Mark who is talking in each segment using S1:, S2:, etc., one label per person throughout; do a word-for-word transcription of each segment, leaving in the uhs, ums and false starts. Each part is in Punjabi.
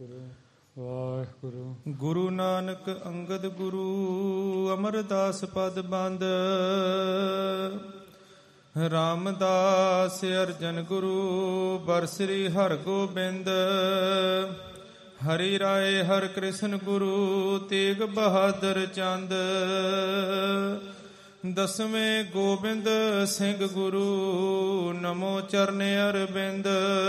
S1: ਵਾਹਿਗੁਰੂ।
S2: ਗੁਰੂ ਨਾਨਕ ਅੰਗਦ ਗੁਰੂ ਅਮਰਦਾਸ ਪਦ ਬੰਦ। ਰਾਮਦਾਸ ਅਰਜਨ ਗੁਰੂ ਬਰਸਰੀ ਹਰਗੋਬਿੰਦ। ਹਰੀ ਰਾਏ ਹਰਿ ਕ੍ਰਿਸ਼ਨ ਗੁਰੂ ਤੇਗ ਬਹਾਦਰ ਚੰਦ। ਦਸਵੇਂ ਗੋਬਿੰਦ ਸਿੰਘ ਗੁਰੂ ਨਮੋ ਚਰਨ ਅਰਬਿੰਦ।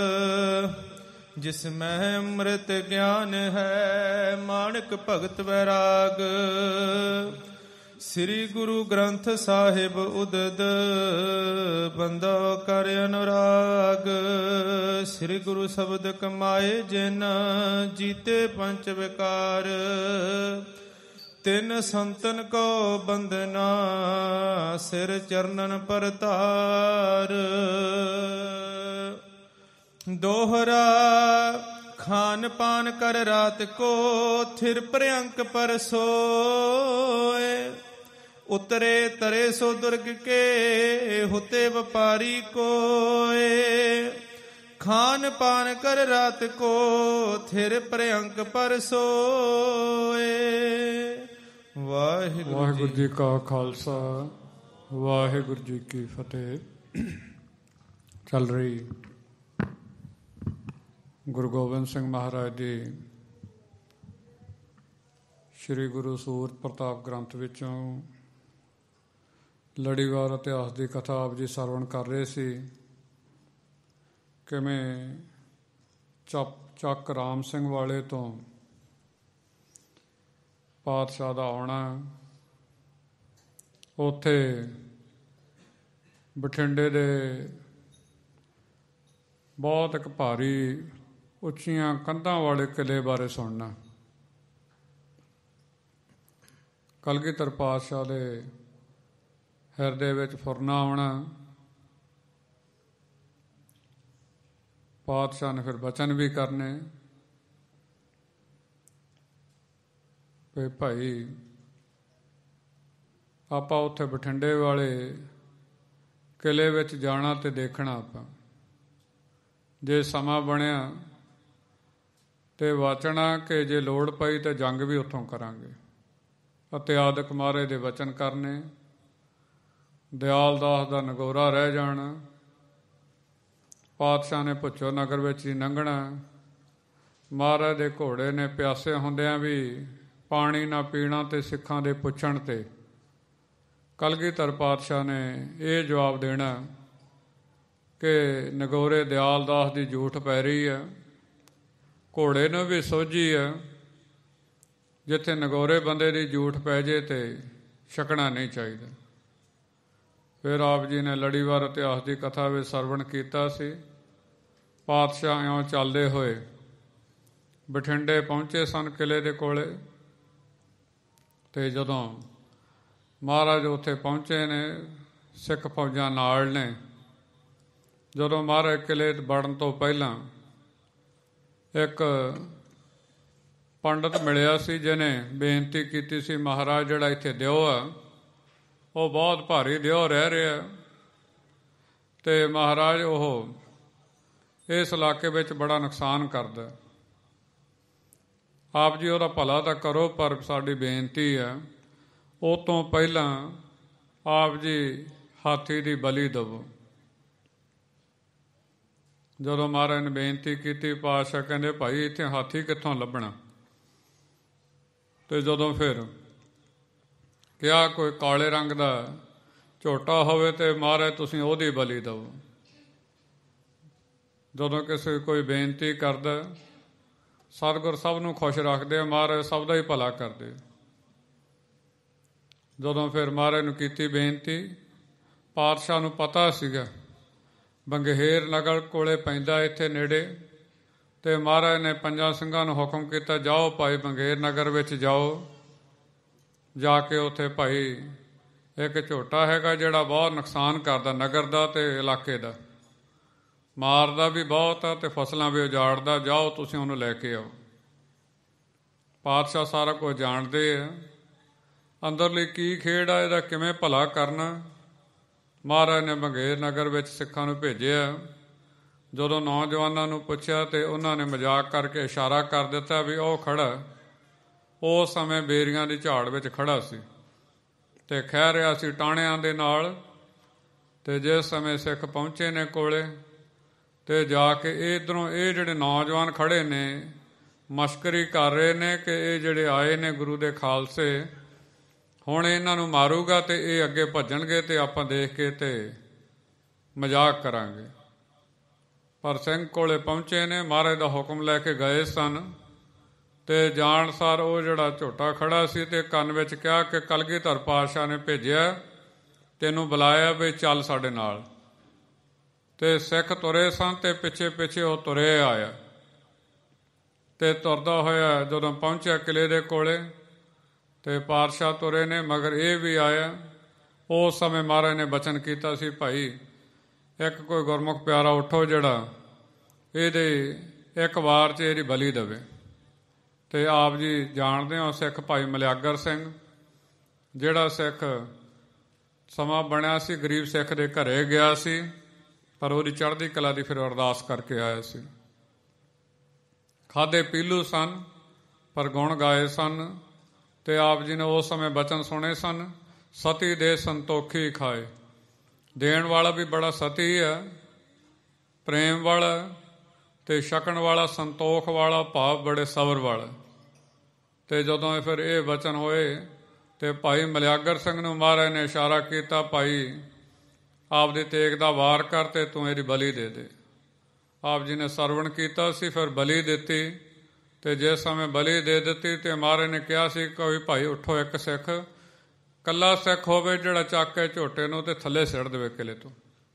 S2: ਜਿਸ ਮਹਿ ਅੰਮ੍ਰਿਤ ਗਿਆਨ ਹੈ ਮਾਣਕ ਭਗਤ ਵੈਰਾਗ। ਸ੍ਰੀ ਗੁਰੂ ਗ੍ਰੰਥ ਸਾਹਿਬ ਉਦਦ ਬੰਦੋ ਕਰ ਅਨੁਰਾਗ। ਸ੍ਰੀ ਗੁਰੂ ਸ਼ਬਦ ਕਮਾਏ ਜਿਨ ਜੀਤੇ ਪੰਚ ਵਿਕਾਰ। ਤਿੰਨ ਸੰਤਨ ਕੋ ਬੰਦਨਾ ਸਿਰ ਚਰਨਨ ਪਰਤਾਰ। ਦੋਹਰਾ ਖਾਨ ਪਾਨ ਕਰ ਰਾਤ ਕੋ ਥਿਰ ਪ੍ਰਿਅੰਕ ਪਰ ਸੋਏ। ਉਤਰੇ ਤਰੇ ਸੋ ਦੁਰਗ ਕੇ ਹੁਤੇ ਵਪਾਰੀ ਕੋਏ। ਖਾਨ ਪਾਨ ਕਰ ਰਾਤ ਕੋ ਥਿਰ ਪ੍ਰਿਅੰਕ ਪਰ ਸੋਏ। ਵਾਹਿਗੁਰੂ
S1: ਵਾਹਿਗੁਰੂ ਜੀ ਕਾ ਖਾਲਸਾ ਵਾਹਿਗੁਰੂ ਜੀ ਕੀ ਫਤਿਹ। ਚੱਲ ਰਹੀ ਗੁਰੂ ਗੋਬਿੰਦ ਸਿੰਘ ਮਹਾਰਾਜ ਦੀ ਸ਼੍ਰੀ ਗੁਰੂ ਸੂਰਤ ਪ੍ਰਤਾਪ ਗ੍ਰੰਥ ਵਿੱਚੋਂ ਲੜੀਵਾਰ ਇਤਿਹਾਸ ਦੀ ਕਥਾ ਆਪ ਜੀ ਸਰਵਣ ਕਰ ਰਹੇ ਸੀ। ਕਿਵੇਂ ਚੱਪ ਚੱਕ ਰਾਮ ਸਿੰਘ ਵਾਲੇ ਤੋਂ ਪਾਤਸ਼ਾਹ ਦਾ ਆਉਣਾ, ਉੱਥੇ ਬਠਿੰਡੇ ਦੇ ਬਹੁਤ ਇੱਕ ਭਾਰੀ ਉੱਚੀਆਂ ਕੰਧਾਂ ਵਾਲੇ ਕਿਲ੍ਹੇ ਬਾਰੇ ਸੁਣਨਾ, ਕਲਗੀਧਰ ਪਾਤਸ਼ਾਹ ਦੇ ਹਿਰਦੇ ਵਿੱਚ ਫੁਰਨਾ ਆਉਣਾ। ਪਾਤਸ਼ਾਹ ਨੇ ਫਿਰ ਬਚਨ ਵੀ ਕਰਨੇ ਵੀ ਭਾਈ ਆਪਾਂ ਉੱਥੇ ਬਠਿੰਡੇ ਵਾਲੇ ਕਿਲ੍ਹੇ ਵਿੱਚ ਜਾਣਾ ਤੇ ਦੇਖਣਾ। ਆਪਾਂ ਜੇ ਸਮਾਂ ਬਣਿਆ ਤੇ ਵਾਚਣਾ ਕਿ ਜੇ ਲੋੜ ਪਈ ਤਾਂ ਜੰਗ ਵੀ ਉੱਥੋਂ ਕਰਾਂਗੇ। ਅਤੇ ਆਦਿਕ ਮਹਾਰਾਜ ਦੇ ਵਚਨ ਕਰਨੇ। ਦਿਆਲ ਦਾਸ ਦਾ ਨਗੌਰਾ ਰਹਿ ਜਾਣਾ। ਪਾਤਸ਼ਾਹ ਨੇ ਭੁੱਚੋ ਨਗਰ ਵਿੱਚ ਹੀ ਲੰਘਣਾ। ਮਹਾਰਾਜ ਦੇ ਘੋੜੇ ਨੇ ਪਿਆਸੇ ਹੁੰਦਿਆਂ ਵੀ ਪਾਣੀ ਨਾ ਪੀਣਾ ਤੇ ਸਿੱਖਾਂ ਦੇ ਪੁੱਛਣ ਤੇ ਕਲਗੀਧਰ ਪਾਤਸ਼ਾਹ ਨੇ ਇਹ ਜਵਾਬ ਦੇਣਾ ਕਿ ਨਗੌਰੇ ਦਿਆਲ ਦਾਸ ਦੀ ਜੂਠ ਪੈ ਰਹੀ ਹੈ। ਘੋੜੇ ਨੂੰ ਵੀ ਸੋਝੀ ਹੈ, ਜਿੱਥੇ ਨਗੌਰੇ ਬੰਦੇ ਦੀ ਜੂਠ ਪੈ ਜੇ ਤੇ ਛਕਣਾ ਨਹੀਂ ਚਾਹੀਦਾ। ਫਿਰ ਆਪ ਜੀ ਨੇ ਲੜੀਵਾਰ ਇਤਿਹਾਸ ਦੀ ਕਥਾ ਵਿੱਚ ਸਰਵਣ ਕੀਤਾ ਸੀ। ਪਾਤਸ਼ਾਹ ਇਉਂ ਚੱਲਦੇ ਹੋਏ ਬਠਿੰਡੇ ਪਹੁੰਚੇ ਸਨ ਕਿਲ੍ਹੇ ਦੇ ਕੋਲੇ। ਤੇ ਜਦੋਂ ਮਹਾਰਾਜ ਉੱਥੇ ਪਹੁੰਚੇ ਨੇ, ਸਿੱਖ ਫੌਜਾਂ ਨਾਲ ਨੇ। ਜਦੋਂ ਮਹਾਰਾਜ ਕਿਲ੍ਹੇ ਵੜਨ ਤੋਂ ਪਹਿਲਾਂ ਇੱਕ ਪੰਡਤ ਮਿਲਿਆ ਸੀ, ਜਿਹਨੇ ਬੇਨਤੀ ਕੀਤੀ ਸੀ, ਮਹਾਰਾਜ ਜਿਹੜਾ ਇੱਥੇ ਦਿਓ ਆ ਉਹ ਬਹੁਤ ਭਾਰੀ ਦਿਓ ਰਹਿ ਰਿਹਾ ਤੇ ਮਹਾਰਾਜ ਉਹ ਇਸ ਇਲਾਕੇ ਵਿੱਚ ਬੜਾ ਨੁਕਸਾਨ ਕਰਦਾ। ਆਪ ਜੀ ਉਹਦਾ ਭਲਾ ਤਾਂ ਕਰੋ, ਪਰ ਸਾਡੀ ਬੇਨਤੀ ਹੈ ਉਹ ਤੋਂ ਪਹਿਲਾਂ ਆਪ ਜੀ ਹਾਥੀ ਦੀ ਬਲੀ ਦੇਵੋ। ਜਦੋਂ ਮਹਾਰਾਜ ਨੇ ਬੇਨਤੀ ਕੀਤੀ, ਪਾਤਸ਼ਾਹ ਕਹਿੰਦੇ ਭਾਈ ਇੱਥੇ ਹਾਥੀ ਕਿੱਥੋਂ ਲੱਭਣਾ। ਤੇ ਜਦੋਂ ਫਿਰ ਕਿਹਾ ਕੋਈ ਕਾਲੇ ਰੰਗ ਦਾ ਝੋਟਾ ਹੋਵੇ ਤੇ ਮਹਾਰਾਜ ਤੁਸੀਂ ਉਹਦੀ ਬਲੀ ਦੇਵੋ। ਜਦੋਂ ਕਿਸੇ ਕੋਈ ਬੇਨਤੀ ਕਰਦਾ, ਸਤਿਗੁਰ ਸਭ ਨੂੰ ਖੁਸ਼ ਰੱਖਦੇ ਆ, ਮਹਾਰਾਜ ਸਭ ਦਾ ਹੀ ਭਲਾ ਕਰਦੇ। ਜਦੋਂ ਫਿਰ ਮਹਾਰਾਜ ਨੂੰ ਕੀਤੀ ਬੇਨਤੀ, ਪਾਤਸ਼ਾਹ ਨੂੰ ਪਤਾ ਸੀਗਾ ਬੰਗੇਰ ਨਗਰ ਕੋਲੇ ਪੈਂਦਾ ਇੱਥੇ ਨੇੜੇ, ਤੇ ਮਹਾਰਾਜ ਨੇ ਪੰਜਾਂ ਸਿੰਘਾਂ ਨੂੰ ਹੁਕਮ ਕੀਤਾ, ਜਾਓ ਭਾਈ ਬੰਗੇਰ ਨਗਰ ਵਿੱਚ ਜਾਓ। ਜਾ ਕੇ ਉੱਥੇ ਭਾਈ ਇੱਕ ਝੋਟਾ ਹੈਗਾ ਜਿਹੜਾ ਬਹੁਤ ਨੁਕਸਾਨ ਕਰਦਾ ਨਗਰ ਦਾ ਤੇ ਇਲਾਕੇ ਦਾ, ਮਾਰਦਾ ਵੀ ਬਹੁਤ ਆ ਤੇ ਫਸਲਾਂ ਵੀ ਉਜਾੜਦਾ, ਜਾਓ ਤੁਸੀਂ ਉਹਨੂੰ ਲੈ ਕੇ ਆਓ। ਪਾਤਸ਼ਾਹ ਸਾਰਾ ਕੁਝ ਜਾਣਦੇ ਆ, ਅੰਦਰਲੀ ਕੀ ਖੇਡ ਆ, ਇਹਦਾ ਕਿਵੇਂ ਭਲਾ ਕਰਨਾ। ਮਹਾਰਾਜ ਨੇ ਬੰਗੇਰ ਨਗਰ ਵਿੱਚ ਸਿੱਖਾਂ ਨੂੰ ਭੇਜਿਆ। ਜਦੋਂ ਨੌਜਵਾਨਾਂ ਨੂੰ ਪੁੱਛਿਆ ਤੇ ਉਹਨਾਂ ਨੇ ਮਜ਼ਾਕ ਕਰਕੇ ਇਸ਼ਾਰਾ ਕਰ ਦਿੱਤਾ ਵੀ ਉਹ ਖੜਾ। ਉਸ ਸਮੇਂ ਬੇਰੀਆਂ ਦੀ ਝਾੜ ਵਿੱਚ ਖੜਾ ਸੀ ਤੇ ਖਹਿ ਰਿਹਾ ਸੀ ਟਾਹਣਿਆਂ ਦੇ ਨਾਲ। ਤੇ ਜਿਸ ਸਮੇਂ ਸਿੱਖ ਪਹੁੰਚੇ ਨੇ ਕੋਲੇ ਤੇ ਜਾ ਕੇ ਇੱਧਰੋਂ ਇਹ ਜਿਹੜੇ ਨੌਜਵਾਨ ਖੜੇ ਨੇ ਮਸ਼ਕਰੀ ਕਰ ਰਹੇ ਨੇ ਕਿ ਇਹ ਜਿਹੜੇ ਆਏ ਨੇ ਗੁਰੂ ਦੇ ਖਾਲਸੇ, ਹੁਣ ਇਹਨਾਂ ਨੂੰ ਮਾਰੂਗਾ ਤੇ ਇਹ ਅੱਗੇ ਭੱਜਣਗੇ ਤੇ ਆਪਾਂ ਦੇਖ ਕੇ ਤੇ ਮਜ਼ਾਕ ਕਰਾਂਗੇ। ਪਰ ਸਿੰਘ ਕੋਲੇ ਪਹੁੰਚੇ ਨੇ, ਮਹਾਰਾਜ ਦਾ ਹੁਕਮ ਲੈ ਕੇ ਗਏ ਸਨ ਤੇ ਜਾਣ ਸਾਰ ਉਹ ਜਿਹੜਾ ਝੋਟਾ ਖੜਾ ਸੀ ਤੇ ਕੰਨ ਵਿੱਚ ਕਿਹਾ ਕਿ ਕਲਗੀਧਰ ਪਾਤਸ਼ਾਹ ਨੇ ਭੇਜਿਆ, ਤੈਨੂੰ ਬੁਲਾਇਆ ਵੀ ਚੱਲ ਸਾਡੇ ਨਾਲ। ਤੇ ਸਿੱਖ ਤੁਰੇ ਸਨ ਤੇ ਪਿੱਛੇ ਪਿੱਛੇ ਉਹ ਤੁਰੇ ਆਇਆ ਤੇ ਤੁਰਦਾ ਹੋਇਆ ਜਦੋਂ ਪਹੁੰਚਿਆ ਕਿਲੇ ਦੇ ਕੋਲੇ ਤੇ ਪਾਤਸ਼ਾਹ ਤੁਰੇ ਨੇ ਮਗਰ ਇਹ ਵੀ ਆਇਆ। ਉਸ ਸਮੇਂ ਮਹਾਰਾਜ ਨੇ ਬਚਨ ਕੀਤਾ ਸੀ, ਭਾਈ ਇੱਕ ਕੋਈ ਗੁਰਮੁਖ ਪਿਆਰਾ ਉੱਠੋ ਜਿਹੜਾ ਇਹਦੇ ਇੱਕ ਵਾਰ 'ਚ ਇਹਦੀ ਬਲੀ ਦੇਵੇ। ਤੇ ਆਪ ਜੀ ਜਾਣਦੇ ਹੋ ਸਿੱਖ ਭਾਈ ਮਲਿਆਗਰ ਸਿੰਘ, ਜਿਹੜਾ ਸਿੱਖ ਸਮਾਂ ਬਣਿਆ ਸੀ ਗਰੀਬ ਸਿੱਖ ਦੇ ਘਰੇ ਗਿਆ ਸੀ, ਪਰ ਉਹਦੀ ਚੜ੍ਹਦੀ ਕਲਾ ਦੀ ਫਿਰ ਅਰਦਾਸ ਕਰਕੇ ਆਇਆ ਸੀ। ਖਾਧੇ ਪੀਲੂ ਸਨ ਪਰ ਗੁਣ ਗਾਏ ਸਨ ਤੇ ਆਪ ਜੀ ਨੇ ਉਸ ਸਮੇਂ ਬਚਨ ਸੁਣੇ ਸਨ, ਸਤੀ ਦੇ ਸੰਤੋਖੀ ਖਾਏ। ਦੇਣ ਵਾਲਾ ਵੀ ਬੜਾ ਸਤੀ ਹੈ, ਪ੍ਰੇਮ ਵਾਲਾ ਤੇ ਛਕਣ ਵਾਲਾ, ਸੰਤੋਖ ਵਾਲਾ, ਭਾਵ ਬੜੇ ਸਬਰ ਵਾਲਾ। ਤੇ ਜਦੋਂ ਫਿਰ ਇਹ ਬਚਨ ਹੋਏ ਤੇ ਭਾਈ ਮਲਿਆਗਰ ਸਿੰਘ ਨੂੰ ਮਹਾਰਾਜ ਨੇ ਇਸ਼ਾਰਾ ਕੀਤਾ, ਭਾਈ ਆਪਦੀ ਤੇਗ ਦਾ ਵਾਰ ਕਰ ਤੇ ਤੂੰ ਇਹਦੀ ਬਲੀ ਦੇ ਦੇ। ਆਪ ਜੀ ਨੇ ਸਰਵਣ ਕੀਤਾ ਸੀ, ਫਿਰ ਬਲੀ ਦਿੱਤੀ। ਤੇ ਜਿਸ ਸਮੇਂ ਬਲੀ ਦੇ ਦਿੱਤੀ ਤੇ ਮਹਾਰਾਜ ਨੇ ਕਿਹਾ ਸੀ ਕੋਈ ਭਾਈ ਉੱਠੋ, ਇੱਕ ਸਿੱਖ ਕੱਲਾ ਸਿੱਖ ਹੋਵੇ ਜਿਹੜਾ ਚੱਕ ਕੇ ਝੋਟੇ ਨੂੰ ਤੇ ਥੱਲੇ ਸਿੱਟ ਦੇਵੇ ਕਿਲੇ ਤੋਂ।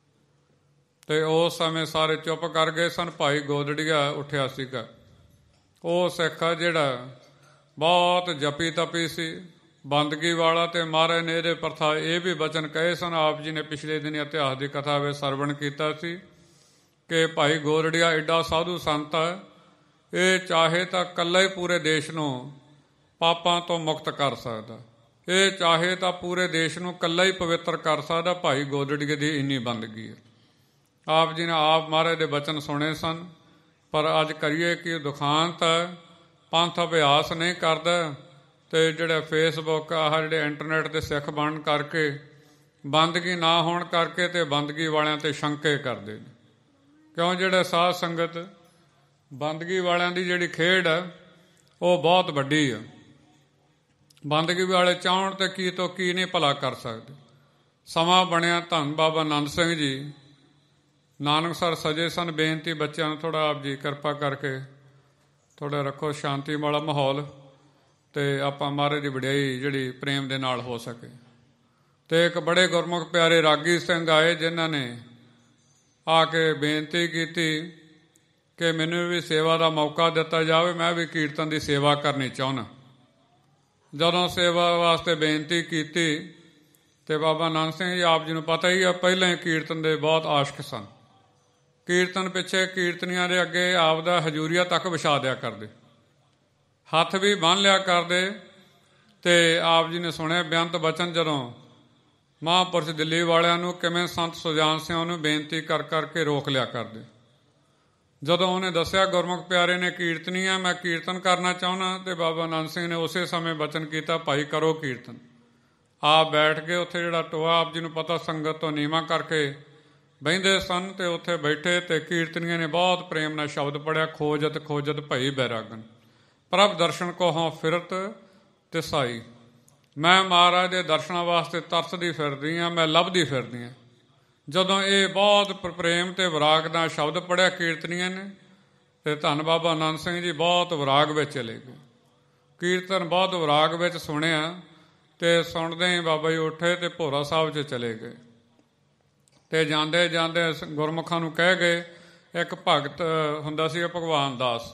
S1: ਤੇ ਉਸ ਸਮੇਂ ਸਾਰੇ ਚੁੱਪ ਕਰ ਗਏ ਸਨ। ਭਾਈ ਗੋਦੜੀਆ ਉੱਠਿਆ ਸੀਗਾ, ਉਹ ਸਿੱਖ ਆ ਜਿਹੜਾ ਬਹੁਤ ਜਪੀ ਤਪੀ ਸੀ, ਬੰਦਗੀ ਵਾਲਾ। ਤੇ ਮਹਾਰਾਜ ਨੇ ਇਹਦੇ ਪ੍ਰਥਾ ਇਹ ਵੀ ਬਚਨ ਕਹੇ ਸਨ, ਆਪ ਜੀ ਨੇ ਪਿਛਲੇ ਦਿਨ ਇਤਿਹਾਸ ਦੀ ਕਥਾ ਵਿੱਚ ਸਰਵਣ ਕੀਤਾ ਸੀ ਕਿ ਭਾਈ ਗੋਦੜੀਆ ਐਡਾ ਸਾਧੂ ਸੰਤ ਹੈ, ਇਹ ਚਾਹੇ ਤਾਂ ਇਕੱਲਾ ਹੀ ਪੂਰੇ ਦੇਸ਼ ਨੂੰ ਪਾਪਾਂ ਤੋਂ ਮੁਕਤ ਕਰ ਸਕਦਾ, ਇਹ ਚਾਹੇ ਤਾਂ ਪੂਰੇ ਦੇਸ਼ ਨੂੰ ਇਕੱਲਾ ਹੀ ਪਵਿੱਤਰ ਕਰ ਸਕਦਾ। ਭਾਈ ਗੋਦੜੀਏ ਦੀ ਇੰਨੀ ਬੰਦਗੀ ਹੈ। ਆਪ ਜੀ ਨੇ ਆਪ ਮਹਾਰਾਜ ਦੇ ਬਚਨ ਸੁਣੇ ਸਨ। ਪਰ ਅੱਜ ਕਰੀਏ ਕਿ ਦੁਖਾਂਤ ਹੈ, ਪੰਥ ਅਭਿਆਸ ਨਹੀਂ ਕਰਦਾ ਤੇ ਜਿਹੜੇ ਫੇਸਬੁੱਕ ਆਹ ਜਿਹੜੇ ਇੰਟਰਨੈਟ ਦੇ ਸਿੱਖ ਬਣਨ ਕਰਕੇ, ਬੰਦਗੀ ਨਾ ਹੋਣ ਕਰਕੇ ਤੇ ਬੰਦਗੀ ਵਾਲਿਆਂ ਤੇ ਸ਼ੰਕੇ ਕਰਦੇ ਨੇ। ਕਿਉਂ ਜਿਹੜੇ ਸਾਧ ਸੰਗਤ ਬੰਦਗੀ ਵਾਲਿਆਂ ਦੀ ਜਿਹੜੀ ਖੇਡ ਹੈ ਉਹ ਬਹੁਤ ਵੱਡੀ ਆ। ਬੰਦਗੀ ਵਾਲੇ ਚਾਹੁਣ ਤੇ ਕੀ ਤੋਂ ਕੀ ਨਹੀਂ ਭਲਾ ਕਰ ਸਕਦੇ। ਸਮਾਂ ਬਣਿਆ ਧੰਨ ਬਾਬਾ ਆਨੰਦ ਸਿੰਘ ਜੀ ਨਾਨਕਸਰ ਸਜੇ ਸਨ। ਬੇਨਤੀ ਬੱਚਿਆਂ ਨੂੰ ਥੋੜ੍ਹਾ ਆਪ ਜੀ ਕਿਰਪਾ ਕਰਕੇ ਥੋੜ੍ਹਾ ਰੱਖੋ ਸ਼ਾਂਤੀ ਵਾਲਾ ਮਾਹੌਲ ਤੇ ਆਪਾਂ ਮਹਾਰਾਜ ਦੀ ਵਡਿਆਈ ਜਿਹੜੀ ਪ੍ਰੇਮ ਦੇ ਨਾਲ ਹੋ ਸਕੇ। ਤੇ ਇੱਕ ਬੜੇ ਗੁਰਮੁਖ ਪਿਆਰੇ ਰਾਗੀ ਸਿੰਘ ਆਏ ਜਿਨ੍ਹਾਂ ਨੇ ਆ ਕੇ ਬੇਨਤੀ ਕੀਤੀ ਕਿ ਮੈਨੂੰ ਵੀ ਸੇਵਾ ਦਾ ਮੌਕਾ ਦਿੱਤਾ ਜਾਵੇ, ਮੈਂ ਵੀ ਕੀਰਤਨ ਦੀ ਸੇਵਾ ਕਰਨੀ ਚਾਹੁੰਦਾ। ਜਦੋਂ ਸੇਵਾ ਵਾਸਤੇ ਬੇਨਤੀ ਕੀਤੀ ਤੇ ਬਾਬਾ ਆਨੰਦ ਸਿੰਘ ਜੀ ਆਪ ਜੀ ਨੂੰ ਪਤਾ ਹੀ ਆ ਪਹਿਲਾਂ ਹੀ ਕੀਰਤਨ ਦੇ ਬਹੁਤ ਆਸ਼ਕ ਸਨ। ਕੀਰਤਨ ਪਿੱਛੇ ਕੀਰਤਨੀਆਂ ਦੇ ਅੱਗੇ ਆਪ ਦਾ ਹਜ਼ੂਰੀਆ ਤੱਕ ਵਿਛਾ ਦਿਆ ਕਰਦੇ, ਹੱਥ ਵੀ ਬੰਨ੍ਹ ਲਿਆ ਕਰਦੇ। ਤੇ ਆਪ ਜੀ ਨੇ ਸੁਣਿਆ ਬੇਅੰਤ ਬਚਨ ਜਦੋਂ ਮਹਾਂਪੁਰਸ਼ ਦਿੱਲੀ ਵਾਲਿਆਂ ਨੂੰ ਕਿਵੇਂ ਸੰਤ ਸੁਜਾਨ ਸਿੰਘ ਨੂੰ ਬੇਨਤੀ ਕਰ ਕਰਕੇ ਰੋਕ ਲਿਆ ਕਰਦੇ। ਜਦੋਂ ਉਹਨੇ ਦੱਸਿਆ ਗੁਰਮੁਖ ਪਿਆਰੇ ਨੇ ਕੀਰਤਨੀ ਆ, ਮੈਂ ਕੀਰਤਨ ਕਰਨਾ ਚਾਹੁੰਦਾ, ਤੇ ਬਾਬਾ ਆਨੰਦ ਸਿੰਘ ਨੇ ਉਸੇ ਸਮੇਂ ਬਚਨ ਕੀਤਾ, ਭਾਈ ਕਰੋ ਕੀਰਤਨ। ਆਪ ਬੈਠ ਕੇ ਉੱਥੇ ਜਿਹੜਾ ਟੋਆ ਆਪ ਜੀ ਨੂੰ ਪਤਾ ਸੰਗਤ ਤੋਂ ਨੀਵਾਂ ਕਰਕੇ ਬਹਿੰਦੇ ਸਨ ਤੇ ਉੱਥੇ ਬੈਠੇ ਤੇ ਕੀਰਤਨੀਆਂ ਨੇ ਬਹੁਤ ਪ੍ਰੇਮ ਨਾਲ ਸ਼ਬਦ ਪੜ੍ਹਿਆ, ਖੋਜਤ ਖੋਜਤ ਭਈ ਬੈਰਾਗਨ ਪ੍ਰਭ ਦਰਸ਼ਨ ਕੋ ਹਾਂ ਫਿਰਤ ਤਿਸਾਈ। ਮੈਂ ਮਹਾਰਾਜ ਦੇ ਦਰਸ਼ਨਾਂ ਵਾਸਤੇ ਤਰਸਦੀ ਫਿਰਦੀ ਹਾਂ, ਮੈਂ ਲੱਭਦੀ ਫਿਰਦੀ ਹਾਂ। ਜਦੋਂ ਇਹ ਬਹੁਤ ਪ੍ਰੇਮ ਤੇ ਵਿਰਾਗ ਦਾ ਸ਼ਬਦ ਪੜ੍ਹਿਆ ਕੀਰਤਨੀਆਂ ਨੇ ਤੇ ਧੰਨ ਬਾਬਾ ਆਨੰਦ ਸਿੰਘ ਜੀ ਬਹੁਤ ਵਿਰਾਗ ਵਿੱਚ ਚਲੇ ਗਏ। ਕੀਰਤਨ ਬਹੁਤ ਵਿਰਾਗ ਵਿੱਚ ਸੁਣਿਆ ਤੇ ਸੁਣਦੇ ਹੀ ਬਾਬਾ ਜੀ ਉੱਠੇ ਤੇ ਭੋਰਾ ਸਾਹਿਬ 'ਚ ਚਲੇ ਗਏ। ਤੇ ਜਾਂਦੇ ਜਾਂਦੇ ਗੁਰਮੁਖਾਂ ਨੂੰ ਕਹਿ ਗਏ, ਇੱਕ ਭਗਤ ਹੁੰਦਾ ਸੀ ਭਗਵਾਨ ਦਾਸ,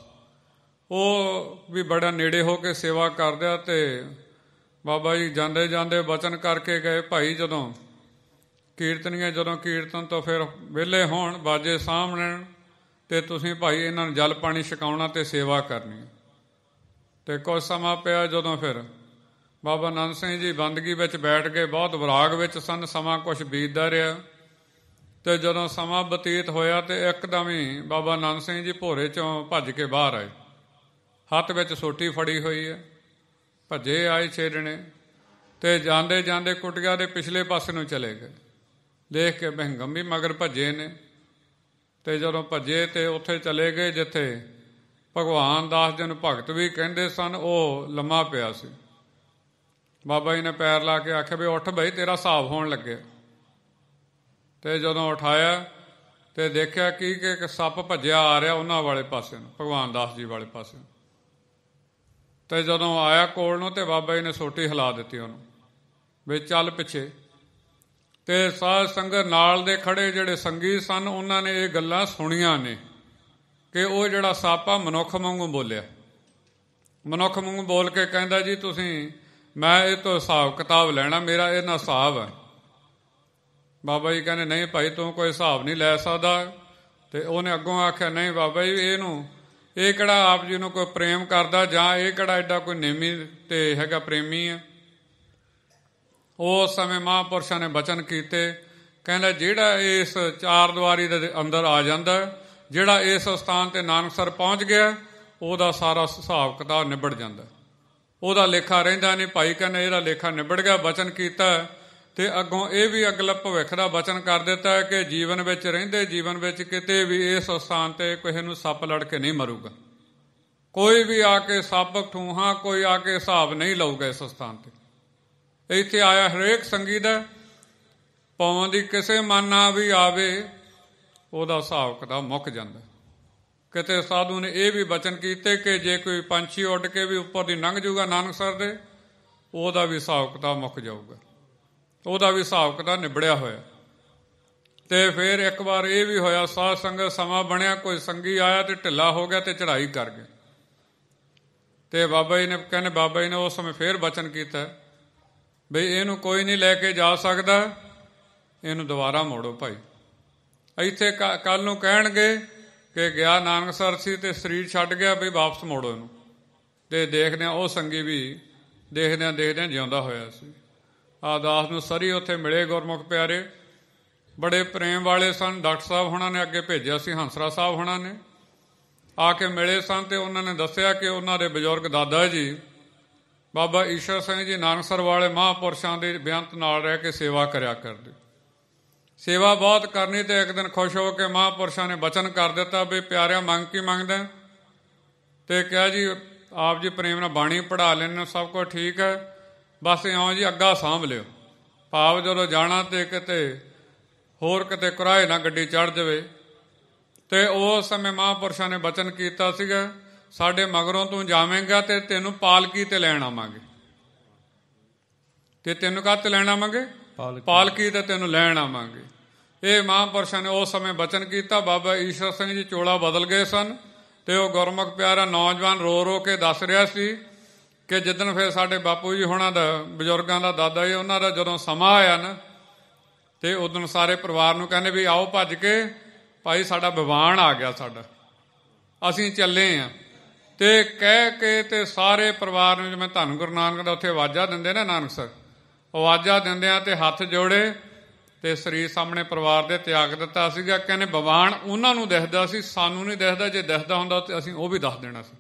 S1: ਉਹ ਵੀ ਬੜਾ ਨੇੜੇ ਹੋ ਕੇ ਸੇਵਾ ਕਰਦਾ। ਤੇ ਬਾਬਾ ਜੀ ਜਾਂਦੇ ਜਾਂਦੇ ਬਚਨ ਕਰਕੇ ਗਏ, ਭਾਈ ਜਦੋਂ ਕੀਰਤਨੀਆਂ ਜਦੋਂ ਕੀਰਤਨ ਤੋਂ ਫਿਰ ਵਿਹਲੇ ਹੋਣ, ਬਾਜੇ ਸਾਹਮਣੇ ਤੇ ਤੁਸੀਂ ਭਾਈ ਇਹਨਾਂ ਨੂੰ ਜਲ ਪਾਣੀ ਛਕਾਉਣਾ ਤੇ ਸੇਵਾ ਕਰਨੀ। ਤੇ ਕੁਝ ਸਮਾਂ ਪਿਆ ਜਦੋਂ ਫਿਰ ਬਾਬਾ ਆਨੰਦ ਸਿੰਘ ਜੀ ਬੰਦਗੀ ਵਿੱਚ ਬੈਠ ਗਏ, ਬਹੁਤ ਵਿਰਾਗ ਵਿੱਚ ਸਨ। ਸਮਾਂ ਕੁਛ ਬੀਤਦਾ ਰਿਹਾ ਤੇ ਜਦੋਂ ਸਮਾਂ ਬਤੀਤ ਹੋਇਆ ਤੇ ਇੱਕਦਮ ਹੀ ਬਾਬਾ ਨੰਦ ਸਿੰਘ ਜੀ ਭੋਰੇ 'ਚੋਂ ਭੱਜ ਕੇ ਬਾਹਰ ਆਏ। ਹੱਥ ਵਿੱਚ ਸੋਟੀ ਫੜੀ ਹੋਈ ਹੈ। ਭੱਜੇ ਆਏ ਛੇੜਣੇ ਤੇ ਜਾਂਦੇ ਜਾਂਦੇ ਕੁਟੀਆ ਦੇ ਪਿਛਲੇ ਪਾਸੇ ਨੂੰ ਚਲੇ ਗਏ। ਦੇਖ ਕੇ ਬਹਿੰਗਮ ਵੀ ਮਗਰ ਭੱਜੇ ਨੇ। ਤੇ ਜਦੋਂ ਭੱਜੇ ਤੇ ਉੱਥੇ ਚਲੇ ਗਏ ਜਿੱਥੇ ਭਗਵਾਨ ਦਾਸ ਜੀ ਨੂੰ ਭਗਤ ਵੀ ਕਹਿੰਦੇ ਸਨ, ਉਹ ਲੰਮਾ ਪਿਆ ਸੀ। ਬਾਬਾ ਜੀ ਨੇ ਪੈਰ ਲਾ ਕੇ ਆਖਿਆ ਵੀ ਉੱਠ ਬਈ, ਤੇਰਾ ਹਿਸਾਬ ਹੋਣ ਲੱਗਿਆ। ਤੇ ਜਦੋਂ ਉਠਾਇਆ ਤੇ ਦੇਖਿਆ ਕੀ ਕਿ ਇੱਕ ਸੱਪ ਭੱਜਿਆ ਆ ਰਿਹਾ ਉਹਨਾਂ ਵਾਲੇ ਪਾਸੇ ਨੂੰ, ਭਗਵਾਨ ਦਾਸ ਜੀ ਵਾਲੇ ਪਾਸੇ। ਤੇ ਜਦੋਂ ਆਇਆ ਕੋਲ ਨੂੰ ਤੇ ਬਾਬਾ ਜੀ ਨੇ ਸੋਟੀ ਹਿਲਾ ਦਿੱਤੀ ਉਹਨੂੰ ਵੀ ਚੱਲ ਪਿੱਛੇ। ਤੇ ਸਾਧ ਸੰਗਤ ਨਾਲ ਦੇ ਖੜੇ ਜਿਹੜੇ ਸੰਗੀ ਸਨ ਉਹਨਾਂ ਨੇ ਇਹ ਗੱਲਾਂ ਸੁਣੀਆਂ ਨੇ ਕਿ ਉਹ ਜਿਹੜਾ ਸੱਪ ਆ ਮਨੁੱਖ ਵਾਂਗੂ ਬੋਲਿਆ। ਮਨੁੱਖ ਵਾਂਗੂ ਬੋਲ ਕੇ ਕਹਿੰਦਾ ਜੀ ਤੁਸੀਂ, ਮੈਂ ਇਹ ਤੋਂ ਹਿਸਾਬ ਕਿਤਾਬ ਲੈਣਾ, ਮੇਰਾ ਇਹ ਨਾਲ ਹਿਸਾਬ ਹੈ। ਬਾਬਾ ਜੀ ਕਹਿੰਦੇ ਨਹੀਂ ਭਾਈ ਤੂੰ ਕੋਈ ਹਿਸਾਬ ਨਹੀਂ ਲੈ ਸਕਦਾ। ਤੇ ਉਹਨੇ ਅੱਗੋਂ ਆਖਿਆ ਨਹੀਂ ਬਾਬਾ ਜੀ, ਇਹਨੂੰ ਇਹ ਕਿਹੜਾ ਆਪ ਜੀ ਨੂੰ ਕੋਈ ਪ੍ਰੇਮ ਕਰਦਾ ਜਾਂ ਇਹ ਕਿਹੜਾ ਐਡਾ ਕੋਈ ਨੇਮੀ ਤੇ ਹੈਗਾ ਪ੍ਰੇਮੀ ਆ। ਉਸ ਸਮੇਂ ਮਹਾਂਪੁਰਸ਼ਾਂ ਨੇ ਬਚਨ ਕੀਤੇ, ਕਹਿੰਦਾ ਜਿਹੜਾ ਇਸ ਚਾਰ ਦੀਵਾਰੀ ਦੇ ਅੰਦਰ ਆ ਜਾਂਦਾ, ਜਿਹੜਾ ਇਸ ਸਥਾਨ ਤੇ ਨਾਨਕਸਰ ਪਹੁੰਚ ਗਿਆ, ਉਹਦਾ ਸਾਰਾ ਹਿਸਾਬ ਕਿਤਾਬ ਨਿਬੜ ਜਾਂਦਾ, ਉਹਦਾ ਲੇਖਾ ਰਹਿੰਦਾ ਨਹੀਂ। ਭਾਈ ਕਹਿੰਦੇ ਇਹਦਾ ਲੇਖਾ ਨਿਬੜ ਗਿਆ। ਬਚਨ ਕੀਤਾ ਤੇ ਅੱਗੋਂ ਇਹ ਵੀ ਅਗਲਾ ਭਵਿੱਖ ਦਾ ਬਚਨ ਕਰ ਦਿੱਤਾ ਕਿ ਜੀਵਨ ਵਿੱਚ ਰਹਿੰਦੇ ਜੀਵਨ ਵਿੱਚ ਕਿਤੇ ਵੀ ਇਸ ਸਥਾਨ ਤੇ ਕਿਸੇ ਨੂੰ ਸੱਪ ਲੜ ਕੇ ਨਹੀਂ ਮਰੂਗਾ। ਕੋਈ ਵੀ ਆ ਕੇ ਸੱਪ ਠੂਹਾਂ ਕੋਈ ਆ ਕੇ ਹਿਸਾਬ ਨਹੀਂ ਲਊਗਾ ਇਸ ਸਥਾਨ ਤੇ। ਇੱਥੇ ਆਇਆ ਹਰੇਕ ਸੰਗੀ ਦਾ ਪੌਂ ਦੀ ਕਿਸੇ ਮਨ ਨਾ ਵੀ ਆਵੇ, ਉਹਦਾ ਹਿਸਾਬ ਕਿਤਾਬ ਮੁੱਕ ਜਾਂਦਾ। ਕਿਤੇ ਸਾਧੂ ਨੇ ਇਹ ਵੀ ਬਚਨ ਕੀਤੇ ਕਿ ਜੇ ਕੋਈ ਪੰਛੀ ਉੱਡ ਕੇ ਵੀ ਉੱਪਰ ਦੀ ਲੰਘ ਜਾਊਗਾ ਨਾਨਕਸਰ ਦੇ, ਉਹਦਾ ਵੀ ਹਿਸਾਬ ਕਿਤਾਬ ਮੁੱਕ ਜਾਊਗਾ, ਉਹਦਾ ਵੀ ਹਿਸਾਬ ਕਿਤਾਬ ਨਿਬੜਿਆ ਹੋਇਆ। ਤੇ ਫਿਰ ਇੱਕ ਵਾਰ ਇਹ ਵੀ ਹੋਇਆ, ਸਾਧ ਸੰਗਤ ਸਮਾਂ ਬਣਿਆ, ਕੋਈ ਸੰਗੀ ਆਇਆ ਤੇ ਢਿੱਲਾ ਹੋ ਗਿਆ ਤੇ ਚੜ੍ਹਾਈ ਕਰ ਗਿਆ। ਤੇ ਬਾਬਾ ਜੀ ਨੇ ਕਹਿੰਦੇ ਬਾਬਾ ਜੀ ਨੇ ਉਸ ਸਮੇਂ ਫਿਰ ਬਚਨ ਕੀਤਾ ਬਈ ਇਹਨੂੰ ਕੋਈ ਨਹੀਂ ਲੈ ਕੇ ਜਾ ਸਕਦਾ, ਇਹਨੂੰ ਦੁਬਾਰਾ ਮੋੜੋ ਭਾਈ। ਇੱਥੇ ਕੱਲ ਨੂੰ ਕਹਿਣਗੇ ਕਿ ਗਿਆ ਨਾਨਕਸਰ ਸੀ ਤੇ ਸਰੀਰ ਛੱਡ ਗਿਆ, ਬਈ ਵਾਪਸ ਮੋੜੋ ਇਹਨੂੰ। ਤੇ ਦੇਖਦਿਆਂ ਉਹ ਸੰਗੀ ਵੀ ਦੇਖਦਿਆਂ ਦੇਖਦਿਆਂ ਜਿਉਂਦਾ ਹੋਇਆ ਸੀ। ਆ ਦਾਸ ਨੂੰ ਸਰੀ ਉੱਥੇ ਮਿਲੇ ਗੁਰਮੁਖ ਪਿਆਰੇ, ਬੜੇ ਪ੍ਰੇਮ ਵਾਲੇ ਸਨ। ਡਾਕਟਰ ਸਾਹਿਬ ਹੋਣਾ ਨੇ ਅੱਗੇ ਭੇਜਿਆ ਸੀ, ਹੰਸਰਾ ਸਾਹਿਬ ਹੋਣਾ ਨੇ ਆ ਕੇ ਮਿਲੇ ਸਨ ਤੇ ਉਹਨਾਂ ਨੇ ਦੱਸਿਆ ਕਿ ਉਹਨਾਂ ਦੇ ਬਜ਼ੁਰਗ ਦਾਦਾ ਜੀ ਬਾਬਾ ਈਸ਼ਰ ਸਿੰਘ ਜੀ ਨਾਨਕਸਰ ਵਾਲੇ ਮਹਾਂਪੁਰਸ਼ਾਂ ਦੇ ਬੇਅੰਤ ਨਾਲ ਰਹਿ ਕੇ ਸੇਵਾ ਕਰਿਆ ਕਰਦੇ। ਸੇਵਾ ਬਹੁਤ ਕਰਨੀ ਤੇ ਇੱਕ ਦਿਨ ਖੁਸ਼ ਹੋ ਕੇ ਮਹਾਂਪੁਰਸ਼ਾਂ ਨੇ ਬਚਨ ਕਰ ਦਿੱਤਾ ਵੀ ਪਿਆਰਿਆਂ ਮੰਗ ਕੀ ਮੰਗਦਾ। ਤੇ ਕਿਹਾ ਜੀ ਆਪ ਜੀ ਪ੍ਰੇਮ ਨਾਲ ਬਾਣੀ ਪੜ੍ਹਾ ਲੈਣ, ਸਭ ਕੁਝ ਠੀਕ ਹੈ, ਬਸ ਇਉਂ ਜੀ ਅੱਗਾ ਸਾਂਭ ਲਿਓ। ਭਾਵ ਜਦੋਂ ਜਾਣਾ ਤੇ ਕਿਤੇ ਹੋਰ ਕਿਤੇ ਕੁਰਾਏ ਨਾ ਗੱਡੀ ਚੜ੍ਹ ਜਾਵੇ। ਤੇ ਉਸ ਸਮੇਂ ਮਹਾਂਪੁਰਸ਼ਾਂ ਨੇ ਬਚਨ ਕੀਤਾ ਸੀਗਾ ਸਾਡੇ ਮਗਰੋਂ ਤੂੰ ਜਾਵੇਂਗਾ ਤੇ ਤੈਨੂੰ ਪਾਲਕੀ ਤੇ ਲੈਣ ਆਵਾਂਗੇ। ਤੇ ਤੈਨੂੰ ਕਾਹਤੇ ਤੇ ਲੈਣ ਆਵਾਂਗੇ? ਪਾਲਕੀ ਤੇ ਤੈਨੂੰ ਲੈਣ ਆਵਾਂਗੇ। ਇਹ ਮਹਾਂਪੁਰਸ਼ਾਂ ਨੇ ਉਸ ਸਮੇਂ ਬਚਨ ਕੀਤਾ। ਬਾਬਾ ਈਸ਼ਰ ਸਿੰਘ ਜੀ ਚੋਲਾ ਬਦਲ ਗਏ ਸਨ ਤੇ ਉਹ ਗੁਰਮੁਖ ਪਿਆਰਾ ਨੌਜਵਾਨ ਰੋ ਰੋ ਕੇ ਦੱਸ ਰਿਹਾ ਸੀ ਕਿ ਜਿੱਦਣ ਫਿਰ ਸਾਡੇ ਬਾਪੂ ਜੀ ਹੋਣਾ ਦਾ ਬਜ਼ੁਰਗਾਂ ਦਾ ਦਾਦਾ ਜੀ ਉਹਨਾਂ ਦਾ ਜਦੋਂ ਸਮਾਂ ਆਇਆ ਨਾ ਤੇ ਉਦੋਂ ਸਾਰੇ ਪਰਿਵਾਰ ਨੂੰ ਕਹਿੰਦੇ ਵੀ ਆਓ ਭੱਜ ਕੇ, ਭਾਈ ਸਾਡਾ ਵਿਵਾਨ ਆ ਗਿਆ, ਸਾਡਾ ਅਸੀਂ ਚੱਲੇ ਹਾਂ। ਤੇ ਕਹਿ ਕੇ ਤੇ ਸਾਰੇ ਪਰਿਵਾਰ ਨੂੰ, ਜਿਵੇਂ ਧੰਨ ਗੁਰੂ ਨਾਨਕ ਦਾ ਉੱਥੇ ਆਵਾਜ਼ਾਂ ਦਿੰਦੇ ਨਾ ਨਾਨਕਸਰ, ਆਵਾਜ਼ਾਂ ਦਿੰਦਿਆਂ ਤੇ ਹੱਥ ਜੋੜੇ ਤੇ ਸਰੀਰ ਸਾਹਮਣੇ ਪਰਿਵਾਰ ਦੇ ਤਿਆਗ ਦਿੱਤਾ ਸੀਗਾ। ਕਹਿੰਦੇ ਵਿਵਾਨ ਉਹਨਾਂ ਨੂੰ ਦਿਖਦਾ ਸੀ, ਸਾਨੂੰ ਨਹੀਂ ਦਿਖਦਾ। ਜੇ ਦਿਖਦਾ ਹੁੰਦਾ ਤੇ ਅਸੀਂ ਉਹ ਵੀ ਦੱਸ ਦੇਣਾ ਸੀ।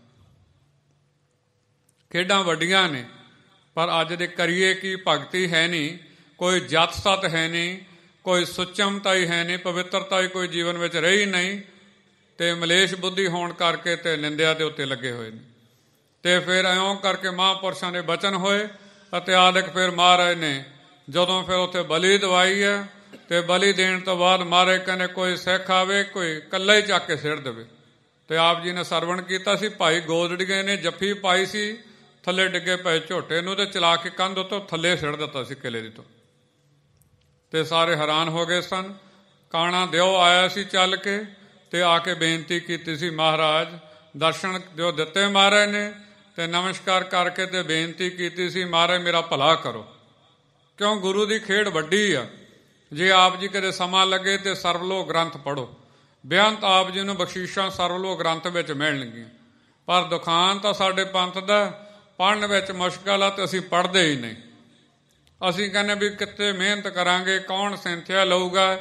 S1: ਖੇਡਾਂ ਵੱਡੀਆਂ ਨੇ ਪਰ ਅੱਜ ਦੇ ਕਰੀਏ ਕੀ, ਭਗਤੀ ਹੈ ਨਹੀਂ, ਕੋਈ ਜਤ ਸਤ ਹੈ ਨਹੀਂ, ਕੋਈ ਸੁਚਮਤਾ ਹੀ ਹੈ ਨਹੀਂ, ਪਵਿੱਤਰਤਾ ਹੀ ਕੋਈ ਜੀਵਨ ਵਿੱਚ ਰਹੀ ਨਹੀਂ। ਤੇ ਮਲੇਸ਼ ਬੁੱਧੀ ਹੋਣ ਕਰਕੇ ਤੇ ਨਿੰਦਿਆ ਦੇ ਉੱਤੇ ਲੱਗੇ ਹੋਏ ਨੇ। ਤੇ ਫਿਰ ਇਉਂ ਕਰਕੇ ਮਹਾਂਪੁਰਸ਼ਾਂ ਦੇ ਬਚਨ ਹੋਏ ਅਤੇ ਆਦਿਕ ਫਿਰ ਮਹਾਰਾਜ ਨੇ ਜਦੋਂ ਫਿਰ ਉੱਥੇ ਬਲੀ ਦਵਾਈ ਹੈ ਤੇ ਬਲੀ ਦੇਣ ਤੋਂ ਬਾਅਦ ਮਹਾਰਾਜ ਕਹਿੰਦੇ ਕੋਈ ਸਿੱਖ ਆਵੇ ਕੋਈ ਇਕੱਲਾ ਹੀ ਚੱਕ ਕੇ ਸਿੱਟ ਦੇਵੇ। ਤੇ ਆਪ ਜੀ ਨੇ ਸਰਵਣ ਕੀਤਾ ਸੀ, ਭਾਈ ਗੋਦੜੀਏ ਨੇ ਜੱਫੀ ਪਾਈ ਸੀ, ਥੱਲੇ ਡਿੱਗੇ ਪਏ ਝੋਟੇ ਨੂੰ ਤੇ ਚਲਾ ਕੇ ਕੰਧ ਉੱਤੋਂ ਥੱਲੇ ਸਿੱਟ ਦਿੱਤਾ ਸੀ ਕਿਲੇ ਦੀ ਤੋਂ। ਤੇ ਸਾਰੇ ਹੈਰਾਨ ਹੋ ਗਏ ਸਨ। ਕਾਣਾ ਦਿਓ ਆਇਆ ਸੀ ਚੱਲ ਕੇ ਤੇ ਆ ਕੇ ਬੇਨਤੀ ਕੀਤੀ ਸੀ, ਮਹਾਰਾਜ ਦਰਸ਼ਨ ਜੋ ਦਿੱਤੇ ਮਹਾਰਾਜ ਨੇ ਤੇ ਨਮਸਕਾਰ ਕਰਕੇ ਤੇ ਬੇਨਤੀ ਕੀਤੀ ਸੀ, ਮਹਾਰਾਜ ਮੇਰਾ ਭਲਾ ਕਰੋ। ਕਿਉਂ ਗੁਰੂ ਦੀ ਖੇਡ ਵੱਡੀ ਆ। ਜੇ ਆਪ ਜੀ ਕਦੇ ਸਮਾਂ ਲੱਗੇ ਤੇ ਸਰਵਲੋਕ ਗ੍ਰੰਥ ਪੜ੍ਹੋ। ਬੇਅੰਤ ਆਪ ਜੀ ਨੂੰ ਬਖਸ਼ੀਸ਼ਾਂ ਸਰਵਲੋਕ ਗ੍ਰੰਥ ਵਿੱਚ ਮਿਲਣਗੀਆਂ। ਪਰ ਦੁਖਾਨ ਤਾਂ ਸਾਡੇ ਪੰਥ ਦਾ ਪੜ੍ਹਨ ਵਿੱਚ ਮੁਸ਼ਕਲ ਆ ਤੇ ਅਸੀਂ ਪੜ੍ਹਦੇ ਹੀ ਨਹੀਂ। ਅਸੀਂ ਕਹਿੰਦੇ ਵੀ ਕਿੱਥੇ ਮਿਹਨਤ ਕਰਾਂਗੇ, ਕੌਣ ਸਿੰਥਿਆ ਲਊਗਾ,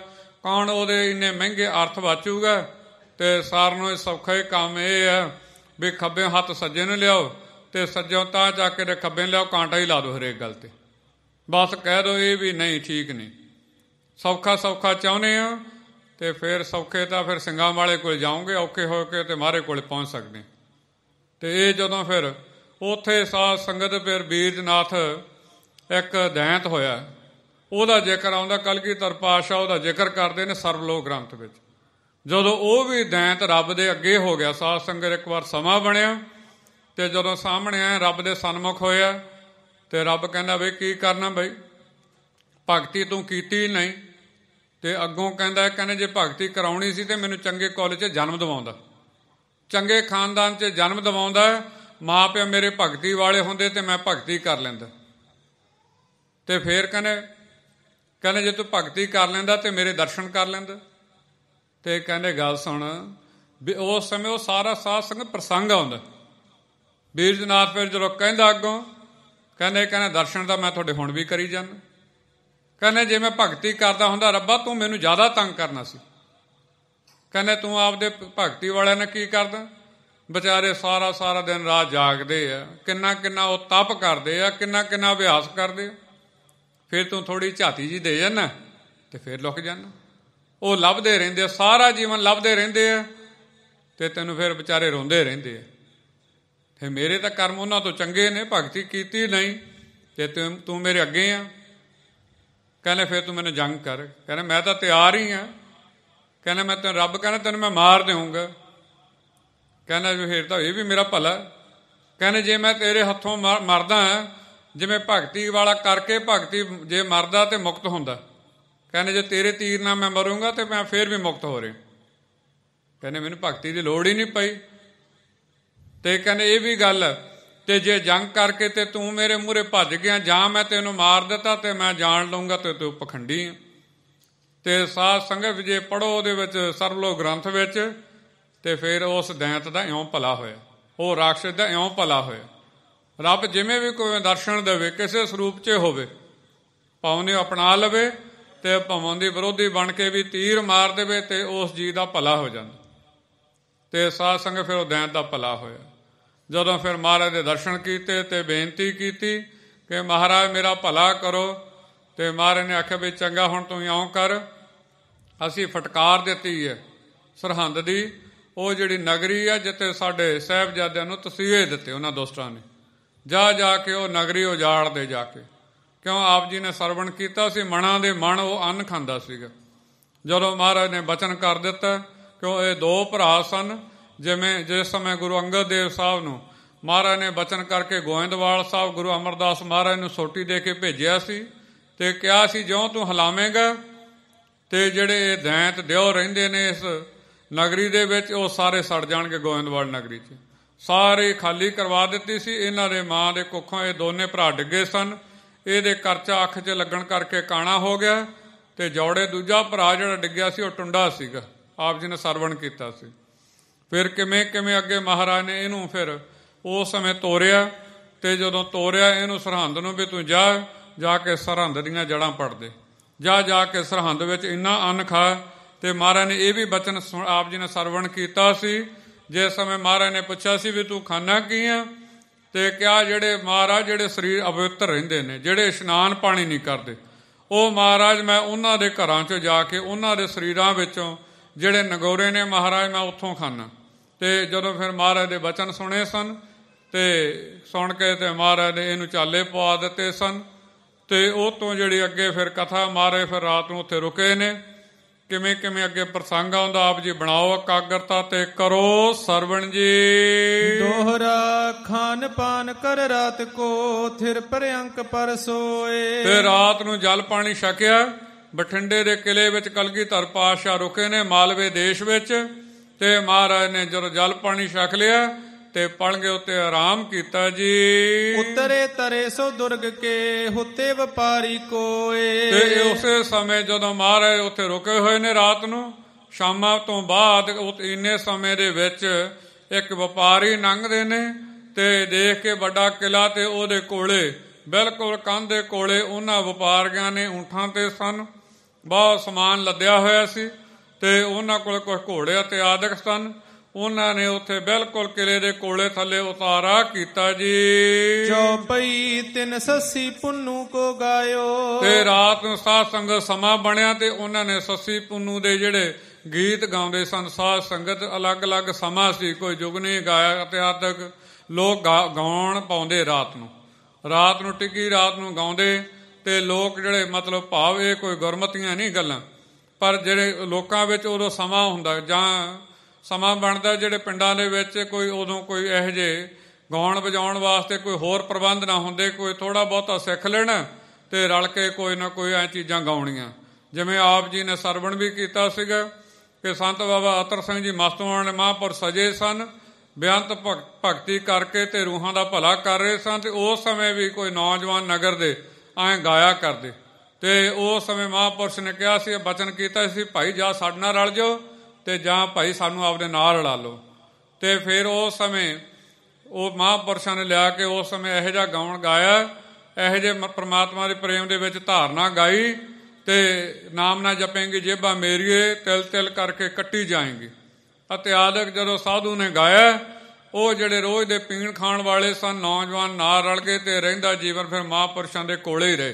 S1: ਕੌਣ ਉਹਦੇ ਇੰਨੇ ਮਹਿੰਗੇ ਅਰਥ ਵਾਚੂਗਾ। ਤੇ ਸਾਰਿਆਂ ਨੂੰ ਸੌਖਾ ਹੀ ਕੰਮ ਇਹ ਹੈ ਵੀ ਖੱਬੇ ਹੱਥ ਸੱਜੇ ਨੂੰ ਲਿਆਓ ਤੇ ਸੱਜੋਂ ਤਾਂ ਜਾ ਕੇ ਤੇ ਖੱਬੇ ਲਿਆਓ, ਕਾਂਟਾ ਹੀ ਲਾ ਦਿਓ ਹਰੇਕ ਗੱਲ ਤੇ, ਬਸ ਕਹਿ ਦਿਓ ਇਹ ਵੀ ਨਹੀਂ ਠੀਕ ਨਹੀਂ। ਸੌਖਾ ਸੌਖਾ ਚਾਹੁੰਦੇ ਆ ਤੇ ਫਿਰ ਸੌਖੇ ਤਾਂ ਫਿਰ ਸਿੰਘਾਂ ਵਾਲੇ ਕੋਲ ਜਾਓਗੇ, ਔਖੇ ਹੋ ਕੇ ਤੇ ਮਾਰੇ ਕੋਲ ਪਹੁੰਚ ਸਕਦੇ। ਤੇ ਇਹ ਜਦੋਂ ਫਿਰ ਉੱਥੇ ਸਾਧ ਸੰਗਤ ਫਿਰ ਬੀਰਜਨਾਥ ਇੱਕ ਦੈਂਤ ਹੋਇਆ, ਉਹਦਾ ਜ਼ਿਕਰ ਆਉਂਦਾ। ਕਲਗੀਧਰ ਪਾਤਸ਼ਾਹ ਉਹਦਾ ਜ਼ਿਕਰ ਕਰਦੇ ਨੇ ਸਰਬਲੋਕ ਗ੍ਰੰਥ ਵਿੱਚ। ਜਦੋਂ ਉਹ ਵੀ ਦੈਂਤ ਰੱਬ ਦੇ ਅੱਗੇ ਹੋ ਗਿਆ, ਸਾਧ ਸੰਗਤ ਇੱਕ ਵਾਰ ਸਮਾਂ ਬਣਿਆ ਤੇ ਜਦੋਂ ਸਾਹਮਣੇ ਆਇਆ ਰੱਬ ਦੇ ਸਨਮੁਖ ਹੋਇਆ ਤੇ ਰੱਬ ਕਹਿੰਦਾ ਬਈ ਕੀ ਕਰਨਾ ਬਈ, ਭਗਤੀ ਤੂੰ ਕੀਤੀ ਨਹੀਂ। ਤੇ ਅੱਗੋਂ ਕਹਿੰਦਾ ਕਹਿੰਦੇ ਜੇ ਭਗਤੀ ਕਰਾਉਣੀ ਸੀ ਤੇ ਮੈਨੂੰ ਚੰਗੇ ਕਾਲਜ 'ਚ ਜਨਮ ਦਿਵਾਉਂਦਾ, ਚੰਗੇ ਖਾਨਦਾਨ 'ਚ ਜਨਮ ਦਿਵਾਉਂਦਾ, ਮਾਂ ਪਿਓ ਮੇਰੇ ਭਗਤੀ ਵਾਲੇ ਹੁੰਦੇ ਤੇ ਮੈਂ ਭਗਤੀ ਕਰ ਲੈਂਦਾ। ਤੇ ਫੇਰ ਕਹਿੰਦੇ ਕਹਿੰਦੇ ਜੇ ਤੂੰ ਭਗਤੀ ਕਰ ਲੈਂਦਾ ਤੇ ਮੇਰੇ ਦਰਸ਼ਨ ਕਰ ਲੈਂਦਾ। ਤੇ ਕਹਿੰਦੇ ਗੱਲ ਸੁਣ ਵੀ ਉਸ ਸਮੇਂ ਉਹ ਸਾਰਾ ਸਾਧ ਸੰਗਤ ਪ੍ਰਸੰਗ ਆਉਂਦਾ। ਬੀਰਜਨਾਥ ਫਿਰ ਜਦੋਂ ਕਹਿੰਦਾ ਅੱਗੋਂ ਕਹਿੰਦੇ ਕਹਿੰਦੇ ਦਰਸ਼ਨ ਤਾਂ ਮੈਂ ਤੁਹਾਡੇ ਹੁਣ ਵੀ ਕਰੀ ਜਾਂਦਾ। ਕਹਿੰਦੇ ਜੇ ਮੈਂ ਭਗਤੀ ਕਰਦਾ ਹੁੰਦਾ ਰੱਬਾ ਤੂੰ ਮੈਨੂੰ ਜ਼ਿਆਦਾ ਤੰਗ ਕਰਨਾ ਸੀ। ਕਹਿੰਦੇ ਤੂੰ ਆਪਦੇ ਭਗਤੀ ਵਾਲਿਆਂ ਨੇ ਕੀ ਕਰਦਾ, ਵਿਚਾਰੇ ਸਾਰਾ ਸਾਰਾ ਦਿਨ ਰਾਤ ਜਾਗਦੇ ਆ, ਕਿੰਨਾ ਕਿੰਨਾ ਉਹ ਤਪ ਕਰਦੇ ਆ, ਕਿੰਨਾ ਕਿੰਨਾ ਅਭਿਆਸ ਕਰਦੇ ਆ, ਫਿਰ ਤੂੰ ਥੋੜ੍ਹੀ ਝਾਤੀ ਜੀ ਦੇ ਜਾਨਾ ਤੇ ਫਿਰ ਲੁਕ ਜਾਨਾ। ਉਹ ਲੱਭਦੇ ਰਹਿੰਦੇ ਆ, ਸਾਰਾ ਜੀਵਨ ਲੱਭਦੇ ਰਹਿੰਦੇ ਆ ਤੇ ਤੈਨੂੰ ਫਿਰ ਵਿਚਾਰੇ ਰੋਂਦੇ ਰਹਿੰਦੇ ਆ। ਫਿਰ ਮੇਰੇ ਤਾਂ ਕਰਮ ਉਹਨਾਂ ਤੋਂ ਚੰਗੇ ਨੇ, ਭਗਤੀ ਕੀਤੀ ਨਹੀਂ ਤੇ ਤੂੰ ਤੂੰ ਮੇਰੇ ਅੱਗੇ ਆ। ਕਹਿੰਦੇ ਫਿਰ ਤੂੰ ਮੈਨੂੰ ਜੰਗ ਕਰ। ਕਹਿੰਦੇ ਮੈਂ ਤਾਂ ਤਿਆਰ ਹੀ ਹਾਂ। ਕਹਿੰਦੇ ਮੈਂ ਤੈਨੂੰ ਰੱਬ ਕਹਿੰਦਾ ਤੈਨੂੰ ਮੈਂ ਮਾਰ ਦੇਊਂਗਾ। ਕਹਿੰਦਾ ਵੀ ਫਿਰ ਤਾਂ ਇਹ ਵੀ ਮੇਰਾ ਭਲਾ। ਕਹਿੰਦੇ ਜੇ ਮੈਂ ਤੇਰੇ ਹੱਥੋਂ ਮਰ ਮਰਦਾ ਜਿਵੇਂ ਭਗਤੀ ਵਾਲਾ ਕਰਕੇ ਭਗਤੀ ਜੇ ਮਰਦਾ ਤੇ ਮੁਕਤ ਹੁੰਦਾ। ਕਹਿੰਦੇ ਜੇ ਤੇਰੇ ਤੀਰ ਨਾਲ ਮੈਂ ਮਰੂੰਗਾ ਤੇ ਮੈਂ ਫਿਰ ਵੀ ਮੁਕਤ ਹੋ ਰਿਹਾ। ਕਹਿੰਦੇ ਮੈਨੂੰ ਭਗਤੀ ਦੀ ਲੋੜ ਹੀ ਨਹੀਂ ਪਈ। ਤੇ ਕਹਿੰਦੇ ਇਹ ਵੀ ਗੱਲ ਤੇ ਜੇ ਜੰਗ ਕਰਕੇ ਤੇ ਤੂੰ ਮੇਰੇ ਮੂਹਰੇ ਭੱਜ ਗਿਆ ਜਾਂ ਮੈਂ ਤੈਨੂੰ ਮਾਰ ਦਿੱਤਾ ਤੇ ਮੈਂ ਜਾਣ ਲਊਂਗਾ ਤੇ ਤੂੰ ਪਖੰਡੀ ਆ। ਤੇ ਸਾਧ ਸੰਗਤ ਜੇ ਪੜ੍ਹੋ ਉਹਦੇ ਵਿੱਚ ਸਰਬਲੋਕ ਗ੍ਰੰਥ ਵਿੱਚ ਤੇ ਫਿਰ ਉਸ ਦੈਂਤ ਦਾ ਇਉਂ ਭਲਾ ਹੋਇਆ, ਉਹ ਰਾਖਸ਼ ਦਾ ਇਉਂ ਭਲਾ ਹੋਇਆ। ਰੱਬ ਜਿਵੇਂ ਵੀ ਕੋਈ ਦਰਸ਼ਨ ਦੇਵੇ ਕਿਸੇ ਸਰੂਪ 'ਚ ਹੋਵੇ, ਭਾਵੇਂ ਅਪਣਾ ਲਵੇ ਤੇ ਭਾਵੇਂ ਦੀ ਵਿਰੋਧੀ ਬਣ ਕੇ ਵੀ ਤੀਰ ਮਾਰ ਦੇਵੇ ਤੇ ਉਸ ਜੀ ਦਾ ਭਲਾ ਹੋ ਜਾਂਦਾ। ਤੇ ਸਾਧ ਸੰਗਤ ਫਿਰ ਉਹ ਦੈਂਤ ਦਾ ਭਲਾ ਹੋਇਆ। ਜਦੋਂ ਫਿਰ ਮਹਾਰਾਜ ਦੇ ਦਰਸ਼ਨ ਕੀਤੇ ਤੇ ਬੇਨਤੀ ਕੀਤੀ ਕਿ ਮਹਾਰਾਜ ਮੇਰਾ ਭਲਾ ਕਰੋ। ਤੇ ਮਹਾਰਾਜ ਨੇ ਆਖਿਆ ਵੀ ਚੰਗਾ ਹੁਣ ਤੂੰ ਇਉਂ ਕਰ, ਅਸੀਂ ਫਟਕਾਰ ਦਿੱਤੀ ਹੈ ਸਰਹੰਦ ਦੀ, ਉਹ ਜਿਹੜੀ ਨਗਰੀ ਆ ਜਿੱਥੇ ਸਾਡੇ ਸਾਹਿਬਜ਼ਾਦਿਆਂ ਨੂੰ ਤਸੀਹੇ ਦਿੱਤੇ ਉਹਨਾਂ ਦੋਸਤਾਂ ਨੇ, ਜਾ ਜਾ ਕੇ ਉਹ ਨਗਰੀ ਉਜਾੜ ਦੇ ਜਾ ਕੇ। ਕਿਉਂ ਆਪ ਜੀ ਨੇ ਸਰਵਣ ਕੀਤਾ ਸੀ, ਮਣਾਂ ਦੇ ਮਣ ਉਹ ਅੰਨ ਖਾਂਦਾ ਸੀਗਾ। ਜਦੋਂ ਮਹਾਰਾਜ ਨੇ ਬਚਨ ਕਰ ਦਿੱਤਾ, ਕਿਉਂ ਇਹ ਦੋ ਭਰਾ ਸਨ। ਜਿਵੇਂ ਜਿਸ ਸਮੇਂ ਗੁਰੂ ਅੰਗਦ ਦੇਵ ਸਾਹਿਬ ਨੂੰ ਮਹਾਰਾਜ ਨੇ ਬਚਨ ਕਰਕੇ ਗੋਇੰਦਵਾਲ ਸਾਹਿਬ ਗੁਰੂ ਅਮਰਦਾਸ ਮਹਾਰਾਜ ਨੂੰ ਸੋਟੀ ਦੇ ਕੇ ਭੇਜਿਆ ਸੀ ਤੇ ਕਿਹਾ ਸੀ ਜਿਉਂ ਤੂੰ ਹਿਲਾਵੇਂਗਾ ਤੇ ਜਿਹੜੇ ਇਹ ਦੈਂਤ ਦਿਓ ਰਹਿੰਦੇ ਨੇ ਇਸ ਨਗਰੀ ਦੇ ਵਿੱਚ ਉਹ ਸਾਰੇ ਸੜ ਜਾਣਗੇ। ਗੋਇੰਦਵਾਲ ਨਗਰੀ 'ਚ ਸਾਰੇ ਖਾਲੀ ਕਰਵਾ ਦਿੱਤੀ ਸੀ। ਇਹਨਾਂ ਦੇ ਮਾਂ ਦੇ ਕੁੱਖੋਂ ਇਹ ਦੋਨੇ ਭਰਾ ਡਿੱਗੇ ਸਨ। ਇਹਦੇ ਕਰਚਾ ਅੱਖ 'ਚ ਲੱਗਣ ਕਰਕੇ ਕਾਣਾ ਹੋ ਗਿਆ ਤੇ ਜੋੜੇ ਦੂਜਾ ਭਰਾ ਜਿਹੜਾ ਡਿੱਗਿਆ ਸੀ ਉਹ ਟੁੰਡਾ ਸੀਗਾ। ਆਪ ਜੀ ਨੇ ਸਰਵਣ ਕੀਤਾ ਸੀ। ਫਿਰ ਕਿਵੇਂ ਕਿਵੇਂ ਅੱਗੇ ਮਹਾਰਾਜ ਨੇ ਇਹਨੂੰ ਫਿਰ ਉਸ ਸਮੇਂ ਤੋਰਿਆ ਤੇ ਜਦੋਂ ਤੋਰਿਆ ਇਹਨੂੰ ਸਰਹੰਦ ਨੂੰ ਵੀ ਤੂੰ ਜਾ ਜਾ ਕੇ ਸਰਹੰਦ ਦੀਆਂ ਜੜ੍ਹਾਂ ਪੜ ਦੇ, ਜਾ ਜਾ ਕੇ ਸਰਹੰਦ ਵਿੱਚ ਇੰਨਾ ਅੰਨ ਖਾ। ਤੇ ਮਹਾਰਾਜ ਨੇ ਇਹ ਵੀ ਬਚਨ ਆਪ ਜੀ ਨੇ ਸਰਵਣ ਕੀਤਾ ਸੀ। ਜਿਸ ਸਮੇਂ ਮਹਾਰਾਜ ਨੇ ਪੁੱਛਿਆ ਸੀ ਵੀ ਤੂੰ ਖਾਣਾ ਕੀ ਆ ਤੇ ਕਿਹਾ ਜਿਹੜੇ ਮਹਾਰਾਜ ਜਿਹੜੇ ਸਰੀਰ ਅਪਵਿੱਤਰ ਰਹਿੰਦੇ ਨੇ, ਜਿਹੜੇ ਇਸ਼ਨਾਨ ਪਾਣੀ ਨਹੀਂ ਕਰਦੇ, ਉਹ ਮਹਾਰਾਜ ਮੈਂ ਉਹਨਾਂ ਦੇ ਘਰਾਂ 'ਚ ਜਾ ਕੇ ਉਹਨਾਂ ਦੇ ਸਰੀਰਾਂ ਵਿੱਚੋਂ ਜਿਹੜੇ ਨਗੋਰੇ ਨੇ ਮਹਾਰਾਜ ਮੈਂ ਉੱਥੋਂ ਖਾਨਾ। ਤੇ ਜਦੋਂ ਫਿਰ ਮਹਾਰਾਜ ਦੇ ਬਚਨ ਸੁਣੇ ਸਨ ਤੇ ਸੁਣ ਕੇ ਤੇ ਮਹਾਰਾਜ ਨੇ ਇਹਨੂੰ ਚਾਲੇ ਪਵਾ ਦਿੱਤੇ ਸਨ। ਤੇ ਉਹ ਤੋਂ ਜਿਹੜੀ ਅੱਗੇ ਫਿਰ ਕਥਾ ਮਹਾਰਾਜ ਫਿਰ ਰਾਤ ਨੂੰ ਉੱਥੇ ਰੁਕੇ ਨੇ। ਕਿਵੇਂ ਕਿਵੇਂ ਅੱਗੇ ਪ੍ਰਸੰਗ ਆਉਂਦਾ। ਆਪ ਜੀ ਬਣਾਓ ਇਕਾਗਰਤਾ ਤੇ ਕਰੋ ਸਰਵਣ ਜੀ।
S2: ਦੋਹਰਾ ਖਾਨ ਪਾਨ ਕਰ ਰਾਤ ਕੋ ਥਿਰ ਪਰਅੰਕ ਪਰ ਸੋਏ।
S1: ਤੇ ਰਾਤ ਨੂੰ ਜਲ ਪਾਣੀ ਛਕਿਆ। ਬਠਿੰਡੇ ਦੇ ਕਿਲੇ ਵਿੱਚ ਕਲਗੀਧਰ ਪਾਤਸ਼ਾਹ ਰੁਕੇ ਨੇ ਮਾਲਵੇ ਦੇਸ਼ ਵਿੱਚ। ਤੇ ਮਹਾਰਾਜ ਨੇ ਜਦੋਂ ਜਲ ਪਾਣੀ ਛਕ ਲਿਆ ਤੇ ਪਲੰਘ ਉੱਤੇ ਆਰਾਮ ਕੀਤਾ ਜੀ।
S2: ਉਤਰੇ ਤਰੇ ਸੋ ਦੁਰਗ ਕੇ ਹੁੱਤੇ ਵਪਾਰੀ ਕੋਏ।
S1: ਤੇ ਉਸੇ ਸਮੇਂ ਜਦੋਂ ਮਹਾਰਾਜ ਉੱਥੇ ਰੁਕੇ ਹੋਏ ਨੇ ਰਾਤ ਨੂੰ, ਸ਼ਾਮਾਂ ਤੋਂ ਬਾਅਦ ਇੰਨੇ ਸਮੇਂ ਦੇ ਵਿੱਚ ਇੱਕ ਵਪਾਰੀ ਲੰਘਦੇ ਨੇ ਤੇ ਦੇਖ ਕੇ ਵੱਡਾ ਕਿਲਾ ਤੇ ਉਹਦੇ ਕੋਲੇ ਬਿਲਕੁਲ ਕੰਧ ਦੇ ਕੋਲੇ ਉਹਨਾਂ ਵਪਾਰੀਆਂ ਨੇ ਊਂਠਾਂ ਤੇ ਸਨ। ਬਹੁਤ ਸਮਾਨ ਲੱਦਿਆ ਹੋਇਆ ਸੀ ਤੇ ਉਹਨਾਂ ਕੋਲ ਕੁਝ ਘੋੜੇ ਅਤੇ ਆਦਿਕ ਸਨ। ਉਹਨਾਂ ਨੇ ਉੱਥੇ ਬਿਲਕੁਲ ਕਿਲੇ ਦੇ ਕੋਲੇ ਥੱਲੇ ਉਤਾਰਾ ਕੀਤਾ ਜੀ।
S2: ਚੌਪਈ ਤਿੰਨ ਸੱਸੀ ਪੁੰਨੂ ਕੋ ਗਾਇਓ।
S1: ਤੇ ਰਾਤ ਨੂੰ ਸਾਧ ਸੰਗਤ ਸਮਾਂ ਬਣਿਆ ਤੇ ਉਹਨਾਂ ਨੇ ਸੱਸੀ ਪੁੰਨੂ ਦੇ ਜਿਹੜੇ ਗੀਤ ਗਾਉਂਦੇ ਸਨ, ਸਾਧ ਸੰਗਤ ਅਲੱਗ-ਅਲੱਗ ਸਮਾਂ ਸੀ, ਕੋਈ ਜੁਗਨੀ ਗਾਇਆ ਅਤੇ ਆਦਿਕ ਲੋਕ ਗਾਉਣ ਪਾਉਂਦੇ। ਰਾਤ ਨੂੰ ਰਾਤ ਨੂੰ ਟਿੱਕੀ ਰਾਤ ਨੂੰ ਗਾਉਂਦੇ ਤੇ ਲੋਕ ਜਿਹੜੇ ਮਤਲਬ ਭਾਵ ਇਹ ਕੋਈ ਗੁਰਮਤੀਆਂ ਨਹੀਂ ਗੱਲਾਂ, ਪਰ ਜਿਹੜੇ ਲੋਕਾਂ ਵਿੱਚ ਉਦੋਂ ਸਮਾਂ ਹੁੰਦਾ ਜਾਂ ਸਮਾਂ ਬਣਦਾ ਜਿਹੜੇ ਪਿੰਡਾਂ ਦੇ ਵਿੱਚ ਕੋਈ ਉਦੋਂ ਕੋਈ ਇਹੋ ਜਿਹੇ ਗਾਉਣ ਵਜਾਉਣ ਵਾਸਤੇ ਕੋਈ ਹੋਰ ਪ੍ਰਬੰਧ ਨਾ ਹੁੰਦੇ, ਕੋਈ ਥੋੜ੍ਹਾ ਬਹੁਤਾ ਸਿੱਖ ਲੈਣ ਤੇ ਰਲ ਕੇ ਕੋਈ ਨਾ ਕੋਈ ਐ ਚੀਜ਼ਾਂ ਗਾਉਣੀਆਂ। ਜਿਵੇਂ ਆਪ ਜੀ ਨੇ ਸਰਵਣ ਵੀ ਕੀਤਾ ਸੀਗਾ ਕਿ ਸੰਤ ਬਾਬਾ ਅਤਰ ਸਿੰਘ ਜੀ ਮਸਤੂਆਣ ਮਹਾਂਪੁਰਸ਼ ਸਜੇ ਸਨ, ਬੇਅੰਤ ਭਗਤੀ ਕਰਕੇ ਤੇ ਰੂਹਾਂ ਦਾ ਭਲਾ ਕਰ ਰਹੇ ਸਨ। ਤੇ ਉਸ ਸਮੇਂ ਵੀ ਕੋਈ ਨੌਜਵਾਨ ਨਗਰ ਦੇ ਐਂ ਗਾਇਆ ਕਰਦੇ ਤੇ ਉਸ ਸਮੇਂ ਮਹਾਂਪੁਰਸ਼ ਨੇ ਕਿਹਾ ਸੀ, ਬਚਨ ਕੀਤਾ ਸੀ, ਭਾਈ ਜਾਂ ਸਾਡੇ ਨਾਲ ਰਲ ਜਾਓ ਤੇ ਜਾਂ ਭਾਈ ਸਾਨੂੰ ਆਪਦੇ ਨਾਲ ਰਲਾ ਲਓ। ਤੇ ਫਿਰ ਉਸ ਸਮੇਂ ਉਹ ਮਹਾਂਪੁਰਸ਼ਾਂ ਨੇ ਲਿਆ ਕੇ ਉਸ ਸਮੇਂ ਇਹੋ ਜਿਹਾ ਗਾਉਣ ਗਾਇਆ, ਇਹੋ ਜਿਹੇ ਪ੍ਰਮਾਤਮਾ ਦੇ ਪ੍ਰੇਮ ਦੇ ਵਿੱਚ ਧਾਰਨਾ ਗਾਈ ਤੇ ਨਾਮ ਨਾ ਜਪੇਂਗੀ ਜੇਬਾ ਮੇਰੀਏ ਤਿਲ ਤਿਲ ਕਰਕੇ ਕੱਟੀ ਜਾਏਗੀ। ਅਤੇ ਆਦਿਕ ਜਦੋਂ ਸਾਧੂ ਨੇ ਗਾਇਆ, ਉਹ ਜਿਹੜੇ ਰੋਜ਼ ਦੇ ਪੀਣ ਖਾਣ ਵਾਲੇ ਸਨ ਨੌਜਵਾਨ ਨਾਲ ਰਲ ਗਏ ਤੇ ਰਹਿੰਦਾ ਜੀਵਨ ਫਿਰ ਮਹਾਂਪੁਰਸ਼ਾਂ ਦੇ ਕੋਲੇ ਹੀ ਰਹੇ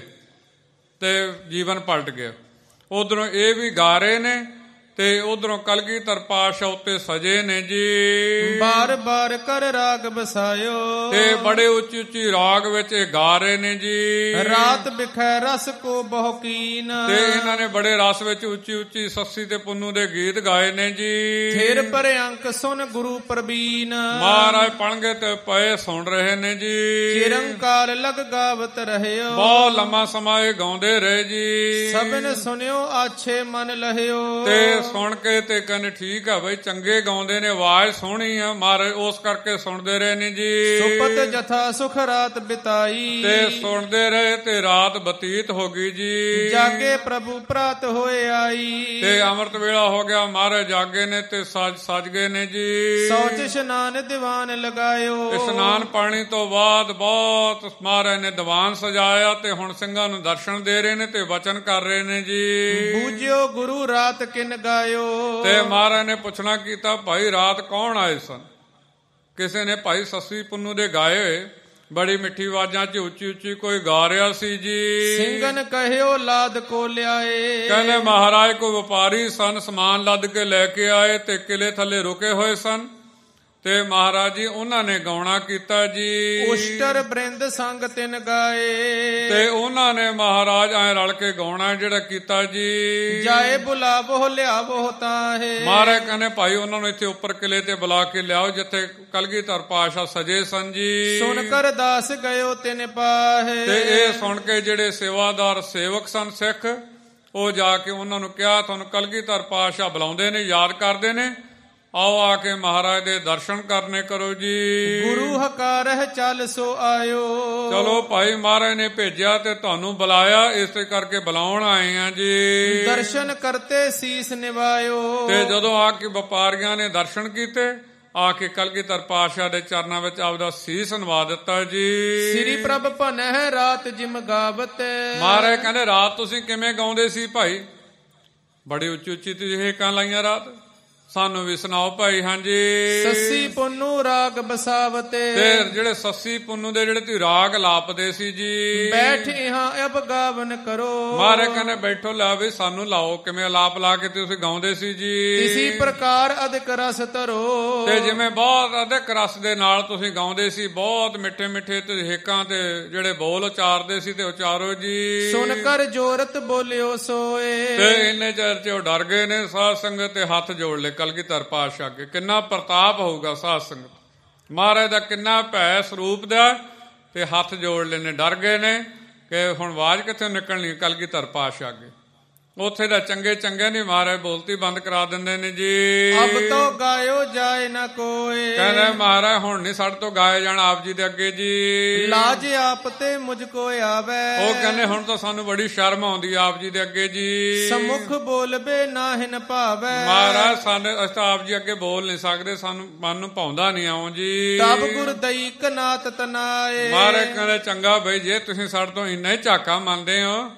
S1: ਤੇ ਜੀਵਨ ਪਲਟ ਗਿਆ। ਉਧਰੋਂ ਇਹ ਵੀ ਗਾ ਰਹੇ ਨੇ ਤੇ ਉਧਰੋਂ ਕਲਗੀਧਰ ਪਾਤਸ਼ਾਹ ਉੱਤੇ ਸਜੇ ਨੇ ਜੀ।
S2: ਬਾਰ ਬਾਰ ਕਰ ਰਾਗ ਬਸਾਇਓ।
S1: ਤੇ ਬੜੇ ਉੱਚੀ ਉੱਚੀ ਰਾਗ ਵਿੱਚ ਇਹ ਗਾ ਰਹੇ ਨੇ ਜੀ।
S2: ਰਾਤ ਬਿਖੈ ਰਸ ਕੋ ਬਹੁ ਕੀਨ।
S1: ਤੇ ਇਹਨਾਂ ਨੇ ਬੜੇ ਰਸ ਵਿੱਚ ਉੱਚੀ ਉੱਚੀ ਸੱਸੀ ਤੇ ਪੁੰਨੂ ਦੇ ਗੀਤ ਗਾਏ ਨੇ ਜੀ।
S2: ਫਿਰ ਪਰ ਅੰਕ ਸੁਨ ਗੁਰੂ ਪ੍ਰਬੀਨ।
S1: ਮਹਾਰਾਜ ਪਣਗੇ ਤੇ ਪਏ ਸੁਣ ਰਹੇ ਨੇ ਜੀ।
S2: ਚਿਰੰਕਾਲ ਲਗ ਗਾਵਤ ਰਹਿਓ।
S1: ਬਹੁਤ ਲੰਮਾ ਸਮਾਂ ਇਹ ਗਾਉਂਦੇ ਰਹੇ ਜੀ।
S2: ਸਭਨ ਸੁਣਿਓ ਆਛੇ ਮਨ ਲਹਿਓ।
S1: ਤੇ ਸੁਣ ਕੇ ਤੇ ਕਹਿੰਦੇ ਠੀਕ ਆ ਬਈ ਚੰਗੇ ਗਾਉਂਦੇ ਨੇ, ਆਵਾਜ਼ ਸੋਹਣੀ ਆ ਮਹਾਰਾਜ, ਉਸ ਕਰਕੇ ਸੁਣਦੇ ਰਹੇ ਨੇ ਜੀ।
S2: ਸੁਪਤ ਜਥਾ ਸੁਖ ਰਾਤ ਬਿਤਾਈ।
S1: ਤੇ ਸੁਣਦੇ ਰਹੇ ਤੇ ਰਾਤ ਬਤੀਤ ਹੋ ਗਈ ਜੀ।
S2: ਜਾਗੇ ਪ੍ਰਭੂ ਪ੍ਰਾਤ ਹੋਏ ਆਈ।
S1: ਤੇ ਅੰਮ੍ਰਿਤ ਵੇਲਾ ਹੋ ਗਿਆ, ਮਹਾਰਾਜ ਜਾਗੇ ਨੇ ਤੇ ਸਜ ਸਜ ਗਏ ਨੇ ਜੀ।
S2: ਸੌਚ ਇਸ਼ਨਾਨ ਦੀਵਾਨ ਲਗਾਇਓ।
S1: ਇਸ਼ਨਾਨ ਪਾਣੀ ਤੋਂ ਬਾਅਦ ਬਹੁਤ ਮਹਾਰਾਜ ਨੇ ਦੀਵਾਨ ਸਜਾਇਆ ਤੇ ਹੁਣ ਸਿੰਘਾਂ ਨੂੰ ਦਰਸ਼ਨ ਦੇ ਰਹੇ ਨੇ ਤੇ ਵਚਨ ਕਰ ਰਹੇ ਨੇ ਜੀ।
S2: ਬੂਝਿਓ ਗੁਰੂ ਰਾਤ ਕਿਨ
S1: ਤੇ ਮਹਾਰਾਜ ਨੇ ਪੁੱਛਣਾ ਕੀਤਾ, ਭਾਈ ਰਾਤ ਕੌਣ ਆਏ ਸਨ? ਕਿਸੇ ਨੇ ਭਾਈ ਸੱਸੀ ਪੁੰਨੂ ਦੇ ਗਾਏ ਹੋਏ ਬੜੀ ਮਿੱਠੀ ਆਵਾਜ਼ਾਂ ਚ ਉੱਚੀ ਉੱਚੀ ਕੋਈ ਗਾ ਰਿਹਾ ਸੀ ਜੀ।
S2: ਸਿੰਘਨ ਕਹਿਓ ਲਾਦ ਕੋ ਲਿਆਏ।
S1: ਕਹਿੰਦੇ ਮਹਾਰਾਜ ਕੋਈ ਵਪਾਰੀ ਸਨ, ਸਮਾਨ ਲੱਦ ਕੇ ਲੈ ਕੇ ਆਏ ਤੇ ਕਿਲੇ ਥੱਲੇ ਰੁਕੇ ਹੋਏ ਸਨ ਤੇ ਮਹਾਰਾਜ ਜੀ ਉਹਨਾਂ ਨੇ ਗਾਉਣਾ ਕੀਤਾ ਜੀ।
S2: ਉਸ਼ਟਰ ਬ੍ਰਿੰਦ ਸੰਗ ਤਿਨ ਗਾਏ।
S1: ਤੇ ਉਹਨਾਂ ਨੇ ਮਹਾਰਾਜ ਐ ਰਲ ਕੇ ਗਾਉਣਾ ਜਿਹੜਾ ਕੀਤਾ ਜੀ।
S2: ਜਾਏ ਬੁਲਾਵੋ ਲਿਆਵੋ ਤਾਹੇ।
S1: ਮਹਾਰਾਜ ਕਹਿੰਦੇ ਭਾਈ ਉਹਨਾਂ ਨੂੰ ਇੱਥੇ ਉੱਪਰ ਕਿਲੇ ਤੇ ਬੁਲਾ ਕੇ ਲਿਆਓ ਜਿੱਥੇ ਕਲਗੀਧਰ ਪਾਤਸ਼ਾਹ ਸਜੇ ਸਨ ਜੀ।
S2: ਸੁਣ ਕਰ ਦਾਸ ਗਇਓ ਤਿਨ ਪਾਹੇ।
S1: ਤੇ ਇਹ ਸੁਣ ਕੇ ਜਿਹੜੇ ਸੇਵਾਦਾਰ ਸੇਵਕ ਸਨ ਸਿੱਖ, ਉਹ ਜਾ ਕੇ ਉਹਨਾਂ ਨੂੰ ਕਿਹਾ ਤੁਹਾਨੂੰ ਕਲਗੀਧਰ ਪਾਤਸ਼ਾਹ ਬੁਲਾਉਂਦੇ ਨੇ, ਯਾਦ ਕਰਦੇ ਨੇ, ਆਓ ਆ ਕੇ ਮਹਾਰਾਜ ਦੇ ਦਰਸ਼ਨ ਕਰਨੇ ਕਰੋ ਜੀ।
S2: ਗੁਰੂ ਹਕਾਰਹਿ ਚੱਲ ਸੋ ਆਇਓ।
S1: ਚਲੋ ਭਾਈ ਮਹਾਰਾਜ ਨੇ ਭੇਜਿਆ ਤੇ ਤੁਹਾਨੂੰ ਬੁਲਾਇਆ, ਇਸੇ ਕਰਕੇ ਬੁਲਾਉਣ ਆਏ ਆ ਜੀ।
S2: ਦਰਸ਼ਨ ਕਰਤੇ ਸੀਸ ਨਿਵਾਇਓ।
S1: ਤੇ ਜਦੋਂ ਆ ਕੇ ਵਪਾਰੀਆਂ ਨੇ ਦਰਸ਼ਨ ਕੀਤੇ, ਆ ਕੇ ਕਲਗੀਧਰ ਪਾਤਸ਼ਾਹ ਦੇ ਚਰਨਾਂ ਵਿੱਚ ਆਪਦਾ ਸੀਸ ਨਵਾ ਦਿੱਤਾ ਜੀ।
S2: ਸ੍ਰੀ ਪ੍ਰਭ ਭਨਹਿ ਰਾਤ ਜਿਮ ਗਾਵਤ।
S1: ਮਹਾਰਾਜ ਕਹਿੰਦੇ ਰਾਤ ਤੁਸੀਂ ਕਿਵੇਂ ਗਾਉਂਦੇ ਸੀ ਭਾਈ? ਬੜੀ ਉੱਚੀ ਉੱਚੀ ਤੁਸੀਂ ਹੇਕਾਂ ਲਾਈਆਂ ਰਾਤ, ਸਾਨੂੰ ਵੀ ਸੁਣਾਓ ਭਾਈ। ਹਾਂਜੀ।
S2: ਸੱਸੀ ਪੁੰਨੂ ਰਾਗ ਬਸਾਵਤੇ।
S1: ਤੇ ਜਿਹੜੇ ਸੱਸੀ ਪੁੰਨੂ ਦੇ ਜਿਹੜੇ ਤੁਸੀਂ ਰਾਗ ਲਾਪਦੇ ਸੀ ਜੀ।
S2: ਬੈਠ ਇਹਾਂ ਅਬ ਗਾਵਨ ਕਰੋ।
S1: ਮਹਾਰਾਜ ਕਹਿੰਦੇ ਬੈਠੋ ਲਾ ਵੀ ਸਾਨੂੰ ਲਾਓ, ਕਿਵੇਂ ਆਲਾਪ ਲਾ ਕੇ ਤੁਸੀਂ ਗਾਉਂਦੇ ਸੀ ਜੀ।
S2: ਇਸੀ ਪ੍ਰਕਾਰ ਅਧਿਕ ਰਸ ਧਰੋ।
S1: ਤੇ ਜਿਵੇਂ ਬਹੁਤ ਅਧਿਕ ਰਸ ਦੇ ਨਾਲ ਤੁਸੀਂ ਗਾਉਂਦੇ ਸੀ, ਬਹੁਤ ਮਿੱਠੇ ਮਿੱਠੇ ਤੇ ਹੇਕਾਂ ਤੇ ਜਿਹੜੇ ਬੋਲ ਉਚਾਰਦੇ ਸੀ ਤੇ ਉਚਾਰੋ ਜੀ।
S2: ਸੁਣ ਕਰ ਜੋਰਤ ਬੋਲਿਓ ਸੋਏ।
S1: ਤੇ ਇੰਨੇ ਚਿਰ ਚ ਉਹ ਡਰ ਗਏ ਨੇ ਸਾਧ ਸੰਗਤ ਤੇ ਹੱਥ ਜੋੜ ਲੈ ਕਲਗੀਧਰ ਪਾਤਸ਼ਾਹ ਅੱਗੇ। ਕਿੰਨਾ ਪ੍ਰਤਾਪ ਹੋਊਗਾ ਸਾਧ ਸੰਗਤ, ਮਹਾਰਾਜ ਦਾ ਕਿੰਨਾ ਭੈ ਸਰੂਪ ਦਾ, ਤੇ ਹੱਥ ਜੋੜ ਲੈਨੇ, ਡਰ ਗਏ ਨੇ ਕਿ ਹੁਣ ਆਵਾਜ਼ ਕਿੱਥੇ ਨਿਕਲਣੀ ਕਲਗੀਧਰ ਪਾਤਸ਼ਾਹ ਅੱਗੇ। ਉੱਥੇ ਦਾ ਚੰਗੇ ਚੰਗੇ ਨਹੀਂ ਮਹਾਰਾਜ ਬੋਲਤੀ ਬੰਦ ਕਰਾ ਦਿੰਦੇ ਨੇ ਜੀ।
S2: ਅਬ ਤੋ ਗਾਇਓ ਜਾਏ ਨਾ ਕੋਏ।
S1: ਕਹਿੰਦੇ ਮਹਾਰਾਜ ਹੁਣ ਨਹੀਂ ਸਾਡੇ ਤੋਂ ਗਾਏ ਜਾਣਾ ਆਪ ਜੀ ਦੇ ਅੱਗੇ ਜੀ।
S2: ਲਾਜ ਆਪ ਤੇ ਮੁਝ ਕੋ ਆਵੇ।
S1: ਉਹ ਕਹਿੰਦੇ ਹੁਣ ਤਾਂ ਸਾਨੂੰ ਬੜੀ ਸ਼ਰਮ ਆਉਂਦੀ ਆਪ ਜੀ ਦੇ ਅੱਗੇ ਜੀ।
S2: ਸਮੁਖ ਬੋਲਬੇ ਨਾਹਿਨ ਭਾਵੇ।
S1: ਮਹਾਰਾਜ ਸਾਡੇ ਅਸੀਂ ਤਾਂ ਆਪ ਜੀ ਅੱਗੇ ਬੋਲ ਨਹੀਂ ਸਕਦੇ, ਸਾਨੂੰ ਮਨ ਨੂੰ ਭਾਉਂਦਾ ਨਹੀਂ ਆਉਂ ਜੀ।
S2: ਤਬ ਗੁਰ ਦਈ ਕਨਾਤ ਤਨਾਏ।
S1: ਮਹਾਰਾਜ ਕਹਿੰਦੇ ਚੰਗਾ ਬਈ ਜੇ ਤੁਸੀਂ ਸਾਡੇ ਤੋਂ ਇੰਨਾ ਹੀ ਝਾਕਾ ਮੰਨਦੇ ਹੋ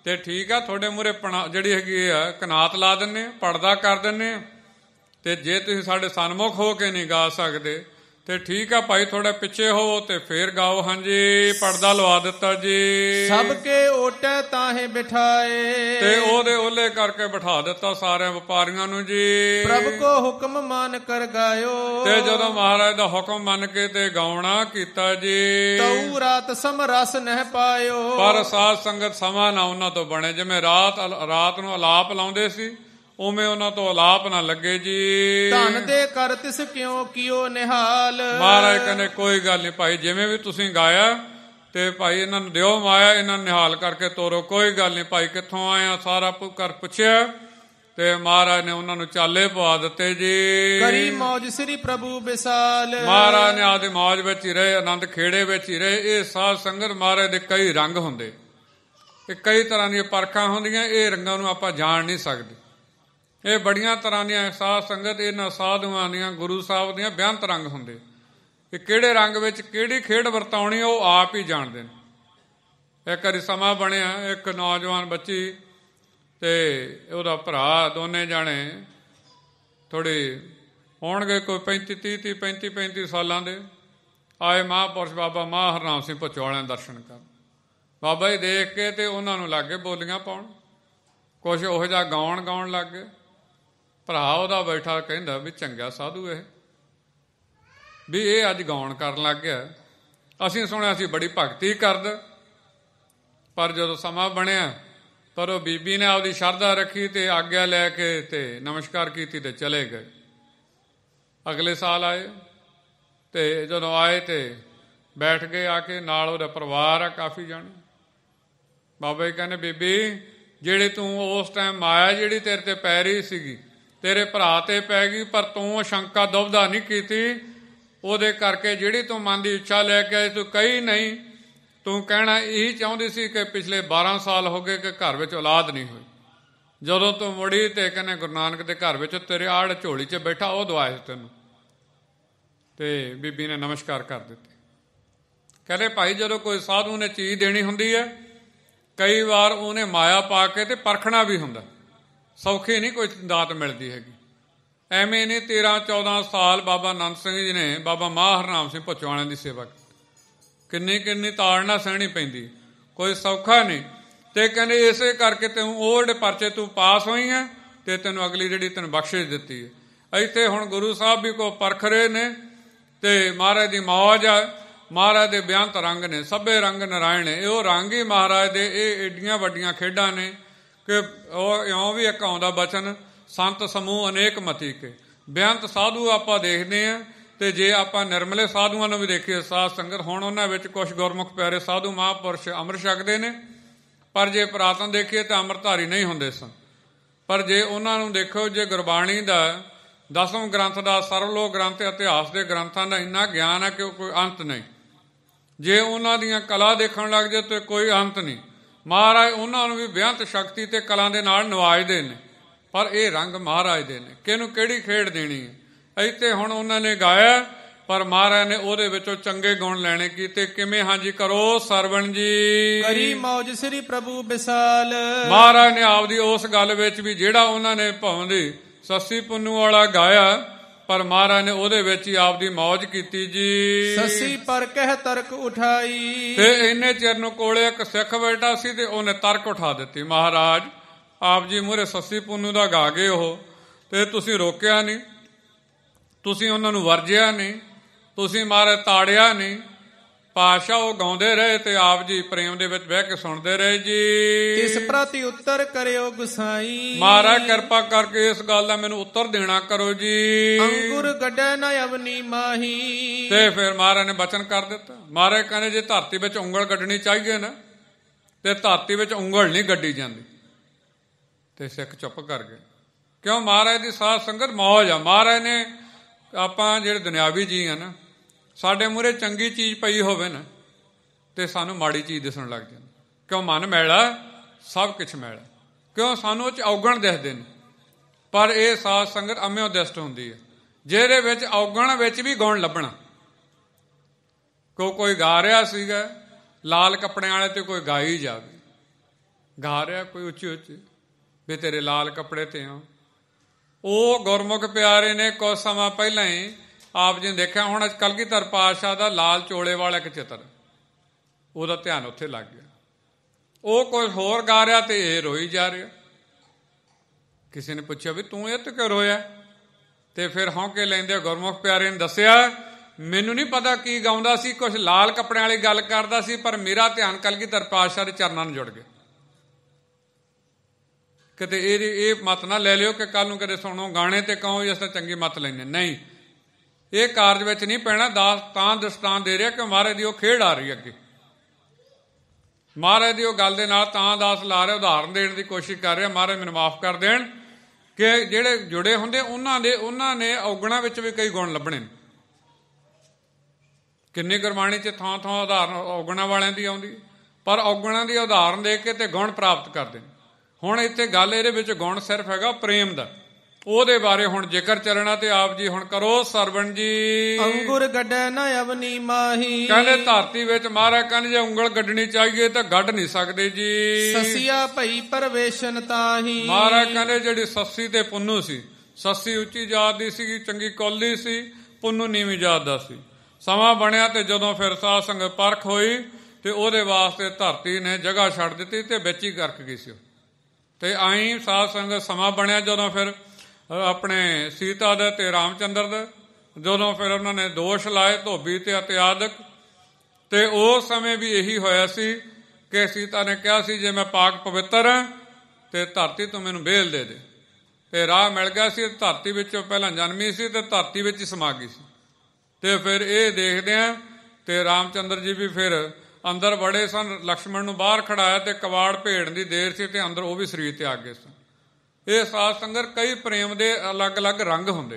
S1: ਤੇ ਠੀਕ ਆ, ਤੁਹਾਡੇ ਮੂਹਰੇ ਪਣਾ ਜਿਹੜੀ ਹੈਗੀ ਆ ਕਨਾਤ ਲਾ ਦਿੰਦੇ ਆ, ਪੜਦਾ ਕਰ ਦਿੰਦੇ ਆ। ਤੇ ਜੇ ਤੁਸੀਂ ਸਾਡੇ ਸਨਮੁਖ ਹੋ ਕੇ ਨਹੀਂ ਗਾ ਸਕਦੇ ਤੇ ਠੀਕ ਆ ਭਾਈ, ਥੋੜਾ ਪਿੱਛੇ ਹੋ ਤੇ ਫੇਰ ਗਾਓ। ਹਾਂਜੀ, ਪਰਦਾ ਲਵਾ ਦਿੱਤਾ ਜੀ।
S2: ਸਭ ਕੇ ਓਟੇ ਤਾਹੇ ਬਿਠਾਏ,
S1: ਤੇ ਉਹਦੇ ਓਲੇ ਕਰਕੇ ਬਿਠਾ ਦਿੱਤਾ ਸਾਰਿਆਂ ਵਪਾਰੀਆਂ ਨੂੰ ਜੀ।
S2: ਪ੍ਰਭ ਕੋ ਹੁਕਮ ਮੰਨ ਕਰ ਗਾਇਓ,
S1: ਤੇ ਜਦੋਂ ਮਹਾਰਾਜ ਦਾ ਹੁਕਮ ਮੰਨ ਕੇ ਤੇ ਗਾਉਣਾ ਕੀਤਾ ਜੀ।
S2: ਤਉ ਰਾਤ ਸਮ ਰਸ ਨਹਿ ਪਾਇਓ,
S1: ਪਰ ਸਾਧ ਸੰਗਤ ਸਮਾਂ ਨਾ ਉਹਨਾਂ ਤੋਂ ਬਣੇ। ਜਿਵੇਂ ਰਾਤ ਰਾਤ ਨੂੰ ਅਲਾਪ ਲਾਉਂਦੇ ਸੀ, ਉਵੇਂ ਉਹਨਾਂ ਤੋਂ ਅਲਾਪ ਨਾ ਲੱਗੇ ਜੀ।
S2: ਧਨ ਦੇ ਕਰ ਤਿਸ ਕਿਉਂ ਕੀਓ ਨਿਹਾਲ।
S1: ਮਹਾਰਾਜ ਕਹਿੰਦੇ ਕੋਈ ਗੱਲ ਨਹੀਂ ਭਾਈ, ਜਿਵੇਂ ਵੀ ਤੁਸੀਂ ਗਾਇਆ ਤੇ ਭਾਈ ਇਹਨਾਂ ਨੂੰ ਦਿਓ ਮਾਇਆ, ਇਹਨਾਂ ਨੂੰ ਨਿਹਾਲ ਕਰਕੇ ਤੋਰੋ। ਕੋਈ ਗੱਲ ਨਹੀਂ ਭਾਈ, ਕਿੱਥੋਂ ਆਇਆ ਸਾਰਾ ਕਰ ਪੁੱਛਿਆ ਤੇ ਮਹਾਰਾਜ ਨੇ ਉਹਨਾਂ ਨੂੰ ਚਾਲੇ ਪਵਾ ਦਿੱਤੇ ਜੀ।
S2: ਕਰੀ ਮੌਜ ਸ੍ਰੀ ਪ੍ਰਭੂ ਵਿਸਾਲ।
S1: ਮਹਾਰਾਜ ਨੇ ਆਦੇ ਮੌਜ ਵਿੱਚ ਹੀ ਰਹੇ, ਆਨੰਦ ਖੇੜੇ ਵਿੱਚ ਹੀ ਰਹੇ। ਇਹ ਸਾਧ ਸੰਗਤ ਮਹਾਰਾਜ ਦੇ ਕਈ ਰੰਗ ਹੁੰਦੇ, ਇਹ ਕਈ ਤਰ੍ਹਾਂ ਦੀਆਂ ਪਰਖਾਂ ਹੁੰਦੀਆਂ। ਇਹ ਰੰਗਾਂ ਨੂੰ ਆਪਾਂ ਜਾਣ ਨਹੀਂ ਸਕਦੇ। ਇਹ ਬੜੀਆਂ ਤਰ੍ਹਾਂ ਦੀਆਂ ਸਾਧ ਸੰਗਤ, ਇਹਨਾਂ ਸਾਧੂਆਂ ਦੀਆਂ, ਗੁਰੂ ਸਾਹਿਬ ਦੀਆਂ ਬੇਅੰਤ ਰੰਗ ਹੁੰਦੇ। ਇਹ ਕਿਹੜੇ ਰੰਗ ਵਿੱਚ ਕਿਹੜੀ ਖੇਡ ਵਰਤਾਉਣੀ ਉਹ ਆਪ ਹੀ ਜਾਣਦੇ ਨੇ। ਇੱਕ ਵਾਰੀ ਸਮਾਂ ਬਣਿਆ, ਇੱਕ ਨੌਜਵਾਨ ਬੱਚੀ ਤੇ ਉਹਦਾ ਭਰਾ, ਦੋਨੇ ਜਾਣੇ ਥੋੜੇ ਹੋਣਗੇ ਕੋਈ ਪੈਂਤੀ ਤੀਹ ਤੀਹ ਪੈਂਤੀ ਪੈਂਤੀ ਸਾਲਾਂ ਦੇ, ਆਏ ਮਹਾਂਪੁਰਸ਼ ਬਾਬਾ ਮਹਾਂ ਹਰਨਾਮ ਸਿੰਘ ਭੁੱਚੋ ਵਾਲਿਆਂ ਦਰਸ਼ਨ ਕਰਨ। ਬਾਬਾ ਜੀ ਦੇਖ ਕੇ ਤੇ ਉਹਨਾਂ ਨੂੰ ਲੱਗ ਗਏ ਬੋਲੀਆਂ ਪਾਉਣ, ਕੁਛ ਉਹੋ ਜਿਹਾ ਗਾਉਣ ਗਾਉਣ ਲੱਗ ਗਏ। ਭਰਾ ਉਹਦਾ ਬੈਠਾ ਕਹਿੰਦਾ ਵੀ ਚੰਗਾ ਸਾਧੂ ਇਹ, ਵੀ ਇਹ ਅੱਜ ਗਾਉਣ ਕਰਨ ਲੱਗ ਗਿਆ। ਅਸੀਂ ਸੁਣਿਆ ਸੀ ਬੜੀ ਭਗਤੀ ਕਰਦਾ, ਪਰ ਜਦੋਂ ਸਮਾਂ ਬਣਿਆ ਪਰ ਉਹ ਬੀਬੀ ਨੇ ਆਪਦੀ ਸ਼ਰਧਾ ਰੱਖੀ ਤੇ ਆਗਿਆ ਲੈ ਕੇ ਤੇ ਨਮਸਕਾਰ ਕੀਤੀ ਤੇ ਚਲੇ ਗਏ। ਅਗਲੇ ਸਾਲ ਆਏ ਤੇ ਜਦੋਂ ਆਏ ਤੇ ਬੈਠ ਗਏ ਆ ਕੇ, ਨਾਲ ਉਹਦਾ ਪਰਿਵਾਰ ਆ ਕਾਫੀ ਜਾਣੇ। ਬਾਬਾ ਜੀ ਕਹਿੰਦੇ ਬੀਬੀ, ਜਿਹੜੇ ਤੂੰ ਉਸ ਟਾਈਮ ਮਾਇਆ ਜਿਹੜੀ ਤੇਰੇ ਤੇ ਪੈ ਰਹੀ ਸੀਗੀ, ਤੇਰੇ ਭਰਾ ਤੇ ਪੈ ਗਈ, ਪਰ ਤੂੰ ਸ਼ੰਕਾ ਦੁਬਦਾ ਨਹੀਂ ਕੀਤੀ। ਉਹਦੇ ਕਰਕੇ ਜਿਹੜੀ ਤੂੰ ਮਨ ਦੀ ਇੱਛਾ ਲੈ ਕੇ ਆਈ, ਤੂੰ ਕਹੀ ਨਹੀਂ। ਤੂੰ ਕਹਿਣਾ ਇਹੀ ਚਾਹੁੰਦੀ ਸੀ ਕਿ ਪਿਛਲੇ ਬਾਰਾਂ ਸਾਲ ਹੋ ਗਏ ਕਿ ਘਰ ਵਿੱਚ ਔਲਾਦ ਨਹੀਂ ਹੋਈ। ਜਦੋਂ ਤੂੰ ਮੁੜੀ ਤੇ ਕਹਿੰਦੇ ਗੁਰੂ ਨਾਨਕ ਦੇ ਘਰ ਵਿੱਚ ਤੇਰੇ ਆੜ ਝੋਲੀ 'ਚ ਬੈਠਾ, ਉਹ ਦਵਾਇਆ ਤੈਨੂੰ। ਤੇ ਬੀਬੀ ਨੇ ਨਮਸਕਾਰ ਕਰ ਦਿੱਤੀ। ਕਹਿੰਦੇ ਭਾਈ, ਜਦੋਂ ਕੋਈ ਸਾਧੂ ਨੇ ਚੀਜ਼ ਦੇਣੀ ਹੁੰਦੀ ਹੈ, ਕਈ ਵਾਰ ਉਹਨੇ ਮਾਇਆ ਪਾ ਕੇ ਤੇ ਪਰਖਣਾ ਵੀ ਹੁੰਦਾ। ਸੌਖੀ ਨਹੀਂ ਕੋਈ ਦਾਤ ਮਿਲਦੀ ਹੈਗੀ। ਐਵੇਂ ਨਹੀਂ ਤੇਰਾਂ ਚੌਦਾਂ ਸਾਲ ਬਾਬਾ ਆਨੰਦ ਸਿੰਘ ਜੀ ਨੇ ਬਾਬਾ ਮਹਾਂ ਹਰਨਾਮ ਸਿੰਘ ਭੁੱਚੋ ਵਾਲਿਆਂ ਦੀ ਸੇਵਾ ਕੀਤੀ। ਕਿੰਨੀ ਕਿੰਨੀ ਤਾੜਨਾ ਸਹਿਣੀ ਪੈਂਦੀ, ਕੋਈ ਸੌਖਾ ਨਹੀਂ। ਤੇ ਕਹਿੰਦੇ ਇਸੇ ਕਰਕੇ ਤੈਨੂੰ ਉਹ ਜਿਹੜੇ ਪਰਚੇ ਤੂੰ ਪਾਸ ਹੋਈ ਹੈ ਤੇ ਤੈਨੂੰ ਅਗਲੀ ਜਿਹੜੀ ਤੈਨੂੰ ਬਖਸ਼ਿਸ਼ ਦਿੱਤੀ ਹੈ। ਇੱਥੇ ਹੁਣ ਗੁਰੂ ਸਾਹਿਬ ਵੀ ਕੋ ਪਰਖ ਰਹੇ ਨੇ ਤੇ ਮਹਾਰਾਜ ਦੀ ਮੌਜ ਆ। ਮਹਾਰਾਜ ਦੇ ਬੇਅੰਤ ਰੰਗ ਨੇ, ਸਭੇ ਰੰਗ ਨਾਰਾਇਣ ਨੇ। ਇਹ ਰੰਗ ਹੀ ਮਹਾਰਾਜ ਦੇ। ਇਹ ਏਡੀਆਂ ਵੱਡੀਆਂ ਖੇਡਾਂ ਨੇ ਕਿ ਉਹ ਇਉਂ ਵੀ ਇੱਕ ਆਉਂਦਾ ਬਚਨ, ਸੰਤ ਸਮੂਹ ਅਨੇਕ ਮਤੀ ਕੇ। ਬੇਅੰਤ ਸਾਧੂ ਆਪਾਂ ਦੇਖਦੇ ਹਾਂ, ਤੇ ਜੇ ਆਪਾਂ ਨਿਰਮਲੇ ਸਾਧੂਆਂ ਨੂੰ ਵੀ ਦੇਖੀਏ ਸਾਧ ਸੰਗਤ, ਹੁਣ ਉਹਨਾਂ ਵਿੱਚ ਕੁਛ ਗੁਰਮੁਖ ਪਿਆਰੇ ਸਾਧੂ ਮਹਾਂਪੁਰਸ਼ ਅੰਮ੍ਰਿਤ ਛਕਦੇ ਨੇ, ਪਰ ਜੇ ਪੁਰਾਤਨ ਦੇਖੀਏ ਤਾਂ ਅੰਮ੍ਰਿਤਧਾਰੀ ਨਹੀਂ ਹੁੰਦੇ ਸਨ। ਪਰ ਜੇ ਉਹਨਾਂ ਨੂੰ ਦੇਖੋ, ਜੇ ਗੁਰਬਾਣੀ ਦਾ, ਦਸਮ ਗ੍ਰੰਥ ਦਾ, ਸਰਵਲੋਕ ਗ੍ਰੰਥ, ਇਤਿਹਾਸ ਦੇ ਗ੍ਰੰਥਾਂ ਦਾ ਇੰਨਾ ਗਿਆਨ ਹੈ ਕਿ ਕੋਈ ਅੰਤ ਨਹੀਂ। ਜੇ ਉਹਨਾਂ ਦੀਆਂ ਕਲਾ ਦੇਖਣ ਲੱਗ ਜਾਏ ਤਾਂ ਕੋਈ ਅੰਤ ਨਹੀਂ। ਮਹਾਰਾਜ ਉਹਨਾਂ ਨੂੰ ਵੀ ਬੇਅੰਤ ਸ਼ਕਤੀ ਤੇ ਕਲਾ ਦੇ ਨਾਲ ਨਵਾਜਦੇ ਨੇ, ਪਰ ਇਹ ਰੰਗ ਮਹਾਰਾਜ ਦੇ ਨੇ। ਕਿਹਨੂੰ ਕਿਹੜੀ ਖੇਡ ਦੇਣੀ ਹੈ। ਇੱਥੇ ਹੁਣ ਉਹਨਾਂ ਨੇ ਗਾਇਆ, ਪਰ ਮਹਾਰਾਜ ਨੇ ਉਹਦੇ ਵਿੱਚੋਂ ਚੰਗੇ ਗੁਣ ਲੈਣੇ ਕੀਤੇ। ਕਿਵੇਂ? ਹਾਂਜੀ ਕਰੋ ਸਰਵਣ ਜੀ।
S2: ਕਰੀ ਮੌਜ ਸ੍ਰੀ ਪ੍ਰਭੂ ਵਿਸਾਲ।
S1: ਮਹਾਰਾਜ ਨੇ ਆਪਦੀ ਉਸ ਗੱਲ ਵਿੱਚ ਵੀ, ਜਿਹੜਾ ਉਹਨਾਂ ਨੇ ਭਾਵੇਂ ਸੱਸੀ ਪੁੰਨੂ ਵਾਲਾ ਗਾਇਆ, ਪਰ ਮਹਾਰਾਜ ਨੇ ਉਹਦੇ ਵਿੱਚ ਹੀ ਆਪਦੀ ਮੌਜ ਕੀਤੀ ਜੀ।
S2: ਸੱਸੀ ਪਰ ਕਹਿ ਤਰਕ ਉਠਾਈ।
S1: ਤੇ ਇੰਨੇ ਚਿਰ ਨੂੰ ਕੋਲੇ ਇੱਕ ਸਿੱਖ ਬੈਠਾ ਸੀ ਤੇ ਉਹਨੇ ਤਰਕ ਉਠਾ ਦਿੱਤੀ। ਮਹਾਰਾਜ ਆਪ ਜੀ ਮੂਹਰੇ ਸੱਸੀ ਪੁੰਨੂ ਦਾ ਗਾ ਗਏ ਉਹ, ਤੇ ਤੁਸੀਂ ਰੋਕਿਆ ਨਹੀਂ, ਤੁਸੀਂ ਉਹਨਾਂ ਨੂੰ ਵਰਜਿਆ ਨਹੀਂ, ਤੁਸੀਂ ਮਹਾਰਾਜ ਤਾੜਿਆ ਨਹੀਂ। ਪਾਤਸ਼ਾਹ ਉਹ ਗਾਉਂਦੇ ਰਹੇ ਤੇ ਆਪ ਜੀ ਪ੍ਰੇਮ ਦੇ ਵਿੱਚ ਬਹਿ ਕੇ ਸੁਣਦੇ ਰਹੇ ਜੀ।
S2: ਇਸ ਪ੍ਰਤੀ ਉੱਤਰ ਕਰਿਓ ਗੁਸਾਈ।
S1: ਮਹਾਰਾਜ ਕਿਰਪਾ ਕਰਕੇ ਇਸ ਗੱਲ ਦਾ ਮੈਨੂੰ ਉੱਤਰ ਦੇਣਾ ਕਰੋ ਜੀ।
S2: ਅੰਗੁਰ ਗੱਡੇ ਨਾ ਅਵਨੀ ਮਾਹੀ।
S1: ਤੇ ਫਿਰ ਮਹਾਰਾਜ ਨੇ ਬਚਨ ਕਰ ਦਿੱਤਾ। ਮਹਾਰਾਜ ਕਹਿੰਦੇ ਜੇ ਧਰਤੀ ਵਿੱਚ ਉਂਗਲ ਗੱਡਣੀ ਚਾਹੀਏ ਨਾ, ਤੇ ਧਰਤੀ ਵਿੱਚ ਉਂਗਲ ਨਹੀਂ ਗੱਡੀ ਜਾਂਦੀ। ਤੇ ਸਿੱਖ ਚੁੱਪ ਕਰ ਗਏ, ਕਿਉਂ? ਮਹਾਰਾਜ ਦੀ ਸਾਧ ਸੰਗਤ ਮੌਜ ਆ। ਮਹਾਰਾਜ ਨੇ, ਆਪਾਂ ਜਿਹੜੇ ਦੁਨਿਆਵੀ ਜੀ ਆ ਨਾ, ਸਾਡੇ ਮੂਹਰੇ ਚੰਗੀ ਚੀਜ਼ ਪਈ ਹੋਵੇ ਨਾ ਤੇ ਸਾਨੂੰ ਮਾੜੀ ਚੀਜ਼ ਦਿਸਣ ਲੱਗ ਜਾਂਦੀ। ਕਿਉਂ? ਮਨ ਮੈਲਾ, ਸਭ ਕੁਛ ਮੈਲਾ। ਕਿਉਂ? ਸਾਨੂੰ ਉਹ 'ਚ ਔਗਣ ਦਿਸਦੇ ਨੇ। ਪਰ ਇਹ ਸਾਧ ਸੰਗਤ ਅੰਮਿਓ ਦਿਸਟ ਹੁੰਦੀ ਹੈ, ਜਿਹਦੇ ਵਿੱਚ ਔਗਣ ਵਿੱਚ ਵੀ ਗੁਣ ਲੱਭਣਾ। ਕੋ ਕੋਈ ਗਾ ਰਿਹਾ ਸੀਗਾ ਲਾਲ ਕੱਪੜਿਆਂ ਵਾਲੇ ਤੇ ਕੋਈ ਗਾਈ ਜਾਵੇ, ਗਾ ਰਿਹਾ ਕੋਈ ਉੱਚੀ ਉੱਚੀ ਵੀ ਤੇਰੇ ਲਾਲ ਕੱਪੜੇ ਤੇ ਆ। ਉਹ ਗੁਰਮੁਖ ਪਿਆਰੇ ਨੇ ਕੁਝ ਸਮਾਂ ਪਹਿਲਾਂ ਹੀ ਆਪ ਜੀ ਨੇ ਦੇਖਿਆ। ਹੁਣ ਕਲਗੀਧਰ ਪਾਤਸ਼ਾਹ ਦਾ ਲਾਲ ਚੋਲੇ ਵਾਲਾ ਇੱਕ ਚਿੱਤਰ, ਉਹਦਾ ਧਿਆਨ ਉੱਥੇ ਲੱਗ ਗਿਆ। ਉਹ ਕੁਝ ਹੋਰ ਗਾ ਰਿਹਾ ਤੇ ਇਹ ਰੋਈ ਜਾ ਰਿਹਾ। ਕਿਸੇ ਨੇ ਪੁੱਛਿਆ ਵੀ ਤੂੰ ਇਹ ਤੇ ਕਿਉਂ ਰੋਇਆ? ਤੇ ਫਿਰ ਹੌਂਕੇ ਲੈਂਦੇ ਗੁਰਮੁਖ ਪਿਆਰੇ ਨੇ ਦੱਸਿਆ, ਮੈਨੂੰ ਨਹੀਂ ਪਤਾ ਕੀ ਗਾਉਂਦਾ ਸੀ, ਕੁਝ ਲਾਲ ਕੱਪੜਿਆਂ ਵਾਲੀ ਗੱਲ ਕਰਦਾ ਸੀ, ਪਰ ਮੇਰਾ ਧਿਆਨ ਕਲਗੀਧਰ ਪਾਤਸ਼ਾਹ ਦੇ ਚਰਨਾਂ ਨੂੰ ਜੁੜ ਗਿਆ। ਕਿਤੇ ਇਹ ਇਹ ਮਤ ਨਾ ਲੈ ਲਿਓ ਕਿ ਕੱਲ ਨੂੰ ਕਦੇ ਸੁਣੋ ਗਾਣੇ ਤੇ ਕਹੋ ਇਸ ਤਾਂ ਚੰਗੀ ਮਤ ਲੈਂਦੇ। ਨਹੀਂ, ਇਹ ਕਾਰਜ ਵਿੱਚ ਨਹੀਂ ਪੈਣਾ। ਦਾਸ ਤਾਂ ਦਸਤਾਨ ਦੇ ਰਿਹਾ ਕਿ ਮਹਾਰਾਜ ਦੀ ਉਹ ਖੇਡ ਆ ਰਹੀ ਅੱਗੇ, ਮਹਾਰਾਜ ਦੀ ਉਹ ਗੱਲ ਦੇ ਨਾਲ ਤਾਂ ਦਾਸ ਲਾ ਰਿਹਾ, ਉਦਾਹਰਨ ਦੇਣ ਦੀ ਕੋਸ਼ਿਸ਼ ਕਰ ਰਿਹਾ। ਮਹਾਰਾਜ ਮੈਨੂੰ ਮਾਫ ਕਰ ਦੇਣ ਕਿ ਜਿਹੜੇ ਜੁੜੇ ਹੁੰਦੇ ਉਹਨਾਂ ਦੇ ਉਹਨਾਂ ਨੇ ਔਗਣਾਂ ਵਿੱਚ ਵੀ ਕਈ ਗੁਣ ਲੱਭਣੇ ਨੇ। ਕਿੰਨੀ ਗੁਰਬਾਣੀ 'ਚ ਥਾਂ ਥਾਂ ਉਦਾਹਰਨ ਔਗਣਾਂ ਵਾਲਿਆਂ ਦੀ ਆਉਂਦੀ, ਪਰ ਔਗਣਾਂ ਦੀ ਉਦਾਹਰਨ ਦੇ ਕੇ ਤੇ ਗੁਣ ਪ੍ਰਾਪਤ ਕਰਦੇ ਨੇ। ਹੁਣ ਇੱਥੇ ਗੱਲ ਇਹਦੇ ਵਿੱਚ ਗੁਣ ਸਿਰਫ ਹੈਗਾ ਪ੍ਰੇਮ ਦਾ, ਉਹਦੇ ਬਾਰੇ ਹੁਣ ਜ਼ਿਕਰ ਚੱਲਣਾ। ਤੇ ਆਪ ਜੀ ਹੁਣ ਕਰੋ ਸਰਵਣ ਜੀ।
S2: ਅੰਗੁਰ ਗੱਡੈ ਨਾ ਅਵਨੀ ਮਾਹੀ।
S1: ਕਹਿੰਦੇ ਧਰਤੀ ਵਿੱਚ ਮਹਾਰਾਜ ਕਹਿੰਦੇ ਜੇ ਉਂਗਲ ਗੱਡਣੀ ਚਾਹੀਏ ਤਾਂ ਗੱਡ ਨਹੀਂ ਸਕਦੇ ਜੀ।
S2: ਸਸੀਆ ਭਈ ਪਰਵੇਸ਼ਨ ਤਾਹੀ।
S1: ਮਹਾਰਾਜ ਕਹਿੰਦੇ ਜਿਹੜੀ ਸੱਸੀ ਤੇ ਪੁੰਨੂ ਸੀ, ਸੱਸੀ ਉੱਚੀ ਜਾਤ ਦੀ ਸੀ, ਚੰਗੀ ਕੌਲੀ ਸੀ, ਪੁੰਨੂ ਨੀਵੀਂ ਜਾਤ ਦਾ ਸੀ। ਸਮਾਂ ਬਣਿਆ ਤੇ ਜਦੋਂ ਫਿਰ ਸਾਧ ਸੰਗਤ ਪਰਖ ਹੋਈ ਤੇ ਉਹਦੇ ਵਾਸਤੇ ਧਰਤੀ ਨੇ ਜਗ੍ਹਾ ਛੱਡ ਦਿੱਤੀ ਤੇ ਵਿੱਚ ਹੀ ਗਰਕ ਗਈ ਸੀ। ਤੇ ਆਈ ਸਾਧ ਸੰਗਤ ਸਮਾਂ ਬਣਿਆ ਜਦੋਂ ਫਿਰ ਆਪਣੇ ਸੀਤਾ ਦਾ ਤੇ ਰਾਮਚੰਦਰ ਦਾ, ਜਦੋਂ ਫਿਰ ਉਹਨਾਂ ਨੇ ਦੋਸ਼ ਲਾਏ ਧੋਬੀ ਤੇ ਇਤਿਆਦਿਕ। ਤੇ ਉਸ ਸਮੇਂ ਵੀ ਇਹੀ ਹੋਇਆ ਸੀ ਕਿ ਸੀਤਾ ਨੇ ਕਿਹਾ ਸੀ ਜੇ ਮੈਂ ਪਾਕ ਪਵਿੱਤਰ ਹਾਂ ਤੇ ਧਰਤੀ ਤੋਂ ਮੈਨੂੰ ਬੇਲ ਦੇ ਦੇ। ਤੇ ਰਾਹ ਮਿਲ ਗਿਆ ਸੀ, ਧਰਤੀ ਵਿੱਚੋਂ ਪਹਿਲਾਂ ਜਨਮੀ ਸੀ ਤੇ ਧਰਤੀ ਵਿੱਚ ਹੀ ਸਮਾ ਗਈ ਸੀ। ਤੇ ਫਿਰ ਇਹ ਦੇਖਦੇ ਆ ਤੇ ਰਾਮਚੰਦਰ ਜੀ ਵੀ ਫਿਰ ਅੰਦਰ ਬੜੇ ਸਨ। ਲਕਸ਼ਮਣ ਨੂੰ ਬਾਹਰ ਖੜਾਇਆ ਤੇ ਕਵਾੜ ਭੇੜਨ ਦੀ ਦੇਰ ਸੀ ਤੇ ਅੰਦਰ ਉਹ ਵੀ ਸਰੀਰ ਤੇ ਆ ਗਏ ਸਨ। ਇਹ ਸਾਧ ਸੰਗਤ ਕਈ ਪ੍ਰੇਮ ਦੇ ਅਲੱਗ ਅਲੱਗ ਰੰਗ ਹੁੰਦੇ।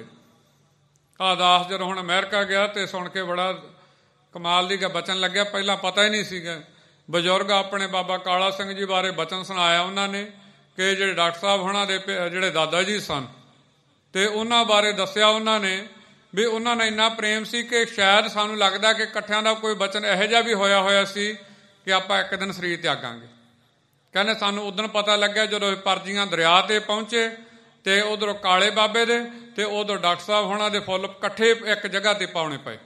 S1: ਆ ਦਾਸ ਜਦੋਂ ਹੁਣ ਅਮਰੀਕਾ ਗਿਆ ਤੇ ਸੁਣ ਕੇ ਬੜਾ ਕਮਾਲ ਦੀ ਬਚਨ ਲੱਗਿਆ, ਪਹਿਲਾਂ ਪਤਾ ਹੀ ਨਹੀਂ ਸੀਗਾ। ਬਜ਼ੁਰਗ ਆਪਣੇ ਬਾਬਾ ਕਾਲਾ ਸਿੰਘ ਜੀ ਬਾਰੇ ਬਚਨ ਸੁਣਾਇਆ ਉਹਨਾਂ ਨੇ ਕਿ ਜਿਹੜੇ ਡਾਕਟਰ ਸਾਹਿਬ ਉਹਨਾਂ ਦੇ ਜਿਹੜੇ ਦਾਦਾ ਜੀ ਸਨ ਤੇ ਉਹਨਾਂ ਬਾਰੇ ਦੱਸਿਆ ਉਹਨਾਂ ਨੇ ਵੀ ਉਹਨਾਂ ਨੇ ਇੰਨਾ ਪ੍ਰੇਮ ਸੀ ਕਿ ਸ਼ਾਇਦ ਸਾਨੂੰ ਲੱਗਦਾ ਕਿ ਇਕੱਠਿਆਂ ਦਾ ਕੋਈ ਬਚਨ ਇਹੋ ਜਿਹਾ ਵੀ ਹੋਇਆ ਹੋਇਆ ਸੀ ਕਿ ਆਪਾਂ ਇੱਕ ਦਿਨ ਸਰੀਰ ਤਿਆਗਾਂਗੇ। ਕਹਿੰਦੇ ਸਾਨੂੰ ਉਦੋਂ ਪਤਾ ਲੱਗਿਆ ਜਦੋਂ ਪਰਜੀਆਂ ਦਰਿਆ ਤੇ ਪਹੁੰਚੇ ਤੇ ਉਧਰੋਂ ਕਾਲੇ ਬਾਬੇ ਦੇ ਤੇ ਉਧਰ ਡਾਕਟਰ ਸਾਹਿਬ ਹੋਣਾ ਦੇ ਫੁੱਲ ਇਕੱਠੇ ਇੱਕ ਜਗ੍ਹਾ ਤੇ ਪਾਉਣੇ ਪਏ।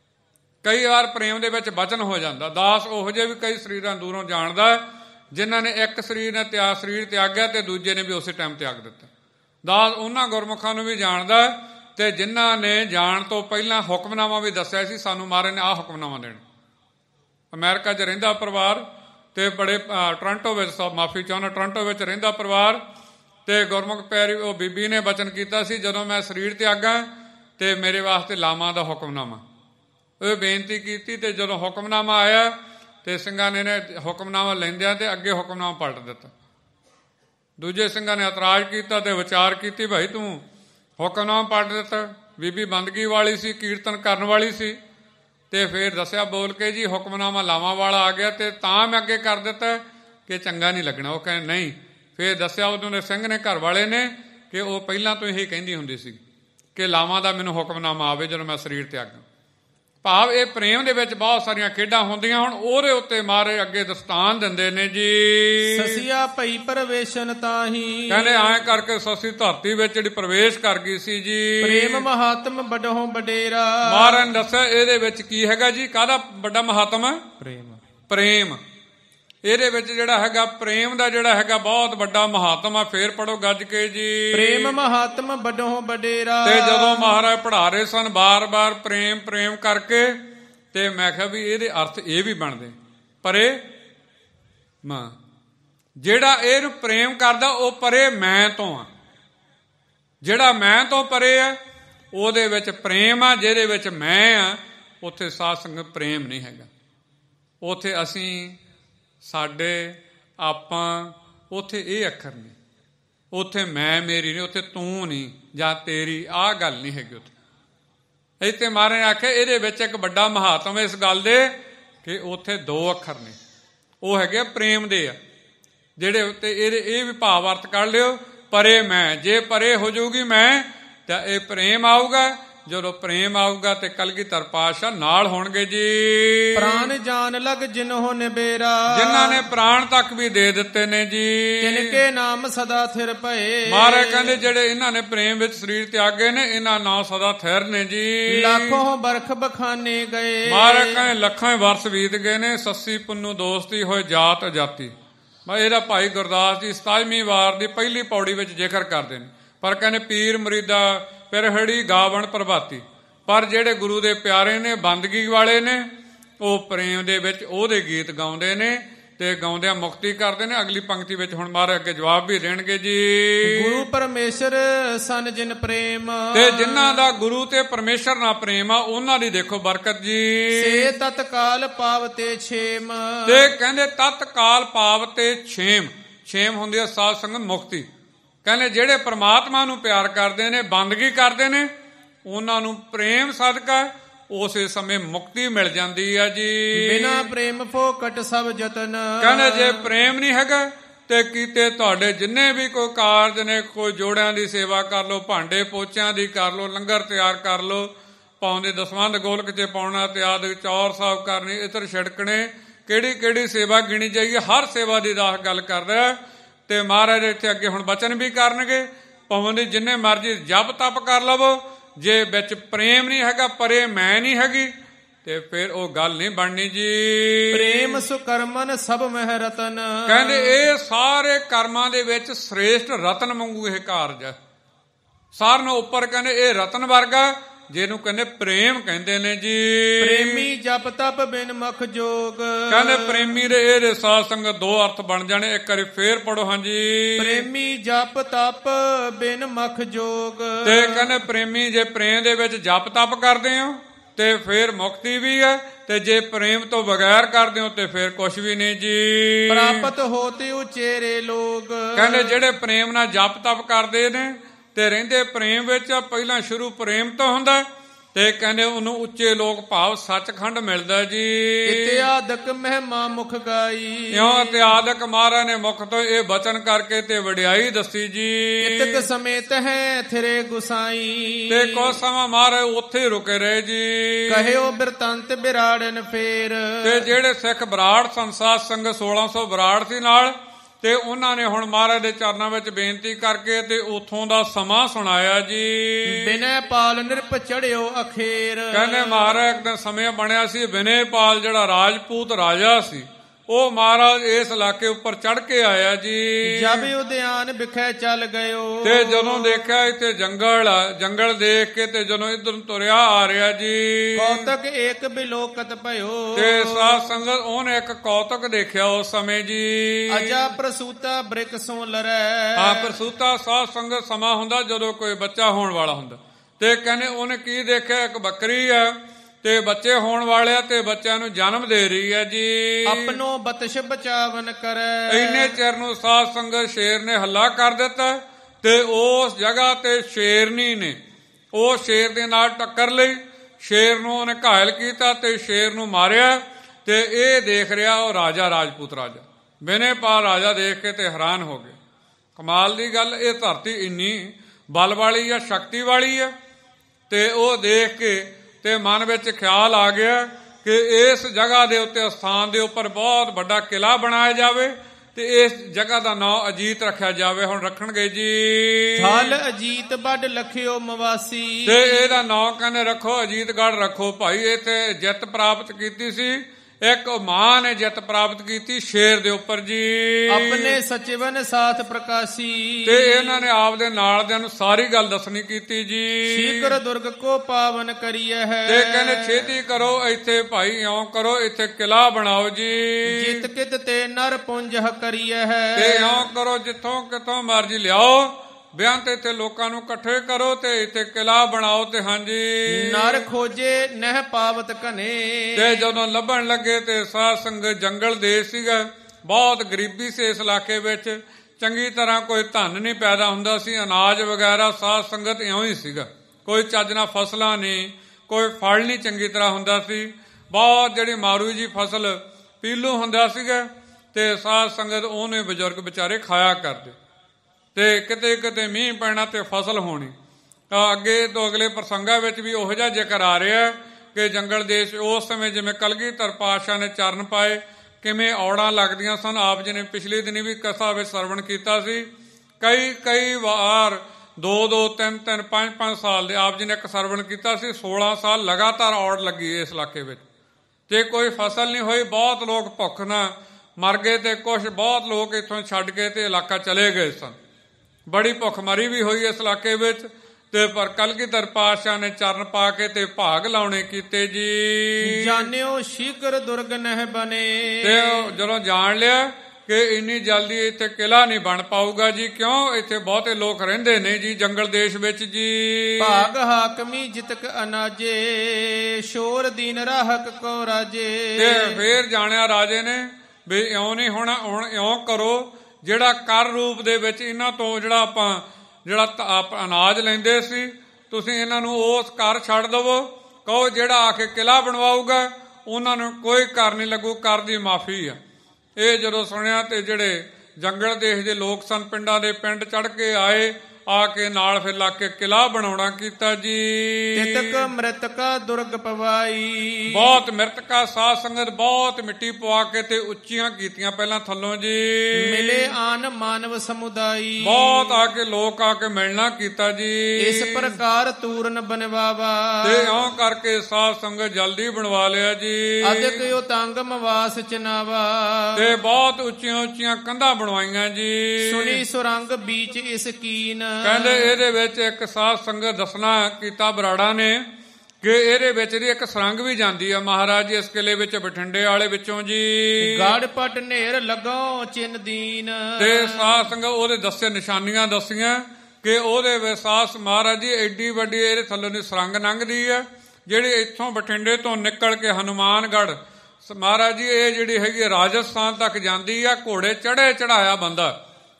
S1: ਕਈ ਵਾਰ ਪ੍ਰੇਮ ਦੇ ਵਿੱਚ ਬਚਨ ਹੋ ਜਾਂਦਾ। ਦਾਸ ਉਹੋ ਜਿਹੇ ਵੀ ਕਈ ਸਰੀਰਾਂ ਦੂਰੋਂ ਜਾਣਦਾ ਜਿਨ੍ਹਾਂ ਨੇ ਇੱਕ ਸਰੀਰ ਨੇ ਤਿਆਗ ਸਰੀਰ ਤਿਆਗਿਆ ਤੇ ਦੂਜੇ ਨੇ ਵੀ ਉਸੇ ਟਾਈਮ ਤਿਆਗ ਦਿੱਤਾ। ਦਾਸ ਉਹਨਾਂ ਗੁਰਮੁਖਾਂ ਨੂੰ ਵੀ ਜਾਣਦਾ ਤੇ ਜਿਨ੍ਹਾਂ ਨੇ ਜਾਣ ਤੋਂ ਪਹਿਲਾਂ ਹੁਕਮਨਾਮਾ ਵੀ ਦੱਸਿਆ ਸੀ ਸਾਨੂੰ ਮਹਾਰਾਜ ਨੇ ਆਹ ਹੁਕਮਨਾਮਾ ਦੇਣਾ। ਅਮਰੀਕਾ 'ਚ ਰਹਿੰਦਾ ਪਰਿਵਾਰ ਤੇ ਬੜੇ ਟੋਰਾਂਟੋ ਵਿੱਚ ਸਭ ਮਾਫੀ ਚਾਹੁੰਦਾ ਟੋਰਾਂਟੋ ਵਿੱਚ ਰਹਿੰਦਾ ਪਰਿਵਾਰ ਤੇ ਗੁਰਮੁਖ ਪਿਆਰੀ ਉਹ ਬੀਬੀ ਨੇ ਬਚਨ ਕੀਤਾ ਸੀ ਜਦੋਂ ਮੈਂ ਸਰੀਰ ਤਿਆਗਾ ਤੇ ਮੇਰੇ ਵਾਸਤੇ ਲਾਵਾਂ ਦਾ ਹੁਕਮਨਾਮਾ ਉਹ ਬੇਨਤੀ ਕੀਤੀ। ਤੇ ਜਦੋਂ ਹੁਕਮਨਾਮਾ ਆਇਆ ਤੇ ਸਿੰਘਾਂ ਨੇ ਹੁਕਮਨਾਮਾ ਲੈਂਦਿਆਂ ਤੇ ਅੱਗੇ ਹੁਕਮਨਾਮਾ ਪਲਟ ਦਿੱਤਾ। ਦੂਜੇ ਸਿੰਘਾਂ ਨੇ ਇਤਰਾਜ਼ ਕੀਤਾ ਤੇ ਵਿਚਾਰ ਕੀਤੀ ਭਾਈ ਤੂੰ ਹੁਕਮਨਾਮਾ ਪਲਟ ਦਿੱਤਾ। ਬੀਬੀ ਬੰਦਗੀ ਵਾਲੀ ਸੀ, ਕੀਰਤਨ ਕਰਨ ਵਾਲੀ ਸੀ ਤੇ ਫਿਰ ਦੱਸਿਆ ਬੋਲ ਕੇ ਜੀ ਹੁਕਮਨਾਮਾ ਲਾਵਾਂ ਵਾਲਾ ਆ ਗਿਆ ਤੇ ਤਾਂ ਮੈਂ ਅੱਗੇ ਕਰ ਦਿੱਤਾ ਕਿ ਚੰਗਾ ਨਹੀਂ ਲੱਗਣਾ। ਉਹ ਕਹਿੰਦੇ ਨਹੀਂ। ਫਿਰ ਦੱਸਿਆ ਉਦੋਂ ਦੇ ਸਿੰਘ ਨੇ ਘਰ ਵਾਲੇ ਨੇ ਕਿ ਉਹ ਪਹਿਲਾਂ ਤੋਂ ਇਹੀ ਕਹਿੰਦੀ ਹੁੰਦੀ ਸੀ ਕਿ ਲਾਵਾਂ ਦਾ ਮੈਨੂੰ ਹੁਕਮਨਾਮਾ ਆਵੇ ਜਦੋਂ ਮੈਂ ਸਰੀਰ ਤਿਆਗਾਂ। ਭਾਵ ਇਹ ਪ੍ਰੇਮ ਦੇ ਵਿੱਚ ਬਹੁਤ ਸਾਰੀਆਂ ਖੇਡਾਂ ਹੁੰਦੀਆਂ। ਹੁਣ ਉਹਦੇ ਉੱਤੇ ਮਾਰੇ ਅੱਗੇ ਦਸਤਾਨ ਦਿੰਦੇ ਨੇ ਜੀ
S2: ਸਸੀਆ ਭਈ ਪ੍ਰਵੇਸ਼ਨ ਤਾਹੀ।
S1: ਕਹਿੰਦੇ ਐਂ ਕਰਕੇ ਸੱਸੀ ਧਰਤੀ ਵਿੱਚ ਜਿਹੜੀ ਪ੍ਰਵੇਸ਼ ਕਰ ਗਈ ਸੀ ਜੀ।
S2: ਪ੍ਰੇਮ ਮਹਾਤਮ ਵੱਡੋ ਵਡੇਰਾ।
S1: ਮਹਾਰਾਜ ਨੇ ਦੱਸਿਆ ਇਹਦੇ ਵਿੱਚ ਕੀ ਹੈਗਾ ਜੀ, ਕਾਹਦਾ ਵੱਡਾ ਮਹਾਤਮ ਹੈ?
S2: ਪ੍ਰੇਮ।
S1: ਪ੍ਰੇਮ ਇਹਦੇ ਵਿੱਚ ਜਿਹੜਾ ਹੈਗਾ ਪ੍ਰੇਮ ਦਾ ਜਿਹੜਾ ਹੈਗਾ ਬਹੁਤ ਵੱਡਾ ਮਹਾਤਮ ਆ। ਫੇਰ ਪੜੋ ਗੱਜ ਕੇ ਜੀ
S2: ਪ੍ਰੇਮ ਮਹਾਤਮ ਵੱਡੋ ਵਡੇਰਾ।
S1: ਤੇ ਜਦੋਂ ਮਹਾਰਾਜ ਪੜ੍ਹਾ ਰਹੇ ਸਨ ਬਾਰ-ਬਾਰ ਪ੍ਰੇਮ ਪ੍ਰੇਮ ਕਰਕੇ ਤੇ ਮੈਂ ਕਿਹਾ ਵੀ ਇਹਦੇ ਅਰਥ ਇਹ ਵੀ ਬਣਦੇ ਪਰੇ ਮਾਂ ਜਿਹੜਾ ਇਹਨੂੰ ਪ੍ਰੇਮ ਕਰਦਾ ਉਹ ਪਰੇ ਮੈਂ ਤੋਂ ਆ। ਜਿਹੜਾ ਮੈਂ ਤੋਂ ਪਰੇ ਆ ਉਹਦੇ ਵਿੱਚ ਪ੍ਰੇਮ ਆ। ਜਿਹਦੇ ਵਿੱਚ ਮੈਂ ਆ ਉੱਥੇ ਸਾਧ ਸੰਗਤ ਪ੍ਰੇਮ ਨਹੀਂ ਹੈਗਾ। ਉੱਥੇ ਅਸੀਂ ਸਾਡੇ ਆਪਾਂ ਉੱਥੇ ਇਹ ਅੱਖਰ ਨਹੀਂ। ਉੱਥੇ ਮੈਂ ਮੇਰੀ ਨਹੀਂ, ਉੱਥੇ ਤੂੰ ਨਹੀਂ ਜਾਂ ਤੇਰੀ ਆਹ ਗੱਲ ਨਹੀਂ ਹੈਗੀ। ਉੱਥੇ ਇੱਥੇ ਮਹਾਰਾਜ ਨੇ ਆਖਿਆ ਇਹਦੇ ਵਿੱਚ ਇੱਕ ਵੱਡਾ ਮਹਾਤਮ ਇਸ ਗੱਲ ਦੇ ਕਿ ਉੱਥੇ ਦੋ ਅੱਖਰ ਨੇ ਉਹ ਹੈਗੇ ਪ੍ਰੇਮ ਦੇ ਆ ਜਿਹੜੇ ਉੱਤੇ ਇਹਦੇ ਇਹ ਵੀ ਭਾਵ ਅਰਥ ਕੱਢ ਲਿਓ ਪਰੇ ਮੈਂ। ਜੇ ਪਰੇ ਹੋ ਜਾਊਗੀ ਮੈਂ ਤਾਂ ਇਹ ਪ੍ਰੇਮ ਆਊਗਾ। ਜਦੋਂ ਪ੍ਰੇਮ ਆਊਗਾ ਤੇ ਕਲਗੀਧਰ ਪਾਤਸ਼ਾਹ ਨਾਲ ਹੋਣਗੇ ਜੀ।
S2: ਪ੍ਰਾਨ ਜਾਨ ਲਗ ਜਿਨਹੁ ਨਿਬੇਰਾ,
S1: ਜਿਨ੍ਹਾਂ ਨੇ ਪ੍ਰਾਣ ਤੱਕ ਵੀ ਦੇ ਦਿੱਤੇ ਨੇ ਜੀ।
S2: ਤਿਨਕੇ ਨਾਮ ਸਦਾ ਥਿਰ ਭਏ,
S1: ਮਹਾਰਾਜ ਕਹਿੰਦੇ ਜਿਹੜੇ ਇਹਨਾਂ ਨੇ ਪ੍ਰੇਮ ਵਿੱਚ ਸਰੀਰ ਤਿਆਗੇ ਨੇ ਇਹਨਾਂ ਨਾਂ ਸਦਾ ਥਿਰ ਨੇ ਜੀ।
S2: ਲੱਖੋਂ ਬਰਖ ਬਖਾਨੇ ਗਏ,
S1: ਮਹਾਰਾਜ ਕਹਿੰਦੇ ਲੱਖਾਂ ਵਰਸ ਬੀਤ ਗਏ ਨੇ, ਸੱਸੀ ਪੁੰਨੂ ਦੋਸਤੀ ਹੋਏ ਜਾਤ ਜਾਤੀ। ਮੈਂ ਇਹਦਾ ਭਾਈ ਗੁਰਦਾਸ ਜੀ ਸਤਾਈਵੀਂ ਵਾਰ ਦੀ ਪਹਿਲੀ ਪੌੜੀ ਵਿੱਚ ਜ਼ਿਕਰ ਕਰਦੇ ਨੇ। ਪਰ ਕਹਿੰਦੇ ਪੀਰ ਮੁਰੀਦਾ ਪਿਰਹੜੀ ਗਾਵਣ ਪ੍ਰਭਾਤੀ। ਪਰ ਜਿਹੜੇ ਗੁਰੂ ਦੇ ਪਿਆਰੇ ਨੇ, ਬੰਦਗੀ ਵਾਲੇ ਨੇ, ਉਹ ਪ੍ਰੇਮ ਦੇ ਵਿੱਚ ਉਹਦੇ ਗੀਤ ਗਾਉਂਦੇ ਨੇ ਤੇ ਗਾਉਂਦਿਆਂ ਮੁਕਤੀ ਕਰਦੇ ਨੇ। ਅਗਲੀ ਪੰਕਤੀ ਵਿੱਚ ਹੁਣ ਮਹਾਰਾਜ ਅੱਗੇ ਜਵਾਬ ਵੀ ਦੇਣਗੇ ਜੀ।
S2: ਗੁਰੂ ਪਰਮੇਸ਼ਰ ਸਨ ਜਿਨ ਪ੍ਰੇਮ,
S1: ਤੇ ਜਿਨ੍ਹਾਂ ਦਾ ਗੁਰੂ ਤੇ ਪਰਮੇਸ਼ਰ ਨਾਲ ਪ੍ਰੇਮ ਆ ਉਹਨਾਂ ਦੀ ਦੇਖੋ ਬਰਕਤ ਜੀ।
S2: ਸੇ ਤਤਕਾਲ ਪਾਵਤੇ ਛੇਮ,
S1: ਤੇ ਕਹਿੰਦੇ ਤਤਕਾਲ ਪਾਵਤੇ ਛੇਮ। ਛੇਮ ਹੁੰਦੀ ਹੈ ਸਾਧ ਸੰਗਤ ਮੁਕਤੀ। ਕਹਿੰਦੇ ਜਿਹੜੇ ਪ੍ਰਮਾਤਮਾ ਨੂੰ ਪਿਆਰ ਕਰਦੇ ਨੇ, ਬੰਦਗੀ ਕਰਦੇ ਨੇ, ਉਹਨਾਂ ਨੂੰ ਪ੍ਰੇਮ ਸਦਕਾ ਉਸੇ ਸਮੇਂ ਮੁਕਤੀ ਮਿਲ ਜਾਂਦੀ ਆ ਜੀ।
S2: ਬਿਨਾ ਪ੍ਰੇਮ ਫੋਕਟ ਸਭ ਯਤਨ,
S1: ਕਹਿੰਦੇ ਜੇ ਪ੍ਰੇਮ ਨਹੀਂ ਹੈਗਾ ਤੇ ਕੀਤੇ ਤੁਹਾਡੇ ਜਿੰਨੇ ਵੀ ਕੋਈ ਕਾਰਜ ਨੇ, ਕੋਈ ਜੋੜਿਆਂ ਦੀ ਸੇਵਾ ਕਰ ਲੋ, ਭਾਂਡੇ ਪੋਚਿਆਂ ਦੀ ਕਰ ਲੋ, ਲੰਗਰ ਤਿਆਰ ਕਰ ਲੋ, ਪਾਉਂਦੇ ਦਸਵੰਧ ਗੋਲਕ 'ਚ ਪਾਉਣਾ ਤੇ ਆਦਿ ਚੌਰ ਸਾਫ਼ ਕਰਨੀ, ਇਤਰ ਛਿੜਕਣੇ, ਕਿਹੜੀ ਕਿਹੜੀ ਸੇਵਾ ਗਿਣੀ ਜਾਈਏ, ਹਰ ਸੇਵਾ ਦੀ ਦਾਸ ਗੱਲ ਕਰਦਾ। ਤੇ ਮਹਾਰਾਜ ਇੱਥੇ ਅੱਗੇ ਹੁਣ ਬਚਨ ਵੀ ਕਰਨਗੇ, ਭਾਵੇਂ ਦੀ ਜਿੰਨੇ ਮਰਜ਼ੀ ਜਪ ਤਪ ਕਰ ਲਵੋ, ਜੇ ਵਿੱਚ ਪ੍ਰੇਮ ਨਹੀਂ ਹੈਗਾ, ਪਰੇ ਮੈਂ ਨਹੀਂ ਹੈਗੀ, ਤੇ ਫਿਰ ਉਹ ਗੱਲ ਨਹੀਂ ਬਣਨੀ ਜੀ।
S2: ਪ੍ਰੇਮ ਸੁਕਰਮਨ ਸਭ ਮਹਿ ਰਤਨ,
S1: ਕਹਿੰਦੇ ਇਹ ਸਾਰੇ ਕਰਮਾਂ ਦੇ ਵਿੱਚ ਸ੍ਰੇਸ਼ਟ ਰਤਨ ਵਾਂਗੂ ਇਹ ਕਾਰਜ ਹੈ। ਸਾਰਿਆਂ ਨਾਲੋਂ ਉੱਪਰ ਕਹਿੰਦੇ ਇਹ ਰਤਨ ਵਰਗਾ, ਜਿਹਨੂੰ ਕਹਿੰਦੇ ਪ੍ਰੇਮ ਕਹਿੰਦੇ ਨੇ ਜੀ।
S2: ਪ੍ਰੇਮੀ ਜਪ ਤਪ ਬਿਨ ਮਖ ਜੋਗ,
S1: ਕਹਿੰਦੇ ਪ੍ਰੇਮੀ ਦੇ ਇਹਦੇ ਸਾਧ ਸੰਗਤ ਦੋ ਅਰਥ ਬਣ ਜਾਣੇ। ਇੱਕ ਵਾਰੀ ਫੇਰ ਪੜੋ ਹਾਂਜੀ।
S2: ਪ੍ਰੇਮੀ ਜਪ ਤਪ ਬਿਨ ਮਖ ਜੋਗ,
S1: ਤੇ ਕਹਿੰਦੇ ਪ੍ਰੇਮੀ ਜੇ ਪ੍ਰੇਮ ਦੇ ਵਿੱਚ ਜਪ ਤਪ ਕਰਦੇ ਹੋ ਤੇ ਫੇਰ ਮੁਕਤੀ ਵੀ ਹੈ, ਤੇ ਜੇ ਪ੍ਰੇਮ ਤੋਂ ਬਗੈਰ ਕਰਦੇ ਹੋ ਤੇ ਫੇਰ ਕੁਛ ਵੀ ਨਹੀਂ ਜੀ।
S2: ਪ੍ਰਾਪਤ ਹੋਤੇ ਉਚੇਰੇ ਲੋਗ, ਕਹਿੰਦੇ
S1: ਜਿਹੜੇ ਪ੍ਰੇਮ ਨਾਲ ਜਪ ਤਪ ਕਰਦੇ ਨੇ ਤੇ ਰਹਿੰਦੇ ਪ੍ਰੇਮ ਵਿੱਚ, ਪਹਿਲਾਂ ਸ਼ੁਰੂ ਪ੍ਰੇਮ ਤੋਂ ਹੁੰਦਾ, ਤੇ ਕਹਿੰਦੇ ਉਹਨੂੰ ਉੱਚੇ ਲੋਕ ਭਾਵ ਸੱਚਖੰਡ ਮਿਲਦਾ ਜੀ।
S2: ਇਤਿਆਦਕ ਮਹਿਮਾ ਮੁਖ ਗਾਈ,
S1: ਇਉਂ ਇਤਿਆਦਕ ਮਹਾਰਾਜ ਨੇ ਮੁਖ ਤੋਂ ਇਹ ਬਚਨ ਕਰਕੇ ਤੇ ਵਡਿਆਈ ਦੱਸੀ ਜੀ।
S2: ਇਤਕ ਸਮੇਤ ਹੈ ਥਿਰੇ ਗੁਸਾਈ,
S1: ਤੇ ਕੁਝ ਸਮਾਂ ਮਹਾਰਾਜ ਉੱਥੇ ਰੁਕੇ ਰਹੇ ਜੀ।
S2: ਕਹਿਓ ਬਿਰਤੰਤ ਬਿਰਾੜਨ ਫੇਰ,
S1: ਤੇ ਜਿਹੜੇ ਸਿੱਖ ਬਰਾੜ ਸੰਸਾਰ ਸੰਗਤ ਸੋਲਾਂ ਸੌ ਬਰਾੜ ਸੀ ਨਾਲ, ਤੇ ਉਹਨਾਂ ਨੇ ਹੁਣ ਮਹਾਰਾਜ ਦੇ ਚਰਨਾਂ ਵਿੱਚ ਬੇਨਤੀ ਕਰਕੇ ਤੇ ਉਥੋਂ ਦਾ ਸਮਾਂ ਸੁਣਾਇਆ ਜੀ।
S2: ਬਿਨੈ ਪਾਲ ਨਿਰਪ ਚੜਿਓ ਅਖੇਰ,
S1: ਕਹਿੰਦੇ ਮਹਾਰਾਜ ਦਾ ਸਮੇਂ ਬਣਿਆ ਸੀ। ਬਿਨੈ ਪਾਲ ਜਿਹੜਾ ਰਾਜਪੂਤ ਰਾਜਾ ਸੀ, ਉਹ ਮਹਾਰਾਜ ਇਸ ਇਲਾਕੇ ਉੱਪਰ ਚੜ ਕੇ ਆਇਆ ਜੀ।
S2: ਜਬ ਉਦਿਆਨ ਵਿਖੇ ਚੱਲ ਗਇਓ,
S1: ਤੇ ਜਦੋਂ ਦੇਖਿਆ ਇੱਥੇ ਜੰਗਲ ਆ, ਜੰਗਲ ਦੇਖ ਕੇ ਤੇ ਜਦੋਂ ਇਧਰ ਤੁਰਿਆ ਆ ਰਿਹਾ ਜੀ।
S2: ਕੌਤਕ ਏਕ ਬਿਲੋਕਤ ਭਇਓ,
S1: ਤੇ ਸਾਧ ਸੰਗਤ ਉਹਨੇ ਇੱਕ ਕੌਤਕ ਦੇਖਿਆ ਉਸ ਸਮੇਂ ਜੀ।
S2: ਅਜਾ ਪ੍ਰਸੂਤਾ ਬ੍ਰਿਕ ਸੋ ਲਰੈ,
S1: ਹਾਂ ਪ੍ਰਸੂਤਾ ਸਾਧ ਸੰਗਤ ਸਮਾਂ ਹੁੰਦਾ ਜਦੋਂ ਕੋਈ ਬੱਚਾ ਹੋਣ ਵਾਲਾ ਹੁੰਦਾ। ਤੇ ਕਹਿੰਦੇ ਉਹਨੇ ਕੀ ਦੇਖਿਆ, ਇੱਕ ਬੱਕਰੀ ਆ ਤੇ ਬੱਚੇ ਹੋਣ ਵਾਲੇ ਆ ਤੇ ਬੱਚਿਆਂ ਨੂੰ ਜਨਮ ਦੇ ਰਹੀ ਹੈ ਜੀ।
S2: ਆਪਣੋ ਬਤਸ਼ ਬਚਾਵਨ ਕਰੈ,
S1: ਇੰਨੇ ਚਿਰ ਨੂੰ ਸਾਧ ਸੰਗਤ ਸ਼ੇਰ ਨੇ ਹੱਲਾ ਕਰ ਦਿੱਤਾ ਤੇ ਉਸ ਜਗ੍ਹਾ ਤੇ ਸ਼ੇਰਨੀ ਨੇ ਉਹ ਸ਼ੇਰ ਦੇ ਨਾਲ ਟੱਕਰ ਲਈ। ਸ਼ੇਰ ਨੂੰ ਉਹਨੇ ਘਾਇਲ ਕੀਤਾ ਤੇ ਸ਼ੇਰ ਨੂੰ ਮਾਰਿਆ। ਤੇ ਇਹ ਦੇਖ ਰਿਹਾ ਉਹ ਰਾਜਾ, ਰਾਜਪੂਤ ਰਾਜਾ ਬਿਨੇਪਾਲ ਰਾਜਾ ਦੇਖ ਕੇ ਤੇ ਹੈਰਾਨ ਹੋ ਗਿਆ। ਕਮਾਲ ਦੀ ਗੱਲ, ਇਹ ਧਰਤੀ ਇੰਨੀ ਬਲ ਵਾਲੀ ਆ, ਸ਼ਕਤੀ ਵਾਲੀ ਆ। ਤੇ ਉਹ ਦੇਖ ਕੇ ਤੇ ਮਨ ਵਿੱਚ ਖਿਆਲ ਆ ਗਿਆ ਕਿ ਇਸ ਜਗ੍ਹਾ ਦੇ ਉੱਤੇ, ਸਥਾਨ ਦੇ ਉੱਪਰ ਬਹੁਤ ਵੱਡਾ ਕਿਲਾ ਬਣਾਇਆ ਜਾਵੇ ਤੇ ਇਸ ਜਗ੍ਹਾ ਦਾ ਨਾਮ ਅਜੀਤ ਰੱਖਿਆ ਜਾਵੇ। ਹੁਣ ਰੱਖਣਗੇ ਜੀ।
S2: ਥਲ ਅਜੀਤ ਵੱਡ ਲਖਿਓ ਮਵਾਸੀ,
S1: ਤੇ ਇਹਦਾ ਨਾਮ ਕਹਿੰਦੇ ਰੱਖੋ ਅਜੀਤਗੜ੍ਹ ਰੱਖੋ ਭਾਈ। ਇੱਥੇ ਜਿੱਤ ਪ੍ਰਾਪਤ ਕੀਤੀ ਸੀ, ਇੱਕ ਮਾਂ ਨੇ ਜਿੱਤ ਪ੍ਰਾਪਤ ਕੀਤੀ ਸ਼ੇਰ ਦੇ ਉੱਪਰ ਜੀ।
S2: ਆਪਣੇ ਸਚਿਵਨ ਸਾਥ ਪ੍ਰਕਾਸ਼ੀ,
S1: ਤੇ ਇਹਨਾਂ ਨੇ ਆਪਦੇ ਨਾਲ ਦਿਆਂ ਨੂੰ ਸਾਰੀ ਗੱਲ ਦੱਸਣੀ ਕੀਤੀ ਜੀ।
S2: ਸ਼ੀਕਰ ਦੁਰਗ ਕੋ ਪਾਵਨ ਕਰੀਏ ਹੈ,
S1: ਤੇ ਕਹਿੰਦੇ ਛੇਤੀ ਕਰੋ ਇੱਥੇ ਭਾਈ, ਇਉਂ ਕਰੋ ਇੱਥੇ ਕਿਲਾ ਬਣਾਓ ਜੀ।
S2: ਜਿਤ ਕਿਤ ਤੇ ਨਰ ਪੁੰਜ ਕਰੀਏ ਹੈ,
S1: ਤੇ ਇਉਂ ਕਰੋ ਜਿੱਥੋਂ ਕਿਤੋਂ ਮਰਜ਼ੀ ਲਿਆਓ ਬਿਆਨ ਤੇ ਇੱਥੇ ਲੋਕਾਂ ਨੂੰ ਇਕੱਠੇ ਕਰੋ ਤੇ ਇੱਥੇ ਕਿਲਾ ਬਣਾਓ। ਤੇ ਹਾਂਜੀ
S2: ਨਰ ਖੋਜੇ ਨਹਿ ਪਾਵਤ ਘਨੇ,
S1: ਤੇ ਜਦੋਂ ਲੱਭਣ ਲੱਗੇ ਤੇ ਸਾਧ ਸੰਗਤ ਜੰਗਲ ਦੇਸ਼ ਸੀਗਾ, ਬਹੁਤ ਗਰੀਬੀ ਸੀ ਇਸ ਇਲਾਕੇ ਵਿੱਚ, ਚੰਗੀ ਤਰ੍ਹਾਂ ਕੋਈ ਧਨ ਨਹੀਂ ਪੈਦਾ ਹੁੰਦਾ ਸੀ, ਅਨਾਜ ਵਗੈਰਾ ਸਾਧ ਸੰਗਤ ਇਉਂ ਹੀ ਸੀਗਾ, ਕੋਈ ਚੱਜ ਨਾਲ ਫਸਲਾਂ ਨਹੀਂ, ਕੋਈ ਫਲ ਨਹੀਂ ਚੰਗੀ ਤਰ੍ਹਾਂ ਹੁੰਦਾ ਸੀ, ਬਹੁਤ ਜਿਹੜੀ ਮਾਰੂ ਜੀ ਫਸਲ ਪੀਲੂ ਹੁੰਦਾ ਸੀਗਾ। ਤੇ ਸਾਧ ਸੰਗਤ ਉਹਨੇ ਬਜ਼ੁਰਗ ਵਿਚਾਰੇ ਖਾਇਆ ਕਰਦੇ। ਤੇ ਕਿਤੇ ਕਿਤੇ ਮੀਂਹ ਪੈਣਾ ਤੇ ਫਸਲ ਹੋਣੀ, ਅੱਗੇ ਤੋਂ ਅਗਲੇ ਪ੍ਰਸੰਗਾਂ ਵਿੱਚ ਵੀ ਉਹੋ ਜਿਹਾ ਜ਼ਿਕਰ ਆ ਰਿਹਾ ਕਿ ਜੰਗਲ ਦੇਸ਼ ਉਸ ਸਮੇਂ ਜਿਵੇਂ ਕਲਗੀਧਰ ਪਾਤਸ਼ਾਹ ਨੇ ਚਰਨ ਪਾਏ, ਕਿਵੇਂ ਔੜਾਂ ਲੱਗਦੀਆਂ ਸਨ। ਆਪ ਜੀ ਨੇ ਪਿਛਲੇ ਦਿਨੀ ਵੀ ਕਥਾ ਵਿੱਚ ਸਰਵਣ ਕੀਤਾ ਸੀ। ਕਈ ਕਈ ਵਾਰ ਦੋ ਦੋ ਤਿੰਨ ਤਿੰਨ ਪੰਜ ਪੰਜ ਸਾਲ ਦੇ ਆਪ ਜੀ ਨੇ ਇੱਕ ਸਰਵਣ ਕੀਤਾ ਸੀ। ਸੋਲਾਂ ਸਾਲ ਲਗਾਤਾਰ ਔੜ ਲੱਗੀ ਇਸ ਇਲਾਕੇ ਵਿੱਚ, ਤੇ ਕੋਈ ਫਸਲ ਨਹੀਂ ਹੋਈ। ਬਹੁਤ ਲੋਕ ਭੁੱਖ ਨਾਲ ਮਰ ਗਏ ਤੇ ਕੁਛ ਬਹੁਤ ਲੋਕ ਇੱਥੋਂ ਛੱਡ ਕੇ ਤੇ ਇਲਾਕਾ ਚਲੇ ਗਏ ਸਨ। ਬੜੀ ਭੁੱਖਮਰੀ ਵੀ ਹੋਈ ਇਸ ਇਲਾਕੇ ਵਿੱਚ। ਤੇ ਪਰ ਕਲਗੀਧਰ ਪਾਤਸ਼ਾਹ ਨੇ ਚਰਨ ਪਾ ਕੇ ਤੇ ਭਾਗ ਲਾਉਣੇ ਕੀਤੇ ਜੀ।
S2: ਜਾਣਿਓ ਸ਼ੀਕਰ ਦੁਰਗ ਨਹਿ ਬਨੇ,
S1: ਤੇ ਜਦੋਂ ਜਾਣ ਲਿਆ ਕਿ ਇੰਨੀ ਜਲਦੀ ਇੱਥੇ ਕਿਲਾ ਨਹੀਂ ਬਣ ਪਾਊਗਾ ਜੀ, ਕਿਉਂ ਇੱਥੇ ਬਹੁਤੇ ਲੋਕ ਰਹਿੰਦੇ ਨੇ ਜੀ ਜੰਗਲ ਦੇਸ਼ ਵਿੱਚ ਜੀ।
S2: ਭਾਗ ਹਾਕਮੀ ਜਿਤਕ ਅਨਾਜੇ, ਸ਼ੋਰ ਦੀਨ ਰਾਹਕ ਕੋ ਰਾਜੇ।
S1: ਤੇ ਫੇਰ ਜਾਣਿਆ ਰਾਜੇ ਨੇ ਵੀ ਇਉਂ ਨਹੀਂ ਹੋਣਾ, ਹੁਣ ਇਉਂ ਕਰੋ ਜਿਹੜਾ ਕਰ ਰੂਪ ਦੇ ਵਿੱਚ ਇਹਨਾਂ ਤੋਂ ਜਿਹੜਾ ਆਪਾਂ ਜਿਹੜਾ ਅਨਾਜ ਲੈਂਦੇ ਸੀ, ਤੁਸੀਂ ਇਹਨਾਂ ਨੂੰ ਉਸ ਕਰ ਛੱਡ ਦੇਵੋ। ਕਹੋ ਜਿਹੜਾ ਆ ਕੇ ਕਿਲਾ ਬਣਵਾਊਗਾ ਉਹਨਾਂ ਨੂੰ ਕੋਈ ਕਰ ਨਹੀਂ ਲੱਗੂ, ਕਰ ਦੀ ਮਾਫੀ ਆ। ਇਹ ਜਦੋਂ ਸੁਣਿਆ ਤੇ ਜਿਹੜੇ ਜੰਗਲ ਦੇਸ਼ ਦੇ ਲੋਕ ਸਨ, ਪਿੰਡਾਂ ਦੇ ਪਿੰਡ ਚੜ ਕੇ ਆਏ, ਆ ਕੇ ਨਾਲ ਫਿਰ ਲਾ ਕੇ ਕਿਲਾ ਬਣਾਉਣਾ ਕੀਤਾ ਜੀ।
S2: ਤਿਤਕ ਮ੍ਰਿਤਕਾ ਦੁਰਗ ਪਵਾਈ,
S1: ਬਹੁਤ ਮ੍ਰਿਤਕਾ ਸਾਧ ਸੰਗਤ ਬਹੁਤ ਮਿੱਟੀ ਪਵਾ ਕੇ ਤੇ ਉੱਚੀਆਂ ਕੀਤੀਆਂ ਪਹਿਲਾਂ ਥੱਲੋਂ ਜੀ।
S2: ਮਿਲੇ ਆਨ ਮਾਨਵ ਸਮੁਦਾਈ,
S1: ਬਹੁਤ ਆ ਕੇ ਲੋਕ ਆ ਕੇ ਮਿਲਣਾ ਕੀਤਾ ਜੀ।
S2: ਇਸ ਪ੍ਰਕਾਰ ਤੂਰਨ ਬਨਵਾਵਾ,
S1: ਤੇ ਇਉਂ ਕਰਕੇ ਸਾਧ ਸੰਗਤ ਜਲਦੀ ਬਣਵਾ ਲਿਆ ਜੀ।
S2: ਅਦਿਕ ਉਤੰਗਮ ਵਾਸ ਚਨਾਵਾ,
S1: ਤੇ ਬਹੁਤ ਉੱਚੀਆਂ ਉੱਚੀਆਂ ਕੰਧਾਂ ਬਣਵਾਈਆਂ ਜੀ।
S2: ਸੁਣੀ ਸੁਰੰਗ ਬੀਚ ਇਸ ਕੀਨ,
S1: ਕਹਿੰਦੇ ਇਹਦੇ ਵਿੱਚ ਇੱਕ ਸਾਧ ਸੰਗਤ ਦੱਸਣਾ ਕੀਤਾ ਬਰਾੜਾ ਨੇ ਕਿ ਇਹਦੇ ਵਿੱਚ ਦੀ ਇੱਕ ਸੁਰੰਗ ਵੀ ਜਾਂਦੀ ਆ ਮਹਾਰਾਜ ਜੀ ਇਸ ਕਿਲੇ ਵਿੱਚ ਬਠਿੰਡੇ ਵਾਲੇ ਵਿੱਚੋਂ ਜੀ।
S2: ਗੜ ਪਟ ਨੇਰ ਲੱਗੋ ਚਿੰਨ ਦੀਨ,
S1: ਤੇ ਸਾਧ ਸੰਗਤ ਉਹਦੇ ਦੱਸੇ ਨਿਸ਼ਾਨੀਆਂ ਦੱਸੀਆਂ ਕਿ ਉਹਦੇ ਵਿਸਾਸ ਮਹਾਰਾਜ ਜੀ ਐਡੀ ਵੱਡੀ ਇਹਦੇ ਥੱਲੋਂ ਦੀ ਸੁਰੰਗ ਲੰਘਦੀ ਆ ਜਿਹੜੀ ਇੱਥੋਂ ਬਠਿੰਡੇ ਤੋਂ ਨਿਕਲ ਕੇ ਹਨੂਮਾਨਗੜ੍ਹ ਮਹਾਰਾਜ ਜੀ ਇਹ ਜਿਹੜੀ ਹੈਗੀ ਰਾਜਸਥਾਨ ਤੱਕ ਜਾਂਦੀ ਆ। ਘੋੜੇ ਚੜੇ ਚੜਾਇਆ ਬੰਦਾ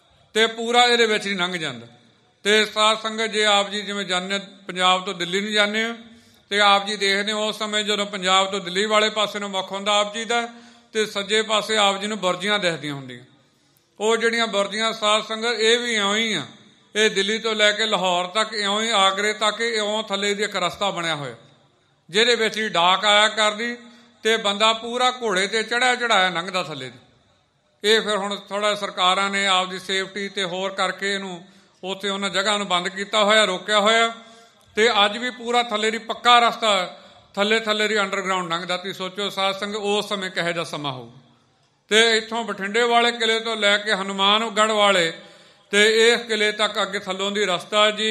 S1: ਤੇ ਪੂਰਾ ਇਹਦੇ ਵਿੱਚ ਹੀ ਲੰਘ ਜਾਂਦਾ। ਤੇ ਸਾਧ ਸੰਗਤ ਜੇ ਆਪ ਜੀ ਜਿਵੇਂ ਜਾਂਦੇ ਪੰਜਾਬ ਤੋਂ ਦਿੱਲੀ ਨੂੰ ਜਾਂਦੇ ਹੋ ਤੇ ਆਪ ਜੀ ਦੇਖਦੇ ਹੋ ਉਸ ਸਮੇਂ ਜਦੋਂ ਪੰਜਾਬ ਤੋਂ ਦਿੱਲੀ ਵਾਲੇ ਪਾਸੇ ਨੂੰ ਮੁੱਖ ਹੁੰਦਾ ਆਪ ਜੀ ਦਾ, ਤੇ ਸੱਜੇ ਪਾਸੇ ਆਪ ਜੀ ਨੂੰ ਬੁਰਜੀਆਂ ਦਿਖਦੀਆਂ ਹੁੰਦੀਆਂ। ਉਹ ਜਿਹੜੀਆਂ ਬੁਰਜੀਆਂ ਸਾਧ ਸੰਗਤ ਇਹ ਵੀ ਇਉਂ ਹੀ ਆ, ਇਹ ਦਿੱਲੀ ਤੋਂ ਲੈ ਕੇ ਲਾਹੌਰ ਤੱਕ ਇਉਂ ਹੀ, ਆਗਰੇ ਤੱਕ ਇਉਂ ਥੱਲੇ ਦੀ ਇੱਕ ਰਸਤਾ ਬਣਿਆ ਹੋਇਆ ਜਿਹਦੇ ਵਿੱਚ ਹੀ ਡਾਕ ਆਇਆ ਕਰਦੀ ਤੇ ਬੰਦਾ ਪੂਰਾ ਘੋੜੇ ਤੇ ਚੜਿਆ ਚੜਾਇਆ ਲੰਘਦਾ ਥੱਲੇ ਦੀ। ਇਹ ਫਿਰ ਹੁਣ ਥੋੜਾ ਸਰਕਾਰਾਂ ਨੇ ਆਪਦੀ ਸੇਫਟੀ ਤੇ ਹੋਰ ਕਰਕੇ ਇਹਨੂੰ ਉੱਥੇ ਉਹਨਾਂ ਜਗ੍ਹਾ ਨੂੰ ਬੰਦ ਕੀਤਾ ਹੋਇਆ, ਰੋਕਿਆ ਹੋਇਆ। ਤੇ ਅੱਜ ਵੀ ਪੂਰਾ ਥੱਲੇ ਦੀ ਪੱਕਾ ਰਸਤਾ ਥੱਲੇ ਥੱਲੇ ਦੀ ਅੰਡਰਗਰਾਊਂਡ ਲੰਘਦਾ। ਤੁਸੀਂ ਸੋਚੋ ਸਾਧ ਸੰਗਤ ਉਸ ਸਮੇਂ ਕਿਹੋ ਜਿਹਾ ਸਮਾਂ ਹੋਊ। ਤੇ ਇੱਥੋਂ ਬਠਿੰਡੇ ਵਾਲੇ ਕਿਲੇ ਤੋਂ ਲੈ ਕੇ ਹਨੂਮਾਨਗੜ੍ਹ ਵਾਲੇ ਤੇ ਇਸ ਕਿਲੇ ਤੱਕ ਅੱਗੇ ਥੱਲੋਂ ਦੀ ਰਸਤਾ ਜੀ।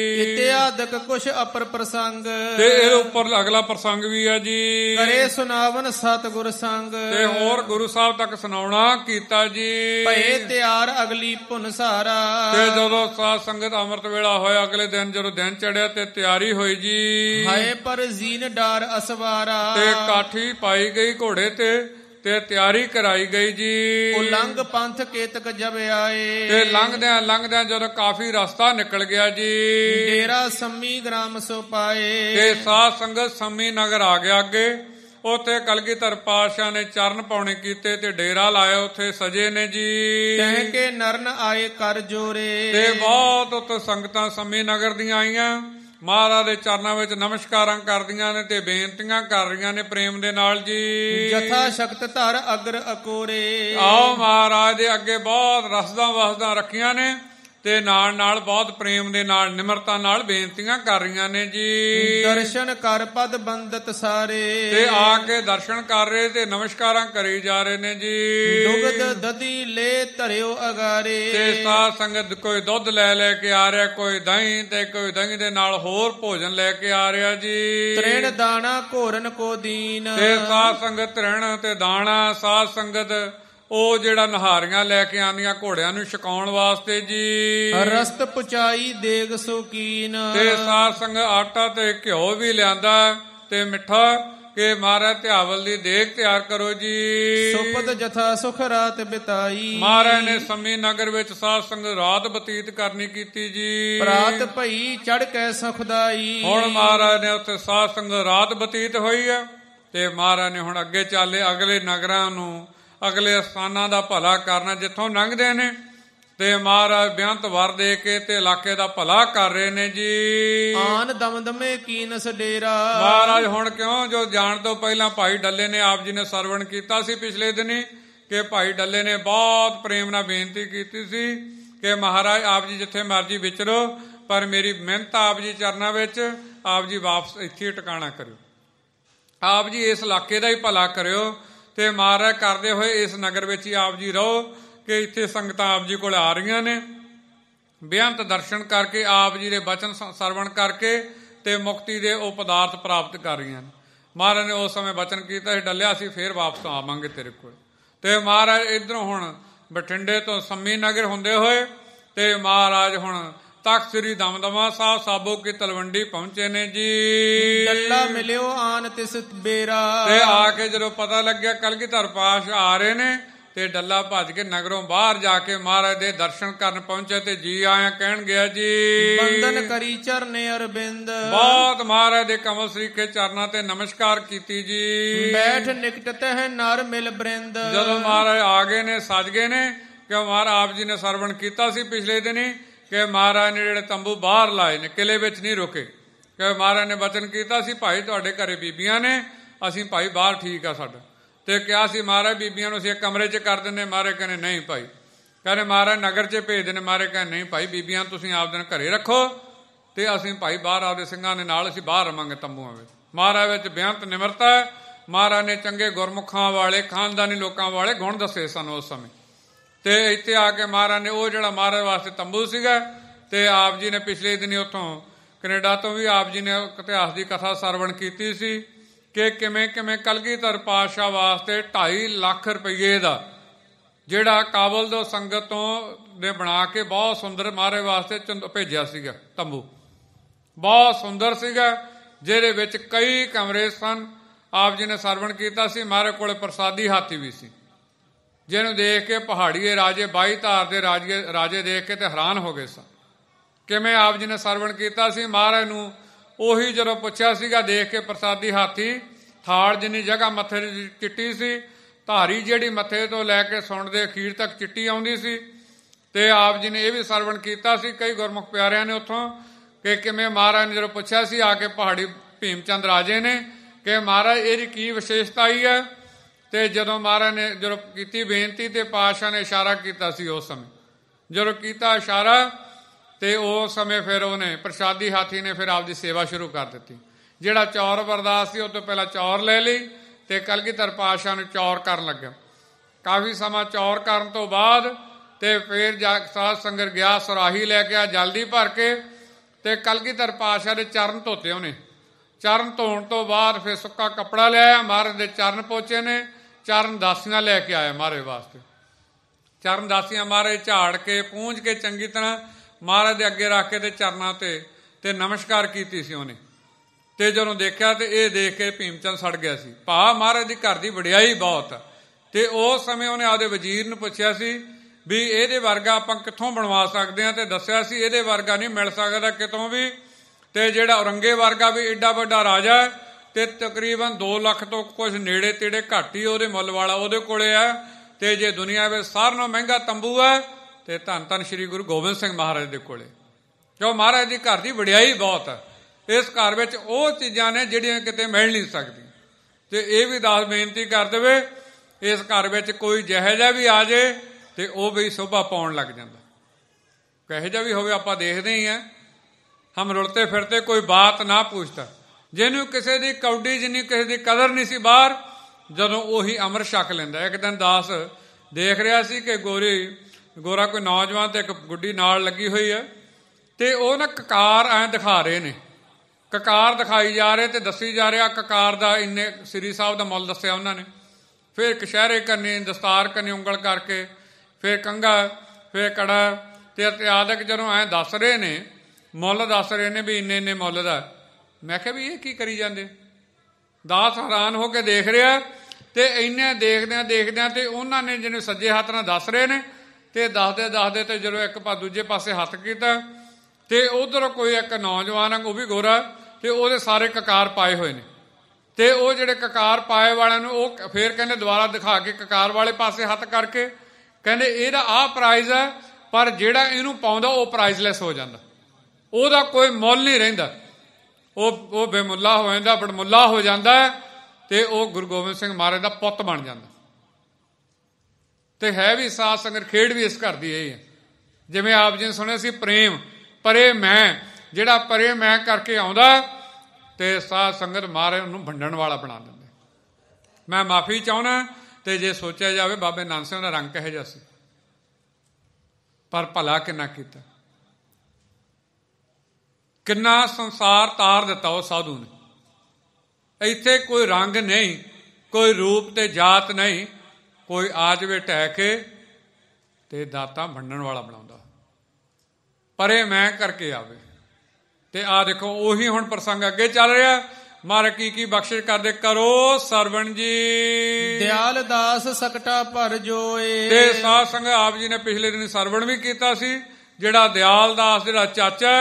S2: ਇਤਿਆਦਕ ਕੁਛ ਅਪਰ ਪ੍ਰਸੰਗ,
S1: ਤੇ ਇਹਦੇ ਉੱਪਰ ਅਗਲਾ ਪ੍ਰਸੰਗ ਵੀ ਆ ਜੀ।
S2: ਕਰੇ ਸੁਨਾਵਨ ਸਤਿਗੁਰ ਸੰਗ,
S1: ਤੇ ਹੋਰ ਗੁਰੂ ਸਾਹਿਬ ਤੱਕ ਸੁਣਾਉਣਾ ਕੀਤਾ ਜੀ।
S2: ਭਏ ਤਿਆਰ ਅਗਲੀ ਭੁਨ ਸਾਰਾ,
S1: ਤੇ ਜਦੋਂ ਸਾਧ ਸੰਗਤ ਅੰਮ੍ਰਿਤ ਵੇਲਾ ਹੋਇਆ ਅਗਲੇ ਦਿਨ ਜਦੋਂ ਦਿਨ ਚੜਿਆ ਤੇ ਤਿਆਰੀ ਹੋਈ ਜੀ।
S2: ਹਾਏ ਪਰ ਜੀਨ ਡਾਰ ਅਸਵਾਰਾ,
S1: ਤੇ ਕਾਠੀ ਪਾਈ ਗਈ ਘੋੜੇ ਤੇ ਤੇ ਤਿਆਰੀ ਕਰਾਈ ਗਈ ਜੀ।
S2: ਉਲੰਘ ਪੰਥ ਕੇਤਕ ਜਬ ਆਏ,
S1: ਤੇ ਲੰਘਦਿਆਂ ਲੰਘਦਿਆਂ ਜਦੋਂ ਕਾਫੀ ਰਸਤਾ ਨਿਕਲ ਗਿਆ ਜੀ।
S2: ਡੇਰਾ ਸੰਮੀ ਗ੍ਰਾਮ ਸੋ ਪਾਏ,
S1: ਤੇ ਸਾਧ ਸੰਗਤ ਸੰਮੀ ਨਗਰ ਆ ਗਿਆ ਅੱਗੇ। ਉੱਥੇ ਕਲਗੀਧਰ ਪਾਤਸ਼ਾਹ ਨੇ ਚਰਨ ਪਾਉਣੇ ਕੀਤੇ ਤੇ ਡੇਰਾ ਲਾਇਆ, ਉੱਥੇ ਸਜੇ ਨੇ ਜੀ।
S2: ਕਹਿ ਕੇ ਨਰਨ ਆਏ ਕਰ ਜੋਰੇ,
S1: ਤੇ ਬਹੁਤ ਉੱਥੇ ਸੰਗਤਾਂ ਸੰਮੀ ਨਗਰ ਦੀਆਂ ਆਈਆਂ, ਮਹਾਰਾਜ ਦੇ ਚਰਨਾਂ ਵਿੱਚ ਨਮਸਕਾਰਾਂ ਕਰਦੀਆਂ ਨੇ ਤੇ ਬੇਨਤੀਆਂ ਕਰ ਰਹੀਆਂ ਨੇ ਪ੍ਰੇਮ ਦੇ ਨਾਲ ਜੀ।
S2: ਜਥਾ ਸ਼ਕਤ ਧਰ ਅਗਰ ਅਕੋਰੇ,
S1: ਆਓ ਮਹਾਰਾਜ ਦੇ ਅੱਗੇ ਬਹੁਤ ਰਸਦਾਂ ਵਸਦਾਂ ਰੱਖੀਆਂ ਨੇ ਤੇ ਨਾਲ ਨਾਲ ਬਹੁਤ ਪ੍ਰੇਮ ਦੇ ਨਾਲ ਨਿਮਰਤਾ ਨਾਲ ਬੇਨਤੀਆਂ ਕਰ ਰਹੀਆਂ ਨੇ ਜੀ।
S2: ਦਰਸ਼ਨ ਕਰ ਪਦ ਬੰਦਤ ਸਾਰੇ,
S1: ਤੇ ਆ ਕੇ ਦਰਸ਼ਨ ਕਰ ਰਹੇ ਤੇ ਨਮਸਕਾਰਾਂ ਕਰੀ ਜਾ ਰਹੇ ਨੇ ਜੀ।
S2: ਦੁਗਧ ਦਧੀ ਲੈ ਧਰਿਓ ਅਗਾਰੇ,
S1: ਤੇ ਸਾਧ ਸੰਗਤ ਕੋਈ ਦੁੱਧ ਲੈ ਲੈ ਕੇ ਆ ਰਿਹਾ, ਕੋਈ ਦਹੀਂ ਤੇ ਕੋਈ ਦਹੀਂ ਦੇ ਨਾਲ ਹੋਰ ਭੋਜਨ ਲੈ ਕੇ ਆ ਰਿਹਾ ਜੀ।
S2: ਤ੍ਰਿਣ ਦਾਣਾ ਘੋਰਨ ਕੋ ਦੀਨ,
S1: ਤੇ ਸਾਧ ਸੰਗਤ ਤ੍ਰਿਣ ਤੇ ਦਾਣਾ ਸਾਧ ਸੰਗਤ ਉਹ ਜਿਹੜਾ ਨਹਾਰੀਆਂ ਲੈ ਕੇ ਆਉਂਦੀਆਂ ਘੋੜਿਆਂ ਨੂੰ ਛਕਾਉਣ ਵਾਸਤੇ ਜੀ।
S2: ਰਸਤ ਪੁਚਾਈ ਦੇਗ ਸੋਕੀਨ,
S1: ਤੇ ਸਾਧ ਸੰਗਤ ਆਟਾ ਤੇ ਘਿਓ ਵੀ ਲਿਆਂਦਾ ਤੇ ਮਿੱਠਾ ਕਿ ਮਹਾਰਾਜ ਧਿਆਵਲ ਦੀ ਦੇਗ ਤਿਆਰ ਕਰੋ ਜੀ।
S2: ਸੁਪਦ ਜਥਾ ਸੁਖ ਰਾਤ ਬਿਤਾਈ,
S1: ਮਹਾਰਾਜ ਨੇ ਸੰਮੀ ਨਗਰ ਵਿੱਚ ਸਾਧ ਸੰਗਤ ਰਾਤ ਬਤੀਤ ਕਰਨੀ ਕੀਤੀ ਜੀ।
S2: ਪ੍ਰਾਤ ਭਈ ਚੜ ਕੇ ਸੁਖਦਾਈ,
S1: ਹੁਣ ਮਹਾਰਾਜ ਨੇ ਉੱਥੇ ਸਾਧ ਸੰਗਤ ਰਾਤ ਬਤੀਤ ਹੋਈ ਹੈ ਤੇ ਮਹਾਰਾਜ ਨੇ ਹੁਣ ਅੱਗੇ ਚੱਲੇ ਅਗਲੇ ਨਗਰਾਂ ਨੂੰ, ਅਗਲੇ ਸਥਾਨਾਂ ਦਾ ਭਲਾ ਕਰਨਾ ਜਿੱਥੋਂ ਲੰਘਦੇ ਨੇ। ਤੇ ਮਹਾਰਾਜ ਬੇਅੰਤ ਵਰ ਦੇ ਕੇ ਤੇ ਇਲਾਕੇ ਦਾ ਭਲਾ ਕਰ ਰਹੇ ਨੇ ਜੀ।
S2: ਆਨ ਦਮਦਮੇ ਕੀਨਸ ਡੇਰਾ।
S1: ਮਹਾਰਾਜ ਹੁਣ ਕਿਉਂ, ਜੋ ਜਾਣ ਤੋਂ ਪਹਿਲਾਂ ਭਾਈ ਡੱਲੇ ਨੇ ਆਪ ਜੀ ਨੇ ਸਰਵਣ ਕੀਤਾ ਸੀ ਪਿਛਲੇ ਦਿਨੀ, ਕਿ ਭਾਈ ਡੱਲੇ ਨੇ ਬਹੁਤ ਪ੍ਰੇਮ ਨਾਲ ਬੇਨਤੀ ਕੀਤੀ ਸੀ ਕਿ ਮਹਾਰਾਜ ਆਪ ਜੀ ਜਿੱਥੇ ਮਰਜੀ ਵਿਚਰੋ, ਪਰ ਮੇਰੀ ਮਿਹਨਤ ਆਪ ਜੀ ਚਰਨਾਂ ਵਿੱਚ, ਆਪ ਜੀ ਵਾਪਸ ਇੱਥੇ ਟਿਕਾਣਾ ਕਰਿਓ, ਆਪ ਜੀ ਇਸ ਇਲਾਕੇ ਦਾ ਹੀ ਭਲਾ ਕਰਿਓ। ਤੇ ਮਹਾਰਾਜ ਕਰਦੇ ਹੋਏ ਇਸ ਨਗਰ ਵਿੱਚ ਹੀ ਆਪ ਜੀ ਰਹੋ, ਕਿ ਇੱਥੇ ਸੰਗਤਾਂ ਆਪ ਜੀ ਕੋਲ ਆ ਰਹੀਆਂ ਨੇ, ਬੇਅੰਤ ਦਰਸ਼ਨ ਕਰਕੇ ਆਪ ਜੀ ਦੇ ਬਚਨ ਸਰਵਣ ਕਰਕੇ ਤੇ ਮੁਕਤੀ ਦੇ ਉਹ ਪਦਾਰਥ ਪ੍ਰਾਪਤ ਕਰ ਰਹੀਆਂ ਨੇ। ਮਹਾਰਾਜ ਨੇ ਉਸ ਸਮੇਂ ਬਚਨ ਕੀਤਾ ਸੀ, ਡੱਲਿਆ ਸੀ ਫੇਰ ਵਾਪਸ ਆਵਾਂਗੇ ਤੇਰੇ ਕੋਲ। ਤੇ ਮਹਾਰਾਜ ਇੱਧਰੋਂ ਹੁਣ ਬਠਿੰਡੇ ਤੋਂ ਸੰਮੀ ਨਗਰ ਹੁੰਦੇ ਹੋਏ ਤੇ ਮਹਾਰਾਜ ਹੁਣ ਤਖਤ ਸ੍ਰੀ ਦਮਦਮਾ ਸਾਹਿਬ ਸਾਬੋ ਕੀ ਤਲਵੰਡੀ ਪਹੁੰਚੇ ਨੇ ਜੀ।
S2: ਡੱਲਾ ਮਿਲਿਓ ਆਨ ਤਿਸ ਬੇਰਾ।
S1: ਤੇ ਆ ਕੇ ਜਦੋਂ ਪਤਾ ਲੱਗਿਆ ਕਲਗੀਧਰ ਪਾਤਸ਼ਾਹ ਆ ਰਹੇ ਨੇ, ਤੇ ਡੱਲਾ ਭੱਜ ਕੇ ਨਗਰੋਂ ਬਾਹਰ ਜਾ ਕੇ ਮਹਾਰਾਜ ਦੇ ਦਰਸ਼ਨ ਕਰਨ ਪਹੁੰਚੇ ਤੇ ਜੀ ਆਇਆ ਕਹਿਣ ਗਿਆ ਜੀ।
S2: ਬੰਦਨ ਕਰੀ ਚਰਨੇ ਅਰਬਿੰਦ।
S1: ਬਹੁਤ ਮਹਾਰਾਜ ਦੇ ਕਮਲ ਸਰੀਖੇ ਚਰਨਾਂ ਤੇ ਨਮਸਕਾਰ ਕੀਤੀ ਜੀ।
S2: ਬੈਠ ਨਿਕਟ ਤਹਿ ਨਰ ਮਿਲ ਬ੍ਰਿੰਦ। ਜਦੋਂ
S1: ਮਹਾਰਾਜ ਆ ਗਏ ਨੇ, ਸੱਜ ਗਏ ਨੇ, ਕਿ ਮਹਾਰਾਜ ਆਪ ਜੀ ਨੇ ਸਰਵਣ ਕੀਤਾ ਸੀ ਪਿਛਲੇ ਦਿਨੀ ਕਿ ਮਹਾਰਾਜ ਨੇ ਜਿਹੜੇ ਤੰਬੂ ਬਾਹਰ ਲਾਏ ਨੇ, ਕਿਲੇ ਵਿੱਚ ਨਹੀਂ ਰੁਕੇ, ਕਿ ਮਹਾਰਾਜ ਨੇ ਬਚਨ ਕੀਤਾ ਸੀ ਭਾਈ ਤੁਹਾਡੇ ਘਰੇ ਬੀਬੀਆਂ ਨੇ, ਅਸੀਂ ਭਾਈ ਬਾਹਰ ਠੀਕ ਆ ਸਾਡਾ। ਤੇ ਕਿਹਾ ਸੀ ਮਹਾਰਾਜ ਬੀਬੀਆਂ ਨੂੰ ਅਸੀਂ ਇੱਕ ਕਮਰੇ 'ਚ ਕਰ ਦਿੰਦੇ, ਮਹਾਰਾਜ ਕਹਿੰਦੇ ਨਹੀਂ ਭਾਈ, ਕਹਿੰਦੇ ਮਹਾਰਾਜ ਨਗਰ 'ਚ ਭੇਜ ਦਿੰਦੇ, ਮਹਾਰਾਜ ਕਹਿੰਦੇ ਨਹੀਂ ਭਾਈ ਬੀਬੀਆਂ ਤੁਸੀਂ ਆਪ ਦਿਨ ਘਰੇ ਰੱਖੋ ਤੇ ਅਸੀਂ ਭਾਈ ਬਾਹਰ ਆਪਦੇ ਸਿੰਘਾਂ ਦੇ ਨਾਲ ਅਸੀਂ ਬਾਹਰ ਰਵਾਂਗੇ ਤੰਬੂਆਂ ਵਿੱਚ। ਮਹਾਰਾਜ ਵਿੱਚ ਬੇਅੰਤ ਨਿਮਰਤਾ ਹੈ। ਮਹਾਰਾਜ ਨੇ ਚੰਗੇ ਗੁਰਮੁਖਾਂ ਵਾਲੇ ਖਾਨਦਾਨੀ ਲੋਕਾਂ ਵਾਲੇ ਗੁਣ ਦੱਸੇ ਸਨ ਉਸ ਸਮੇਂ। ਤੇ ਇੱਥੇ ਆ ਕੇ ਮਹਾਰਾਜ ਨੇ ਉਹ ਜਿਹੜਾ ਮਹਾਰਾਜ ਵਾਸਤੇ ਤੰਬੂ ਸੀਗਾ, ਤੇ ਆਪ ਜੀ ਨੇ ਪਿਛਲੇ ਦਿਨੀ ਉੱਥੋਂ ਕੈਨੇਡਾ ਤੋਂ ਵੀ ਆਪ ਜੀ ਨੇ ਇਤਿਹਾਸ ਦੀ ਕਥਾ ਸਰਵਣ ਕੀਤੀ ਸੀ ਕਿ ਕਿਵੇਂ ਕਿਵੇਂ ਕਲਗੀਧਰ ਪਾਤਸ਼ਾਹ ਵਾਸਤੇ ਢਾਈ ਲੱਖ ਰੁਪਈਏ ਦਾ ਜਿਹੜਾ ਕਾਬਲ ਤੋਂ ਸੰਗਤ ਤੋਂ ਨੇ ਬਣਾ ਕੇ ਬਹੁਤ ਸੁੰਦਰ ਮਹਾਰਾਜ ਵਾਸਤੇ ਚੰਦ ਭੇਜਿਆ ਸੀਗਾ ਤੰਬੂ, ਬਹੁਤ ਸੁੰਦਰ ਸੀਗਾ, ਜਿਹਦੇ ਵਿੱਚ ਕਈ ਕਮਰੇ ਸਨ। ਆਪ ਜੀ ਨੇ ਸਰਵਣ ਕੀਤਾ ਸੀ। ਮਹਾਰਾਜ ਕੋਲ ਪ੍ਰਸਾਦੀ ਹਾਥੀ ਵੀ ਸੀ, ਜਿਹਨੂੰ ਦੇਖ ਕੇ ਪਹਾੜੀਏ ਰਾਜੇ ਬਾਈ ਧਾਰ ਦੇ ਰਾਜੇ ਰਾਜੇ ਦੇਖ ਕੇ ਤੇ ਹੈਰਾਨ ਹੋ ਗਏ ਸਨ। ਕਿਵੇਂ ਆਪ ਜੀ ਨੇ ਸਰਵਣ ਕੀਤਾ ਸੀ। ਮਹਾਰਾਜ ਨੂੰ ਉਹੀ ਜਦੋਂ ਪੁੱਛਿਆ ਸੀਗਾ ਦੇਖ ਕੇ ਪ੍ਰਸਾਦੀ ਹਾਥੀ, ਥਾਲ ਜਿੰਨੀ ਜਗ੍ਹਾ ਮੱਥੇ ਦੀ ਚਿੱਟੀ ਸੀ, ਧਾਰੀ ਜਿਹੜੀ ਮੱਥੇ ਤੋਂ ਲੈ ਕੇ ਸੁਣ ਦੇ ਅਖੀਰ ਤੱਕ ਚਿੱਟੀ ਆਉਂਦੀ ਸੀ। ਤੇ ਆਪ ਜੀ ਨੇ ਇਹ ਵੀ ਸਰਵਣ ਕੀਤਾ ਸੀ ਕਈ ਗੁਰਮੁਖ ਪਿਆਰਿਆਂ ਨੇ ਉੱਥੋਂ, ਕਿ ਕਿਵੇਂ ਮਹਾਰਾਜ ਨੇ ਜਦੋਂ ਪੁੱਛਿਆ ਸੀ ਆ ਕੇ ਪਹਾੜੀ ਭੀਮ ਚੰਦ ਰਾਜੇ ਨੇ ਕਿ ਮਹਾਰਾਜ ਇਹਦੀ ਕੀ ਵਿਸ਼ੇਸ਼ਤਾ ਆਈ ਹੈ। ਤੇ ਜਦੋਂ ਮਹਾਰਾਜ ਨੇ ਜਦੋਂ ਕੀਤੀ ਬੇਨਤੀ ਤੇ ਪਾਤਸ਼ਾਹ ਨੇ ਇਸ਼ਾਰਾ ਕੀਤਾ ਸੀ, ਉਸ ਸਮੇਂ ਜਦੋਂ ਕੀਤਾ ਇਸ਼ਾਰਾ ਤੇ ਉਸ ਸਮੇਂ ਫਿਰ ਉਹਨੇ ਪ੍ਰਸਾਦੀ ਹਾਥੀ ਨੇ ਫਿਰ ਆਪਦੀ ਸੇਵਾ ਸ਼ੁਰੂ ਕਰ ਦਿੱਤੀ। ਜਿਹੜਾ ਚੌਰ ਬਰਦਾਸ ਸੀ ਉਹ ਤੋਂ ਪਹਿਲਾਂ ਚੌਰ ਲੈ ਲਈ ਤੇ ਕਲਗੀਧਰ ਪਾਤਸ਼ਾਹ ਨੂੰ ਚੌਰ ਕਰਨ ਲੱਗਾ। ਕਾਫੀ ਸਮਾਂ ਚੌਰ ਕਰਨ ਤੋਂ ਬਾਅਦ ਤੇ ਫਿਰ ਜਾ ਸਾਧ ਸੰਗਤ ਗਿਆ, ਸੁਰਾਹੀ ਲੈ ਕੇ ਆ ਜਲਦੀ ਭਰ ਕੇ ਤੇ ਕਲਗੀਧਰ ਪਾਤਸ਼ਾਹ ਦੇ ਚਰਨ ਧੋਤੇ ਉਹਨੇ। ਚਰਨ ਧੋਣ ਤੋਂ ਬਾਅਦ ਫਿਰ ਸੁੱਕਾ ਕੱਪੜਾ ਲਿਆਇਆ, ਮਹਾਰਾਜ ਦੇ ਚਰਨ ਪੋਚੇ ਨੇ, ਚਰਨ ਦਾਸੀਆਂ ਲੈ ਕੇ ਆਇਆ ਮਹਾਰਾਜ ਵਾਸਤੇ। ਚਰਨ ਦਾਸੀਆਂ ਮਹਾਰਾਜ ਝਾੜ ਕੇ ਪੂੰਝ ਕੇ ਚੰਗੀ ਤਰ੍ਹਾਂ ਮਹਾਰਾਜ ਦੇ ਅੱਗੇ ਰੱਖ ਕੇ ਤੇ ਚਰਨਾਂ ਤੇ ਤੇ ਨਮਸਕਾਰ ਕੀਤੀ ਸੀ ਉਹਨੇ। ਤੇ ਜਦੋਂ ਦੇਖਿਆ ਤੇ ਇਹ ਦੇਖ ਕੇ ਭੀਮਚੰਦ ਸੜ ਗਿਆ ਸੀ, ਭਾ ਮਹਾਰਾਜ ਦੀ ਘਰ ਦੀ ਵਡਿਆਈ ਬਹੁਤ। ਤੇ ਉਸ ਸਮੇਂ ਉਹਨੇ ਆਪਦੇ ਵਜ਼ੀਰ ਨੂੰ ਪੁੱਛਿਆ ਸੀ ਵੀ ਇਹਦੇ ਵਰਗਾ ਆਪਾਂ ਕਿੱਥੋਂ ਬਣਵਾ ਸਕਦੇ ਹਾਂ, ਤੇ ਦੱਸਿਆ ਸੀ ਇਹਦੇ ਵਰਗਾ ਨਹੀਂ ਮਿਲ ਸਕਦਾ ਕਿਤੋਂ ਵੀ। ਤੇ ਜਿਹੜਾ ਔਰੰਗੇ ਵਰਗਾ ਵੀ ਏਡਾ ਵੱਡਾ ਰਾਜਾ ਤੇ ਤਕਰੀਬਨ ਦੋ ਲੱਖ ਤੋਂ ਕੁਝ ਨੇੜੇ ਤੇੜੇ ਘੱਟ ਹੀ ਉਹਦੇ ਮੁੱਲ ਵਾਲਾ ਉਹਦੇ ਕੋਲੇ ਆ। ਤੇ ਜੇ ਦੁਨੀਆ ਵਿੱਚ ਸਾਰਿਆਂ ਨਾਲੋਂ ਮਹਿੰਗਾ ਤੰਬੂ ਹੈ ਤੇ ਧੰਨ ਧੰਨ ਸ਼੍ਰੀ ਗੁਰੂ ਗੋਬਿੰਦ ਸਿੰਘ ਮਹਾਰਾਜ ਦੇ ਕੋਲੇ, ਕਿਉਂ ਮਹਾਰਾਜ ਦੀ ਘਰ ਦੀ ਵਡਿਆਈ ਬਹੁਤ ਹੈ। ਇਸ ਘਰ ਵਿੱਚ ਉਹ ਚੀਜ਼ਾਂ ਨੇ ਜਿਹੜੀਆਂ ਕਿਤੇ ਮਿਲ ਨਹੀਂ ਸਕਦੀਆਂ। ਤੇ ਇਹ ਵੀ ਦਾਸ ਬੇਨਤੀ ਕਰ ਦੇਵੇ, ਇਸ ਘਰ ਵਿੱਚ ਕੋਈ ਜਿਹੋ ਜਿਹਾ ਵੀ ਆ ਜੇ ਤੇ ਉਹ ਵੀ ਸ਼ੋਭਾ ਪਾਉਣ ਲੱਗ ਜਾਂਦਾ। ਕਿਹੋ ਜਿਹਾ ਵੀ ਹੋਵੇ ਆਪਾਂ ਦੇਖਦੇ ਹੀ ਹਾਂ, ਹਮ ਰੁਲਤੇ ਫਿਰਤੇ ਕੋਈ ਬਾਤ ਨਾ ਪੁੱਛਦਾ। ਜਿਹਨੂੰ ਕਿਸੇ ਦੀ ਕੌਡੀ ਜਿੰਨੀ ਕਿਸੇ ਦੀ ਕਦਰ ਨਹੀਂ ਸੀ ਬਾਹਰ, ਜਦੋਂ ਉਹੀ ਅੰਮ੍ਰਿਤ ਛਕ ਲੈਂਦਾ। ਇੱਕ ਦਿਨ ਦਾਸ ਦੇਖ ਰਿਹਾ ਸੀ ਕਿ ਗੋਰੀ ਗੋਰਾ ਕੋਈ ਨੌਜਵਾਨ ਤੇ ਇੱਕ ਗੁੱਡੀ ਨਾਲ ਲੱਗੀ ਹੋਈ ਹੈ, ਤੇ ਉਹ ਨਾ ਕਕਾਰ ਐਂ ਦਿਖਾ ਰਹੇ ਨੇ, ਕਕਾਰ ਦਿਖਾਈ ਜਾ ਰਹੇ ਤੇ ਦੱਸੀ ਜਾ ਰਿਹਾ ਕਕਾਰ ਦਾ ਇੰਨੇ ਸ੍ਰੀ ਸਾਹਿਬ ਦਾ ਮੁੱਲ ਦੱਸਿਆ ਉਹਨਾਂ ਨੇ। ਫਿਰ ਕਸ਼ਹਿਰੇ ਕਰਨੀ, ਦਸਤਾਰ ਕਰਨੀ ਉਂਗਲ ਕਰਕੇ, ਫਿਰ ਕੰਘਾ, ਫਿਰ ਕੜਾ ਤੇ ਇਤਿਆਦਿਕ ਜਦੋਂ ਐਂ ਦੱਸ ਰਹੇ ਨੇ, ਮੁੱਲ ਦੱਸ ਰਹੇ ਨੇ ਵੀ ਇੰਨੇ ਇੰਨੇ ਮੁੱਲ ਦਾ। ਮੈਂ ਕਿਹਾ ਵੀ ਇਹ ਕੀ ਕਰੀ ਜਾਂਦੇ। ਦਾਸ ਹੈਰਾਨ ਹੋ ਕੇ ਦੇਖ ਰਿਹਾ ਤੇ ਇੰਨੇ ਦੇਖਦਿਆਂ ਦੇਖਦਿਆਂ ਤੇ ਉਹਨਾਂ ਨੇ ਜਿਹਨੇ ਸੱਜੇ ਹੱਥ ਨਾਲ ਦੱਸ ਰਹੇ ਨੇ ਤੇ ਦੱਸਦੇ ਦੱਸਦੇ ਤੇ ਜਦੋਂ ਇੱਕ ਪਾ ਦੂਜੇ ਪਾਸੇ ਹੱਥ ਕੀਤਾ ਤੇ ਉਧਰ ਕੋਈ ਇੱਕ ਨੌਜਵਾਨ ਆ, ਉਹ ਵੀ ਗੋਰਾ, ਤੇ ਉਹਦੇ ਸਾਰੇ ਕਕਾਰ ਪਾਏ ਹੋਏ ਨੇ। ਤੇ ਉਹ ਜਿਹੜੇ ਕਕਾਰ ਪਾਏ ਵਾਲਿਆਂ ਨੂੰ ਉਹ ਫੇਰ ਕਹਿੰਦੇ ਦੁਬਾਰਾ ਦਿਖਾ ਕੇ ਕਕਾਰ ਵਾਲੇ ਪਾਸੇ ਹੱਥ ਕਰਕੇ ਕਹਿੰਦੇ ਇਹਦਾ ਆਹ ਪ੍ਰਾਈਜ਼ ਹੈ, ਪਰ ਜਿਹੜਾ ਇਹਨੂੰ ਪਾਉਂਦਾ ਉਹ ਪ੍ਰਾਈਜ਼ਲੈਸ ਹੋ ਜਾਂਦਾ, ਉਹਦਾ ਕੋਈ ਮੁੱਲ ਨਹੀਂ ਰਹਿੰਦਾ, ਉਹ ਉਹ ਬੇਮੁੱਲਾ ਹੋ ਜਾਂਦਾ, ਬੜਮੁੱਲਾ ਹੋ ਜਾਂਦਾ ਤੇ ਉਹ ਗੁਰੂ ਗੋਬਿੰਦ ਸਿੰਘ ਮਹਾਰਾਜ ਦਾ ਪੁੱਤ ਬਣ ਜਾਂਦਾ। ਤੇ ਹੈ ਵੀ ਸਾਧ ਸੰਗਤ ਖੇਡ ਵੀ ਇਸ ਘਰ ਦੀ ਇਹ ਹੈ। ਜਿਵੇਂ ਆਪ ਜੀ ਨੇ ਸੁਣਿਆ ਸੀ ਪ੍ਰੇਮ ਪਰੇ ਮੈਂ, ਜਿਹੜਾ ਪਰੇ ਮੈਂ ਕਰਕੇ ਆਉਂਦਾ ਤੇ ਸਾਧ ਸੰਗਤ ਮਹਾਰਾਜ ਉਹਨੂੰ ਵੰਡਣ ਵਾਲਾ ਬਣਾ ਦਿੰਦੇ। ਮੈਂ ਮਾਫੀ ਚਾਹੁੰਦਾ ਤੇ ਜੇ ਸੋਚਿਆ ਜਾਵੇ ਬਾਬੇ ਨਾਨਕ ਸਿੰਘ ਦਾ ਰੰਗ ਕਿਹੋ ਜਿਹਾ ਸੀ, ਪਰ ਭਲਾ ਕਿੰਨਾ ਕੀਤਾ, ਕਿੰਨਾ ਸੰਸਾਰ ਤਾਰ ਦਿੱਤਾ ਉਹ ਸਾਧੂ ਨੇ। ਇੱਥੇ ਕੋਈ ਰੰਗ ਨਹੀਂ, ਕੋਈ ਰੂਪ ਤੇ ਜਾਤ ਨਹੀਂ, ਕੋਈ ਆ ਜਾਵੇ ਢਹਿ ਕੇ ਤੇ ਦਾਤਾਂ ਵੰਡਣ ਵਾਲਾ ਬਣਾਉਂਦਾ, ਪਰੇ ਮੈਂ ਕਰਕੇ ਆਵੇ। ਤੇ ਆ ਦੇਖੋ ਉਹੀ ਹੁਣ ਪ੍ਰਸੰਗ ਅੱਗੇ ਚੱਲ ਰਿਹਾ। ਮਹਾਰਾਜ ਕੀ ਕੀ ਬਖਸ਼ਿਸ਼ ਕਰਦੇ, ਕਰੋ ਸਰਵਣ ਜੀ
S2: ਦਿਆਲ ਦਾਸ ਸਕਟਾ ਭਰ ਜੋਏ।
S1: ਤੇ ਸਾਧ ਸੰਗਤ ਆਪ ਜੀ ਨੇ ਪਿਛਲੇ ਦਿਨ ਸਰਵਣ ਵੀ ਕੀਤਾ ਸੀ, ਜਿਹੜਾ ਦਿਆਲ ਦਾਸ ਜਿਹੜਾ ਚਾਚਾ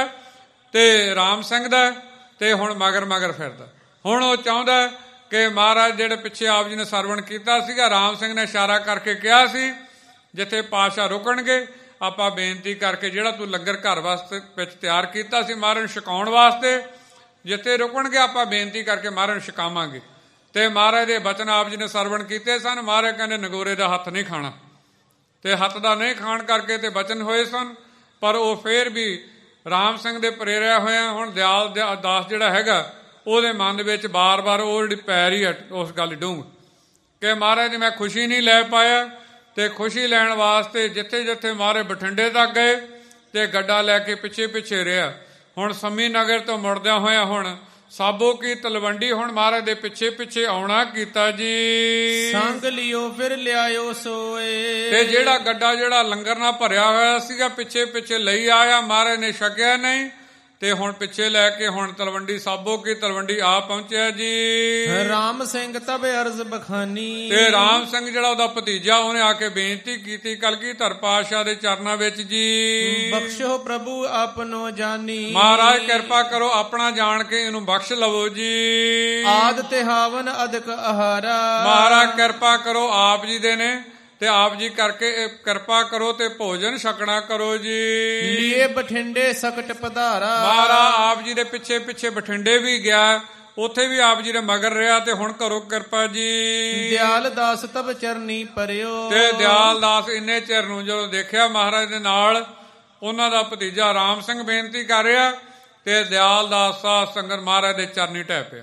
S1: ਤੇ ਰਾਮ ਸਿੰਘ ਦਾ, ਤੇ ਹੁਣ ਮਗਰ ਮਗਰ ਫਿਰਦਾ। ਹੁਣ ਉਹ ਚਾਹੁੰਦਾ ਕਿ ਮਹਾਰਾਜ ਜਿਹੜੇ ਪਿੱਛੇ ਆਪ ਜੀ ਨੇ ਸਰਵਣ ਕੀਤਾ ਸੀਗਾ, ਰਾਮ ਸਿੰਘ ਨੇ ਇਸ਼ਾਰਾ ਕਰਕੇ ਕਿਹਾ ਸੀ ਜਿੱਥੇ ਪਾਤਸ਼ਾਹ ਰੁਕਣਗੇ ਆਪਾਂ ਬੇਨਤੀ ਕਰਕੇ ਜਿਹੜਾ ਤੂੰ ਲੰਗਰ ਘਰ ਵਾਸਤੇ ਵਿੱਚ ਤਿਆਰ ਕੀਤਾ ਸੀ ਮਹਾਰਾਜ ਨੂੰ ਛਕਾਉਣ ਵਾਸਤੇ, ਜਿੱਥੇ ਰੁਕਣਗੇ ਆਪਾਂ ਬੇਨਤੀ ਕਰਕੇ ਮਹਾਰਾਜ ਨੂੰ ਛਕਾਵਾਂਗੇ। ਤੇ ਮਹਾਰਾਜ ਦੇ ਬਚਨ ਆਪ ਜੀ ਨੇ ਸਰਵਣ ਕੀਤੇ ਸਨ। ਮਹਾਰਾਜ ਕਹਿੰਦੇ ਨਗੋਰੇ ਦਾ ਹੱਥ ਨਹੀਂ ਖਾਣਾ, ਤੇ ਹੱਥ ਦਾ ਨਹੀਂ ਖਾਣ ਕਰਕੇ ਤੇ ਬਚਨ ਹੋਏ ਸਨ। ਪਰ ਉਹ ਫੇਰ ਵੀ ਰਾਮ ਸਿੰਘ ਦੇ ਪ੍ਰੇਰਿਆ ਹੋਇਆ ਹੁਣ ਦਿਆਲ ਦਾਸ ਜਿਹੜਾ ਹੈਗਾ ਉਹਦੇ ਮਨ ਦੇ ਵਿੱਚ ਬਾਰ-ਬਾਰ ਉਹ ਜਿਹੜੀ ਪੈ ਰਹੀ ਹੈ ਉਸ ਗੱਲ ਡੂੰਘ ਕਿ ਮਹਾਰਾਜ ਜੀ ਮੈਂ ਖੁਸ਼ੀ ਨਹੀਂ ਲੈ ਪਾਇਆ। ਤੇ ਖੁਸ਼ੀ ਲੈਣ ਵਾਸਤੇ ਜਿੱਥੇ ਜਿੱਥੇ ਮਹਾਰਾਜ ਬਠਿੰਡੇ ਤੱਕ ਗਏ ਤੇ ਗੱਡਾ ਲੈ ਕੇ ਪਿੱਛੇ ਪਿੱਛੇ ਰਿਹਾ। ਹੁਣ ਸੰਮੀ ਨਗਰ ਤੋਂ ਮੁੜਦਿਆਂ ਹੋਇਆ ਹੁਣ ਸਾਬੋ ਕੀ ਤਲਵੰਡੀ ਹੁਣ ਮਹਾਰਾਜ ਦੇ ਪਿੱਛੇ ਪਿੱਛੇ ਆਉਣਾ ਕੀਤਾ ਜੀ।
S2: ਸੰਗ ਲਿਓ ਫਿਰ ਲਿਆਇਓ ਸੋਏ।
S1: ਤੇ ਜਿਹੜਾ ਗੱਡਾ ਜਿਹੜਾ ਲੰਗਰ ਨਾਲ ਭਰਿਆ ਹੋਇਆ ਸੀਗਾ ਪਿੱਛੇ ਪਿੱਛੇ ਲਈ ਆਇਆ, ਮਹਾਰਾਜ ਨੇ ਛਕਿਆ ਨਹੀਂ ਤੇ ਹੁਣ ਪਿੱਛੇ ਲੈ ਕੇ ਹੁਣ ਤਲਵੰਡੀ ਸਾਬੋ ਕੀ ਤਲਵੰਡੀ ਆ ਪਹੁੰਚਿਆ ਜੀ।
S2: ਰਾਮ ਸਿੰਘ ਤਬੇ ਅਰਜ਼ ਬਖਾਨੀ।
S1: ਤੇ ਰਾਮ ਸਿੰਘ ਜਿਹੜਾ ਉਹਦਾ ਭਤੀਜਾ ਉਹਨੇ ਆ ਕੇ ਬੇਨਤੀ ਕੀਤੀ ਕਲਗੀਧਰ ਪਾਤਸ਼ਾਹ ਦੇ ਚਰਨਾਂ ਵਿੱਚ ਜੀ,
S2: ਬਖਸ਼ੋ ਪ੍ਰਭੂ ਆਪਨੋ ਜਾਨੀ।
S1: ਮਹਾਰਾਜ ਕਿਰਪਾ ਕਰੋ ਆਪਣਾ ਜਾਣ ਕੇ ਇਹਨੂੰ ਬਖਸ਼ ਲਵੋ ਜੀ।
S2: ਆਦ ਤੇ ਹਾਵਨ ਅਦਕ ਆਹਾਰਾ।
S1: ਮਹਾਰਾਜ ਕਿਰਪਾ ਕਰੋ ਆਪ ਜੀ ਦੇ ਨੇ ਤੇ ਆਪ ਜੀ ਕਰਕੇ ਕਿਰਪਾ ਕਰੋ ਤੇ ਭੋਜਨ ਛਕਣਾ ਕਰੋ ਜੀ।
S2: ਲੀਏ ਬਠਿੰਡੇ ਸਕਟ ਪਧਾਰਾ।
S1: ਮਹਾਰਾਜ ਆਪ ਜੀ ਦੇ ਪਿੱਛੇ ਪਿੱਛੇ ਬਠਿੰਡੇ ਵੀ ਗਿਆ, ਉੱਥੇ ਵੀ ਆਪ ਜੀ ਦੇ ਮਗਰ ਰਿਹਾ ਤੇ ਹੁਣ ਕਰੋ ਕਿਰਪਾ ਜੀ।
S2: ਦਿਆਲ ਦਾਸ ਤਬ ਚਰਨੀ ਪਰਿਓ।
S1: ਤੇ ਦਿਆਲ ਦਾਸ ਇੰਨੇ ਚਿਰ ਨੂੰ ਜਦੋਂ ਦੇਖਿਆ ਮਹਾਰਾਜ ਦੇ ਨਾਲ ਉਹਨਾਂ ਦਾ ਭਤੀਜਾ ਰਾਮ ਸਿੰਘ ਬੇਨਤੀ ਕਰ ਰਿਹਾ ਤੇ ਦਿਆਲ ਦਾਸ ਸਾਧ ਸੰਗਤ ਮਹਾਰਾਜ ਦੇ ਚਰਨੀ ਢਹਿ ਪਿਆ।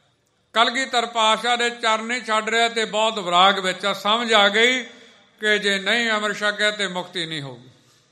S1: ਕਲਗੀਧਰ ਪਾਤਸ਼ਾਹ ਦੇ ਚਰਨੀ ਛੱਡ ਰਿਹਾ ਤੇ ਬਹੁਤ ਵਿਰਾਗ ਵਿੱਚ ਆ। ਸਮਝ ਆ ਗਈ ਕਿ ਜੇ ਨਹੀਂ ਅੰਮ੍ਰਿਤ ਛਕਿਆ ਤੇ ਮੁਕਤੀ ਨਹੀਂ ਹੋਊਗੀ।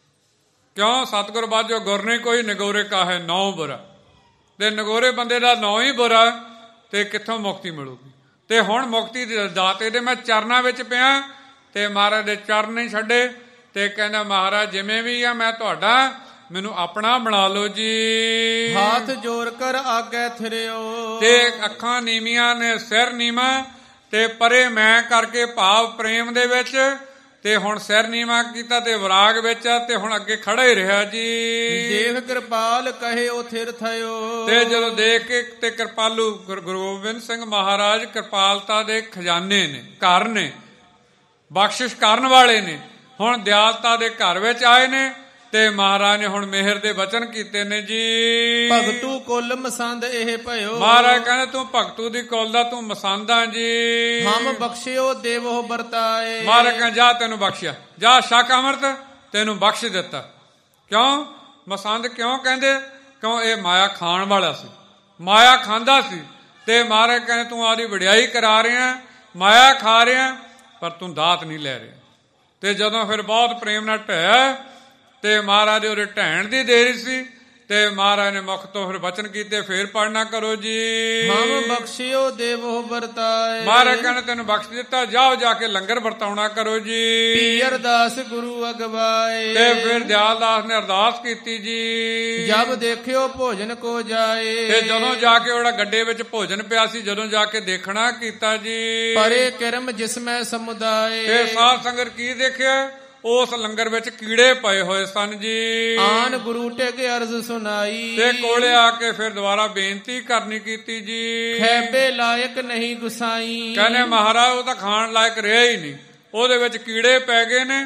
S1: ਕਿਉਂ? ਸਤਿਗੁਰ ਬਾਝੋ ਗੁਰ ਨਹੀਂ ਕੋਈ, ਨਗੋਰੇ ਕਾਹੇ ਨੌ ਬੁਰਾ। ਤੇ ਨਗੋਰੇ ਬੰਦੇ ਦਾ ਨੌ ਹੀ ਬੁਰਾ ਤੇ ਕਿੱਥੋਂ ਮੁਕਤੀ ਮਿਲੂਗੀ। ਤੇ ਹੁਣ ਮੁਕਤੀ ਦੇ ਦਾਤੇ ਦੇ ਮੈਂ ਚਰਨਾਂ ਵਿੱਚ ਪਿਆ ਤੇ ਮਹਾਰਾਜ ਦੇ ਚਰਨ ਨਹੀਂ ਛੱਡੇ ਤੇ ਕਹਿੰਦਾ ਮਹਾਰਾਜ ਜਿਵੇਂ ਵੀ ਆ ਮੈਂ ਤੁਹਾਡਾ, ਮੈਨੂੰ ਆਪਣਾ ਬਣਾ ਲਓ ਜੀ।
S2: ਹੱਥ ਜੋੜ ਕਰ ਆਗੇ ਥਿਰਿਓ।
S1: ਤੇ ਅੱਖਾਂ ਨੀਵੀਆਂ ਨੇ ਸਿਰ ਨੀਵਾਂ ਤੇ ਪਰੇ ਮੈਂ ਕਰਕੇ ਭਾਵ ਪ੍ਰੇਮ ਦੇ ਵਿੱਚ ਤੇ ਹੁਣ ਸਿਰ ਨੀਵਾਂ ਕੀਤਾ ਤੇ ਵਿਰਾਗ ਵਿੱਚ ਤੇ ਹੁਣ ਅੱਗੇ ਖੜਾ ਹੀ ਰਿਹਾ ਜੀ।
S2: ਦੇਖ ਕਿਰਪਾਲ ਕਹੇ ਉਹ ਥਿਰ ਥਿਓ।
S1: ਤੇ ਜਦੋਂ ਦੇਖ ਕੇ ਤੇ ਕਿਰਪਾਲੂ ਗੁਰੂ ਗੋਬਿੰਦ ਸਿੰਘ ਮਹਾਰਾਜ ਕਿਰਪਾਲਤਾ ਦੇ ਖਜ਼ਾਨੇ ਨੇ, ਘਰ ਨੇ, ਬਖਸ਼ਿਸ਼ ਕਰਨ ਵਾਲੇ ਨੇ। ਹੁਣ ਦਿਆਲਤਾ ਦੇ ਘਰ ਵਿੱਚ ਆਏ ਨੇ ਤੇ ਮਹਾਰਾਜ ਨੇ ਹੁਣ ਮਿਹਰ ਦੇ ਵਚਨ ਕੀਤੇ ਨੇ ਜੀ।
S2: ਭਗਤੂ ਕੁਲ ਮਸੰਦ ਇਹ ਭਇਓ।
S1: ਮਹਾਰਾਜ ਕਹਿੰਦੇ ਤੂੰ ਭਗਤੂ ਦੀ ਕੁਲ ਦਾ ਤੂੰ ਮਸੰਦਾਂ ਜੀ।
S2: ਹਮ ਬਖਸ਼ਿਓ ਦੇਵੋ ਵਰਤਾਏ।
S1: ਮਹਾਰਾਜ ਕਹਿੰਦੇ ਜਾ ਤੈਨੂੰ ਬਖਸ਼ਿਆ, ਜਾ ਛਕ ਅੰਮ੍ਰਿਤ ਤੈਨੂੰ ਬਖਸ਼ ਦਿੱਤਾ। ਕਿਉਂ ਮਸੰਦ ਕਿਉਂ ਕਹਿੰਦੇ? ਕਿਉਂ ਇਹ ਮਾਇਆ ਖਾਣ ਵਾਲਾ ਸੀ, ਮਾਇਆ ਖਾਂਦਾ ਸੀ। ਤੇ ਮਹਾਰਾਜ ਕਹਿੰਦੇ ਤੂੰ ਆਦੀ ਵਡਿਆਈ ਕਰਾ ਰਿਹਾ, ਮਾਇਆ ਖਾ ਰਿਹਾ, ਪਰ ਤੂੰ ਦਾਤ ਨਹੀਂ ਲੈ ਰਿਹਾ। ਤੇ ਜਦੋਂ ਫਿਰ ਬਹੁਤ ਪ੍ਰੇਮ ਨਾਲ ਢਹਿਆ ਤੇ ਮਹਾਰਾਜ ਦੇ ਉਹਦੇ ਢਹਿਣ ਦੀ ਦੇਰੀ ਸੀ ਤੇ ਮਹਾਰਾਜ ਨੇ ਮੁਖ ਤੋਂ ਫਿਰ ਬਚਨ ਕੀਤੇ, ਫੇਰ ਪੜਨਾ ਕਰੋ ਜੀ।
S2: ਹਮ ਬਖਸ਼ਿਓ ਦੇਵੋ ਵਰਤਾਏ।
S1: ਮਹਾਰਾਜ ਕਹਿੰਦੇ ਤੈਨੂੰ ਬਖਸ਼ ਦਿੱਤਾ, ਜਾਓ ਜਾ ਕੇ ਲੰਗਰ ਵਰਤਾਉਣਾ ਕਰੋ ਜੀ।
S2: ਪੀ ਅਰਦਾਸ ਗੁਰੂ ਅਗਵਾਏ।
S1: ਤੇ ਫਿਰ ਦਿਆਲ ਦਾਸ ਨੇ ਅਰਦਾਸ ਕੀਤੀ ਜੀ।
S2: ਜਬ ਦੇਖਿਓ ਭੋਜਨ ਕੋ ਜਾਏ।
S1: ਤੇ ਜਦੋਂ ਜਾ ਕੇ ਉਹਦਾ ਗੱਡੇ ਵਿੱਚ ਭੋਜਨ ਪਿਆ ਸੀ, ਜਦੋਂ ਜਾ ਕੇ ਦੇਖਣਾ ਕੀਤਾ ਜੀ।
S2: ਪਰੇ ਕਿਰਮ ਜਿਸਮੈ ਸਮੁਦਾਏ।
S1: ਤੇ ਸਾਧ ਸੰਗਤ ਕੀ ਦੇਖਿਆ? ਉਸ ਲੰਗਰ ਵਿੱਚ ਕੀੜੇ ਪਏ ਹੋਏ ਸਨ ਜੀ।
S2: ਆਨ ਗੁਰੂ ਟੇਕ ਅਰਜ਼ ਸੁਣਾਈ।
S1: ਤੇ ਕੋਲੇ ਆ ਕੇ ਫਿਰ ਦੁਬਾਰਾ ਬੇਨਤੀ ਕਰਨੀ ਕੀਤੀ ਜੀ।
S2: ਖੈਬੇ ਲਾਇਕ ਨਹੀਂ ਗੁਸਾਈ।
S1: ਕਹਿੰਦੇ ਮਹਾਰਾਜ ਉਹ ਤਾਂ ਖਾਣ ਲਾਇਕ ਰਿਹਾ ਹੀ ਨਹੀਂ, ਉਹਦੇ ਵਿੱਚ ਕੀੜੇ ਪੈ ਗਏ ਨੇ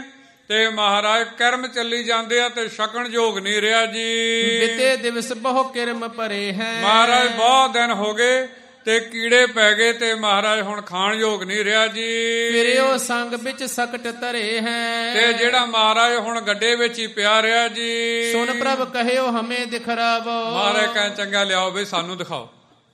S1: ਤੇ ਮਹਾਰਾਜ ਕਰਮ ਚੱਲੀ ਜਾਂਦੇ ਆ ਤੇ ਛਕਣ ਯੋਗ ਨਹੀਂ ਰਿਹਾ ਜੀ।
S2: ਬਿਤੇ ਦਿਵਸ ਬਹੁ ਕਿਰਮ ਭਰੇ ਹੈ।
S1: ਮਹਾਰਾਜ ਬਹੁਤ ਦਿਨ ਹੋ ਗਏ ਤੇ ਕੀੜੇ ਪੈ ਗਏ ਤੇ ਮਹਾਰਾਜ ਹੁਣ ਖਾਣ ਯੋਗ ਨਹੀਂ ਰਿਹਾ ਜੀ।
S2: ਫਿਰਿਓ ਸੰਗ ਵਿੱਚ ਸਕਟ ਧਰੇ ਹੈ।
S1: ਤੇ ਜਿਹੜਾ ਮਹਾਰਾਜ ਹੁਣ ਗੱਡੇ ਵਿੱਚ ਹੀ ਪਿਆ ਰਿਹਾ ਜੀ।
S2: ਸੁਨ ਪ੍ਰਭ ਕਹਿਓ ਹਮੇ ਦਿਖਰਾਵੋ।
S1: ਮਹਾਰਾਜ ਕਹਿੰਦੇ ਚੰਗਾ ਲਿਆਓ ਬਈ ਸਾਨੂੰ ਦਿਖਾਓ।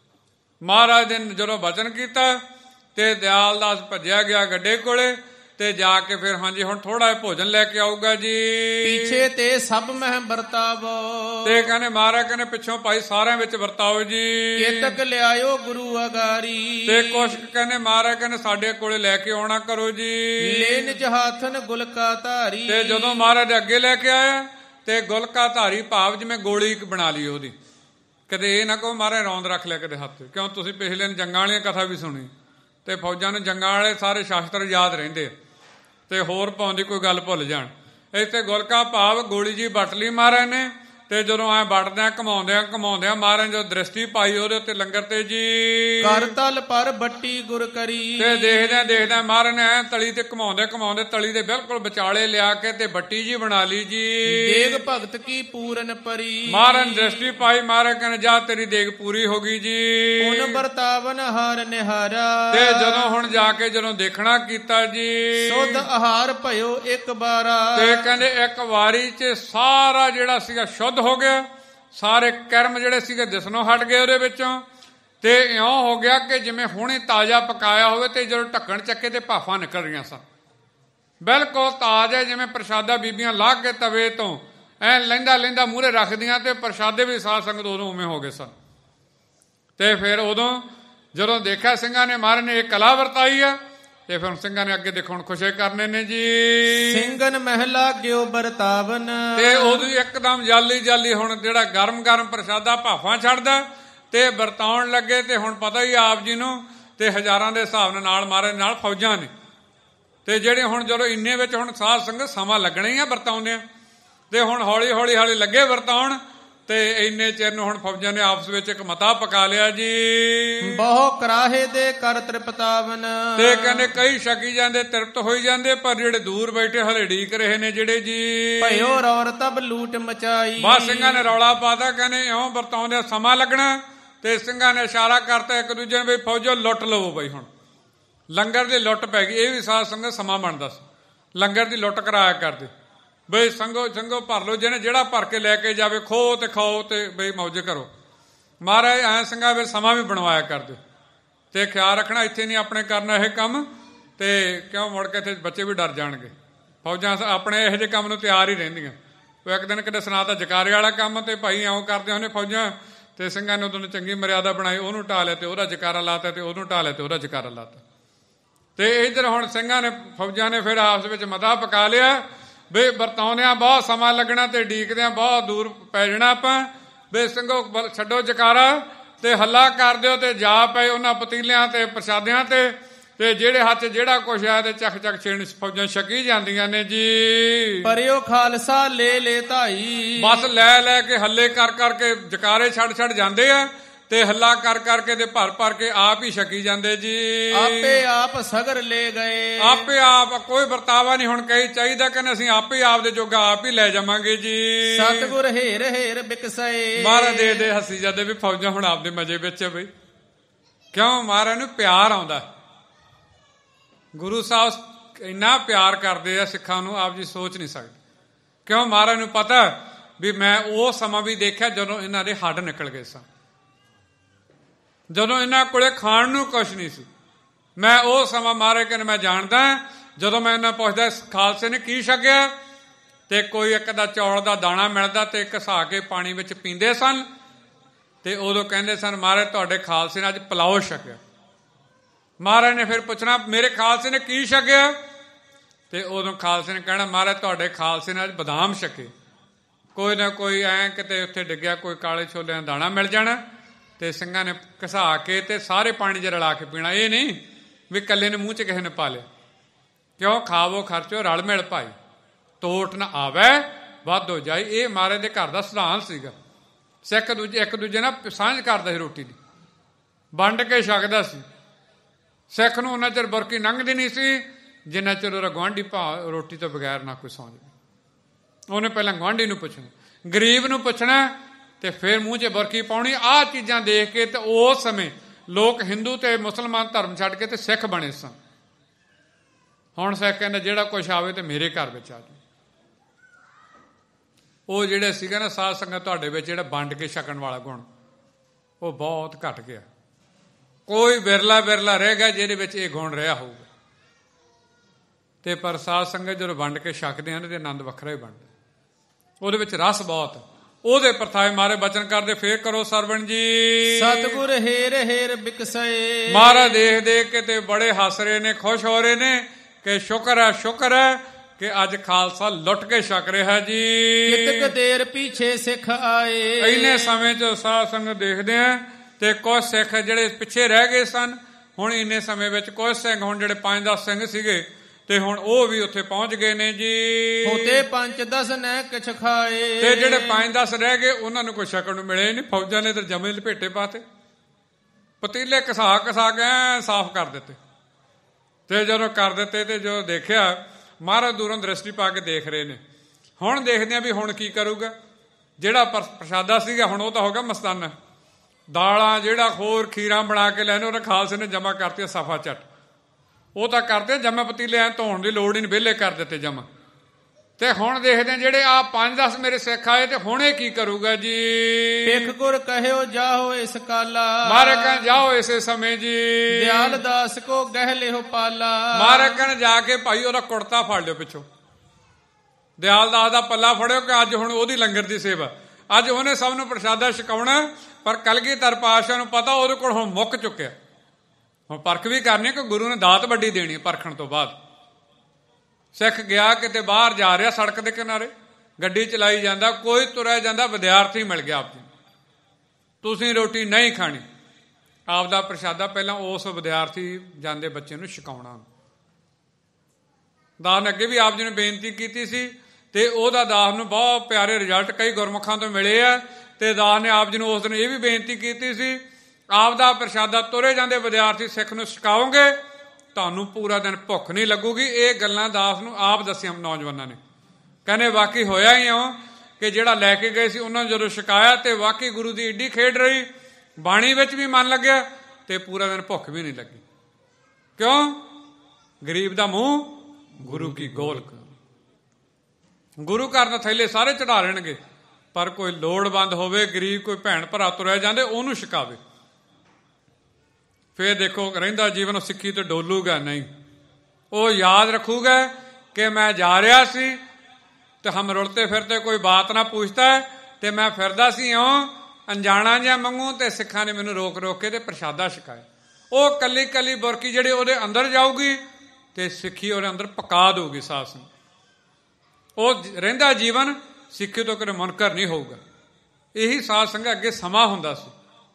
S1: ਮਹਾਰਾਜ ਨੇ ਜਦੋਂ ਬਚਨ ਕੀਤਾ ਤੇ ਦਿਆਲ ਦਾਸ ਭੱਜਿਆ ਗਿਆ ਗੱਡੇ ਕੋਲੇ ਤੇ ਜਾ ਕੇ ਫਿਰ ਹਾਂਜੀ ਹੁਣ ਥੋੜਾ ਜਿਹਾ ਭੋਜਨ ਲੈ ਕੇ ਆਊਗਾ ਜੀ।
S2: ਪਿੱਛੇ ਤੇ ਸਭ ਮਹਿ ਵਰਤਾਵੋ।
S1: ਤੇ ਕਹਿੰਦੇ ਮਹਾਰਾਜ ਕਹਿੰਦੇ ਪਿੱਛੋਂ ਭਾਈ ਸਾਰਿਆਂ ਵਿੱਚ ਵਰਤਾਓ ਜੀ।
S2: ਕੇਤਕ ਲਿਆਇਓ ਗੁਰੂ ਅਗਾਰੀ।
S1: ਤੇ ਕੁਛ ਕਹਿੰਦੇ ਮਹਾਰਾਜ ਕਹਿੰਦੇ ਸਾਡੇ ਕੋਲੇ ਲੈ ਕੇ ਆਉਣਾ ਕਰੋ ਜੀ।
S2: ਲੈ ਨਿਜ ਹਾਥਨ ਗੁਲਕਾ ਧਾਰੀ। ਤੇ
S1: ਜਦੋਂ ਮਹਾਰਾਜ ਦੇ ਅੱਗੇ ਲੈ ਕੇ ਆਇਆ ਤੇ ਗੁਲਕਾ ਧਾਰੀ ਭਾਵ ਜਿਵੇਂ ਗੋਲੀ ਇੱਕ ਬਣਾ ਲਈ ਉਹਦੀ। ਕਦੇ ਇਹ ਨਾ ਕਹੋ ਮਹਾਰਾਜ ਰੌਂਦ ਰੱਖ ਲਿਆ ਕਦੇ ਹੱਥ। ਕਿਉਂ ਤੁਸੀਂ ਪਿਛਲੇ ਜੰਗਾਂ ਵਾਲੀਆਂ ਕਥਾ ਵੀ ਸੁਣੀ ਤੇ ਫੌਜਾਂ ਨੂੰ ਜੰਗਾਂ ਵਾਲੇ ਸਾਰੇ ਸ਼ਾਸਤਰ ਯਾਦ ਰਹਿੰਦੇ ਆ ਤੇ ਹੋਰ ਪਾਉਂਦੀ ਕੋਈ ਗੱਲ ਭੁੱਲ ਜਾਣ। ਇੱਥੇ ਗੁਲਕਾ ਭਾਵ ਗੋਲੀ ਜੀ ਵੱਟ ਲਈ ਮਹਾਰਾਜ ਨੇ ਤੇ ਜਦੋਂ ਐ ਵੱਟਦਿਆਂ ਘਮਾਉਂਦਿਆਂ ਘਮਾਉਂਦਿਆਂ ਮਹਾਰਾਜ ਜੋ ਦ੍ਰਿਸ਼ਟੀ ਪਾਈ ਉਹਦੇ ਉੱਤੇ ਲੰਗਰ ਤੇ ਜੀ।
S2: ਕਰ ਤਲ ਪਰ ਬੱਟੀ ਗੁਰ ਕਰੀ।
S1: ਤੇ ਦੇਖਦਿਆਂ ਦੇਖਦਿਆਂ ਮਹਾਰਾਜ ਨੇ ਐ ਤਲੀ ਤੇ ਘਮਾਉਂਦੇ ਘਮਾਉਂਦੇ ਤਲੀ ਦੇ ਬਿਲਕੁਲ ਵਿਚਾਲੇ ਲਿਆ ਕੇ ਤੇ ਬੱਟੀ ਜੀ ਬਣਾ ਲਈ ਜੀ।
S2: ਦੇਗ ਭਗਤ ਕੀ ਪੂਰਨ ਪਰੀ।
S1: ਮਹਾਰਾਜ ਦ੍ਰਿਸ਼ਟੀ ਪਾਈ ਮਹਾਰਾਜ ਕਹਿੰਦੇ ਜਾ ਤੇਰੀ ਦੇਗ ਪੂਰੀ ਹੋ ਗਈ ਜੀ।
S2: ਪੁਨ ਵਰਤਾਵਨ ਹਾਰ ਨਿਹਾਰਾ।
S1: ਤੇ ਜਦੋਂ ਹੁਣ ਜਾ ਕੇ ਜਦੋਂ ਦੇਖਣਾ ਕੀਤਾ ਜੀ
S2: ਸੁਧ ਆਹਾਰ ਭਇਓ ਇੱਕ ਬਾਰਾ।
S1: ਤੇ ਕਹਿੰਦੇ ਇੱਕ ਵਾਰੀ ਚ ਸਾਰਾ ਜਿਹੜਾ ਸੀਗਾ ਸ਼ੁੱਧ ਹੋ ਗਿਆ। ਸਾਰੇ ਕਰਮ ਜਿਹੜੇ ਸੀਗੇ ਦਿਸਣੋਂ ਹਟ ਗਏ ਉਹਦੇ ਵਿੱਚੋਂ ਤੇ ਇਉਂ ਹੋ ਗਿਆ ਕਿ ਜਿਵੇਂ ਹੁਣੇ ਤਾਜ਼ਾ ਪਕਾਇਆ ਹੋਵੇ ਤੇ ਜਦੋਂ ਢੱਕਣ ਚੱਕੇ ਤੇ ਭਾਫਾਂ ਨਿਕਲ ਰਹੀਆਂ ਸਨ। ਬਿਲਕੁਲ ਤਾਜ਼ਾ ਜਿਵੇਂ ਪ੍ਰਸ਼ਾਦਾ ਬੀਬੀਆਂ ਲਾਹ ਕੇ ਤਵੇ ਤੋਂ ਐ ਲੈਂਦਾ ਲੈਂਦਾ ਮੂਹਰੇ ਰੱਖਦੀਆਂ ਤੇ ਪ੍ਰਸ਼ਾਦੇ ਵੀ ਸਾਧ ਸੰਗਤ ਉਦੋਂ ਉਵੇਂ ਹੋ ਗਏ ਸਨ। ਤੇ ਫਿਰ ਉਦੋਂ ਜਦੋਂ ਦੇਖਿਆ ਸਿੰਘਾਂ ਨੇ ਮਹਾਰਾਜ ਨੇ ਇਹ ਕਲਾ ਵਰਤਾਈ ਆ ਤੇ ਫਿਰ ਸਿੰਘਾਂ ਨੇ ਅੱਗੇ ਦੇਖੋ ਹੁਣ ਖੁਸ਼ੇ ਕਰਨੇ ਨੇ ਜੀ।
S2: ਸਿੰਘਨ ਮਹਿਲਾ ਗਿਓ ਵਰਤਾਵਨ। ਤੇ
S1: ਉਦੋਂ ਇੱਕਦਮ ਜਾਲੀ ਜਾਲੀ ਹੁਣ ਜਿਹੜਾ ਗਰਮ ਗਰਮ ਪ੍ਰਸ਼ਾਦਾ ਭਾਫਾਂ ਛੱਡਦਾ ਤੇ ਵਰਤਾਉਣ ਲੱਗੇ ਤੇ ਹੁਣ ਪਤਾ ਹੀ ਆਪ ਜੀ ਨੂੰ ਤੇ ਹਜ਼ਾਰਾਂ ਦੇ ਹਿਸਾਬ ਨਾਲ ਮਹਾਰਾਜ ਨਾਲ ਫੌਜਾਂ ਨੇ ਤੇ ਜਿਹੜੇ ਹੁਣ ਜਦੋਂ ਇੰਨੇ ਵਿੱਚ ਹੁਣ ਸਾਧ ਸੰਗਤ ਸਮਾਂ ਲੱਗਣਾ ਹੀ ਆ ਵਰਤਾਉਂਦੇ ਤੇ ਹੁਣ ਹੌਲੀ ਹੌਲੀ ਹੌਲੀ ਲੱਗੇ ਵਰਤਾਉਣ ਤੇ ਇੰਨੇ ਚਿਰ ਨੂੰ ਹੁਣ ਫੌਜਾਂ ਨੇ ਆਪਸ ਵਿੱਚ ਇੱਕ ਮਤਾ ਪਕਾ ਲਿਆ ਜੀ।
S2: ਬਹੁ ਕਰਾਹੇ ਦੇ ਕਰ ਤ੍ਰਿਪਤਾਵਨ।
S1: ਤੇ ਕਹਿੰਦੇ ਕਈ ਛਕੀ ਜਾਂਦੇ ਤ੍ਰਿਪਤ ਹੋਈ ਜਾਂਦੇ ਪਰ ਜਿਹੜੇ ਦੂਰ ਬੈਠੇ ਹਲੇ ਢੀਕ ਰਹੇ ਨੇ ਜਿਹੜੇ ਜੀ।
S2: ਭਇਓ ਰੌਰ ਤਬ ਲੂਟ ਮਚਾਈ।
S1: ਬਸ ਸਿੰਘਾਂ ਨੇ ਰੌਲਾ ਪਾਤਾ ਕਹਿੰਦੇ ਇਉਂ ਵਰਤਾਉਂਦੇ ਸਮਾਂ ਲੱਗਣਾ ਤੇ ਸਿੰਘਾਂ ਨੇ ਇਸ਼ਾਰਾ ਕਰਤਾ ਇੱਕ ਦੂਜੇ ਨੂੰ ਵੀ ਫੌਜੋ ਲੁੱਟ ਲਵੋ ਬਈ ਹੁਣ ਲੰਗਰ ਦੀ ਲੁੱਟ ਪੈ ਗਈ। ਇਹ ਵੀ ਸਾਧ ਸੰਗਤ ਸਮਾਂ ਬਣਦਾ ਸੀ ਲੰਗਰ ਦੀ ਲੁੱਟ ਕਰਾਇਆ ਕਰਦੇ ਬਈ ਸੰਗੋ ਸੰਗੋ ਭਰ ਲਓ ਜਿਹਨੇ ਜਿਹੜਾ ਭਰ ਕੇ ਲੈ ਕੇ ਜਾਵੇ ਖੋ ਤੇ ਖਾਓ ਤੇ ਬਈ ਮੌਜ ਕਰੋ। ਮਹਾਰਾਜ ਐਂ ਸਿੰਘਾਂ ਫਿਰ ਸਮਾਂ ਵੀ ਬਣਵਾਇਆ ਕਰਦੇ ਤੇ ਖਿਆਲ ਰੱਖਣਾ ਇੱਥੇ ਨਹੀਂ ਆਪਣੇ ਕਰਨਾ ਇਹ ਕੰਮ ਤੇ ਕਿਉਂ ਮੁੜ ਕੇ ਇੱਥੇ ਬੱਚੇ ਵੀ ਡਰ ਜਾਣਗੇ। ਫੌਜਾਂ ਆਪਣੇ ਇਹੋ ਜਿਹੇ ਕੰਮ ਨੂੰ ਤਿਆਰ ਹੀ ਰਹਿੰਦੀਆਂ। ਉਹ ਇੱਕ ਦਿਨ ਕਿਤੇ ਸੁਣਾ ਤਾਂ ਜਕਾਰੇ ਵਾਲਾ ਕੰਮ ਤੇ ਭਾਈ ਇਉਂ ਕਰਦੇ ਹੁੰਦੇ ਫੌਜਾਂ ਤੇ ਸਿੰਘਾਂ ਨੇ ਉਦੋਂ ਚੰਗੀ ਮਰਿਆਦਾ ਬਣਾਈ ਉਹਨੂੰ ਢਾ ਲਿਆ ਤੇ ਉਹਦਾ ਜਕਾਰਾ ਲਾਤਾ ਤੇ ਉਹਨੂੰ ਢਾ ਲਿਆ ਤੇ ਉਹਦਾ ਜਕਾਰਾ ਲਾਤਾ। ਤੇ ਇੱਧਰ ਹੁਣ ਸਿੰਘਾਂ ਨੇ ਫੌਜਾਂ ਨੇ ਫਿਰ ਆਪਸ ਵਿੱਚ ਮਤਾ ਪਕਾ ਲਿਆ ਬਈ ਵਰਤਾਉਂਦਿਆਂ ਬਹੁਤ ਸਮਾਂ ਲੱਗਣਾ ਤੇ ਡੀਕਦਿਆਂ ਬਹੁਤ ਦੂਰ ਪੈ ਜਾਣਾ ਆਪਾਂ ਬਈ ਸਿੰਘੋ ਛੱਡੋ ਜਕਾਰਾ ਤੇ ਹੱਲਾ ਕਰ ਦਿਓ ਤੇ ਜਾ ਪਏ ਉਹਨਾਂ ਪਤੀਲਿਆਂ ਤੇ ਪ੍ਰਸ਼ਾਦਿਆਂ ਤੇ ਤੇ ਜਿਹੜੇ ਹੱਥ ਜਿਹੜਾ ਕੁਛ ਆ ਤੇ ਚੱਕ ਚੱਕ ਛੇਣ ਫੌਜਾਂ ਛਕੀ ਜਾਂਦੀਆਂ ਨੇ ਜੀ।
S2: ਪਰਿਓ ਖਾਲਸਾ ਲੈ ਲੈ ਧਾਈ।
S1: ਬਸ ਲੈ ਲੈ ਕੇ ਹੱਲੇ ਕਰ ਕਰਕੇ ਜਕਾਰੇ ਛੱਡ ਛੱਡ ਜਾਂਦੇ ਆ ਤੇ ਹੱਲਾ ਕਰ ਕਰਕੇ ਤੇ ਭਰ ਭਰ ਕੇ ਆਪ ਹੀ ਛਕੀ ਜਾਂਦੇ ਜੀ।
S2: ਆਪੇ ਆਪ ਸਗਰ ਲੈ ਗਏ।
S1: ਆਪੇ ਆਪ ਕੋਈ ਵਰਤਾਵਾ ਨਹੀਂ ਹੁਣ ਕਹੀ ਚਾਹੀਦਾ ਕਿ ਅਸੀਂ ਆਪੇ ਆਪ ਦੇ ਜੋਗਾ ਆਪ ਹੀ ਲੈ ਜਾਵਾਂਗੇ ਜੀ।
S2: ਸਤਿਗੁਰ ਹੇਰ ਹੇਰ ਬਿਕਸਏ।
S1: ਮਹਾਰਾਜ ਦੇ ਦੇ ਹੱਸੀ ਜਾਂਦੇ ਵੀ ਫੌਜਾਂ ਹੁਣ ਆਪਦੇ ਮਜੇ ਵਿੱਚ ਆ ਬਈ ਕਿਉਂ ਮਹਾਰਾਜ ਨੂੰ ਪਿਆਰ ਆਉਂਦਾ। ਗੁਰੂ ਸਾਹਿਬ ਇੰਨਾ ਪਿਆਰ ਕਰਦੇ ਆ ਸਿੱਖਾਂ ਨੂੰ ਆਪ ਜੀ ਸੋਚ ਨਹੀਂ ਸਕਦੇ। ਕਿਉਂ ਮਹਾਰਾਜ ਨੂੰ ਪਤਾ ਵੀ ਮੈਂ ਉਹ ਸਮਾਂ ਵੀ ਦੇਖਿਆ ਜਦੋਂ ਇਹਨਾਂ ਦੇ ਹੱਡ ਨਿਕਲ ਗਏ ਸਨ ਜਦੋਂ ਇਹਨਾਂ ਕੋਲੇ ਖਾਣ ਨੂੰ ਕੁਛ ਨਹੀਂ ਸੀ। ਮੈਂ ਉਹ ਸਮਾਂ ਮਹਾਰਾਜ ਕਹਿੰਦੇ ਮੈਂ ਜਾਣਦਾ ਜਦੋਂ ਮੈਂ ਇਹਨਾਂ ਪੁੱਛਦਾ ਖਾਲਸੇ ਨੇ ਕੀ ਛਕਿਆ ਤੇ ਕੋਈ ਇੱਕ ਦਾ ਚੌਲ ਦਾ ਦਾਣਾ ਮਿਲਦਾ ਤੇ ਘਸਾ ਕੇ ਪਾਣੀ ਵਿੱਚ ਪੀਂਦੇ ਸਨ ਤੇ ਉਦੋਂ ਕਹਿੰਦੇ ਸਨ ਮਹਾਰਾਜ ਤੁਹਾਡੇ ਖਾਲਸੇ ਨੇ ਅੱਜ ਪਲਾਓ ਛਕਿਆ। ਮਹਾਰਾਜ ਨੇ ਫਿਰ ਪੁੱਛਣਾ ਮੇਰੇ ਖਾਲਸੇ ਨੇ ਕੀ ਛਕਿਆ ਤੇ ਉਦੋਂ ਖਾਲਸੇ ਨੇ ਕਹਿਣਾ ਮਹਾਰਾਜ ਤੁਹਾਡੇ ਖਾਲਸੇ ਨੇ ਅੱਜ ਬਦਾਮ ਛਕੇ। ਕੋਈ ਨਾ ਕੋਈ ਐਂ ਕਿਤੇ ਉੱਥੇ ਡਿੱਗਿਆ ਕੋਈ ਕਾਲੇ ਛੋਲਿਆਂ ਦਾ ਦਾਣਾ ਮਿਲ ਜਾਣਾ ਤੇ ਸਿੰਘਾਂ ਨੇ ਘਸਾ ਕੇ ਤੇ ਸਾਰੇ ਪਾਣੀ 'ਚ ਰਲਾ ਕੇ ਪੀਣਾ। ਇਹ ਨਹੀਂ ਵੀ ਇਕੱਲੇ ਨੇ ਮੂੰਹ 'ਚ ਕਿਸੇ ਨੇ ਪਾ ਲਿਆ। ਕਿਉਂ ਖਾਵੋ ਖਰਚੋ ਰਲ ਮਿਲ ਭਾਈ ਤੋਟ ਨਾ ਆਵੇ ਵੱਧ ਹੋ ਜਾਏ। ਇਹ ਮਹਾਰਾਜ ਦੇ ਘਰ ਦਾ ਸਿਧਾਂਤ ਸੀਗਾ। ਸਿੱਖ ਦੂਜੇ ਇੱਕ ਦੂਜੇ ਨਾਲ ਸਾਂਝ ਕਰਦਾ ਸੀ ਰੋਟੀ ਦੀ ਵੰਡ ਕੇ ਛਕਦਾ ਸੀ। ਸਿੱਖ ਨੂੰ ਉਹਨਾਂ ਚਿਰ ਬੁਰਕੀ ਲੰਘਦੀ ਨਹੀਂ ਸੀ ਜਿੰਨਾ ਚਿਰ ਉਹਦਾ ਗੁਆਂਢੀ ਭਾ ਰੋਟੀ ਤੋਂ ਬਗੈਰ ਨਾ ਕੋਈ ਸੌਂ ਜਾਵੇ। ਉਹਨੇ ਪਹਿਲਾਂ ਗੁਆਂਢੀ ਨੂੰ ਪੁੱਛਣਾ, ਗਰੀਬ ਨੂੰ ਪੁੱਛਣਾ, ਤੇ ਫਿਰ ਮੂੰਹ 'ਚ ਬੁਰਕੀ ਪਾਉਣੀ। ਆਹ ਚੀਜ਼ਾਂ ਦੇਖ ਕੇ ਤੇ ਉਸ ਸਮੇਂ ਲੋਕ ਹਿੰਦੂ ਤੇ ਮੁਸਲਮਾਨ ਧਰਮ ਛੱਡ ਕੇ ਤੇ ਸਿੱਖ ਬਣੇ ਸਨ। ਹੁਣ ਸਿੱਖ ਕਹਿੰਦਾ ਜਿਹੜਾ ਕੁਛ ਆਵੇ ਤੇ ਮੇਰੇ ਘਰ ਵਿੱਚ ਆ ਜਾਵੇ। ਉਹ ਜਿਹੜੇ ਸੀਗਾ ਨਾ ਸਾਧ ਸੰਗਤ ਤੁਹਾਡੇ ਵਿੱਚ ਜਿਹੜਾ ਵੰਡ ਕੇ ਛਕਣ ਵਾਲਾ ਗੁਣ ਉਹ ਬਹੁਤ ਘਟ ਗਿਆ। ਕੋਈ ਬਿਰਲਾ ਬਿਰਲਾ ਰਹਿ ਗਿਆ ਜਿਹਦੇ ਵਿੱਚ ਇਹ ਗੁਣ ਰਿਹਾ ਹੋਊਗਾ। ਤੇ ਪਰ ਸਾਧ ਸੰਗਤ ਜਦੋਂ ਵੰਡ ਕੇ ਛਕਦੇ ਹਨ ਤੇ ਆਨੰਦ ਵੱਖਰਾ ਹੀ ਬਣਦਾ, ਉਹਦੇ ਵਿੱਚ ਰਸ ਬਹੁਤ। ਉਹਦੇ ਪ੍ਰਥਾਏ ਮਾਰੇ ਬਚਨ ਕਰਦੇ, ਫੇਰ ਕਰੋ ਸਰਵਣ ਜੀ।
S2: ਸਤਿਗੁਰ ਹੇਰ ਹੇਰ ਬਿਕਸਏ।
S1: ਮਹਾਰਾਜ ਦੇਖ ਦੇਖ ਕੇ ਤੇ ਬੜੇ ਹੱਸ ਰਹੇ ਨੇ, ਖੁਸ਼ ਹੋ ਰਹੇ ਨੇ ਕਿ ਸ਼ੁਕਰ ਹੈ ਸ਼ੁਕਰ ਹੈ ਕਿ ਅੱਜ ਖਾਲਸਾ ਲੁੱਟ ਕੇ ਛਕ ਰਿਹਾ ਜੀ।
S2: ਕਿਤਕ ਦੇਰ ਪਿੱਛੇ ਸਿੱਖ ਆਏ।
S1: ਇੰਨੇ ਸਮੇਂ 'ਚ ਸਾਧ ਸੰਗਤ ਦੇਖਦੇ ਆ ਤੇ ਕੁਝ ਸਿੱਖ ਜਿਹੜੇ ਪਿੱਛੇ ਰਹਿ ਗਏ ਸਨ, ਹੁਣ ਇੰਨੇ ਸਮੇਂ ਵਿੱਚ ਕੁਝ ਸਿੰਘ, ਹੁਣ ਜਿਹੜੇ ਪੰਜ ਦਸ ਸਿੰਘ ਸੀਗੇ ਤੇ ਹੁਣ ਉਹ ਵੀ ਉੱਥੇ ਪਹੁੰਚ ਗਏ ਨੇ ਜੀ।
S2: ਹੋਤੇ ਪੰਜ ਦਸ ਨੈ ਕਿਛ ਖਾਏ।
S1: ਤੇ ਜਿਹੜੇ ਪੰਜ ਦਸ ਰਹਿ ਗਏ ਉਹਨਾਂ ਨੂੰ ਕੋਈ ਛਕਣ ਨੂੰ ਮਿਲੇ ਨਹੀਂ। ਫੌਜਾਂ ਨੇ ਤੇ ਜਮੇ ਲਪੇਟੇ ਪਾਤੇ, ਪਤੀਲੇ ਘਸਾ ਘਸਾ ਕੇ ਸਾਫ਼ ਕਰ ਦਿੱਤੇ। ਤੇ ਜਦੋਂ ਕਰ ਦਿੱਤੇ ਤੇ ਜਦੋਂ ਦੇਖਿਆ, ਮਹਾਰਾਜ ਦੂਰੋਂ ਦ੍ਰਿਸ਼ਟੀ ਪਾ ਕੇ ਦੇਖ ਰਹੇ ਨੇ। ਹੁਣ ਦੇਖਦੇ ਆ ਵੀ ਹੁਣ ਕੀ ਕਰੂਗਾ। ਜਿਹੜਾ ਪ੍ਰਸ਼ਾਦਾ ਸੀਗਾ ਹੁਣ ਉਹ ਤਾਂ ਹੋ ਗਿਆ ਮਸਤਾਨਾ। ਦਾਲਾਂ ਜਿਹੜਾ ਹੋਰ ਖੀਰਾਂ ਬਣਾ ਕੇ ਲੈਣੇ ਉਹਨੇ ਖਾਲਸੇ ਨੇ ਜਮਾ ਕਰਤੀਆਂ ਸਫਾ ਚੱਟ। ਉਹ ਤਾਂ ਕਰਦੇ ਜਮਾ ਪਤੀਲੇ ਐ ਧੋਣ ਦੀ ਲੋੜ ਹੀ ਨਹੀਂ, ਵਿਹਲੇ ਕਰ ਦਿੱਤੇ ਜਮਾ। ਤੇ ਹੁਣ ਦੇਖਦੇ ਜਿਹੜੇ ਆ ਪੰਜ ਦਸ ਮੇਰੇ ਸਿੱਖ ਆਏ ਤੇ ਹੁਣ ਇਹ ਕੀ ਕਰੂਗਾ ਜੀ।
S2: ਭਿਖ ਗੁਰ ਕਹਿਓ ਜਾਓ ਇਸ ਕਾਲਾ।
S1: ਮਹਾਰਾਜ ਕਹਿਣ ਜਾਓ ਇਸੇ ਸਮੇਂ ਜੀ।
S2: ਦਿਆਲ ਦਾਸ ਕੋ ਗਹਿ ਲਿਓ ਪਾਲਾ।
S1: ਮਹਾਰਾਜ ਕਹਿਣ ਜਾ ਕੇ ਭਾਈ ਉਹਦਾ ਕੁੜਤਾ ਫੜ ਲਿਓ ਪਿੱਛੋਂ, ਦਿਆਲ ਦਾਸ ਦਾ ਪੱਲਾ ਫੜਿਓ ਕਿ ਅੱਜ ਹੁਣ ਉਹਦੀ ਲੰਗਰ ਦੀ ਸੇਵਾ, ਅੱਜ ਉਹਨੇ ਸਭ ਨੂੰ ਪ੍ਰਸ਼ਾਦਾ ਛਕਾਉਣਾ। ਪਰ ਕਲਗੀਧਰ ਪਾਤਸ਼ਾਹ ਨੂੰ ਪਤਾ ਉਹਦੇ ਕੋਲ ਹੁਣ ਮੁੱਕ ਚੁੱਕਿਆ। ਹੁਣ ਪਰਖ ਵੀ ਕਰਨੀ ਕਿ ਗੁਰੂ ਨੇ ਦਾਤ ਵੱਡੀ ਦੇਣੀ ਪਰਖਣ ਤੋਂ ਬਾਅਦ। ਸਿੱਖ ਗਿਆ ਕਿਤੇ ਬਾਹਰ ਜਾ ਰਿਹਾ, ਸੜਕ ਦੇ ਕਿਨਾਰੇ ਗੱਡੀ ਚਲਾਈ ਜਾਂਦਾ, ਕੋਈ ਤੁਰਿਆ ਜਾਂਦਾ, ਵਿਦਿਆਰਥੀ ਮਿਲ ਗਿਆ ਆਪ ਜੀ। ਤੁਸੀਂ ਰੋਟੀ ਨਹੀਂ ਖਾਣੀ, ਆਪ ਦਾ ਪ੍ਰਸ਼ਾਦਾ ਪਹਿਲਾਂ ਉਸ ਵਿਦਿਆਰਥੀ ਜਾਂਦੇ ਬੱਚੇ ਨੂੰ ਛਕਾਉਣਾ। ਦਾਸ ਨੇ ਅੱਗੇ ਵੀ ਆਪ ਜੀ ਨੇ ਬੇਨਤੀ ਕੀਤੀ ਸੀ ਤੇ ਉਹਦਾ ਦਾਸ ਨੂੰ ਬਹੁਤ ਪਿਆਰੇ ਰਿਜ਼ਲਟ ਕਈ ਗੁਰਮੁਖਾਂ ਤੋਂ ਮਿਲੇ ਆ। ਤੇ ਦਾਸ ਨੇ ਆਪ ਜੀ ਨੂੰ ਉਸ ਦਿਨ ਇਹ ਵੀ ਬੇਨਤੀ ਕੀਤੀ ਸੀ, ਆਪ ਦਾ ਪ੍ਰਸ਼ਾਦਾ ਤੁਰੇ ਜਾਂਦੇ ਵਿਦਿਆਰਥੀ ਸਿੱਖ ਨੂੰ ਛਕਾਓਗੇ, ਤੁਹਾਨੂੰ ਪੂਰਾ ਦਿਨ ਭੁੱਖ ਨਹੀਂ ਲੱਗੂਗੀ। ਇਹ ਗੱਲਾਂ ਦਾਸ ਨੂੰ ਆਪ ਦੱਸੀਆਂ ਨੌਜਵਾਨਾਂ ਨੇ। ਕਹਿੰਦੇ ਵਾਕਈ ਹੋਇਆ ਹੀ ਇਉਂ ਕਿ ਜਿਹੜਾ ਲੈ ਕੇ ਗਏ ਸੀ ਉਹਨਾਂ ਨੂੰ ਜਦੋਂ ਛਕਾਇਆ ਤੇ ਵਾਕਈ ਗੁਰੂ ਦੀ ਏਡੀ ਖੇਡ ਰਹੀ, ਬਾਣੀ ਵਿੱਚ ਵੀ ਮਨ ਲੱਗਿਆ ਤੇ ਪੂਰਾ ਦਿਨ ਭੁੱਖ ਵੀ ਨਹੀਂ ਲੱਗੀ। ਕਿਉਂ? ਗਰੀਬ ਦਾ ਮੂੰਹ ਗੁਰੂ ਕੀ ਗੋਲਕ। ਗੁਰੂ ਘਰ ਦਾ ਥੈਲੇ ਸਾਰੇ ਚੜਾ ਲੈਣਗੇ, ਪਰ ਕੋਈ ਲੋੜਵੰਦ ਹੋਵੇ, ਗਰੀਬ ਕੋਈ ਭੈਣ ਭਰਾ ਤੁਰਿਆ ਜਾਂਦੇ, ਉਹਨੂੰ ਛਕਾਵੇ। ਫੇਰ ਦੇਖੋ ਰਹਿੰਦਾ ਜੀਵਨ ਸਿੱਖੀ ਤੇ ਡੋਲੂਗਾ ਨਹੀਂ। ਉਹ ਯਾਦ ਰੱਖੂਗਾ ਕਿ ਮੈਂ ਜਾ ਰਿਹਾ ਸੀ ਤੇ ਹਮ ਰੁਲਤੇ ਫਿਰਤੇ ਕੋਈ ਬਾਤ ਨਾ ਪੁੱਛਦਾ ਤੇ ਮੈਂ ਫਿਰਦਾ ਸੀ ਇਉਂ ਅਣਜਾਣਾ ਜਿਹਾ ਮੰਗੂ ਤੇ ਸਿੱਖਾਂ ਨੇ ਮੈਨੂੰ ਰੋਕ ਰੋਕ ਕੇ ਤੇ ਪ੍ਰਸ਼ਾਦਾ ਛਕਾਇਆ। ਉਹ ਕੱਲੀ ਕੱਲੀ ਬੁਰਕੀ ਜਿਹੜੀ ਉਹਦੇ ਅੰਦਰ ਜਾਊਗੀ ਤੇ ਸਿੱਖੀ ਉਹਦੇ ਅੰਦਰ ਪਕਾ ਦਊਗੀ। ਸਾਧ ਸੰਗਤ ਉਹ ਰਹਿੰਦਾ ਜੀਵਨ ਸਿੱਖੀ ਤੋਂ ਕਦੇ ਮੁਨਕਰ ਨਹੀਂ ਹੋਊਗਾ। ਇਹੀ ਸਾਧ ਸੰਗਤ ਅੱਗੇ ਸਮਾਂ ਹੁੰਦਾ ਸੀ।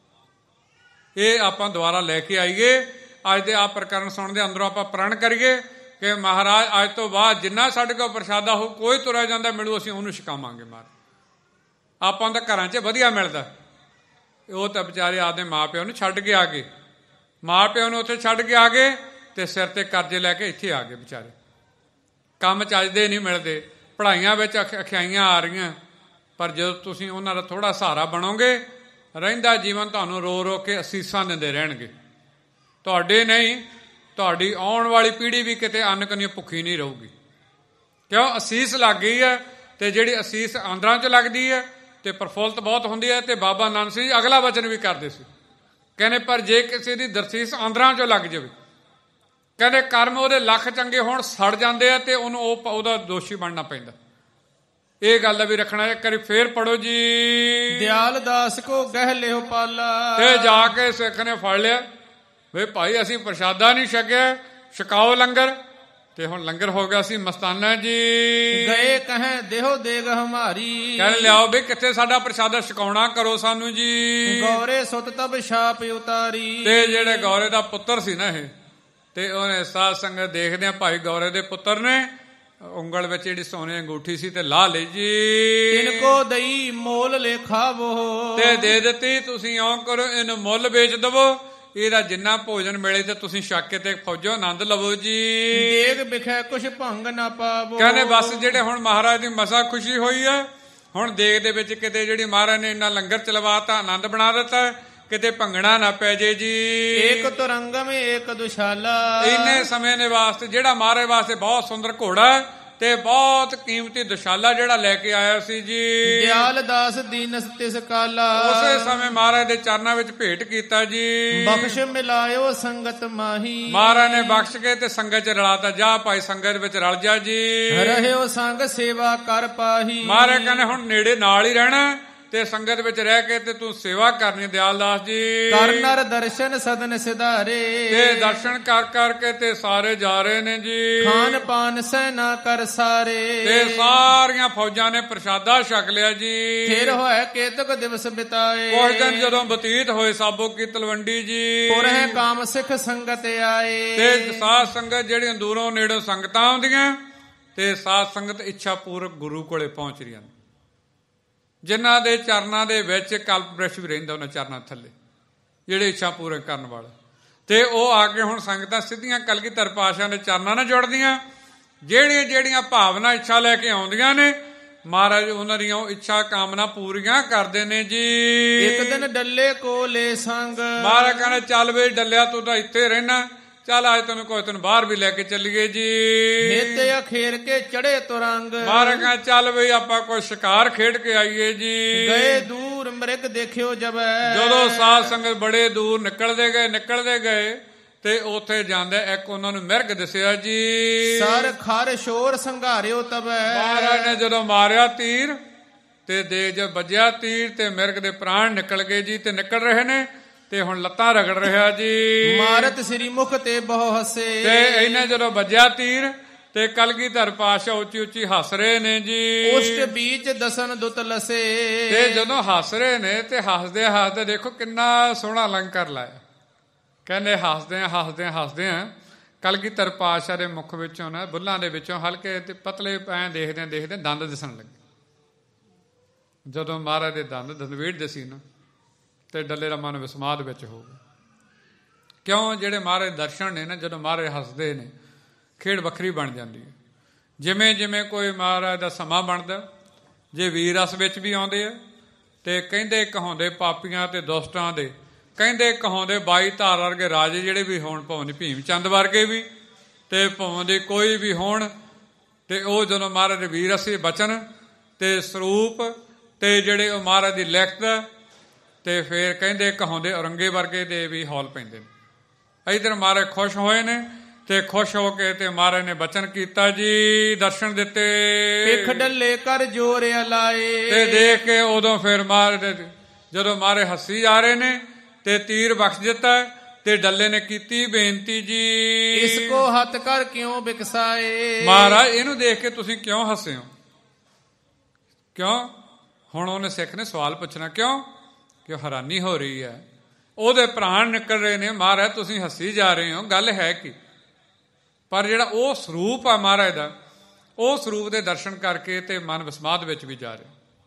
S1: ਇਹ ਆਪਾਂ ਦੁਬਾਰਾ ਲੈ ਕੇ ਆਈਏ। ਅੱਜ ਦੇ ਆਪ ਪ੍ਰਕਰਨ ਸੁਣਨ ਦੇ ਅੰਦਰੋਂ ਆਪਾਂ ਪ੍ਰਣ ਕਰੀਏ ਕਿ ਮਹਾਰਾਜ ਅੱਜ ਤੋਂ ਬਾਅਦ ਜਿੰਨਾ ਸਾਡੇ ਕੋਲ ਪ੍ਰਸ਼ਾਦਾ ਹੋ, ਕੋਈ ਤੁਰਿਆ ਜਾਂਦਾ ਮਿਲੂ, ਅਸੀਂ ਉਹਨੂੰ ਛਕਾਵਾਂਗੇ। ਮਾਰ ਆਪਾਂ ਤਾਂ ਘਰਾਂ 'ਚ ਵਧੀਆ ਮਿਲਦਾ। ਉਹ ਤਾਂ ਵਿਚਾਰੇ ਆਪਦੇ ਮਾਂ ਪਿਓ ਨੂੰ ਛੱਡ ਕੇ ਆ ਗਏ, ਮਾਂ ਪਿਓ ਨੂੰ ਉੱਥੇ ਛੱਡ ਕੇ ਆ ਗਏ ਤੇ ਸਿਰ ਤੇ ਕਰਜ਼ੇ ਲੈ ਕੇ ਇੱਥੇ ਆ ਗਏ ਵਿਚਾਰੇ। ਕੰਮ ਚੱਜਦੇ ਨਹੀਂ ਮਿਲਦੇ, ਪੜ੍ਹਾਈਆਂ ਵਿੱਚ ਅਖ ਅਖਿਆਈਆਂ ਆ ਰਹੀਆਂ। ਪਰ ਜਦੋਂ ਤੁਸੀਂ ਉਹਨਾਂ ਦਾ ਥੋੜ੍ਹਾ ਸਹਾਰਾ ਬਣੋਗੇ, ਰਹਿੰਦਾ ਜੀਵਨ ਤੁਹਾਨੂੰ ਰੋ ਰੋ ਕੇ ਅਸੀਸਾਂ ਦਿੰਦੇ ਰਹਿਣਗੇ। ਤੁਹਾਡੇ ਨਹੀਂ, ਤੁਹਾਡੀ ਆਉਣ ਵਾਲੀ ਪੀੜ੍ਹੀ ਵੀ ਕਿਤੇ ਅੰਨ ਕੰਨੀਓ ਭੁੱਖੀ ਨਹੀਂ ਰਹੂਗੀ। ਕਿਉਂ? ਅਸੀਸ ਲੱਗ ਗਈ ਹੈ ਤੇ ਜਿਹੜੀ ਅਸੀਸ ਆਂਦਰਾਂ 'ਚ ਲੱਗਦੀ ਹੈ ਤੇ ਪ੍ਰਫੁੱਲਤ ਬਹੁਤ ਹੁੰਦੀ ਹੈ। ਤੇ ਬਾਬਾ ਨਾਨਕ ਸਿੰਘ ਜੀ ਅਗਲਾ ਵਚਨ ਵੀ ਕਰਦੇ ਸੀ, ਕਹਿੰਦੇ ਪਰ ਜੇ ਕਿਸੇ ਦੀ ਦਰਸੀਸ ਆਂਦਰਾਂ 'ਚੋਂ ਲੱਗ ਜਾਵੇ, ਕਹਿੰਦੇ ਕਰਮ ਉਹਦੇ ਲੱਖ ਚੰਗੇ ਹੋਣ ਸੜ ਜਾਂਦੇ ਆ ਤੇ ਉਹਨੂੰ ਉਹ ਉਹਦਾ ਦੋਸ਼ੀ ਬਣਨਾ ਪੈਂਦਾ। ਇਹ ਗੱਲ ਦਾ ਵੀ ਰੱਖਣਾ। ਇੱਕ ਵਾਰੀ ਫੇਰ ਪੜੋ ਜੀ।
S2: ਦਿਆਲ ਦਾਸ ਕੋ ਗਹਿ ਲਿਓ ਪਾਲਾ।
S1: ਤੇ ਜਾ ਕੇ ਸਿੱਖ ਨੇ ਫੜ ਲਿਆ, ਵੇ ਭਾਈ ਅਸੀਂ ਪ੍ਰਸ਼ਾਦਾ ਨਹੀਂ ਛਕਿਆ, ਛਕਾਓ ਲੰਗਰ। ਤੇ ਹੁਣ ਲੰਗਰ ਹੋ ਗਿਆ ਸੀ ਮਸਤਾਨਾ ਜੀ।
S2: ਗਏ ਕਹੇ ਦੇਹੋ ਦੇਗ ਹਮਾਰੀ।
S1: ਕਹਿ ਲਿਆਓ ਵੀ ਕਿੱਥੇ ਸਾਡਾ ਪ੍ਰਸ਼ਾਦਾ ਛਕਾਉਣਾ, ਕਰੋ ਸਾਨੂੰ ਜੀ।
S2: ਗੌਰੇ ਸੁਤ ਤਬ ਛਾਪ ਉਤਾਰੀ।
S1: ਤੇ ਜਿਹੜੇ ਗੌਰੇ ਦਾ ਪੁੱਤਰ ਸੀ ਨਾ ਇਹ, ਤੇ ਉਹਨੇ ਸਾਧ ਸੰਗਤ ਦੇਖਦੇ ਆ ਭਾਈ ਗੌਰੇ ਦੇ ਪੁੱਤਰ ਨੇ ਉਂਗਲ ਵਿੱਚ ਜਿਹੜੀ ਸੋਨੇ ਅੰਗੂਠੀ ਸੀ ਤੇ ਲਾ ਲਈ ਜੀ।
S2: ਇਨਕੋ ਦਈ ਮੋਲ ਲੇਖਾਵੋ।
S1: ਤੇ ਦੇ ਦਿੱਤੀ, ਤੁਸੀਂ ਇਉਂ ਕਰੋ ਇਹਨੂੰ ਮੁੱਲ ਵੇਚ ਦਵੋ, ਇਹਦਾ ਜਿੰਨਾ ਭੋਜਨ ਮਿਲੇ ਤੇ ਤੁਸੀਂ ਛਕ ਕੇ ਤੇ ਫੌਜੋ ਆਨੰਦ ਲਵੋ ਜੀ।
S2: ਦੇਗ ਵਿਖੇ ਕੁਛ ਭੰਗ ਨਾ ਪਾਵੋ।
S1: ਕਹਿੰਦੇ ਬਸ ਜਿਹੜੇ ਹੁਣ ਮਹਾਰਾਜ ਦੀ ਮਸਾ ਖੁਸ਼ੀ ਹੋਈ ਹੈ, ਹੁਣ ਦੇਗ ਦੇ ਵਿੱਚ ਕਿਤੇ ਜਿਹੜੀ ਮਹਾਰਾਜ ਨੇ ਇੰਨਾ ਲੰਗਰ ਚਲਵਾਤਾ, ਆਨੰਦ ਬਣਾ ਦਿੱਤਾ, ਕਿਤੇ ਭੰਗਣਾ ਨਾ ਪੈ ਜੇ ਜੀ।
S2: ਏਕ ਤੁਰੰਗਮ ਏਕ ਦੁਸ਼ਾਲਾ।
S1: ਇੰਨੇ ਸਮੇਂ ਦੇ ਵਾਸਤੇ ਜਿਹੜਾ ਮਹਾਰਾਜ ਵਾਸਤੇ ਬਹੁਤ ਸੁੰਦਰ ਘੋੜਾ ਤੇ ਬਹੁਤ ਕੀਮਤੀ ਦੁਸ਼ਾਲਾ ਜਿਹੜਾ ਲੈ ਕੇ ਆਇਆ ਸੀ ਜੀ।
S2: ਦਿਆਲ ਦਾਸ ਦੀਨਸ ਤਿਸ ਕਾਲਾ।
S1: ਉਸੇ ਸਮੇਂ ਮਹਾਰਾਜ ਦੇ ਚਰਨਾਂ ਵਿੱਚ ਭੇਟ ਕੀਤਾ ਜੀ।
S2: ਬਖਸ਼ ਮਿਲਾਇਓ ਸੰਗਤ ਮਾਹੀ।
S1: ਮਹਾਰਾਜ ਨੇ ਬਖਸ਼ ਕੇ ਤੇ ਸੰਗਤ ਚ ਰਲਾਤਾ, ਜਾ ਭਾਈ ਸੰਗਤ ਵਿੱਚ ਰਲ ਜਾ ਜੀ।
S2: ਰਹਿਓ ਸੰਗ ਸੇਵਾ ਕਰ ਪਾਹੀ।
S1: ਮਹਾਰਾਜ ਕਹਿੰਦੇ ਹੁਣ ਨੇੜੇ ਨਾਲ ਹੀ ਰਹਿਣਾ ਤੇ ਸੰਗਤ ਵਿੱਚ ਰਹਿ ਕੇ ਤੇ ਤੂੰ ਸੇਵਾ ਕਰਨੀ ਦਿਆਲ ਦਾਸ ਜੀ।
S2: ਕਰ ਨਰ ਦਰਸ਼ਨ ਸਦਨ ਸਿਧਾਰੇ।
S1: ਤੇ ਦਰਸ਼ਨ ਕਰ ਕਰਕੇ ਤੇ ਸਾਰੇ ਜਾ ਰਹੇ ਨੇ ਜੀ।
S2: ਖਾਨ ਪਾਨ ਸੈਨਾ ਕਰ ਸਾਰੇ।
S1: ਤੇ ਸਾਰੀਆਂ ਫੌਜਾਂ ਨੇ ਪ੍ਰਸ਼ਾਦਾ ਛਕ ਲਿਆ ਜੀ।
S2: ਫਿਰ ਹੋਏ ਕੇਤਕ ਦਿਵਸ ਬਿਤਾਏ।
S1: ਕੁਝ ਦਿਨ ਜਦੋਂ ਬਤੀਤ ਹੋਏ ਸਾਬੋ ਕੀ ਤਲਵੰਡੀ ਜੀ।
S2: ਪੁਰਹਿ ਕਾਮ ਸਿੱਖ ਸੰਗਤ ਆਏ।
S1: ਤੇ ਸਾਧ ਸੰਗਤ ਜਿਹੜੀਆਂ ਦੂਰੋਂ ਨੇੜੋਂ ਸੰਗਤਾਂ ਆਉਂਦੀਆਂ ਤੇ ਸਾਧ ਸੰਗਤ ਇੱਛਾ ਪੂਰਵਕ ਗੁਰੂ ਕੋਲੇ ਪਹੁੰਚ ਰਹੀਆਂ ਨੇ, ਜਿਨ੍ਹਾਂ ਦੇ ਚਰਨਾਂ ਦੇ ਵਿੱਚ ਕਲਪ ਬ੍ਰਿਸ਼ ਵੀ ਰਹਿੰਦਾ ਉਹਨਾਂ ਚਰਨਾਂ ਥੱਲੇ, ਜਿਹੜੇ ਇੱਛਾ ਪੂਰਨ ਕਰਨ ਵਾਲੇ। ਤੇ ਉਹ ਆ ਕੇ ਹੁਣ ਸੰਗਤਾਂ ਸਿੱਧੀਆਂ ਕਲਗੀਧਰ ਪਾਤਸ਼ਾਹ ਦੇ ਚਰਨਾਂ ਨਾਲ ਜੁੜਦੀਆਂ। ਜਿਹੜੀਆਂ ਜਿਹੜੀਆਂ ਭਾਵਨਾ ਇੱਛਾ ਲੈ ਕੇ ਆਉਂਦੀਆਂ ਨੇ, ਮਹਾਰਾਜ ਉਹਨਾਂ ਦੀਆਂ ਉਹ ਇੱਛਾ ਕਾਮਨਾ ਪੂਰੀਆਂ ਕਰਦੇ ਨੇ ਜੀ।
S2: ਇੱਕ ਦਿਨ ਡੱਲੇ ਕੋਲੇ ਸੰਗ।
S1: ਮਹਾਰਾਜ ਕਹਿੰਦੇ ਚੱਲ ਵੇ ਡੱਲਿਆ, ਤੂੰ ਤਾਂ ਇੱਥੇ ਰਹਿਣਾ, ਚੱਲ ਅੱਜ ਤੈਨੂੰ ਕੋਈ ਤੈਨੂੰ ਬਾਹਰ ਵੀ ਲੈ ਕੇ ਚੱਲੀਏ ਜੀ।
S2: ਨਿਤ ਅਖੇਰ ਕੇ ਚੜੇ ਤੁਰੰਗ।
S1: ਮਹਾਰਾਜ ਕਹਿੰਦੇ ਚੱਲ ਬਈ ਆਪਾਂ ਕੋਈ ਸ਼ਿਕਾਰ ਖੇਡ ਕੇ ਆਈਏ ਜੀ।
S2: ਗਏ ਦੂਰ ਮ੍ਰਿਗ ਦੇਖਿਓ ਜਬੈ।
S1: ਜਦੋਂ ਸਾਧ ਸੰਗਤ ਬੜੇ ਦੂਰ ਨਿਕਲਦੇ ਗਏ ਨਿਕਲਦੇ ਗਏ ਤੇ ਉੱਥੇ ਜਾਂਦੇ ਇੱਕ ਉਹਨਾਂ ਨੂੰ ਮਿਰਗ ਦਿਸਿਆ ਜੀ।
S2: ਸਰ ਖਰ ਸ਼ੋਰ ਸੰਘਾਰਿਓ ਤਬੈ।
S1: ਮਹਾਰਾਜ ਨੇ ਜਦੋਂ ਮਾਰਿਆ ਤੀਰ ਤੇ ਦੇ ਜਦ ਵੱਜਿਆ ਤੀਰ ਤੇ ਮਿਰਗ ਦੇ ਪ੍ਰਾਣ ਨਿਕਲ ਗਏ ਜੀ। ਤੇ ਨਿਕਲ ਰਹੇ ਨੇ ਤੇ ਹੁਣ ਲੱਤਾਂ ਰਗੜ ਰਿਹਾ ਜੀ।
S2: ਮਾਰਤ ਸ੍ਰੀ ਮੁਖ ਤੇ ਬਹੁ ਹੱਸੇ।
S1: ਤੇ ਇਹਨੇ ਜਦੋਂ ਵੱਜਿਆ ਤੀਰ ਤੇ ਕਲਗੀਧਰ ਪਾਤਸ਼ਾਹ ਉੱਚੀ ਉੱਚੀ ਹੱਸ ਰਹੇ ਨੇ ਜੀ।
S2: ਉਸ਼ਟ ਬੀਚ ਦਸਨ ਦੁੱਤ ਲਸੇ।
S1: ਤੇ ਜਦੋਂ ਹੱਸ ਰਹੇ ਨੇ ਤੇ ਹੱਸਦੇ ਹੱਸਦੇ ਦੇਖੋ ਕਿੰਨਾ ਸੋਹਣਾ ਅਲੰਕਾਰ ਲਾਇਆ। ਕਹਿੰਦੇ ਹੱਸਦੇ ਆ ਹੱਸਦੇ ਹੱਸਦੇ ਆ ਕਲਗੀਧਰ ਪਾਤਸ਼ਾਹ ਦੇ ਮੁਖ ਵਿੱਚੋਂ ਨਾ ਬੁੱਲਾਂ ਦੇ ਵਿੱਚੋਂ ਹਲਕੇ ਤੇ ਪਤਲੇ ਐਂ ਦੇਖਦੇ ਦੇਖਦੇ ਦੰਦ ਦਿਸਣ ਲੱਗੇ। ਜਦੋਂ ਮਹਾਰਾਜ ਦੇ ਦੰਦ ਦੰਦਵੇੜ ਦਸੀ ਨਾ ਤੇ ਡੱਲੇ ਦਾ ਮਨ ਵਿਸਮਾਦ ਵਿੱਚ ਹੋ ਗਿਆ। ਕਿਉਂ? ਜਿਹੜੇ ਮਹਾਰਾਜ ਦਰਸ਼ਨ ਨੇ ਨਾ, ਜਦੋਂ ਮਹਾਰਾਜ ਹੱਸਦੇ ਨੇ ਖੇਡ ਵੱਖਰੀ ਬਣ ਜਾਂਦੀ ਹੈ। ਜਿਵੇਂ ਜਿਵੇਂ ਕੋਈ ਮਹਾਰਾਜ ਦਾ ਸਮਾਂ ਬਣਦਾ, ਜੇ ਵੀਰ ਰਸ ਵਿੱਚ ਵੀ ਆਉਂਦੇ ਆ ਤੇ ਕਹਿੰਦੇ ਕਹਾਉਂਦੇ ਪਾਪੀਆਂ ਤੇ ਦੁਸ਼ਟਾਂ ਦੇ, ਕਹਿੰਦੇ ਕਹਾਉਂਦੇ ਬਾਈ ਧਾਰ ਵਰਗੇ ਰਾਜੇ ਜਿਹੜੇ ਵੀ ਹੋਣ, ਭਾਵੇਂ ਭੀਮ ਚੰਦ ਵਰਗੇ ਵੀ ਤੇ ਭਾਵੇਂ ਦੇ ਕੋਈ ਵੀ ਹੋਣ, ਤੇ ਉਹ ਜਦੋਂ ਮਹਾਰਾਜ ਦੇ ਵੀਰ ਰਸੀ ਬਚਨ ਤੇ ਸਰੂਪ ਤੇ ਜਿਹੜੇ ਉਹ ਮਹਾਰਾਜ ਦੀ ਲਿਖਤ ਤੇ ਫਿਰ ਕਹਿੰਦੇ ਕਹਾਉਂਦੇ ਔਰੰਗੇ ਵਰਗੇ ਦੇ ਵੀ ਹੌਲ ਪੈਂਦੇ ਨੇ। ਇਧਰ ਮਹਾਰਾਜ ਖੁਸ਼ ਹੋਏ ਨੇ ਤੇ ਖੁਸ਼ ਹੋ ਕੇ ਤੇ ਮਹਾਰਾਜ ਨੇ ਬਚਨ ਕੀਤਾ ਜੀ, ਦਰਸ਼ਨ ਦਿੱਤੇ।
S2: ਪਿੱਖ ਡੱਲੇ ਕਰ ਜੋਰ ਲਾਏ।
S1: ਤੇ ਦੇਖ ਕੇ ਉਦੋਂ ਫਿਰ ਮਹਾਰਾਜ ਜਦੋਂ ਮਹਾਰਾਜ ਹੱਸੀ ਜਾ ਰਹੇ ਨੇ ਤੇ ਤੀਰ ਬਖਸ਼ ਦਿੱਤਾ ਤੇ ਡੱਲੇ ਨੇ ਕੀਤੀ ਬੇਨਤੀ ਜੀ,
S2: ਇਸ ਕੋ ਹੱਥ ਕਰ ਕਿਉਂ ਬਿਕਸਾਏ।
S1: ਮਹਾਰਾਜ ਇਹਨੂੰ ਦੇਖ ਕੇ ਤੁਸੀਂ ਕਿਉਂ ਹੱਸੇ ਹੋ? ਕਿਉਂ? ਹੁਣ ਉਹਨੇ ਸਿੱਖ ਨੇ ਸਵਾਲ ਪੁੱਛਣਾ, ਕਿਉਂ? ਕਿ ਹੈਰਾਨੀ ਹੋ ਰਹੀ ਹੈ, ਉਹਦੇ ਪ੍ਰਾਣ ਨਿਕਲ ਰਹੇ ਨੇ। ਮਹਾਰਾਜ ਤੁਸੀਂ ਹੱਸੀ ਜਾ ਰਹੇ ਹੋ, ਗੱਲ ਹੈ ਕੀ? ਪਰ ਜਿਹੜਾ ਉਹ ਸਰੂਪ ਆ ਮਹਾਰਾਜ ਦਾ, ਉਹ ਸਰੂਪ ਦੇ ਦਰਸ਼ਨ ਕਰਕੇ ਤੇ ਮਨ ਵਿਸਮਾਦ ਵਿੱਚ ਵੀ ਜਾ ਰਿਹਾ।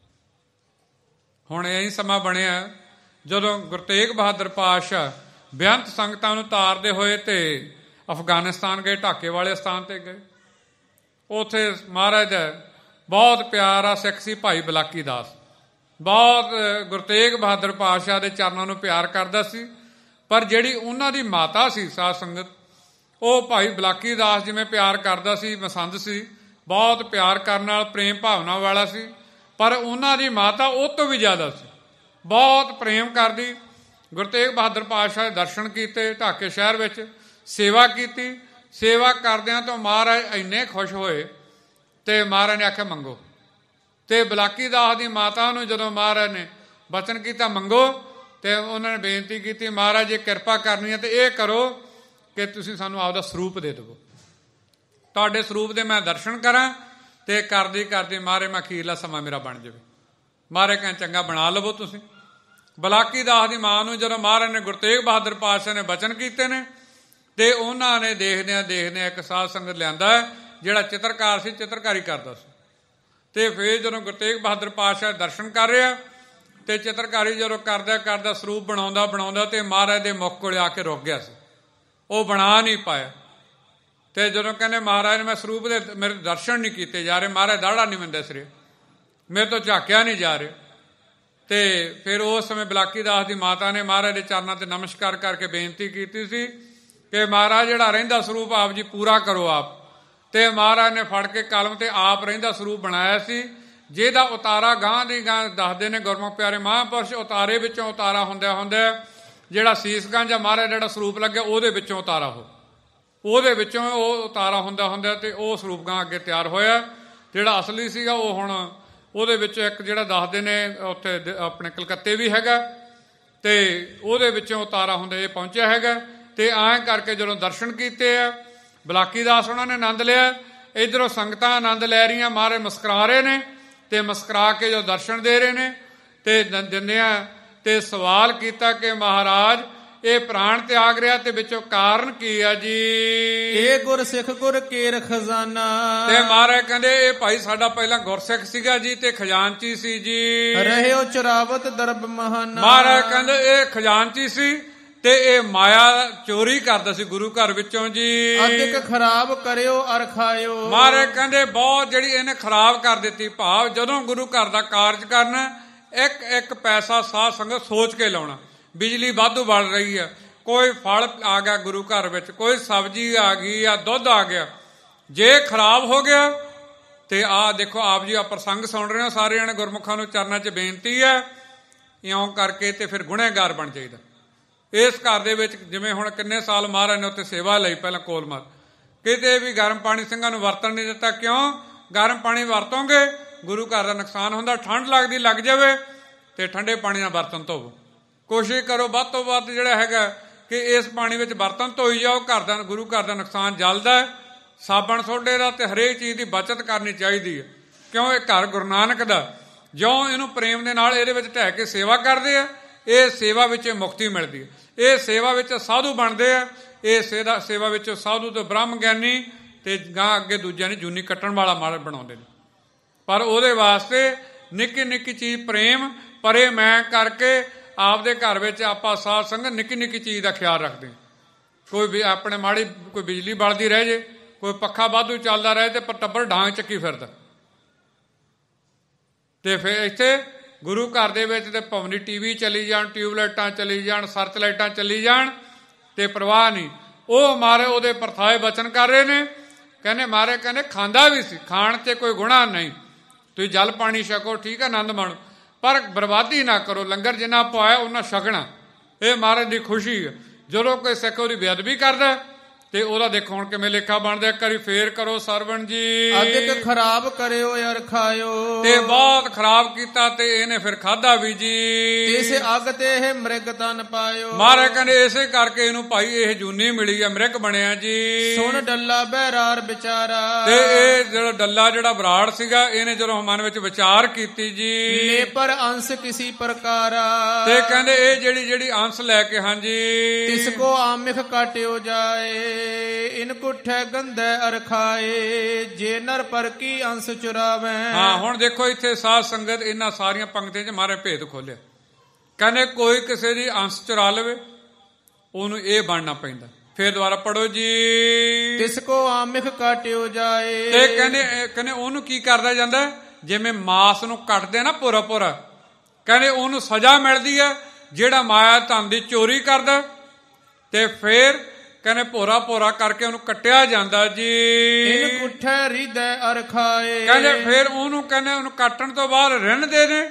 S1: ਹੁਣ ਇਹੀ ਸਮਾਂ ਬਣਿਆ ਜਦੋਂ ਗੁਰੂ ਤੇਗ ਬਹਾਦਰ ਪਾਤਸ਼ਾਹ ਬੇਅੰਤ ਸੰਗਤਾਂ ਨੂੰ ਤਾਰਦੇ ਹੋਏ ਤੇ ਅਫਗਾਨਿਸਤਾਨ ਗਏ, ਢਾਕੇ ਵਾਲੇ ਸਥਾਨ ਤੇ ਗਏ। ਉੱਥੇ ਮਹਾਰਾਜ ਦਾ ਬਹੁਤ ਪਿਆਰਾ ਸਿੱਖ ਸੀ ਭਾਈ ਬਲਾਕੀ ਦਾਸ, ਬਹੁਤ ਗੁਰੂ ਤੇਗ ਬਹਾਦਰ ਪਾਤਸ਼ਾਹ ਦੇ ਚਰਨਾਂ ਨੂੰ ਪਿਆਰ ਕਰਦਾ ਸੀ। ਪਰ ਜਿਹੜੀ ਉਹਨਾਂ ਦੀ ਮਾਤਾ ਸੀ ਸਾਧ ਸੰਗਤ, ਉਹ ਭਾਈ ਬਲਾਕੀ ਦਾਸ ਜਿਵੇਂ ਪਿਆਰ ਕਰਦਾ ਸੀ, ਮਸੰਦ ਸੀ, ਬਹੁਤ ਪਿਆਰ ਕਰਨ ਨਾਲ ਪ੍ਰੇਮ ਭਾਵਨਾ ਵਾਲਾ ਸੀ। ਪਰ ਉਹਨਾਂ ਦੀ ਮਾਤਾ ਉਹ ਤੋਂ ਵੀ ਜ਼ਿਆਦਾ ਸੀ, ਬਹੁਤ ਪ੍ਰੇਮ ਕਰਦੀ। ਗੁਰੂ ਤੇਗ ਬਹਾਦਰ ਪਾਤਸ਼ਾਹ ਦੇ ਦਰਸ਼ਨ ਕੀਤੇ, ਢਾਕੇ ਸ਼ਹਿਰ ਵਿੱਚ ਸੇਵਾ ਕੀਤੀ। ਸੇਵਾ ਕਰਦਿਆਂ ਤੋਂ ਮਹਾਰਾਜ ਇੰਨੇ ਖੁਸ਼ ਹੋਏ ਤੇ ਮਹਾਰਾਜ ਨੇ ਆਖਿਆ ਮੰਗੋ। ਤੇ ਬਲਾਕੀ ਦਾਸ ਦੀ ਮਾਤਾ ਨੂੰ ਜਦੋਂ ਮਹਾਰਾਜ ਨੇ ਬਚਨ ਕੀਤਾ ਮੰਗੋ, ਤੇ ਉਹਨਾਂ ਨੇ ਬੇਨਤੀ ਕੀਤੀ, ਮਹਾਰਾਜ ਜੇ ਕਿਰਪਾ ਕਰਨੀ ਹੈ ਤੇ ਇਹ ਕਰੋ ਕਿ ਤੁਸੀਂ ਸਾਨੂੰ ਆਪਦਾ ਸਰੂਪ ਦੇ ਦੇਵੋ, ਤੁਹਾਡੇ ਸਰੂਪ ਦੇ ਮੈਂ ਦਰਸ਼ਨ ਕਰਾਂ। ਤੇ ਕਰਦੀ ਕਰਦੀ ਮਹਾਰਾਜ ਮੈਂ ਅਖੀਰਲਾ ਸਮਾਂ ਮੇਰਾ ਬਣ ਜਾਵੇ। ਮਹਾਰਾਜ ਕਹਿੰਦੇ ਚੰਗਾ ਬਣਾ ਲਵੋ ਤੁਸੀਂ। ਬਲਾਕੀ ਦਾਸ ਦੀ ਮਾਂ ਨੂੰ ਜਦੋਂ ਮਹਾਰਾਜ ਨੇ ਗੁਰੂ ਤੇਗ ਬਹਾਦਰ ਪਾਤਸ਼ਾਹ ਨੇ ਬਚਨ ਕੀਤੇ ਨੇ ਤੇ ਉਹਨਾਂ ਨੇ ਦੇਖਦਿਆਂ ਦੇਖਦਿਆਂ ਇੱਕ ਸਾਧ ਸੰਗਤ ਲਿਆਂਦਾ ਜਿਹੜਾ ਚਿੱਤਰਕਾਰ ਸੀ, ਚਿੱਤਰਕਾਰੀ ਕਰਦਾ ਸੀ। ਤੇ ਫਿਰ ਜਦੋਂ ਗੁਰੂ ਤੇਗ ਬਹਾਦਰ ਪਾਤਸ਼ਾਹ ਦਰਸ਼ਨ ਕਰ ਰਿਹਾ ਤੇ ਚਿੱਤਰਕਾਰੀ ਜਦੋਂ ਕਰਦਾ ਕਰਦਾ ਸਰੂਪ ਬਣਾਉਂਦਾ ਬਣਾਉਂਦਾ ਤੇ ਮਹਾਰਾਜ ਦੇ ਮੁੱਖ ਕੋਲ ਆ ਕੇ ਰੁਕ ਗਿਆ ਸੀ, ਉਹ ਬਣਾ ਨਹੀਂ ਪਾਇਆ। ਤੇ ਜਦੋਂ ਕਹਿੰਦੇ ਮਹਾਰਾਜ ਨੇ ਮੈਂ ਸਰੂਪ ਦੇ ਮੇਰੇ ਦਰਸ਼ਨ ਨਹੀਂ ਕੀਤੇ ਜਾ ਰਹੇ, ਮਹਾਰਾਜ ਦਾੜਾ ਨਹੀਂ ਮੈਨੂੰ ਦਿਸ ਰਿਹਾ, ਮੇਰੇ ਤੋਂ ਝਾਕਿਆ ਨਹੀਂ ਜਾ ਰਿਹਾ। ਤੇ ਫਿਰ ਉਸ ਸਮੇਂ ਬਿਲਾਕੀ ਦਾਸ ਦੀ ਮਾਤਾ ਨੇ ਮਹਾਰਾਜ ਦੇ ਚਰਨਾਂ ਤੇ ਨਮਸਕਾਰ ਕਰਕੇ ਬੇਨਤੀ ਕੀਤੀ ਸੀ ਕਿ ਮਹਾਰਾਜ ਜਿਹੜਾ ਰਹਿੰਦਾ ਸਰੂਪ ਆਪ ਜੀ ਪੂਰਾ ਕਰੋ ਆਪ। ਤੇ ਮਹਾਰਾਜ ਨੇ ਫੜ ਕੇ ਕਲਮ ਤੇ ਆਪ ਰਹਿੰਦਾ ਸਰੂਪ ਬਣਾਇਆ ਸੀ, ਜਿਹਦਾ ਉਤਾਰਾ ਗਾਂ ਦੀ ਗਾਂ ਦੱਸਦੇ ਨੇ ਗੁਰਮੁਖ ਪਿਆਰੇ ਮਹਾਂਪੁਰਸ਼। ਉਤਾਰੇ ਵਿੱਚੋਂ ਉਤਾਰਾ ਹੁੰਦਾ ਹੁੰਦਾ ਜਿਹੜਾ ਸੀਸਗੰਜ ਜਾਂ ਮਹਾਰਾਜ ਜਿਹੜਾ ਸਰੂਪ ਲੱਗਿਆ ਉਹਦੇ ਵਿੱਚੋਂ ਉਤਾਰਾ ਹੋ ਉਹਦੇ ਵਿੱਚੋਂ ਉਹ ਉਤਾਰਾ ਹੁੰਦਾ ਹੁੰਦਾ ਤੇ ਉਹ ਸਰੂਪ ਗਾਂ ਅੱਗੇ ਤਿਆਰ ਹੋਇਆ। ਜਿਹੜਾ ਅਸਲੀ ਸੀਗਾ ਉਹ ਹੁਣ ਉਹਦੇ ਵਿੱਚੋਂ ਇੱਕ ਜਿਹੜਾ ਦੱਸਦੇ ਨੇ ਉੱਥੇ ਆਪਣੇ ਕਲਕੱਤੇ ਵੀ ਹੈਗਾ ਤੇ ਉਹਦੇ ਵਿੱਚੋਂ ਉਤਾਰਾ ਹੁੰਦਾ ਇਹ ਪਹੁੰਚਿਆ ਹੈਗਾ। ਤੇ ਐਂ ਕਰਕੇ ਜਦੋਂ ਦਰਸ਼ਨ ਕੀਤੇ ਆ ਬਿਲਾਕੀ ਦਾਸ ਉਹਨਾਂ ਨੇ ਆਨੰਦ ਲਿਆ, ਇੱਧਰੋਂ ਸੰਗਤਾਂ ਆਨੰਦ ਲੈ ਰਹੀਆਂ, ਮਹਾਰਾਜ ਮੁਸਕਰਾ ਰਹੇ ਨੇ ਤੇ ਮੁਸਕਰਾ ਕੇ ਜੋ ਦਰਸ਼ਨ ਦੇ ਰਹੇ ਨੇ ਤੇ ਦਿੰਦਿਆਂ ਤੇ ਸਵਾਲ ਕੀਤਾ ਕਿ ਮਹਾਰਾਜ ਇਹ ਪ੍ਰਾਣ ਤਿਆਗ ਰਿਹਾ ਤੇ ਵਿੱਚੋਂ ਕਾਰਨ ਕੀ ਆ ਜੀ?
S2: ਇਹ ਗੁਰਸਿੱਖ ਗੁਰ ਕੇਰ ਖਜ਼ਾਨਾ।
S1: ਤੇ ਮਹਾਰਾਜ ਕਹਿੰਦੇ ਇਹ ਭਾਈ ਸਾਡਾ ਪਹਿਲਾਂ ਗੁਰਸਿੱਖ ਸੀਗਾ ਜੀ ਤੇ ਖਜ਼ਾਨਚੀ ਸੀ ਜੀ,
S2: ਰਹਿਓ ਚੁਰਾਵਤ ਦਰਬ ਮਹਾਨਾ।
S1: ਮਹਾਰਾਜ ਕਹਿੰਦੇ ਇਹ ਖਜ਼ਾਨਚੀ ਸੀ ਤੇ ਇਹ ਮਾਇਆ ਚੋਰੀ ਕਰਦਾ ਸੀ ਗੁਰੂ ਘਰ ਵਿੱਚੋਂ ਜੀ।
S2: ਅਧਿਕ ਖਰਾਬ ਕਰਿਓ ਅਰ ਖਾਇਓ।
S1: ਮਹਾਰਾਜ ਕਹਿੰਦੇ ਬਹੁਤ ਜਿਹੜੀ ਇਹਨੇ ਖਰਾਬ ਕਰ ਦਿੱਤੀ। ਭਾਵ ਜਦੋਂ ਗੁਰੂ ਘਰ ਦਾ ਕਾਰਜ ਕਰਨਾ ਇੱਕ ਇੱਕ ਪੈਸਾ ਸਾਧ ਸੰਗਤ ਸੋਚ ਕੇ ਲਾਉਣਾ। ਬਿਜਲੀ ਵਾਧੂ ਬਲ ਰਹੀ ਹੈ, ਕੋਈ ਫਲ ਆ ਗਿਆ ਗੁਰੂ ਘਰ ਵਿੱਚ, ਕੋਈ ਸਬਜ਼ੀ ਆ ਗਈ ਆ, ਦੁੱਧ ਆ ਗਿਆ, ਜੇ ਖਰਾਬ ਹੋ ਗਿਆ ਤੇ ਆਹ ਦੇਖੋ ਆਪ ਜੀ ਆ ਪ੍ਰਸੰਗ ਸੁਣ ਰਹੇ ਹੋ ਸਾਰੇ ਜਣੇ ਗੁਰਮੁਖਾਂ ਨੂੰ ਚਰਨਾਂ 'ਚ ਬੇਨਤੀ ਹੈ ਇਉਂ ਕਰਕੇ ਤੇ ਫਿਰ ਗੁਨਹਗਾਰ ਬਣ ਜਾਈਦਾ। ਇਸ ਘਰ ਦੇ ਵਿੱਚ ਜਿਵੇਂ ਹੁਣ ਕਿੰਨੇ ਸਾਲ ਮਹਾਰਾਜ ਨੇ ਉੱਥੇ ਸੇਵਾ ਲਈ, ਪਹਿਲਾਂ ਕੋਲਮਾਰ ਕਿਤੇ ਵੀ ਗਰਮ ਪਾਣੀ ਸਿੰਘਾਂ ਨੂੰ ਵਰਤਣ ਨਹੀਂ ਦਿੱਤਾ। ਕਿਉਂ? ਗਰਮ ਪਾਣੀ ਵਰਤੋਂਗੇ ਗੁਰੂ ਘਰ ਦਾ ਨੁਕਸਾਨ ਹੁੰਦਾ, ਠੰਡ ਲੱਗਦੀ ਲੱਗ ਜਾਵੇ ਤੇ ਠੰਡੇ ਪਾਣੀ ਨਾਲ ਬਰਤਨ ਧੋਵੋ। ਕੋਸ਼ਿਸ਼ ਕਰੋ ਵੱਧ ਤੋਂ ਵੱਧ ਜਿਹੜਾ ਹੈਗਾ ਕਿ ਇਸ ਪਾਣੀ ਵਿੱਚ ਬਰਤਨ ਧੋਈ ਜਾਓ। ਘਰ ਦਾ ਗੁਰੂ ਘਰ ਦਾ ਨੁਕਸਾਨ ਜਲਦਾ, ਸਾਬਣ ਸੋਡੇ ਦਾ ਤੇ ਹਰੇਕ ਚੀਜ਼ ਦੀ ਬਚਤ ਕਰਨੀ ਚਾਹੀਦੀ ਹੈ। ਕਿਉਂ? ਇਹ ਘਰ ਗੁਰੂ ਨਾਨਕ ਦਾ, ਜਿਉਂ ਇਹਨੂੰ ਪ੍ਰੇਮ ਦੇ ਨਾਲ ਇਹਦੇ ਵਿੱਚ ਢਹਿ ਕੇ ਸੇਵਾ ਕਰਦੇ ਆ, ਇਹ ਸੇਵਾ ਵਿੱਚ ਮੁਕਤੀ ਮਿਲਦੀ ਹੈ। ਇਹ ਸੇਵਾ ਵਿੱਚ ਸਾਧੂ ਬਣਦੇ ਆ, ਇਹ ਸੇਵਾ ਸੇਵਾ ਵਿੱਚ ਸਾਧੂ ਤੇ ਬ੍ਰਹਮ ਗਿਆਨੀ ਤੇ ਗਾਂ ਅੱਗੇ ਦੂਜਿਆਂ ਨੂੰ ਜੂਨੀ ਕੱਟਣ ਵਾਲਾ ਮਾਲ ਬਣਾਉਂਦੇ ਨੇ। ਪਰ ਉਹਦੇ ਵਾਸਤੇ ਨਿੱਕੀ ਨਿੱਕੀ ਚੀਜ਼ ਪ੍ਰੇਮ ਪਰੇ ਮੈਂ ਕਰਕੇ ਆਪਦੇ ਘਰ ਵਿੱਚ ਆਪਾਂ ਸਾਧ ਸੰਗਤ ਨਿੱਕੀ ਨਿੱਕੀ ਚੀਜ਼ ਦਾ ਖਿਆਲ ਰੱਖਦੇ। ਕੋਈ ਵੀ ਆਪਣੇ ਮਾੜੀ ਕੋਈ ਬਿਜਲੀ ਬਲਦੀ ਰਹਿ ਜੇ, ਕੋਈ ਪੱਖਾ ਵਾਧੂ ਚੱਲਦਾ ਰਹੇ ਤੇ ਟੱਬਰ ਡਾਂਗ ਚੱਕੀ ਫਿਰਦਾ। ਤੇ ਫਿਰ ਇੱਥੇ ਗੁਰੂ ਘਰ ਦੇ ਵਿੱਚ ਤੇ ਭਵਨੀ ਟੀਵੀ ਚੱਲੀ ਜਾਣ, ਟਿਊਬਲਾਈਟਾਂ ਚੱਲੀ ਜਾਣ, ਸਰਚ ਲਾਈਟਾਂ ਚੱਲੀ ਜਾਣ ਤੇ ਪ੍ਰਵਾਹ ਨਹੀਂ। ਉਹ ਮਾਰੇ ਉਹਦੇ ਪਰਥਾਏ ਬਚਨ ਕਰ ਰਹੇ ਨੇ। ਕਹਿੰਦੇ ਮਾਰੇ ਕਹਿੰਦੇ ਖਾਂਦਾ ਵੀ ਸੀ, ਖਾਣ ਤੇ ਕੋਈ ਗੁਨਾਹ ਨਹੀਂ, ਤੁਸੀਂ ਜਲ ਪਾਣੀ ਛਕੋ, ਠੀਕ ਹੈ, ਆਨੰਦ ਮਾਣੋ, ਪਰ ਬਰਬਾਦੀ ਨਾ ਕਰੋ। ਲੰਗਰ ਜਿੰਨਾ ਪਾਇਆ ਉਹਨਾਂ ਛਕਣਾ, ਇਹ ਮਹਾਰਾਜ ਦੀ ਖੁਸ਼ੀ ਹੈ। ਜਦੋਂ ਕੋਈ ਸਿੱਖ ਉਹਦੀ ਬੇਅਦਬੀ ਕਰਦਾ ਤੇ ਉਹਦਾ ਦੇਖੋ ਹੁਣ ਕਿਵੇਂ ਲੇਖਾ ਬਣਦਾ। ਇੱਕ ਵਾਰੀ ਫੇਰ ਕਰੋ ਸਰਵਣ ਜੀ।
S2: ਅਧਿਕ ਖਰਾਬ ਕਰਿਓ ਯਾਰ ਖਾਇਓ।
S1: ਤੇ ਬਹੁਤ ਖਰਾਬ ਕੀਤਾ ਤੇ ਇਹਨੇ ਫਿਰ ਖਾਦਾ ਵੀ ਜੀ।
S2: ਇਸ ਅੱਗ ਤੇ ਇਹ ਮ੍ਰਿਗ ਤਨ ਪਾਇਓ।
S1: ਮਹਾਰਾਜ ਕਹਿੰਦੇ ਇਸੇ ਕਰਕੇ ਇਹਨੂੰ ਭਾਈ ਇਹ ਜੂਨੀ ਮਿਲੀ ਆ, ਮ੍ਰਿਗ ਬਣਿਆ ਜੀ।
S2: ਸੁਣ ਡੱਲਾ ਬਹਿਰਾਰ ਵਿਚਾਰਾ।
S1: ਤੇ ਇਹ ਜਿਹੜਾ ਡੱਲਾ ਜਿਹੜਾ ਬਰਾੜ ਸੀਗਾ ਇਹਨੇ ਜਦੋਂ ਮਨ ਵਿੱਚ ਵਿਚਾਰ ਕੀਤੀ ਜੀ,
S2: ਨੇ ਪਰ ਅੰਸ਼ ਕਿਸੀ ਪ੍ਰਕਾਰਾ।
S1: ਤੇ ਕਹਿੰਦੇ ਇਹ ਜਿਹੜੀ ਜਿਹੜੀ ਅੰਸ਼ ਲੈ ਕੇ ਹਾਂਜੀ
S2: ਤਿਸ ਕੋ ਆਮਿਖ ਕਾਟਿਓ ਜਾਏ। ਇਨ ਕੁੱਠੇ ਗੰਧੈ ਅਰ ਖਾਏ। ਜੇ ਨਰ ਪਰ ਕੀ ਅੰਸ਼ ਚੁਰਾਵੇ। ਹਾਂ
S1: ਹੁਣ ਦੇਖੋ ਇੱਥੇ ਸਾਧ ਸੰਗਤ ਇਹਨਾਂ ਸਾਰੀਆਂ ਪੰਕਤੀਆਂ 'ਚ ਮਾਰੇ ਭੇਦ ਖੋਲਿਆ। ਕਹਿੰਦੇ ਕੋਈ ਕਿਸੇ ਦੀ ਅੰਸ਼ ਚੁਰਾ ਲਵੇ ਉਹਨੂੰ ਇਹ ਬਣਨਾ ਪੈਂਦਾ। ਫੇਰ ਦੁਬਾਰਾ ਪੜੋ ਜੀ।
S2: ਤਿਸ ਕੋ ਆਮਿਖ ਕਾਟਿਓ ਜਾਏ।
S1: ਤੇ ਕਹਿੰਦੇ ਕਹਿੰਦੇ ਉਹਨੂੰ ਕੀ ਕਰਦਾ ਜਾਂਦਾ? ਜਿਵੇਂ ਮਾਸ ਨੂੰ ਕੱਟਦੇ ਨਾ ਪੂਰਾ ਪੂਰਾ, ਕਹਿੰਦੇ ਉਹਨੂੰ ਸਜ਼ਾ ਮਿਲਦੀ ਹੈ ਜਿਹੜਾ ਮਾਇਆ ਧਨ ਦੀ ਚੋਰੀ ਕਰਦਾ। ਤੇ ਫੇਰ ਕਹਿੰਦੇ ਭੋਰਾ ਭੋਰਾ ਕਰਕੇ ਉਹਨੂੰ ਕੱਟਿਆ ਜਾਂਦਾ ਜੀ।
S2: ਇਨ ਕੁੱਠੇ ਹਿਰਦੈ ਅਰ ਖਾਏ।
S1: ਕਹਿੰਦੇ ਫਿਰ ਉਹਨੂੰ ਕਹਿੰਦੇ ਉਹਨੂੰ ਕੱਟਣ ਤੋਂ ਬਾਅਦ ਰਿੰਨਦੇ ਨੇ,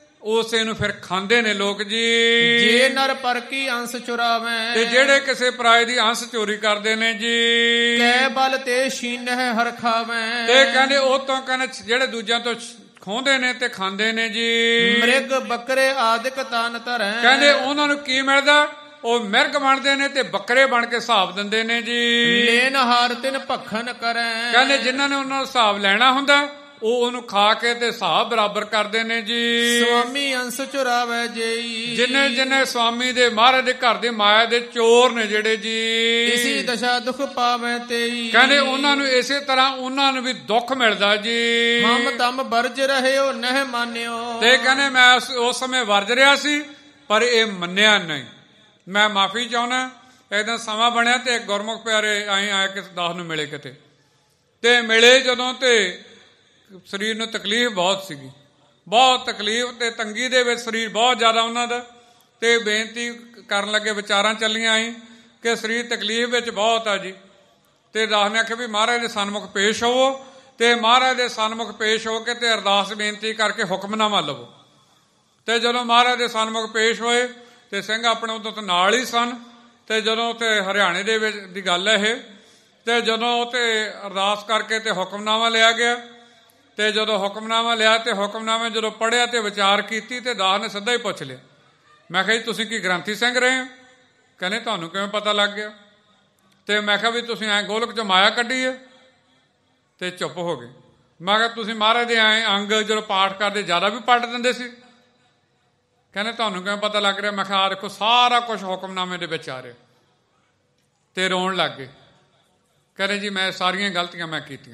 S1: ਉਸੇ ਨੂੰ ਫਿਰ ਖਾਂਦੇ ਨੇ ਲੋਕ ਜੀ।
S2: ਜੇ ਨਰ ਪਰ ਕੀ ਅੰਸ਼ ਚੁਰਾਵੇ।
S1: ਤੇ ਜਿਹੜੇ ਕਿਸੇ ਪਰਾਏ ਦੀ ਅੰਸ਼ ਚੋਰੀ ਕਰਦੇ ਨੇ ਜੀ,
S2: ਕੈ ਬਲ ਤੇ ਛੀਨਹਿ ਹਰ ਖਾਵੇ।
S1: ਤੇ ਕਹਿੰਦੇ ਉਹ ਤੋਂ ਕਹਿੰਦੇ ਜਿਹੜੇ ਦੂਜਿਆਂ ਤੋਂ ਖੋਹਦੇ ਨੇ ਤੇ ਖਾਂਦੇ ਨੇ ਜੀ।
S2: ਮ੍ਰਿਗ ਬੱਕਰੇ ਆਦਿਕ ਤਨ ਧਰੈ।
S1: ਕਹਿੰਦੇ ਉਹਨਾਂ ਨੂੰ ਕੀ ਮਿਲਦਾ? ਉਹ ਮਿਰਗ ਬਣਦੇ ਨੇ ਤੇ ਬੱਕਰੇ ਬਣ ਕੇ ਹਿਸਾਬ ਦਿੰਦੇ ਨੇ ਜੀ।
S2: ਲੈਨ ਹਾਰ ਤਿਨ ਭਖਨ ਕਰੈ।
S1: ਕਹਿੰਦੇ ਜਿਨ੍ਹਾਂ ਨੇ ਉਹਨਾਂ ਦਾ ਹਿਸਾਬ ਲੈਣਾ ਹੁੰਦਾ ਉਹ ਉਹਨੂੰ ਖਾ ਕੇ ਤੇ ਹਿਸਾਬ ਬਰਾਬਰ ਕਰਦੇ ਨੇ ਜੀ।
S2: ਸੁਆਮੀ ਅੰਸ ਚੁਰਾਵੇ ਜੇਈ,
S1: ਜਿੰਨੇ ਜਿੰਨੇ ਸਵਾਮੀ ਦੇ ਮਹਾਰਾਜ ਦੇ ਘਰ ਦੇ ਮਾਇਆ ਦੇ ਚੋਰ ਨੇ ਜਿਹੜੇ ਜੀ,
S2: ਇਸੀ ਦਸ਼ਾ ਦੁਖ ਪਾਵੇ ਤੇਈ।
S1: ਕਹਿੰਦੇ ਉਹਨਾਂ ਨੂੰ ਇਸੇ ਤਰ੍ਹਾਂ ਉਹਨਾਂ ਨੂੰ ਵੀ ਦੁੱਖ ਮਿਲਦਾ ਜੀ।
S2: ਹਮ ਤਮ ਵਰਜ ਰਹਿਓ ਨਹਿ ਮਾਨਿਓ,
S1: ਤੇ ਕਹਿੰਦੇ ਮੈਂ ਉਸ ਸਮੇਂ ਵਰਜ ਰਿਹਾ ਸੀ ਪਰ ਇਹ ਮੰਨਿਆ ਨਹੀਂ। ਮੈਂ ਮਾਫੀ ਚਾਹੁੰਦਾ। ਇਦਾਂ ਸਮਾਂ ਬਣਿਆ ਤੇ ਗੁਰਮੁਖ ਪਿਆਰੇ ਆਏ ਆਏ ਕਿ ਦਾਸ ਨੂੰ ਮਿਲੇ ਕਿਤੇ, ਤੇ ਮਿਲੇ ਜਦੋਂ ਤੇ ਸਰੀਰ ਨੂੰ ਤਕਲੀਫ ਬਹੁਤ ਸੀਗੀ, ਬਹੁਤ ਤਕਲੀਫ ਤੇ ਤੰਗੀ ਦੇ ਵਿੱਚ ਸਰੀਰ ਬਹੁਤ ਜ਼ਿਆਦਾ ਉਹਨਾਂ ਦਾ। ਤੇ ਬੇਨਤੀ ਕਰਨ ਲੱਗੇ, ਵਿਚਾਰਾਂ ਚੱਲੀਆਂ ਆਈ ਕਿ ਸਰੀਰ ਤਕਲੀਫ ਵਿੱਚ ਬਹੁਤ ਆ ਜੀ। ਤੇ ਦਾਸ ਨੇ ਆਖਿਆ ਵੀ ਮਹਾਰਾਜ ਦੇ ਸਨਮੁਖ ਪੇਸ਼ ਹੋਵੋ, ਤੇ ਮਹਾਰਾਜ ਦੇ ਸਨਮੁਖ ਪੇਸ਼ ਹੋ ਕੇ ਤੇ ਅਰਦਾਸ ਬੇਨਤੀ ਕਰਕੇ ਹੁਕਮਨਾਮਾ ਲਵੋ। ਤੇ ਜਦੋਂ ਮਹਾਰਾਜ ਦੇ ਸਨਮੁਖ ਪੇਸ਼ ਹੋਏ ਤੇ ਸਿੰਘ ਆਪਣੇ ਉਦੋਂ ਤੋਂ ਨਾਲ ਹੀ ਸਨ। ਤੇ ਜਦੋਂ ਉੱਥੇ ਹਰਿਆਣੇ ਦੇ ਵਿੱਚ ਦੀ ਗੱਲ ਹੈ ਇਹ, ਤੇ ਜਦੋਂ ਉੱਥੇ ਅਰਦਾਸ ਕਰਕੇ ਤੇ ਹੁਕਮਨਾਮਾ ਲਿਆ ਗਿਆ, ਤੇ ਜਦੋਂ ਹੁਕਮਨਾਮਾ ਲਿਆ ਤੇ ਹੁਕਮਨਾਮੇ ਜਦੋਂ ਪੜ੍ਹਿਆ ਤੇ ਵਿਚਾਰ ਕੀਤੀ ਤੇ ਦਾਸ ਨੇ ਸਿੱਧਾ ਹੀ ਪੁੱਛ ਲਿਆ, ਮੈਂ ਕਿਹਾ ਜੀ ਤੁਸੀਂ ਕੀ ਗ੍ਰੰਥੀ ਸਿੰਘ ਰਹੇ ਹੋ? ਕਹਿੰਦੇ ਤੁਹਾਨੂੰ ਕਿਵੇਂ ਪਤਾ ਲੱਗ ਗਿਆ? ਤੇ ਮੈਂ ਕਿਹਾ ਵੀ ਤੁਸੀਂ ਐਂ ਗੋਲਕ ਚੋਂ ਮਾਇਆ ਕੱਢੀ ਹੈ। ਤੇ ਚੁੱਪ ਹੋ ਗਏ। ਮੈਂ ਕਿਹਾ ਤੁਸੀਂ ਮਹਾਰਾਜ ਦੇ ਐਂ ਅੰਗ ਜਦੋਂ ਪਾਠ ਕਰਦੇ ਜ਼ਿਆਦਾ ਵੀ ਪੜ੍ਹ ਦਿੰਦੇ ਸੀ? ਕਹਿੰਦੇ ਤੁਹਾਨੂੰ ਕਿਵੇਂ ਪਤਾ ਲੱਗ ਰਿਹਾ? ਮੈਂ ਕਿਹਾ ਆ ਦੇਖੋ ਸਾਰਾ ਕੁਝ ਹੁਕਮਨਾਮੇ ਦੇ ਵਿੱਚ ਆ ਰਿਹਾ। ਤੇ ਰੋਣ ਲੱਗ ਗਏ। ਕਹਿੰਦੇ ਜੀ ਮੈਂ ਸਾਰੀਆਂ ਗਲਤੀਆਂ ਮੈਂ ਕੀਤੀਆਂ।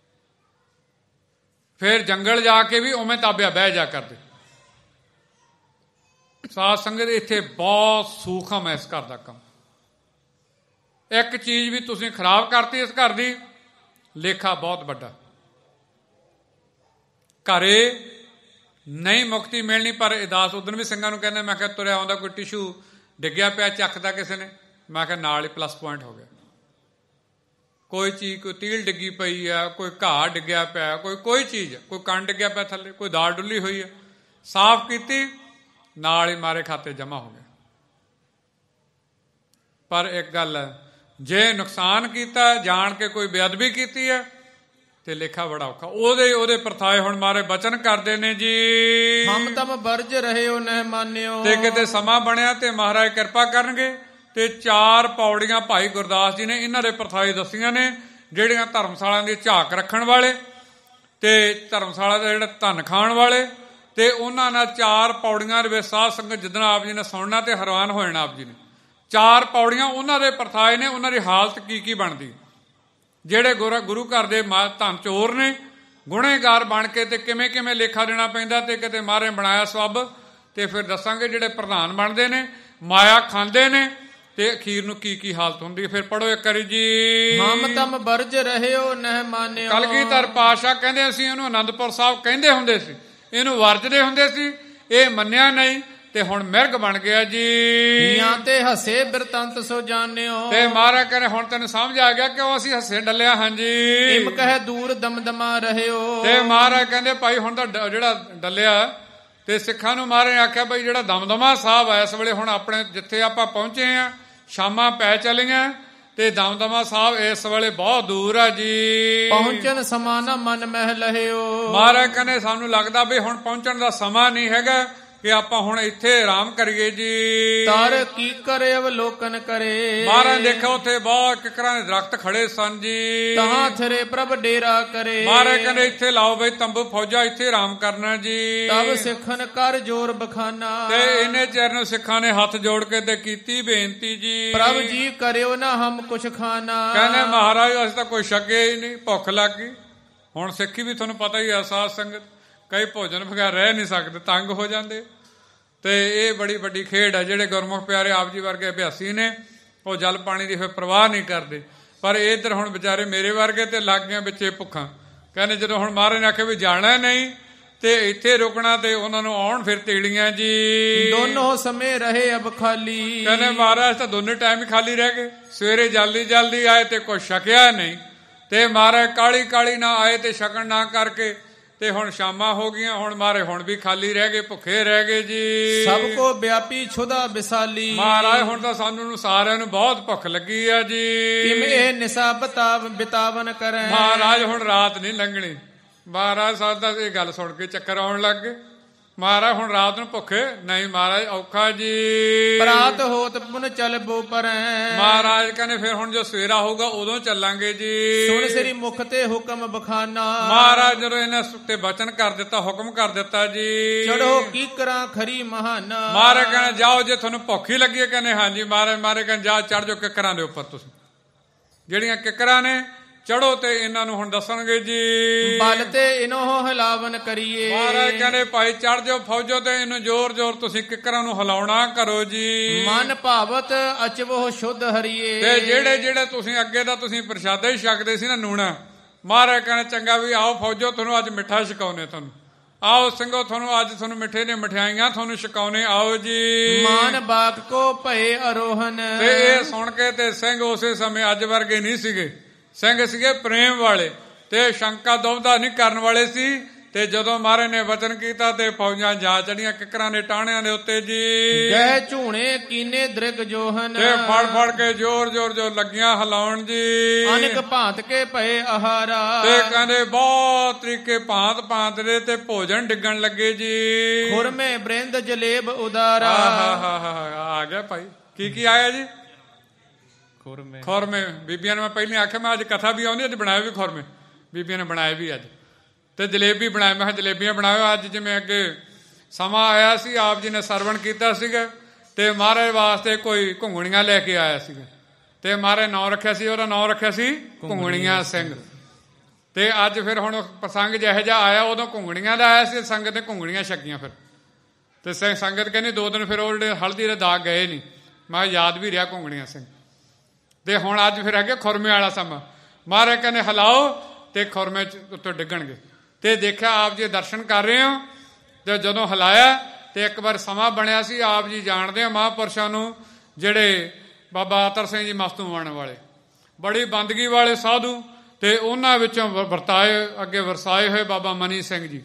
S1: ਫਿਰ ਜੰਗਲ ਜਾ ਕੇ ਵੀ ਉਵੇਂ ਤਾਬਿਆ ਬਹਿ ਜਾ ਕਰਦੇ। ਸਾਧ ਸੰਗਤ ਇੱਥੇ ਬਹੁਤ ਸੂਖਮ ਹੈ ਇਸ ਘਰ ਦਾ ਕੰਮ। ਇੱਕ ਚੀਜ਼ ਵੀ ਤੁਸੀਂ ਖਰਾਬ ਕਰਤੀ ਇਸ ਘਰ ਦੀ, ਲੇਖਾ ਬਹੁਤ ਵੱਡਾ। ਘਰੇ ਨਹੀਂ ਮੁਕਤੀ ਮਿਲਣੀ। ਪਰ ਅਰਦਾਸ ਉਦਣ ਵੀ ਸਿੰਘਾਂ ਨੂੰ ਕਹਿੰਦੇ, ਮੈਂ ਕਿਹਾ ਤੁਰਿਆ ਆਉਂਦਾ ਕੋਈ ਟਿਸ਼ੂ ਡਿੱਗਿਆ ਪਿਆ ਚੱਕਦਾ ਕਿਸੇ ਨੇ, ਮੈਂ ਕਿਹਾ ਨਾਲ ਹੀ ਪਲੱਸ ਪੁਆਇੰਟ ਹੋ ਗਿਆ। ਕੋਈ ਚੀਜ਼, ਕੋਈ ਤੀਲ ਡਿੱਗੀ ਪਈ ਆ, ਕੋਈ ਘਾਹ ਡਿੱਗਿਆ ਪਿਆ, ਕੋਈ ਕੋਈ ਚੀਜ਼, ਕੋਈ ਕੰਨ ਡਿੱਗਿਆ ਪਿਆ ਥੱਲੇ, ਕੋਈ ਦਾਲ ਡੁੱਲੀ ਹੋਈ ਹੈ, ਸਾਫ਼ ਕੀਤੀ ਨਾਲ ਹੀ ਮਾਰੇ ਖਾਤੇ ਜਮ੍ਹਾਂ ਹੋ ਗਏ। ਪਰ ਇੱਕ ਗੱਲ ਹੈ, ਜੇ ਨੁਕਸਾਨ ਕੀਤਾ ਜਾਣ ਕੇ ਕੋਈ ਬੇਅਦਬੀ ਕੀਤੀ ਹੈ ਤੇ ਲੇਖਾ ਬੜਾ ਔਖਾ। ਉਹਦੇ ਉਹਦੇ ਪਰਥਾਏ ਹੁਣ ਮਾਰੇ ਬਚਨ ਕਰਦੇ ਨੇ ਜੀ,
S2: ਹਮ ਤਮ ਵਰਜ ਰਹਿਓ ਨਹਿ ਮਾਨਿਓ।
S1: ਤੇ ਕਿਤੇ ਸਮਾਂ ਬਣਿਆ ਤੇ ਮਹਾਰਾਜ ਕਿਰਪਾ ਕਰਨਗੇ ਤੇ ਚਾਰ ਪੌੜੀਆਂ ਭਾਈ ਗੁਰਦਾਸ ਜੀ ਨੇ ਇਹਨਾਂ ਦੇ ਪਰਥਾਏ ਦੱਸੀਆਂ ਨੇ, ਜਿਹੜੀਆਂ ਧਰਮਸ਼ਾਲਾ ਦੀ ਝਾਕ ਰੱਖਣ ਵਾਲੇ ਤੇ ਧਰਮਸ਼ਾਲਾ ਦਾ ਜਿਹੜਾ ਧਨ ਖਾਣ ਵਾਲੇ, ਤੇ ਉਹਨਾਂ ਨਾਲ ਚਾਰ ਪੌੜੀਆਂ ਦੇ ਵਿੱਚ ਸਾਧ ਸੰਗਤ ਜਿੱਦਣ ਆਪ ਜੀ ਨੇ ਸੁਣਨਾ ਤੇ ਹੈਰਾਨ ਹੋ ਜਾਣਾ। ਆਪ ਜੀ ਨੇ ਚਾਰ ਪੌੜੀਆਂ ਉਹਨਾਂ ਦੇ ਪਰਥਾਏ ਨੇ, ਉਹਨਾਂ ਦੀ ਹਾਲਤ ਕੀ ਕੀ ਬਣਦੀ। ਜਿਹੜੇ ਗੁਰੂ ਗੁਰੂ ਘਰ ਦੇ ਧਨ ਚੋਰ ਨੇ, ਗੁਣੇਗਾਰ ਬਣ ਕੇ ਤੇ ਕਿਵੇਂ ਕਿਵੇਂ ਲੇਖਾ ਦੇਣਾ ਪੈਂਦਾ, ਤੇ ਕਿਤੇ ਮਾਰੇ ਬਣਾਇਆ ਸਭ। ਤੇ ਫਿਰ ਦੱਸਾਂਗੇ ਜਿਹੜੇ ਪ੍ਰਧਾਨ ਬਣਦੇ ਨੇ, ਮਾਇਆ ਖਾਂਦੇ ਨੇ, ਤੇ ਅਖੀਰ ਨੂੰ ਕੀ ਕੀ ਹਾਲਤ ਹੁੰਦੀ। ਫਿਰ ਪੜੋ ਇੱਕ ਵਾਰੀ ਜੀ,
S2: ਹਮ ਤਮ ਵਰਜ ਰਹਿਓ ਨਹਿ ਮਾਨਿਓ।
S1: ਕਲਗੀਧਰ ਪਾਤਸ਼ਾਹ ਕਹਿੰਦੇ ਅਸੀਂ ਇਹਨੂੰ ਆਨੰਦਪੁਰ ਸਾਹਿਬ ਕਹਿੰਦੇ ਹੁੰਦੇ ਸੀ, ਇਹਨੂੰ ਵਰਜਦੇ ਹੁੰਦੇ ਸੀ, ਇਹ ਮੰਨਿਆ ਨਹੀਂ ਤੇ ਹੁਣ ਮਿਰਗ ਬਣ ਗਿਆ ਜੀ।
S2: ਜਾਂ ਤੇ ਹਸੇ ਬਿਰਤੰਤ ਸੋ ਜਾਣਿਓ।
S1: ਤੇ ਮਹਾਰਾਜ ਕਹਿੰਦੇ ਹੁਣ ਤੈਨੂੰ ਸਮਝ ਆ ਗਿਆ ਕਿਉਂ ਅਸੀਂ ਹੱਸੇ ਡੱਲਿਆ। ਹਾਂਜੀ,
S2: ਇਮ ਕਹਿ ਦੂਰ ਦਮਦਮਾ ਰਹਿਓ।
S1: ਤੇ ਮਹਾਰਾਜ ਕਹਿੰਦੇ ਭਾਈ ਹੁਣ ਤਾਂ ਜਿਹੜਾ ਡੱਲਿਆ, ਤੇ ਸਿੱਖਾਂ ਨੂੰ ਮਹਾਰਾਜ ਨੇ ਆਖਿਆ ਭਾਈ ਜਿਹੜਾ ਦਮਦਮਾ ਸਾਹਿਬ ਆ ਇਸ ਵੇਲੇ ਹੁਣ ਆਪਣੇ ਜਿੱਥੇ ਆਪਾਂ ਪਹੁੰਚੇ ਆ, ਸ਼ਾਮਾਂ ਪੈ ਚਲੀਆਂ ਤੇ ਦਮਦਮਾ ਸਾਹਿਬ ਇਸ ਵੇਲੇ ਬਹੁਤ ਦੂਰ ਆ ਜੀ।
S2: ਪਹੁੰਚਣ ਸਮਾਂ ਨਾ ਮਨ ਮਹਿ ਲਹਿਓ।
S1: ਮਹਾਰਾਜ ਕਹਿੰਦੇ ਸਾਨੂੰ ਲੱਗਦਾ ਵੀ ਹੁਣ ਪਹੁੰਚਣ ਦਾ ਸਮਾਂ ਨਹੀਂ ਹੈਗਾ ਕਿ ਆਪਾਂ ਹੁਣ ਇੱਥੇ ਆਰਾਮ ਕਰੀਏ ਜੀ।
S2: ਤਰ ਕੀ ਕਰੇ ਅਵਲੋਕਨ ਕਰੇ।
S1: ਮਹਾਰਾਜ ਦੇਖੋ ਉੱਥੇ ਬਹੁਤ ਕਿਕਰਾਂ ਦੇ ਦਰਖਤ ਖੜੇ ਸਨ ਜੀ।
S2: ਤਹਾਂ ਥਰੇ ਪ੍ਰਭ ਡੇਰਾ ਕਰੇ।
S1: ਮਹਾਰਾਜ ਕਹਿੰਦੇ ਇੱਥੇ ਲਾਓ ਬਈ ਤੰਬੂ ਫੌਜਾ, ਇੱਥੇ ਆਰਾਮ ਕਰਨਾ ਜੀ।
S2: ਤਬ ਸਿੱਖਨ ਕਰ ਜੋਰ ਬਖਾਨਾ।
S1: ਤੇ ਇਹਨੇ ਚਿਰ ਨੂੰ ਸਿੱਖਾਂ ਨੇ ਹੱਥ ਜੋੜ ਕੇ ਤੇ ਕੀਤੀ ਬੇਨਤੀ ਜੀ,
S2: ਪ੍ਰਭ ਜੀ ਕਰਿਓ ਨਾ ਹਮ ਕੁਛ ਖਾਣਾ।
S1: ਕਹਿੰਦੇ ਮਹਾਰਾਜ ਅਸੀਂ ਤਾਂ ਕੋਈ ਛਕਿਆ ਹੀ ਨਹੀਂ, ਭੁੱਖ ਲੱਗ ਗਈ। ਹੁਣ ਸਿੱਖੀ ਵੀ ਤੁਹਾਨੂੰ ਪਤਾ ਹੀ ਆ ਸਾਧ ਸੰਗਤ, ਕਈ ਭੋਜਨ ਬਗੈਰ ਰਹਿ ਨਹੀਂ ਸਕਦੇ, ਤੰਗ ਹੋ ਜਾਂਦੇ। ਤੇ ਇਹ ਬੜੀ ਵੱਡੀ ਖੇਡ ਹੈ। ਜਿਹੜੇ ਗੁਰਮੁਖ ਪਿਆਰੇ ਆਪ ਜੀ ਵਰਗੇ ਅਭਿਆਸੀ ਨੇ, ਉਹ ਜਲ ਪਾਣੀ ਦੀ ਫਿਰ ਪਰਵਾਹ ਨਹੀਂ ਕਰਦੇ। ਪਰ ਇੱਧਰ ਹੁਣ ਵਿਚਾਰੇ ਮੇਰੇ ਵਰਗੇ ਤੇ ਲੱਗ ਗਏ ਵਿੱਚੇ ਭੁੱਖਾਂ। ਕਹਿੰਦੇ ਜਦੋਂ ਹੁਣ ਮਹਾਰਾਜ ਨੇ ਆਖਿਆ ਵੀ ਜਾਣਾ ਨਹੀਂ ਤੇ ਇੱਥੇ ਰੁਕਣਾ, ਤੇ ਉਹਨਾਂ ਨੂੰ ਆਉਣ ਫਿਰ ਤੇੜੀਆਂ ਜੀ।
S2: ਦੋਨੋਂ ਸਮੇਂ ਰਹੇ ਅਬ ਖਾਲੀ।
S1: ਕਹਿੰਦੇ ਮਹਾਰਾਜ ਤਾਂ ਦੋਨੇ ਟਾਈਮ ਹੀ ਖਾਲੀ ਰਹਿ ਗਏ। ਸਵੇਰੇ ਜਲਦੀ ਜਲਦੀ ਆਏ ਤੇ ਕੁਛ ਛਕਿਆ ਨਹੀਂ, ਤੇ ਮਹਾਰਾਜ ਕਾਲੀ ਕਾਲੀ ਨਾ ਆਏ ਤੇ ਛਕਣ ਨਾ ਕਰਕੇ ਤੇ ਹੁਣ ਸ਼ਾਮਾਂ ਹੋ ਗਈਆਂ। ਹੁਣ ਮਾਰੇ ਹੁਣ ਵੀ ਖਾਲੀ ਰਹਿ ਗਏ, ਭੁੱਖੇ ਰਹਿ ਗਏ ਜੀ।
S2: ਸਭ ਕੋ ਵਿਆਪੀ ਛੁਦਾ ਵਿਸਾਲੀ।
S1: ਮਹਾਰਾਜ ਹੁਣ ਤਾਂ ਸਾਨੂੰ ਸਾਰਿਆਂ ਨੂੰ ਬਹੁਤ ਭੁੱਖ ਲੱਗੀ ਆ ਜੀ।
S2: ਕਿਵੇਂ ਨਿਸਾ ਬਤਾਵ ਬਿਤਾਵਨ ਕਰੇ।
S1: ਮਹਾਰਾਜ ਹੁਣ ਰਾਤ ਨਹੀਂ ਲੰਘਣੀ। ਮਹਾਰਾਜ ਸਾਹਿਬ ਦਾ ਇਹ ਗੱਲ ਸੁਣ ਕੇ ਚੱਕਰ ਆਉਣ ਲੱਗ ਗਏ। ਮਹਾਰਾਜ ਹੁਣ ਰਾਤ ਨੂੰ ਭੁੱਖੇ ਨਹੀਂ, ਮਹਾਰਾਜ ਔਖਾ ਜੀ।
S2: ਪ੍ਰਾਤ ਹੋਤ ਪੁਨ ਚਲਬੋ ਪਰੈ,
S1: ਮਹਾਰਾਜ ਕਹਿੰਦੇ ਫਿਰ ਹੁਣ ਜੋ ਸਵੇਰਾ ਹੋਊਗਾ ਉਦੋਂ ਚੱਲਾਂਗੇ ਜੀ।
S2: ਸੁਣ ਸ੍ਰੀ ਮੁਖ ਤੇ ਹੁਕਮ ਬਖਾਨਾ,
S1: ਮਹਾਰਾਜ ਜਦੋਂ ਇਹਨਾਂ ਤੇ ਬਚਨ ਕਰ ਦਿੱਤਾ, ਹੁਕਮ ਕਰ ਦਿੱਤਾ ਜੀ।
S2: ਚੜੋ ਕੀ ਕਰਾਂ ਖਰੀ ਮਹਾਨਾ,
S1: ਮਹਾਰਾਜ ਕਹਿੰਦੇ ਜਾਓ, ਜੇ ਤੁਹਾਨੂੰ ਭੁੱਖ ਹੀ ਲੱਗੀ ਹੈ ਕਹਿੰਦੇ ਹਾਂਜੀ। ਮਹਾਰਾਜ ਮਹਾਰਾਜ ਕਹਿੰਦੇ ਜਾ ਚੜ ਜਾਓ ਕਿੱਕਰਾਂ ਦੇ ਉੱਪਰ, ਤੁਸੀਂ ਜਿਹੜੀਆਂ ਕਿੱਕਰਾਂ ਨੇ ਚੜੋ ਤੇ ਇਹਨਾਂ ਨੂੰ ਹੁਣ ਦੱਸਣਗੇ ਜੀ।
S2: ਬਲ ਤੇ ਇਨੋ ਹਿਲਾਵਨ ਕਰੀਏ,
S1: ਮਹਾਰਾਜ ਕਹਿੰਦੇ ਭਾਈ ਚੜ ਜਾਓ ਫੌਜੋ ਤੇ ਇਹਨੂੰ ਜ਼ੋਰ ਜ਼ੋਰ ਤੁਸੀਂ ਕਿੱਕਰਾਂ ਨੂੰ ਹਿਲਾਉਣਾ ਕਰੋ ਜੀ।
S2: ਮਨ ਭਾਵਤ ਅਚਵੋ ਸ਼ੁੱਧ ਹਰੀਏ,
S1: ਤੇ ਜਿਹੜੇ ਜਿਹੜੇ ਤੁਸੀਂ ਅੱਗੇ ਦਾ ਤੁਸੀਂ ਪ੍ਰਸ਼ਾਦਾ ਹੀ ਛਕਦੇ ਸੀ ਨਾ ਨੂਣਾ, ਮਹਾਰਾਜ ਕਹਿੰਦੇ ਚੰਗਾ ਵੀ ਆਓ ਫੌਜੋ ਤੁਹਾਨੂੰ ਅੱਜ ਮਿੱਠਾ ਛਕਾਉਨੇ, ਤੁਹਾਨੂੰ ਆਓ ਸਿੰਘੋ ਤੁਹਾਨੂੰ ਅੱਜ ਤੁਹਾਨੂੰ ਮਿੱਠੇ ਨੇ ਮਠਿਆਈਆਂ ਤੁਹਾਨੂੰ ਛਕਾਉਨੇ, ਆਓ ਜੀ।
S2: ਮਾਨ ਬਾਕ ਕੋ ਭਏ ਅਰੋਹਨ,
S1: ਤੇ ਇਹ ਸੁਣ ਕੇ ਤੇ ਸਿੰਘ ਉਸੇ ਸਮੇਂ ਅੱਜ ਵਰਗੇ ਨਹੀਂ ਸੀਗੇ, ਸਿੰਘ ਸੀਗੇ ਪ੍ਰੇਮ ਵਾਲੇ ਤੇ ਸ਼ੰਕਾ ਦੁਬਦਾ ਨਹੀਂ ਕਰਨ ਵਾਲੇ ਸੀ। ਤੇ ਜਦੋਂ ਮਹਾਰਾਜ ਨੇ ਵਚਨ ਕੀਤਾ ਤੇ ਫੌਜਾਂ ਜਾ ਚੜੀਆਂ ਕਿੱਕਰਾਂ ਦੇ ਟਾਹਣਿਆਂ ਦੇ ਉੱਤੇ ਜੀ।
S2: ਗਹਿ ਝੂਣੇ ਕੀਨੇ ਦ੍ਰਿਗ ਜੋਹਨ,
S1: ਤੇ ਫੜ ਫੜ ਕੇ ਜ਼ੋਰ ਜ਼ੋਰ ਜੋ ਲੱਗੀਆਂ ਹਿਲਾਉਣ ਜੀ।
S2: ਅਨੇਕ ਭਾਂਤ ਕੇ ਭਏ ਆਹਾਰਾ,
S1: ਤੇ ਕਹਿੰਦੇ ਬਹੁਤ ਤਰੀਕੇ ਭਾਂਤ ਭਾਂਤ ਦੇ ਤੇ ਭੋਜਨ ਡਿੱਗਣ ਲੱਗੇ ਜੀ।
S2: ਖੁਰਮੇ ਬ੍ਰਿੰਦ ਜਲੇਬ ਉਦਾਰਾ,
S1: ਆ ਗਿਆ ਭਾਈ ਕੀ ਕੀ ਆਇਆ ਜੀ?
S2: ਖੁਰਮੇ
S1: ਖੁਰਮੇ। ਬੀਬੀਆਂ ਨੇ ਮੈਂ ਪਹਿਲਾਂ ਆਖਿਆ ਮੈਂ ਅੱਜ ਕਥਾ ਵੀ ਆਉਂਦੀ, ਅੱਜ ਬਣਾਏ ਵੀ ਖੁਰਮੇ, ਬੀਬੀਆਂ ਨੇ ਬਣਾਏ ਵੀ ਅੱਜ। ਤੇ ਜਲੇਬੀ ਬਣਾਏ, ਮੈਂ ਕਿਹਾ ਜਲੇਬੀਆਂ ਬਣਾਇਓ ਅੱਜ। ਜਿਵੇਂ ਅੱਗੇ ਸਮਾਂ ਆਇਆ ਸੀ ਆਪ ਜੀ ਨੇ ਸਰਵਣ ਕੀਤਾ ਸੀਗਾ ਤੇ ਮਹਾਰਾਜ ਵਾਸਤੇ ਕੋਈ ਘੁੰਗਣੀਆਂ ਲੈ ਕੇ ਆਇਆ ਸੀਗਾ ਤੇ ਮਹਾਰਾਜ ਨਾਂ ਰੱਖਿਆ ਸੀ, ਉਹਦਾ ਨਾਂ ਰੱਖਿਆ ਸੀ ਘੁੰਗਣੀਆਂ ਸਿੰਘ। ਤੇ ਅੱਜ ਫਿਰ ਹੁਣ ਪ੍ਰਸੰਗ ਜਿਹੋ ਜਿਹਾ ਆਇਆ ਉਦੋਂ ਘੁੰਗਣੀਆਂ ਦਾ ਆਇਆ ਸੀ, ਸੰਗਤ ਨੇ ਘੁੰਗਣੀਆਂ ਛਕੀਆਂ। ਫਿਰ ਤੇ ਸੰਗਤ ਕਹਿੰਦੀ ਦੋ ਦਿਨ ਫਿਰ ਉਹ ਜਿਹੜੇ ਹਲਦੀ ਦੇ ਦਾਗ ਗਏ ਨਹੀਂ, ਮੈਂ ਯਾਦ ਵੀ ਰਿਹਾ ਘੁੰਗਣੀਆਂ ਸਿੰਘ। ਤੇ ਹੁਣ ਅੱਜ ਫਿਰ ਅੱਗੇ ਖੁਰਮੇ ਵਾਲਾ ਸਮਾਂ, ਮਹਾਰਾਜ ਕਹਿੰਦੇ ਹਿਲਾਓ ਤੇ ਖੁਰਮੇ ਉੱਤੇ ਡਿੱਗਣਗੇ। ਤੇ ਦੇਖਿਆ ਆਪ ਜੀ ਦਰਸ਼ਨ ਕਰ ਰਹੇ ਹੋ ਤੇ ਜਦੋਂ ਹਿਲਾਇਆ ਤੇ ਇੱਕ ਵਾਰ ਸਮਾਂ ਬਣਿਆ ਸੀ। ਆਪ ਜੀ ਜਾਣਦੇ ਆ ਮਹਾਂਪੁਰਸ਼ਾਂ ਨੂੰ ਜਿਹੜੇ ਬਾਬਾ ਅਤਰ ਸਿੰਘ ਜੀ ਮਸਤੂਆਣ ਵਾਲੇ, ਬੜੀ ਬੰਦਗੀ ਵਾਲੇ ਸਾਧੂ, ਤੇ ਉਹਨਾਂ ਵਿੱਚੋਂ ਵਰਤਾਏ ਅੱਗੇ ਵਰਸਾਏ ਹੋਏ ਬਾਬਾ ਮਨੀ ਸਿੰਘ ਜੀ,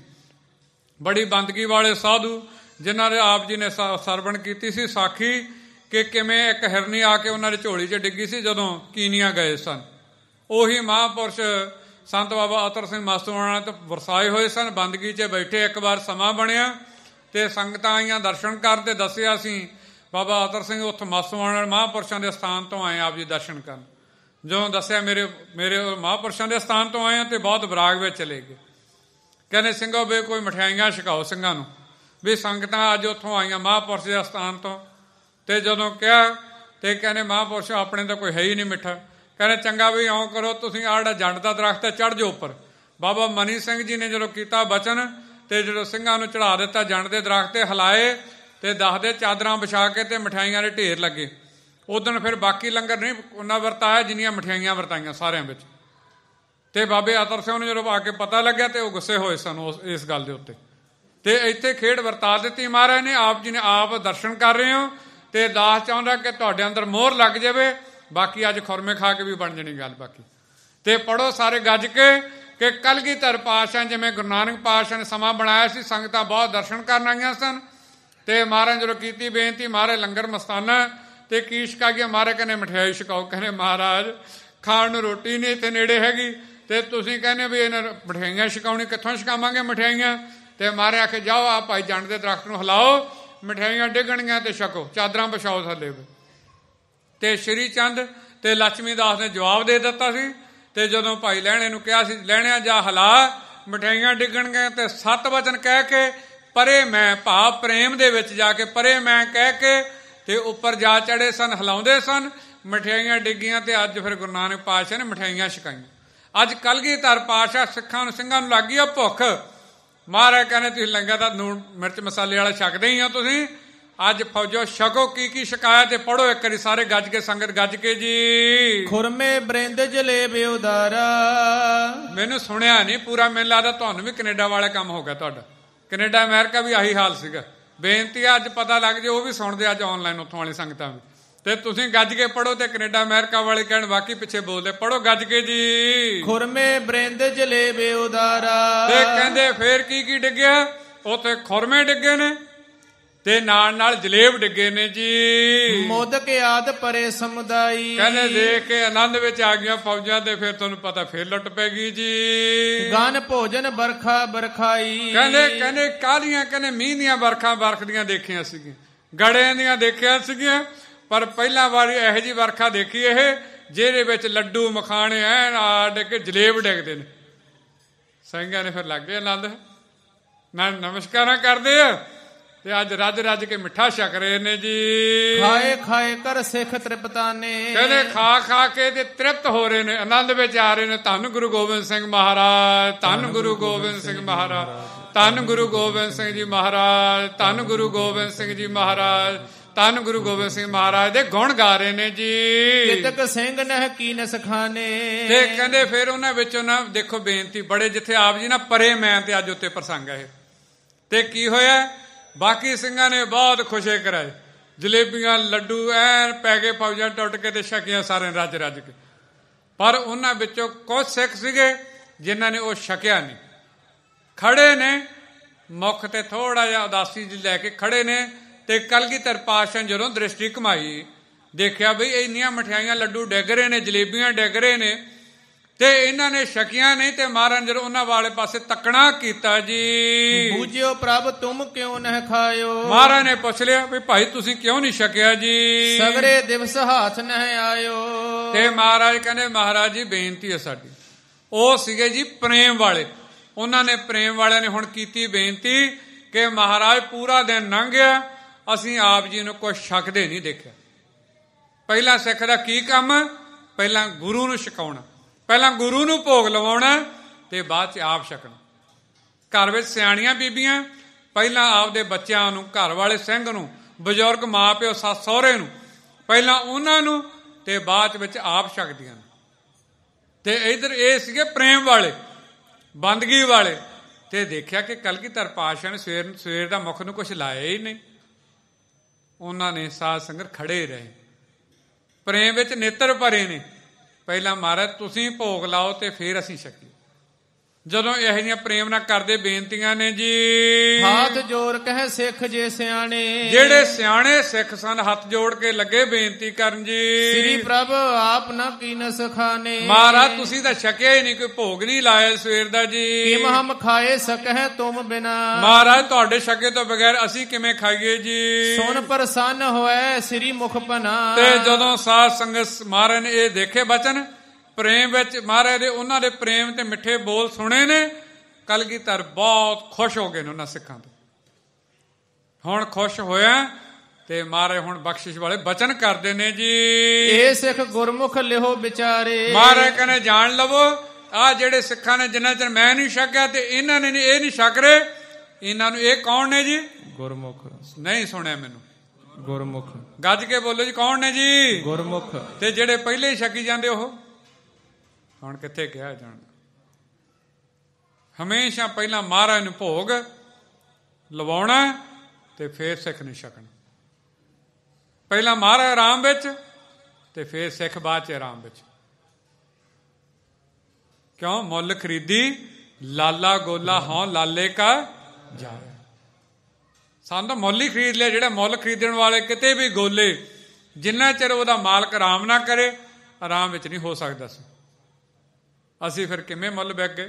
S1: ਬੜੀ ਬੰਦਗੀ ਵਾਲੇ ਸਾਧੂ, ਜਿਨ੍ਹਾਂ ਦੇ ਆਪ ਜੀ ਨੇ ਸਰਵਣ ਕੀਤੀ ਸੀ ਸਾਖੀ ਕਿ ਕਿਵੇਂ ਇੱਕ ਹਿਰਨੀ ਆ ਕੇ ਉਹਨਾਂ ਦੀ ਝੋਲੀ 'ਚ ਡਿੱਗੀ ਸੀ ਜਦੋਂ ਕੀਨੀਆਂ ਗਏ ਸਨ। ਉਹੀ ਮਹਾਂਪੁਰਸ਼ ਸੰਤ ਬਾਬਾ ਅਤਰ ਸਿੰਘ ਮਸਤੂਆਣਾ ਤੋਂ ਵਰਸਾਏ ਹੋਏ ਸਨ, ਬੰਦਗੀ 'ਚ ਬੈਠੇ। ਇੱਕ ਵਾਰ ਸਮਾਂ ਬਣਿਆ ਤੇ ਸੰਗਤਾਂ ਆਈਆਂ ਦਰਸ਼ਨ ਕਰਨ ਤੇ ਦੱਸਿਆ ਸੀ ਬਾਬਾ ਅਤਰ ਸਿੰਘ ਉੱਥੋਂ ਮਸਤੂਆਣਾ ਮਹਾਂਪੁਰਸ਼ਾਂ ਦੇ ਸਥਾਨ ਤੋਂ ਆਏ ਆਪ ਜੀ ਦਰਸ਼ਨ ਕਰਨ। ਜਦੋਂ ਦੱਸਿਆ ਮੇਰੇ ਮੇਰੇ ਮਹਾਂਪੁਰਸ਼ਾਂ ਦੇ ਸਥਾਨ ਤੋਂ ਆਏ ਤੇ ਬਹੁਤ ਵਿਰਾਗ ਵਿੱਚ ਚਲੇ ਗਏ। ਕਹਿੰਦੇ ਸਿੰਘੋ ਵੇ ਕੋਈ ਮਠਿਆਈਆਂ ਛਕਾਓ ਸਿੰਘਾਂ ਨੂੰ, ਵੀ ਸੰਗਤਾਂ ਅੱਜ ਉੱਥੋਂ ਆਈਆਂ ਮਹਾਂਪੁਰਸ਼ ਦੇ ਸਥਾਨ ਤੋਂ। ਤੇ ਜਦੋਂ ਕਿਹਾ ਤੇ ਕਹਿੰਦੇ ਮਹਾਂਪੁਰਸ਼ ਆਪਣੇ ਤਾਂ ਕੋਈ ਹੈ ਹੀ ਨਹੀਂ ਮਿੱਠਾ। ਕਹਿੰਦੇ ਚੰਗਾ ਵੀ ਇਉਂ ਕਰੋ ਤੁਸੀਂ ਆਹ ਜਿਹੜਾ ਜੰਡ ਦਾ ਦਰਖਤ ਹੈ ਚੜ ਜਾਓ ਉੱਪਰ। ਬਾਬਾ ਮਨੀ ਸਿੰਘ ਜੀ ਨੇ ਜਦੋਂ ਕੀਤਾ ਬਚਨ ਤੇ ਜਦੋਂ ਸਿੰਘਾਂ ਨੂੰ ਚੜਾ ਦਿੱਤਾ ਜੰਡ ਦੇ ਦਰਖਤ ਤੇ ਹਿਲਾਏ ਤੇ ਦੱਸਦੇ ਚਾਦਰਾਂ ਵਿਛਾ ਕੇ ਤੇ ਮਠਿਆਈਆਂ ਦੇ ਢੇਰ ਲੱਗੇ। ਉਦੋਂ ਫਿਰ ਬਾਕੀ ਲੰਗਰ ਨਹੀਂ ਉਹਨਾਂ ਵਰਤਾਇਆ ਜਿੰਨੀਆਂ ਮਠਿਆਈਆਂ ਵਰਤਾਈਆਂ ਸਾਰਿਆਂ ਵਿੱਚ। ਤੇ ਬਾਬੇ ਅਤਰ ਸਿੰਘ ਨੂੰ ਜਦੋਂ ਆ ਕੇ ਪਤਾ ਲੱਗਿਆ ਤੇ ਉਹ ਗੁੱਸੇ ਹੋਏ ਸਨ ਉਸ ਇਸ ਗੱਲ ਦੇ ਉੱਤੇ। ਤੇ ਇੱਥੇ ਖੇਡ ਵਰਤਾ ਦਿੱਤੀ ਮਹਾਰਾਜ ਨੇ। ਆਪ ਜੀ ਨੇ ਆਪ ਦਰਸ਼ਨ ਕਰ ਰਹੇ ਹੋ ਤੇ ਦਾਸ ਚਾਹੁੰਦਾ ਕਿ ਤੁਹਾਡੇ ਅੰਦਰ ਮੋਹਰ ਲੱਗ ਜਾਵੇ। ਬਾਕੀ ਅੱਜ ਖੁਰਮੇ ਖਾ ਕੇ ਵੀ ਬਣ ਜਾਣੀ ਗੱਲ। ਬਾਕੀ ਤੇ ਪੜੋ ਸਾਰੇ ਗੱਜ ਕੇ ਕਿ ਕਲਗੀਧਰ ਪਾਤਸ਼ਾਹ ਜਿਵੇਂ ਗੁਰੂ ਨਾਨਕ ਪਾਤਸ਼ਾਹ ਨੇ ਸਮਾਂ ਬਣਾਇਆ ਸੀ, ਸੰਗਤਾਂ ਬਹੁਤ ਦਰਸ਼ਨ ਕਰਨ ਆਈਆਂ ਸਨ। ਤੇ ਮਹਾਰਾਜ ਜਦੋਂ ਕੀਤੀ ਬੇਨਤੀ, ਮਹਾਰਾਜ ਲੰਗਰ ਮਸਤਾਨਾ ਤੇ ਕੀ ਛਕਾ ਗਿਆ? ਮਹਾਰਾਜ ਕਹਿੰਦੇ ਮਠਿਆਈ ਛਕਾਓ। ਕਹਿੰਦੇ ਮਹਾਰਾਜ ਖਾਣ ਨੂੰ ਰੋਟੀ ਨਹੀਂ ਇੱਥੇ ਨੇੜੇ ਹੈਗੀ ਤੇ ਤੁਸੀਂ ਕਹਿੰਦੇ ਵੀ ਇਹਨਾਂ ਮਠਿਆਈਆਂ ਛਕਾਉਣੀ, ਕਿੱਥੋਂ ਛਕਾਵਾਂਗੇ ਮਠਿਆਈਆਂ? ਤੇ ਮਹਾਰਾਜ ਆਖੇ ਜਾਓ ਆ ਭਾਈ ਜੰਡ ਦੇ ਦਰਖਤ ਨੂੰ ਹਿਲਾਓ, ਮਠਿਆਈਆਂ ਡਿੱਗਣਗੀਆਂ ਤੇ ਛਕੋ, ਚਾਦਰਾਂ ਵਿਛਾਓ ਥੱਲੇ। ਤੇ ਸ਼੍ਰੀ ਚੰਦ ਤੇ ਲక్ష్ਮੀ ਦਾਸ ਨੇ ਜਵਾਬ ਦੇ ਦਿੱਤਾ ਸੀ। ਤੇ ਜਦੋਂ ਭਾਈ ਲਹਿਣੇ ਨੂੰ ਕਿਹਾ ਸੀ ਲਹਿਣਿਆ ਜਾ ਹਿਲਾ, ਮਠਿਆਈਆਂ ਡਿੱਗਣਗੀਆਂ, ਤੇ ਸੱਤ ਵਚਨ ਕਹਿ ਕੇ ਪਰੇ ਮੈਂ ਭਾਵ ਪ੍ਰੇਮ ਦੇ ਵਿੱਚ ਜਾ ਕੇ ਪਰੇ ਮੈਂ ਕਹਿ ਕੇ ਤੇ ਉੱਪਰ ਜਾ ਚੜੇ ਸਨ, ਹਿਲਾਉਂਦੇ ਸਨ, ਮਠਿਆਈਆਂ ਡਿੱਗੀਆਂ। ਤੇ ਅੱਜ ਫਿਰ ਗੁਰੂ ਨਾਨਕ ਪਾਤਸ਼ਾਹ ਨੇ ਮਠਿਆਈਆਂ ਛਕਾਈਆਂ। ਅੱਜ ਕਲਗੀਧਰ ਪਾਤਸ਼ਾਹ ਸਿੱਖਾਂ ਨੂੰ ਸਿੰਘਾਂ ਨੂੰ ਲੱਗ ਗਈ ਆ ਭੁੱਖ। ਮਹਾਰਾਜ ਕਹਿੰਦੇ ਤੁਸੀਂ ਲੰਗਰ ਦਾ ਨੂਣ ਮਿਰਚ ਮਸਾਲੇ ਵਾਲਾ ਛਕਦੇ ਹੀ ਹੋ, ਤੁਸੀਂ ਅੱਜ ਫੌਜੋ ਛਕੋ ਕੀ ਕੀ ਛਕਾਇਆ। ਤੇ ਪੜੋ ਇੱਕ ਵਾਰੀ ਸਾਰੇ ਗੱਜ ਕੇ, ਸੰਗਤ ਗੱਜ ਕੇ ਜੀ।
S2: ਖੁਰਮੇ ਬ੍ਰਿੰਦ ਜਲੇਬ ਉਦਾਰਾ।
S1: ਮੈਨੂੰ ਸੁਣਿਆ ਨਹੀਂ ਪੂਰਾ, ਮੈਨੂੰ ਲੱਗਦਾ ਤੁਹਾਨੂੰ ਵੀ ਕੈਨੇਡਾ ਵਾਲਾ ਕੰਮ ਹੋ ਗਿਆ ਤੁਹਾਡਾ। ਕੈਨੇਡਾ ਅਮਰੀਕਾ ਵੀ ਆਹੀ ਹਾਲ ਸੀਗਾ। ਬੇਨਤੀ ਆ ਅੱਜ ਪਤਾ ਲੱਗ ਜੇ, ਉਹ ਵੀ ਸੁਣਦੇ ਅੱਜ ਆਨਲਾਈਨ ਉੱਥੋਂ ਵਾਲੀ ਸੰਗਤਾਂ ਵੀ। ਤੇ ਤੁਸੀਂ ਗੱਜ ਕੇ ਪੜੋ ਤੇ ਕੈਨੇਡਾ ਅਮਰੀਕਾ ਵਾਲੇ ਕਹਿਣ ਬਾਕੀ ਪਿੱਛੇ ਬੋਲਦੇ। ਪੜੋ ਗੱਜ ਕੇ ਜੀ।
S2: ਖੁਰਮੇ ਬ੍ਰਿੰਦ ਜਲੇਬ ਉਦਾਰਾ।
S1: ਤੇ ਕਹਿੰਦੇ ਫੇਰ ਕੀ ਕੀ ਡਿੱਗਿਆ? ਉੱਥੇ ਖੁਰਮੇ ਡਿੱਗੇ ਨੇ ਤੇ ਨਾਲ ਨਾਲ ਜਲੇਬ ਡਿੱਗੇ ਨੇ ਜੀ।
S2: ਮੋਦਕ ਆਦ ਪਰੇ ਸਮੁਦਾਈ।
S1: ਕਹਿੰਦੇ ਦੇਖ ਕੇ ਆਨੰਦ ਵਿੱਚ ਆ ਗਈਆਂ ਫੌਜਾਂ ਤੇ ਫਿਰ ਤੁਹਾਨੂੰ ਪਤਾ ਫਿਰ ਲੁੱਟ ਪੈ ਗਈ ਜੀ।
S2: ਗਨ ਭੋਜਨ ਬਰਖਾ ਬਰਖਾਈ।
S1: ਕਹਿੰਦੇ ਕਹਿੰਦੇ ਕਾਹਦੀਆਂ ਕਹਿੰਦੇ ਮੀਂਹ ਦੀਆਂ ਵਰਖਾਂ ਵਰਖਦੀਆਂ ਦੇਖੀਆਂ ਸੀਗੀਆਂ, ਗੜਿਆਂ ਦੀਆਂ ਦੇਖੀਆਂ ਸੀਗੀਆਂ, ਪਰ ਪਹਿਲਾਂ ਵਾਰੀ ਇਹੋ ਜਿਹੀ ਵਰਖਾ ਦੇਖੀ ਇਹ ਜਿਹਦੇ ਵਿੱਚ ਲੱਡੂ ਮਖਾਣੇ ਐਨ ਆ ਡਿੱਗ ਕੇ ਜਲੇਬ ਡਿੱਗਦੇ ਨੇ। ਸਿੰਘਾਂ ਨੇ ਫਿਰ ਲੱਗ ਗਏ ਆਨੰਦ, ਨਾਲ ਨਮਸਕਾਰਾਂ ਕਰਦੇ ਆ ਤੇ ਅੱਜ ਰੱਜ ਰੱਜ ਕੇ ਮਿੱਠਾ ਛਕ ਰਹੇ ਨੇ ਜੀ।
S2: ਖਾਏ ਖਾਏ ਕਰ ਸਿੱਖ ਤ੍ਰਿਪਤਾਨੇ।
S1: ਕਹਿੰਦੇ ਖਾ ਖਾ ਕੇ ਤੇ ਤ੍ਰਿਪਤ ਹੋ ਰਹੇ ਨੇ, ਆਨੰਦ ਵਿੱਚ ਆ ਰਹੇ ਨੇ। ਧੰਨ ਗੁਰੂ ਗੋਬਿੰਦ ਸਿੰਘ ਮਹਾਰਾਜ, ਧੰਨ ਗੁਰੂ ਗੋਬਿੰਦ ਸਿੰਘ ਮਹਾਰਾਜ, ਧੰਨ ਗੁਰੂ ਗੋਬਿੰਦ ਸਿੰਘ ਜੀ ਮਹਾਰਾਜ, ਧੰਨ ਗੁਰੂ ਗੋਬਿੰਦ ਸਿੰਘ ਜੀ ਮਹਾਰਾਜ, ਧੰਨ ਗੁਰੂ ਗੋਬਿੰਦ ਸਿੰਘ ਮਹਾਰਾਜ ਦੇ ਗੁਣ ਗਾ ਰਹੇ ਨੇ ਜੀ।
S2: ਕਿਤਕ ਸਿੰਘ ਨਹਿ ਕੀਨ ਸਖਾਨੇ।
S1: ਤੇ ਕਹਿੰਦੇ ਫਿਰ ਉਹਨਾਂ ਵਿੱਚੋਂ ਨਾ ਦੇਖੋ ਬੇਨਤੀ ਬੜੇ, ਜਿੱਥੇ ਆਪ ਜੀ ਨਾ ਪਰੇ ਮੈਂ ਤੇ ਅੱਜ ਉੱਤੇ ਪ੍ਰਸੰਗ ਹੈ ਤੇ ਕੀ ਹੋਇਆ, ਬਾਕੀ ਸਿੰਘਾਂ ਨੇ ਬਹੁਤ ਖੁਸ਼ੇ ਕਰਾਏ, ਜਲੇਬੀਆਂ ਲੱਡੂ ਐਨ ਪੈ ਗਏ, ਫੌਜਾਂ ਟੁੱਟ ਕੇ ਤੇ ਛਕੀਆਂ ਸਾਰਿਆਂ ਰੱਜ ਰੱਜ ਕੇ। ਪਰ ਉਹਨਾਂ ਵਿੱਚੋਂ ਕੁਝ ਸਿੱਖ ਸੀਗੇ ਜਿਨ੍ਹਾਂ ਨੇ ਉਹ ਛਕਿਆ ਨਹੀਂ, ਖੜੇ ਨੇ ਮੁੱਖ ਤੇ ਥੋੜਾ ਜਿਹਾ ਉਦਾਸੀ ਜੀ ਲੈ ਕੇ ਖੜੇ ਨੇ। ਤੇ ਕਲਗੀਧਰ ਪਾਤਸ਼ਾਹ ਜਦੋਂ ਦ੍ਰਿਸ਼ਟੀ ਘੁਮਾਈ, ਦੇਖਿਆ ਬਈ ਇੰਨੀਆਂ ਮਠਿਆਈਆਂ ਲੱਡੂ ਡਿੱਗ ਰਹੇ ਨੇ, ਜਲੇਬੀਆਂ ਡਿੱਗ ਰਹੇ ਨੇ ਤੇ ਇਹਨਾਂ ਨੇ ਛਕੀਆਂ ਨਹੀਂ। ਤੇ ਮਹਾਰਾਜ ਜਦੋਂ ਉਹਨਾਂ ਵਾਲੇ ਪਾਸੇ ਤੱਕਣਾ ਕੀਤਾ ਜੀ,
S2: ਬੂਝਿਓ ਪ੍ਰਭ ਤੁਮ ਕਿਉਂ ਨਹਿ ਖਾਇਓ।
S1: ਮਹਾਰਾਜ ਨੇ ਪੁੱਛ ਲਿਆ ਵੀ ਭਾਈ ਤੁਸੀਂ ਕਿਉਂ ਨਹੀਂ ਛਕਿਆ ਜੀ।
S2: ਸਗਰੇ ਦਿਵਸ ਹਾਥ ਨਹਿ ਆਇਓ।
S1: ਤੇ ਮਹਾਰਾਜ ਕਹਿੰਦੇ ਮਹਾਰਾਜ ਜੀ ਬੇਨਤੀ ਹੈ ਸਾਡੀ। ਉਹ ਸੀਗੇ ਜੀ ਪ੍ਰੇਮ ਵਾਲੇ, ਉਹਨਾਂ ਨੇ ਪ੍ਰੇਮ ਵਾਲਿਆਂ ਨੇ ਹੁਣ ਕੀਤੀ ਬੇਨਤੀ ਕਿ ਮਹਾਰਾਜ ਪੂਰਾ ਦਿਨ ਲੰਘ ਗਿਆ, ਅਸੀਂ ਆਪ ਜੀ ਨੂੰ ਕੁਛ ਛਕਦੇ ਨਹੀਂ ਦੇਖਿਆ। ਪਹਿਲਾਂ ਸਿੱਖ ਦਾ ਕੀ ਕੰਮ, ਪਹਿਲਾਂ ਗੁਰੂ ਨੂੰ ਛਕਾਉਣਾ, ਪਹਿਲਾਂ ਗੁਰੂ ਨੂੰ ਭੋਗ ਲਵਾਉਣਾ ਤੇ ਬਾਅਦ ਚ ਆਪ ਛਕਣਾ। ਘਰ ਵਿੱਚ ਸਿਆਣੀਆਂ ਬੀਬੀਆਂ ਪਹਿਲਾਂ ਆਪਦੇ ਬੱਚਿਆਂ ਨੂੰ, ਘਰ ਵਾਲੇ ਸਿੰਘ ਨੂੰ, ਬਜ਼ੁਰਗ ਮਾਂ ਪਿਓ ਸੱਸ ਸਹੁਰੇ ਨੂੰ, ਪਹਿਲਾਂ ਉਹਨਾਂ ਨੂੰ ਤੇ ਬਾਅਦ ਵਿੱਚ ਆਪ ਛਕਦੀਆਂ ਨੇ। ਤੇ ਇਧਰ ਇਹ ਸੀਗੇ ਪ੍ਰੇਮ ਵਾਲੇ, ਬੰਦਗੀ ਵਾਲੇ। ਤੇ ਦੇਖਿਆ ਕਿ ਕਲਗੀਧਰ ਪਾਤਸ਼ਾਹ ਨੇ ਸਵੇਰ ਸਵੇਰ ਦਾ ਮੁੱਖ ਨੂੰ ਕੁਛ ਲਾਇਆ ਹੀ ਨਹੀਂ। ਉਹਨਾਂ ਨੇ ਸਾਧ ਸੰਗਤ ਖੜੇ ਰਹੇ, ਪ੍ਰੇਮ ਵਿੱਚ ਨੇਤਰ ਭਰੇ ਨੇ। ਪਹਿਲਾਂ ਮਹਾਰਾਜ ਤੁਸੀਂ ਭੋਗ ਲਾਓ ਤੇ ਫਿਰ ਅਸੀਂ ਛਕੀਏ। ਜਦੋਂ ਇਹੋ ਜਿਹੀਆਂ ਪ੍ਰੇਮ ਨਾਲ ਕਰਦੇ ਬੇਨਤੀਆਂ ਨੇ ਜੀ,
S2: ਹੱਥ ਜੋੜ ਕਹੇ ਸਿੱਖ ਜੇ ਸਿਆਣੇ।
S1: ਜਿਹੜੇ ਸਿਆਣੇ ਸਿੱਖ ਸਨ ਹੱਥ ਜੋੜ ਕੇ ਲੱਗੇ ਬੇਨਤੀ ਕਰਨ ਜੀ,
S2: ਸ੍ਰੀ ਪ੍ਰਭ ਆਪ ਨਾ ਕੀਨ ਸਖਾਨੇ।
S1: ਮਹਾਰਾਜ ਤੁਸੀਂ ਤਾਂ ਛਕਿਆ ਹੀ ਨਹੀਂ, ਕੋਈ ਭੋਗ ਨਹੀਂ ਲਾਇਆ ਸਵੇਰ ਦਾ ਜੀ।
S2: ਕਿਮ ਹਮ ਖਾਏ ਸਕਹਿ ਤੁਮ ਬਿਨਾ।
S1: ਮਹਾਰਾਜ ਤੁਹਾਡੇ ਛਕੇ ਤੋਂ ਬਗੈਰ ਅਸੀਂ ਕਿਵੇਂ ਖਾਈਏ ਜੀ।
S2: ਸੁਨ ਪ੍ਰਸੰਨ ਹੋਏ ਸ੍ਰੀ ਮੁਖ ਬਨਾ।
S1: ਤੇ ਜਦੋਂ ਸਾਧ ਸੰਗਤ ਮਹਾਰਾਜ ਨੇ ਇਹ ਦੇਖੇ ਬਚਨ ਪ੍ਰੇਮ ਵਿੱਚ, ਮਹਾਰਾਜ ਦੇ ਉਹਨਾਂ ਦੇ ਪ੍ਰੇਮ ਤੇ ਮਿੱਠੇ ਬੋਲ ਸੁਣੇ ਨੇ, ਕਲਗੀਧਰ ਬਹੁਤ ਖੁਸ਼ ਹੋ ਗਏ ਨੇ ਉਹਨਾਂ ਸਿੱਖਾਂ ਤੋਂ। ਹੁਣ ਖੁਸ਼ ਹੋਇਆ ਤੇ ਮਹਾਰਾਜ ਹੁਣ ਬਖਸ਼ਿਸ਼ ਵਾਲੇ ਬਚਨ ਕਰਦੇ ਨੇ ਜੀ।
S2: ਇਹ ਸਿੱਖ ਗੁਰਮੁਖ ਲਿਹੋ ਵਿਚਾਰੇ।
S1: ਮਹਾਰਾਜ ਕਹਿੰਦੇ ਜਾਣ ਲਵੋ ਆ ਜਿਹੜੇ ਸਿੱਖਾਂ ਨੇ ਜਿੰਨਾ ਚਿਰ ਮੈਂ ਨਹੀਂ ਛਕਿਆ ਤੇ ਇਹਨਾਂ ਨੇ ਇਹ ਨਹੀਂ ਛਕ ਰਹੇ, ਇਹਨਾਂ ਨੂੰ ਇਹ ਕੌਣ ਨੇ ਜੀ।
S2: ਗੁਰਮੁਖ।
S1: ਨਹੀਂ ਸੁਣਿਆ ਮੈਨੂੰ।
S2: ਗੁਰਮੁਖ।
S1: ਗੱਜ ਕੇ ਬੋਲੋ ਜੀ ਕੌਣ ਨੇ ਜੀ।
S2: ਗੁਰਮੁਖ।
S1: ਤੇ ਜਿਹੜੇ ਪਹਿਲੇ ਹੀ ਛਕੀ ਜਾਂਦੇ ਉਹ ਹੁਣ ਕਿੱਥੇ ਕਿਹਾ ਜਾਣ। ਹਮੇਸ਼ਾ ਪਹਿਲਾਂ ਮਹਾਰਾਜ ਨੂੰ ਭੋਗ ਲਵਾਉਣਾ ਤੇ ਫੇਰ ਸਿੱਖ ਨੂੰ ਛਕਣਾ। ਪਹਿਲਾਂ ਮਹਾਰਾਜ ਆਰਾਮ ਵਿੱਚ ਤੇ ਫੇਰ ਸਿੱਖ ਬਾਅਦ ਚ ਆਰਾਮ ਵਿੱਚ। ਕਿਉਂ ਮੁੱਲ ਖਰੀਦੀ ਲਾਲਾ ਗੋਲਾ ਹਾਂ ਲਾਲੇ ਕਾ ਜਾਏ। ਸਾਨੂੰ ਤਾਂ ਮੁੱਲ ਹੀ ਖਰੀਦ ਲਿਆ। ਜਿਹੜਾ ਮੁੱਲ ਖਰੀਦਣ ਵਾਲੇ ਕਿਤੇ ਵੀ ਗੋਲੇ, ਜਿੰਨਾ ਚਿਰ ਉਹਦਾ ਮਾਲਕ ਆਰਾਮ ਨਾ ਕਰੇ ਆਰਾਮ ਵਿੱਚ ਨਹੀਂ ਹੋ ਸਕਦਾ ਸੀ। ਅਸੀਂ ਫਿਰ ਕਿਵੇਂ ਮੁੱਲ ਵਿਕ ਗਏ।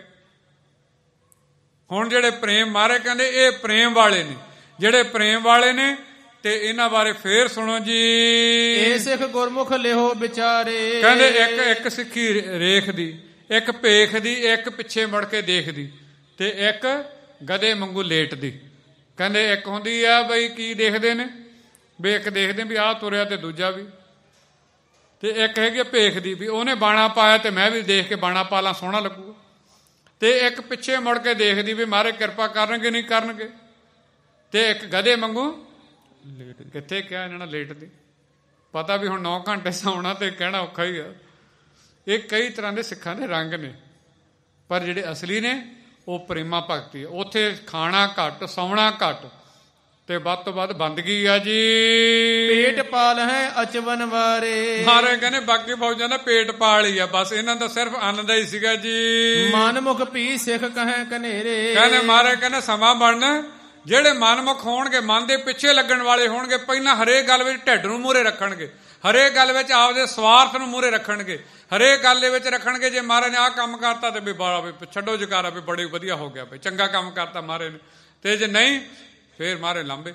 S1: ਹੁਣ ਜਿਹੜੇ ਪ੍ਰੇਮ ਮਾਰੇ ਕਹਿੰਦੇ ਇਹ ਪ੍ਰੇਮ ਵਾਲੇ ਨੇ, ਜਿਹੜੇ ਪ੍ਰੇਮ ਵਾਲੇ ਨੇ ਤੇ ਇਹਨਾਂ ਬਾਰੇ ਫੇਰ ਸੁਣੋ ਜੀ।
S2: ਇਹ ਸਿੱਖ ਗੁਰਮੁਖ ਲਿਹੋ ਵਿਚਾਰੇ।
S1: ਕਹਿੰਦੇ ਇੱਕ ਇੱਕ ਸਿੱਖੀ ਰੇਖ ਦੀ, ਇੱਕ ਭੇਖ ਦੀ, ਇੱਕ ਪਿੱਛੇ ਮੁੜ ਕੇ ਦੇਖਦੀ ਤੇ ਇੱਕ ਗਧੇ ਵਾਂਗੂ ਲੇਟਦੀ। ਕਹਿੰਦੇ ਇੱਕ ਹੁੰਦੀ ਆ ਬਈ ਕੀ ਦੇਖਦੇ ਨੇ ਵੀ ਇੱਕ ਦੇਖਦੇ ਵੀ ਆਹ ਤੁਰਿਆ ਤੇ ਦੂਜਾ ਵੀ, ਤੇ ਇੱਕ ਹੈਗੀ ਭੇਖ ਦੀ ਵੀ ਉਹਨੇ ਬਾਣਾ ਪਾਇਆ ਤੇ ਮੈਂ ਵੀ ਦੇਖ ਕੇ ਬਾਣਾ ਪਾ ਲਾਂ ਸੋਹਣਾ ਲੱਗੂਗਾ। ਤੇ ਇੱਕ ਪਿੱਛੇ ਮੁੜ ਕੇ ਦੇਖਦੀ ਵੀ ਮਾਰੇ ਕਿਰਪਾ ਕਰਨਗੇ ਨਹੀਂ ਕਰਨਗੇ। ਤੇ ਇੱਕ ਗਧੇ ਵਾਂਗੂ ਕਿੱਥੇ ਕਿਹਾ ਇਹਨਾਂ ਨਾਲ ਲੇਟਦੀ। ਪਤਾ ਵੀ ਹੁਣ ਨੌ ਘੰਟੇ ਸੌਣਾ ਤੇ ਕਹਿਣਾ ਔਖਾ ਹੀ ਆ। ਇਹ ਕਈ ਤਰ੍ਹਾਂ ਦੇ ਸਿੱਖਾਂ ਦੇ ਰੰਗ ਨੇ, ਪਰ ਜਿਹੜੇ ਅਸਲੀ ਨੇ ਉਹ ਪ੍ਰੇਮਾ ਭਗਤੀ ਹੈ। ਉੱਥੇ ਖਾਣਾ ਘੱਟ, ਸੌਣਾ ਘੱਟ ਤੇ ਵੱਧ ਤੋਂ ਵੱਧ ਬੰਦਗੀ ਆ ਜੀ।
S2: ਪੇਟ ਪਾਲ ਹੈ ਅਚਵਨ ਵਾਰੇ।
S1: ਮਾਰੇ ਕਹਿੰਦੇ ਬਾਕੀ ਫੌਜਾਂ ਦਾ ਪੇਟ ਪਾਲ ਹੀ ਆ, ਬਸ ਇਹਨਾਂ ਦਾ ਸਿਰਫ ਅੰਨ ਦਾ ਹੀ ਸੀਗਾ ਜੀ।
S2: ਮਨ ਮੁਖ ਪੀ ਸਿੱਖ ਕਹੇ ਕਨੇਰੇ।
S1: ਕਹਿੰਦੇ ਮਾਰੇ ਕਹਿੰਦੇ ਸਮਾਂ ਬਣਨਾ ਜਿਹੜੇ ਮਨਮੁਖ ਹੋਣਗੇ, ਮਨ ਦੇ ਪਿੱਛੇ ਲੱਗਣ ਵਾਲੇ ਹੋਣਗੇ, ਪਹਿਲਾਂ ਹਰੇਕ ਗੱਲ ਵਿੱਚ ਢਿੱਡ ਨੂੰ ਮੂਹਰੇ ਰੱਖਣਗੇ, ਹਰੇਕ ਗੱਲ ਵਿੱਚ ਆਪਦੇ ਸਵਾਰਥ ਨੂੰ ਮੂਹਰੇ ਰੱਖਣਗੇ, ਹਰੇਕ ਗੱਲ ਦੇ ਵਿੱਚ ਰੱਖਣਗੇ ਜੇ ਮਹਾਰਾਜ ਨੇ ਆਹ ਕੰਮ ਕਰਤਾ ਤੇ ਵੀ ਬਾਲਾ ਵੀ ਛੱਡੋ ਜਕਾਰਾ ਵੀ ਬੜੀ ਵਧੀਆ ਹੋ ਗਿਆ, ਵੀ ਚੰਗਾ ਕੰਮ ਕਰਤਾ ਮਹਾਰਾਜ ਨੇ, ਤੇ ਜੇ ਨਹੀਂ ਫੇਰ ਮਹਾਰਾਜ ਲਾਂਬੇ।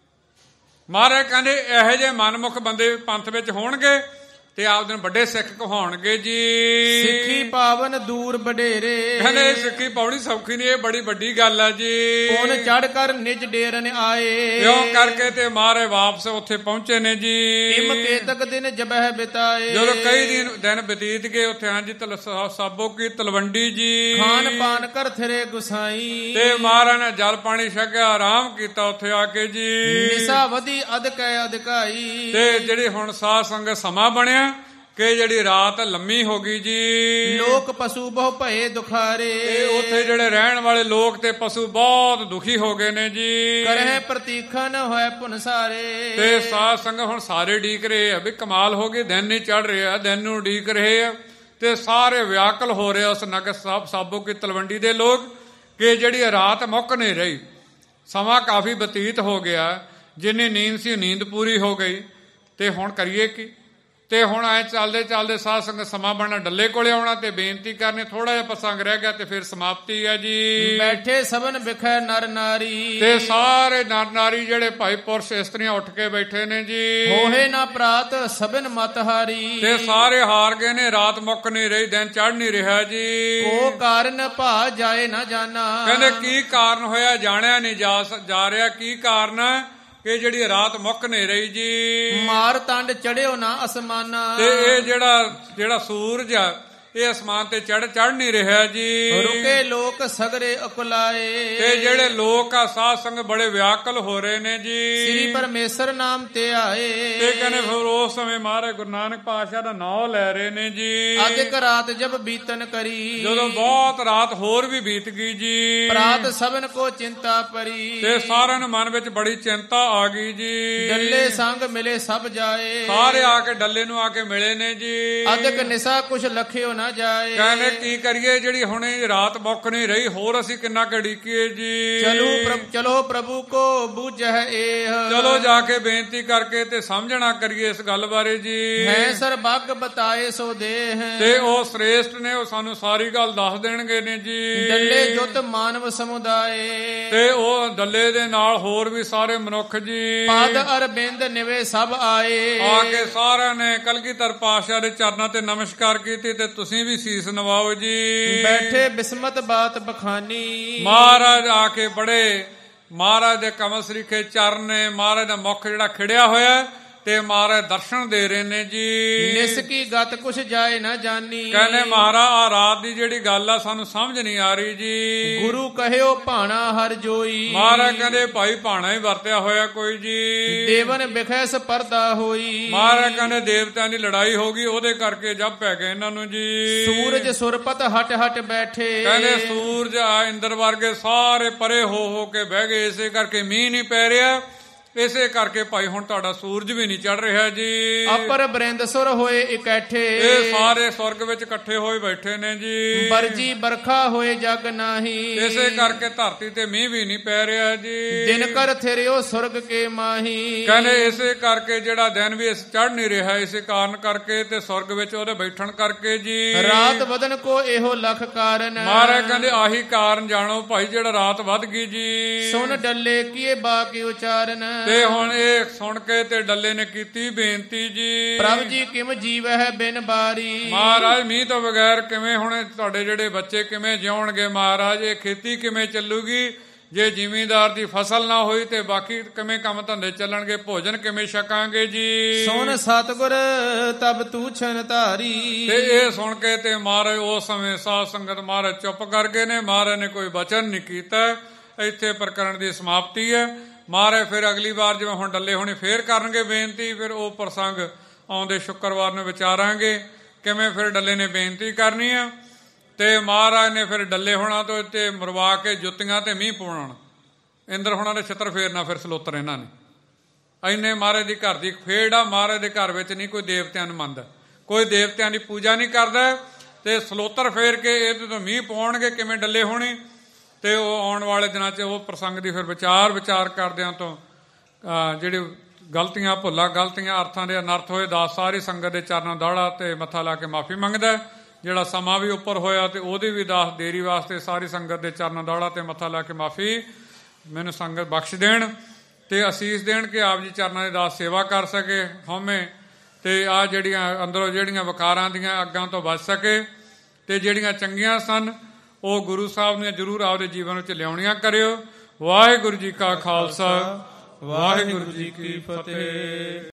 S1: ਮਹਾਰਾਜ ਕਹਿੰਦੇ ਇਹੋ ਜਿਹੇ ਮਨਮੁਖ ਬੰਦੇ ਪੰਥ ਵਿੱਚ ਹੋਣਗੇ ਤੇ ਆਪਦੇ ਵੱਡੇ ਸਿੱਖ ਕਹਾਉਣਗੇ ਜੀ।
S2: ਸਿੱਖੀ ਪਾਵਨ ਦੂਰ ਵਡੇਰੇ,
S1: ਕਹਿੰਦੇ ਸਿੱਖੀ ਪਾਉਣੀ ਸੌਖੀ ਨਹੀਂ, ਇਹ ਬੜੀ ਵੱਡੀ ਗੱਲ ਹੈ ਜੀ।
S2: ਪੁਨ ਚੜ ਕਰ ਨਿਜ ਡੇਰਨ ਆਏ,
S1: ਇਉਂ ਕਰਕੇ ਤੇ ਮਾਰੇ ਵਾਪਸ ਉੱਥੇ ਪਹੁੰਚੇ ਨੇ ਜੀ।
S2: ਇਮ ਕੇਤਕ ਦਿਨ ਜਬਹਿ ਬਿਤਾਏ,
S1: ਜਦੋਂ ਕਈ ਦਿਨ ਦਿਨ ਬਤੀਤ ਗਏ ਉੱਥੇ ਹਾਂਜੀ ਸਾਬੋ ਕੀ ਤਲਵੰਡੀ ਜੀ।
S2: ਖਾਨ ਪਾਨ ਕਰ ਥਰੇ ਗੁਸਾਈ, ਤੇ
S1: ਮਹਾਰਾਜ ਨੇ ਜਲ ਪਾਣੀ ਛਕਿਆ, ਆਰਾਮ ਕੀਤਾ ਉੱਥੇ ਆ ਕੇ ਜੀ।
S2: ਨਿਸਾ ਵਧੀ ਅਧਕੈ ਅਧਕਾਈ,
S1: ਤੇ ਜਿਹੜੀ ਹੁਣ ਸਾਧ ਸੰਗਤ ਸਮਾਂ ਬਣਿਆ ਕਿ ਜਿਹੜੀ ਰਾਤ ਲੰਮੀ ਹੋ ਗਈ ਜੀ।
S2: ਲੋਕ ਪਸ਼ੂ ਬਹੁ ਭਏ ਦੁਖਾਰੇ,
S1: ਤੇ ਉੱਥੇ ਜਿਹੜੇ ਰਹਿਣ ਵਾਲੇ ਲੋਕ ਤੇ ਪਸ਼ੂ ਬਹੁਤ ਦੁਖੀ ਹੋ ਗਏ ਨੇ ਜੀ।
S2: ਕਰਹਿ ਪ੍ਰਤੀਖਾ ਨ ਹੋਏ ਪੁਨ ਸਾਰੇ,
S1: ਤੇ ਸਾਧ ਸੰਗਤ ਹੁਣ ਸਾਰੇ ਡੀਕ ਰਹੇ ਆ ਵੀ ਕਮਾਲ ਹੋ ਗਈ, ਦਿਨ ਨਹੀਂ ਚੜ ਰਿਹਾ, ਦਿਨ ਨੂੰ ਡੀਕ ਰਹੇ ਆ ਤੇ ਸਾਰੇ ਵਿਆਕਲ ਹੋ ਰਹੇ ਉਸ ਨਗਰ ਸਾਹਿਬ ਸਾਬੋ ਕੀ ਤਲਵੰਡੀ ਦੇ ਲੋਕ ਕਿ ਜਿਹੜੀ ਰਾਤ ਮੁੱਕ ਨਹੀਂ ਰਹੀ, ਸਮਾਂ ਕਾਫੀ ਬਤੀਤ ਹੋ ਗਿਆ, ਜਿੰਨੀ ਨੀਂਦ ਸੀ ਨੀਂਦ ਪੂਰੀ ਹੋ ਗਈ ਤੇ ਹੁਣ ਕਰੀਏ ਕੀ। ਤੇ ਹੁਣ ਐ ਚੱਲਦੇ ਚੱਲਦੇ ਸਾਧ ਸੰਗਤ ਸਮਾਂ ਬਣਨਾ ਡੱਲੇ ਕੋਲੇ ਆਉਣਾ ਤੇ ਬੇਨਤੀ ਕਰਨੀ, ਥੋੜਾ ਜਿਹਾ ਪ੍ਰਸੰਗ ਰਹਿ ਗਿਆ ਤੇ ਫਿਰ ਸਮਾਪਤੀ ਹੈ ਜੀ।
S2: ਬੈਠੇ ਸਭਨ ਵਿਖੇ ਨਰ ਨਾਰੀ,
S1: ਤੇ ਸਾਰੇ ਨਰ ਨਾਰੀ ਜਿਹੜੇ ਭਾਈ ਪੁਰਸ਼ ਇਸਤਰੀਆਂ ਉੱਠ ਕੇ ਬੈਠੇ ਨੇ ਜੀ।
S2: ਹੋਏ ਨਾ ਪ੍ਰਾਤ ਸਭਨ ਮਤ ਹਾਰੀ,
S1: ਤੇ ਸਾਰੇ ਹਾਰ ਗਏ ਨੇ, ਰਾਤ ਮੁੱਕ ਨਹੀਂ ਰਹੀ, ਦਿਨ ਚੜ ਨਹੀਂ ਰਿਹਾ ਜੀ।
S2: ਕੋ ਕਾਰਨ ਭਾ ਜਾਏ ਨਾ ਜਾਣਾ,
S1: ਕਹਿੰਦੇ ਕੀ ਕਾਰਨ ਹੋਇਆ ਜਾਣਿਆ ਨਹੀਂ ਜਾ ਜਾ ਰਿਹਾ, ਕੀ ਕਾਰਨ ਕਿ ਜਿਹੜੀ ਰਾਤ ਮੁੱਕ ਨਹੀਂ ਰਹੀ ਜੀ।
S2: ਮਾਰ ਤੰਡ ਚੜਿਓ ਨਾ ਅਸਮਾਨਾ,
S1: ਤੇ ਇਹ ਜਿਹੜਾ ਜਿਹੜਾ ਸੂਰਜ ਆ ਇਹ ਅਸਮਾਨ ਤੇ ਚੜ ਚੜ ਨਹੀਂ ਰਿਹਾ ਜੀ।
S2: ਰੁਕੇ ਲੋਕ ਸਗਰੇ ਅਕੁਲਾਏ,
S1: ਤੇ ਜਿਹੜੇ ਲੋਕ ਆ ਸਾਧ ਸੰਗ ਬੜੇ ਵਿਆਕਲ ਹੋ ਰਹੇ ਨੇ ਜੀ।
S2: ਸ੍ਰੀ ਪਰਮੇਸ਼ਰ ਨਾਮ ਤੇ ਆਏ,
S1: ਤੇ ਕਹਿੰਦੇ ਫਿਰ ਉਸ ਸਮੇਂ ਮਹਾਰਾਜ ਗੁਰੂ ਨਾਨਕ ਪਾਤਸ਼ਾਹ ਦਾ ਨਾਮ ਲੈ ਰਹੇ ਨੇ ਜੀ।
S2: ਅਧਿਕ ਰਾਤ ਜਬ ਬੀਤਨ ਕਰੀ,
S1: ਜਦੋਂ ਬਹੁਤ ਰਾਤ ਹੋਰ ਵੀ ਬੀਤ ਗਈ ਜੀ।
S2: ਪ੍ਰਾਤ ਸਭਨ ਕੋ ਚਿੰਤਾ ਪਰੀ,
S1: ਤੇ ਸਾਰਿਆਂ ਨੂੰ ਮਨ ਵਿੱਚ ਬੜੀ ਚਿੰਤਾ ਆ ਗਈ ਜੀ।
S2: ਡੱਲੇ ਸੰਗ ਮਿਲੇ ਸਭ ਜਾਏ,
S1: ਸਾਰੇ ਆ ਕੇ ਡੱਲੇ ਨੂੰ ਆ ਕੇ ਮਿਲੇ ਨੇ ਜੀ।
S2: ਅਧਿਕ ਨਿਸਾ ਕੁਛ ਲਖਿਓ ਨਾ ਜਾਏ,
S1: ਕਹਿੰਦੇ ਕੀ ਕਰੀਏ ਜਿਹੜੀ ਹੁਣੇ ਰਾਤ ਮੁੱਕ ਨਹੀਂ ਰਹੀ, ਹੋਰ ਅਸੀਂ ਕਿੰਨਾ ਕੜੀਕੀਏ ਜੀ।
S2: ਚਲੋ ਪ੍ਰਭ ਚਲੋ ਪ੍ਰਭੂ ਕੋ ਬੂਝੈ ਏਹ,
S1: ਚਲੋ ਜਾ ਕੇ ਬੇਨਤੀ ਕਰਕੇ ਤੇ ਸਮਝਣਾ ਕਰੀਏ ਇਸ ਗੱਲ ਬਾਰੇ ਜੀ।
S2: ਹੈ ਸਰਬੱਗ ਬਤਾਏ ਸੋ ਦੇਹ,
S1: ਤੇ ਉਹ ਸ੍ਰੇਸ਼ਟ ਨੇ, ਉਹ ਸਾਨੂੰ ਸਾਰੀ ਗੱਲ ਦੱਸ ਦੇਣਗੇ ਨੇ ਜੀ।
S2: ਡੱਲੇ ਜੁਤ ਮਾਨਵ ਸਮੁਦਾਏ,
S1: ਤੇ ਉਹ ਡੱਲੇ ਦੇ ਨਾਲ ਹੋਰ ਵੀ ਸਾਰੇ ਮਨੁੱਖ ਜੀ।
S2: ਪਦ ਅਰਬਿੰਦ ਨਿਵੇ ਸਭ ਆਏ,
S1: ਆ ਕੇ ਸਾਰਿਆਂ ਨੇ ਕਲਗੀਧਰ ਪਾਤਸ਼ਾਹ ਦੇ ਚਰਨਾਂ ਤੇ ਨਮਸਕਾਰ ਕੀਤੀ ਤੇ ਤੁਸੀਂ ਵੀ ਸੀਸ ਨਵਾਓ ਜੀ।
S2: ਬੈਠੇ ਬਿਸਮਤ ਬਾਤ ਬਖਾਨੀ,
S1: ਮਹਾਰਾਜ ਆ ਕੇ ਬੜੇ ਮਹਾਰਾਜ ਦੇ ਕਮਲ ਸਰੀਖੇ ਚਰਨ ਨੇ, ਮਹਾਰਾਜ ਦਾ ਮੁਖ ਜਿਹੜਾ ਖਿੜਿਆ ਹੋਇਆ ਤੇ ਮਹਾਰਾਜ ਦਰਸ਼ਨ ਦੇ ਰਹੇ ਨੇ ਜੀ।
S2: ਨਿਸ ਕੀ ਗਤ ਕੁਛ ਜਾਏ ਨਾ ਜਾਨੀ,
S1: ਕਹਿੰਦੇ ਮਹਾਰਾਜ ਆ ਰਾਤ ਦੀ ਜਿਹੜੀ ਗੱਲ ਆ ਸਾਨੂੰ ਸਮਝ ਨਹੀਂ ਆ ਰਹੀ ਜੀ।
S2: ਗੁਰੂ ਕਹਿਓ ਭਾਣਾ ਹਰ ਜੋਈ,
S1: ਮਹਾਰਾਜ ਕਹਿੰਦੇ ਭਾਈ ਭਾਣਾ ਹੀ ਵਰਤਿਆ ਹੋਇਆ ਕੋਈ ਜੀ।
S2: ਦੇਵਨ ਵਿਖੈ ਸਪਰਦਾ ਹੋਈ,
S1: ਮਹਾਰਾਜ ਕਹਿੰਦੇ ਦੇਵਤਿਆਂ ਦੀ ਲੜਾਈ ਹੋ ਗਈ, ਉਹਦੇ ਕਰਕੇ ਜਦ ਪੈ ਗਏ ਇਹਨਾਂ ਨੂੰ ਜੀ।
S2: ਸੂਰਜ ਸੁਰਪਤ ਹਟ ਹਟ ਬੈਠੇ,
S1: ਕਹਿੰਦੇ ਸੂਰਜ ਆ ਇੰਦਰ ਵਰਗੇ ਸਾਰੇ ਪਰੇ ਹੋ ਹੋ ਕੇ ਬਹਿ ਗਏ, ਇਸੇ ਕਰਕੇ ਮੀਂਹ ਨਹੀਂ ਪੈ ਰਿਹਾ, ਇਸੇ ਕਰਕੇ ਭਾਈ ਹੁਣ ਤੁਹਾਡਾ ਸੂਰਜ ਵੀ ਨਹੀਂ ਚੜ ਰਿਹਾ ਜੀ।
S2: ਅਪਰ ਬ੍ਰਿੰਦ ਸੁਰ ਹੋਏ ਇਕੱਠੇ,
S1: ਇਹ ਸਾਰੇ ਸਵਰਗ ਵਿੱਚ ਇਕੱਠੇ ਹੋਏ ਬੈਠੇ ਨੇ ਜੀ।
S2: ਬਰਜੀ ਬਰਖਾ ਹੋਏ ਜਗ ਨਾਹੀ,
S1: ਇਸੇ ਕਰਕੇ ਧਰਤੀ ਤੇ ਮੀਂਹ ਵੀ ਨਹੀਂ ਪੈ ਰਿਹਾ ਜੀ।
S2: ਦਿਨ ਕਰ ਥਿਰਿਓ ਸੁਰਗ ਕੇ ਮਾਹੀ,
S1: ਕਹਿੰਦੇ ਇਸੇ ਕਰਕੇ ਜਿਹੜਾ ਦਿਨ ਵੀ ਇਸ ਚੜ ਨਹੀਂ ਰਿਹਾ, ਇਸੇ ਕਾਰਨ ਕਰਕੇ ਤੇ ਸਵਰਗ ਵਿੱਚ ਉਹਦੇ ਬੈਠਣ ਕਰਕੇ ਜੀ।
S2: ਰਾਤ ਵਧਨ ਕੋ ਇਹੋ ਲਖ ਕਾਰਨ,
S1: ਮਹਾਰਾਜ ਕਹਿੰਦੇ ਆਹੀ ਕਾਰਨ ਜਾਣੋ ਭਾਈ ਜਿਹੜਾ ਰਾਤ ਵੱਧ ਗਈ ਜੀ।
S2: ਸੁਨ ਡੱਲੇ ਕੀਏ ਬਾਕੀ ਉਚਾਰਨ,
S1: ਤੇ ਹੁਣ ਇਹ ਸੁਣ ਕੇ ਤੇ ਡੱਲੇ ਨੇ ਕੀਤੀ ਬੇਨਤੀ ਜੀ।
S2: ਪ੍ਰਭ ਜੀ ਕਿਮ ਜੀਵ ਹੈ ਬਿਨ ਬਾਰੀ,
S1: ਮਹਾਰਾਜ ਮੀਂਹ ਤੋਂ ਬਗੈਰ ਕਿਵੇਂ ਹੁਣ ਤੁਹਾਡੇ ਜਿਹੜੇ ਬੱਚੇ ਕਿਵੇਂ ਜਿਉਣਗੇ ਮਹਾਰਾਜ, ਇਹ ਖੇਤੀ ਕਿਵੇਂ ਚੱਲੂਗੀ ਜੇ ਜ਼ਿਮੀਂਦਾਰ ਦੀ ਫਸਲ ਨਾ ਹੋਈ, ਤੇ ਬਾਕੀ ਕਿਵੇਂ ਕੰਮ ਧੰਦੇ ਚੱਲਣਗੇ, ਭੋਜਨ ਕਿਵੇਂ ਛਕਾਂਗੇ ਜੀ।
S2: ਸੁਨ ਸਤਿਗੁਰ ਤਬ ਤੂੰ ਛਨ ਧਾਰੀ,
S1: ਤੇ ਇਹ ਸੁਣ ਕੇ ਤੇ ਮਹਾਰਾਜ ਉਸ ਸਮੇਂ ਸਾਧ ਸੰਗਤ ਮਹਾਰਾਜ ਚੁੱਪ ਕਰ ਗਏ ਨੇ, ਮਹਾਰਾਜ ਨੇ ਕੋਈ ਵਚਨ ਨਹੀਂ ਕੀਤਾ। ਇੱਥੇ ਪ੍ਰਕਰਣ ਦੀ ਸਮਾਪਤੀ ਹੈ। ਮਹਾਰਾਜ ਫਿਰ ਅਗਲੀ ਵਾਰ ਜਿਵੇਂ ਹੁਣ ਡੱਲੇ ਹੋਣੇ ਫੇਰ ਕਰਨਗੇ ਬੇਨਤੀ, ਫਿਰ ਉਹ ਪ੍ਰਸੰਗ ਆਉਂਦੇ ਸ਼ੁੱਕਰਵਾਰ ਨੂੰ ਵਿਚਾਰਾਂਗੇ ਕਿਵੇਂ ਫਿਰ ਡੱਲੇ ਨੇ ਬੇਨਤੀ ਕਰਨੀ ਆ। ਤੇ ਮਹਾਰਾਜ ਨੇ ਫਿਰ ਡੱਲੇ ਹੋਣਾ ਤੋਂ ਤੇ ਮਰਵਾ ਕੇ ਜੁੱਤੀਆਂ ਤੇ ਮੀਂਹ ਪਾਉਣਾ, ਇੰਦਰ ਹੋਣਾ ਨੇ ਛਿੱਤਰ ਫੇਰਨਾ ਫਿਰ ਸਲੋਤਰ ਇਹਨਾਂ ਨੇ। ਇੰਨੇ ਮਹਾਰਾਜ ਦੀ ਘਰ ਦੀ ਖੇਡ ਆ। ਮਹਾਰਾਜ ਦੇ ਘਰ ਵਿੱਚ ਨਹੀਂ ਕੋਈ ਦੇਵਤਿਆਂ ਨੂੰ ਮੰਨਦਾ, ਕੋਈ ਦੇਵਤਿਆਂ ਦੀ ਪੂਜਾ ਨਹੀਂ ਕਰਦਾ, ਤੇ ਸਲੋਤਰ ਫੇਰ ਕੇ ਇਹਦੇ ਤੋਂ ਮੀਂਹ ਪਾਉਣਗੇ ਕਿਵੇਂ ਡੱਲੇ ਹੋਣੇ। ਤੇ ਉਹ ਆਉਣ ਵਾਲੇ ਦਿਨਾਂ 'ਚ ਉਹ ਪ੍ਰਸੰਗ ਦੀ ਫਿਰ ਵਿਚਾਰ ਵਿਚਾਰ ਕਰਦਿਆਂ ਤੋਂ ਜਿਹੜੀ ਗਲਤੀਆਂ ਭੁੱਲਾਂ ਗਲਤੀਆਂ ਅਰਥਾਂ ਦੇ ਅਨਰਥ ਹੋਏ ਦਾਸ ਸਾਰੀ ਸੰਗਤ ਦੇ ਚਰਨਾਂ ਦਾੜਾ ਤੇ ਮੱਥਾ ਲਾ ਕੇ ਮਾਫੀ ਮੰਗਦਾ। ਜਿਹੜਾ ਸਮਾਂ ਵੀ ਉੱਪਰ ਹੋਇਆ ਤੇ ਉਹਦੀ ਵੀ ਦਾਸ ਦੇਰੀ ਵਾਸਤੇ ਸਾਰੀ ਸੰਗਤ ਦੇ ਚਰਨਾਂ ਦਾੜਾ ਤੇ ਮੱਥਾ ਲਾ ਕੇ ਮਾਫੀ ਮੈਨੂੰ ਸੰਗਤ ਬਖਸ਼ ਦੇਣ ਤੇ ਅਸੀਸ ਦੇਣ ਕਿ ਆਪ ਜੀ ਚਰਨਾਂ ਦੀ ਦਾਸ ਸੇਵਾ ਕਰ ਸਕੇ ਹਉਮੈ ਤੇ ਆਹ ਜਿਹੜੀਆਂ ਅੰਦਰੋਂ ਜਿਹੜੀਆਂ ਵਿਕਾਰਾਂ ਦੀਆਂ ਅੱਗਾਂ ਤੋਂ ਬਚ ਸਕੇ ਤੇ ਜਿਹੜੀਆਂ ਚੰਗੀਆਂ ਸਨ ਉਹ ਗੁਰੂ ਸਾਹਿਬ ਨੇ ਜ਼ਰੂਰ ਆਪਦੇ ਜੀਵਨ ਵਿੱਚ ਲਿਆਉਣੀਆਂ ਕਰਿਓ। ਵਾਹਿਗੁਰੂ ਜੀ ਕਾ ਖਾਲਸਾ ਵਾਹਿਗੁਰੂ ਜੀ ਕੀ ਫਤਿਹ।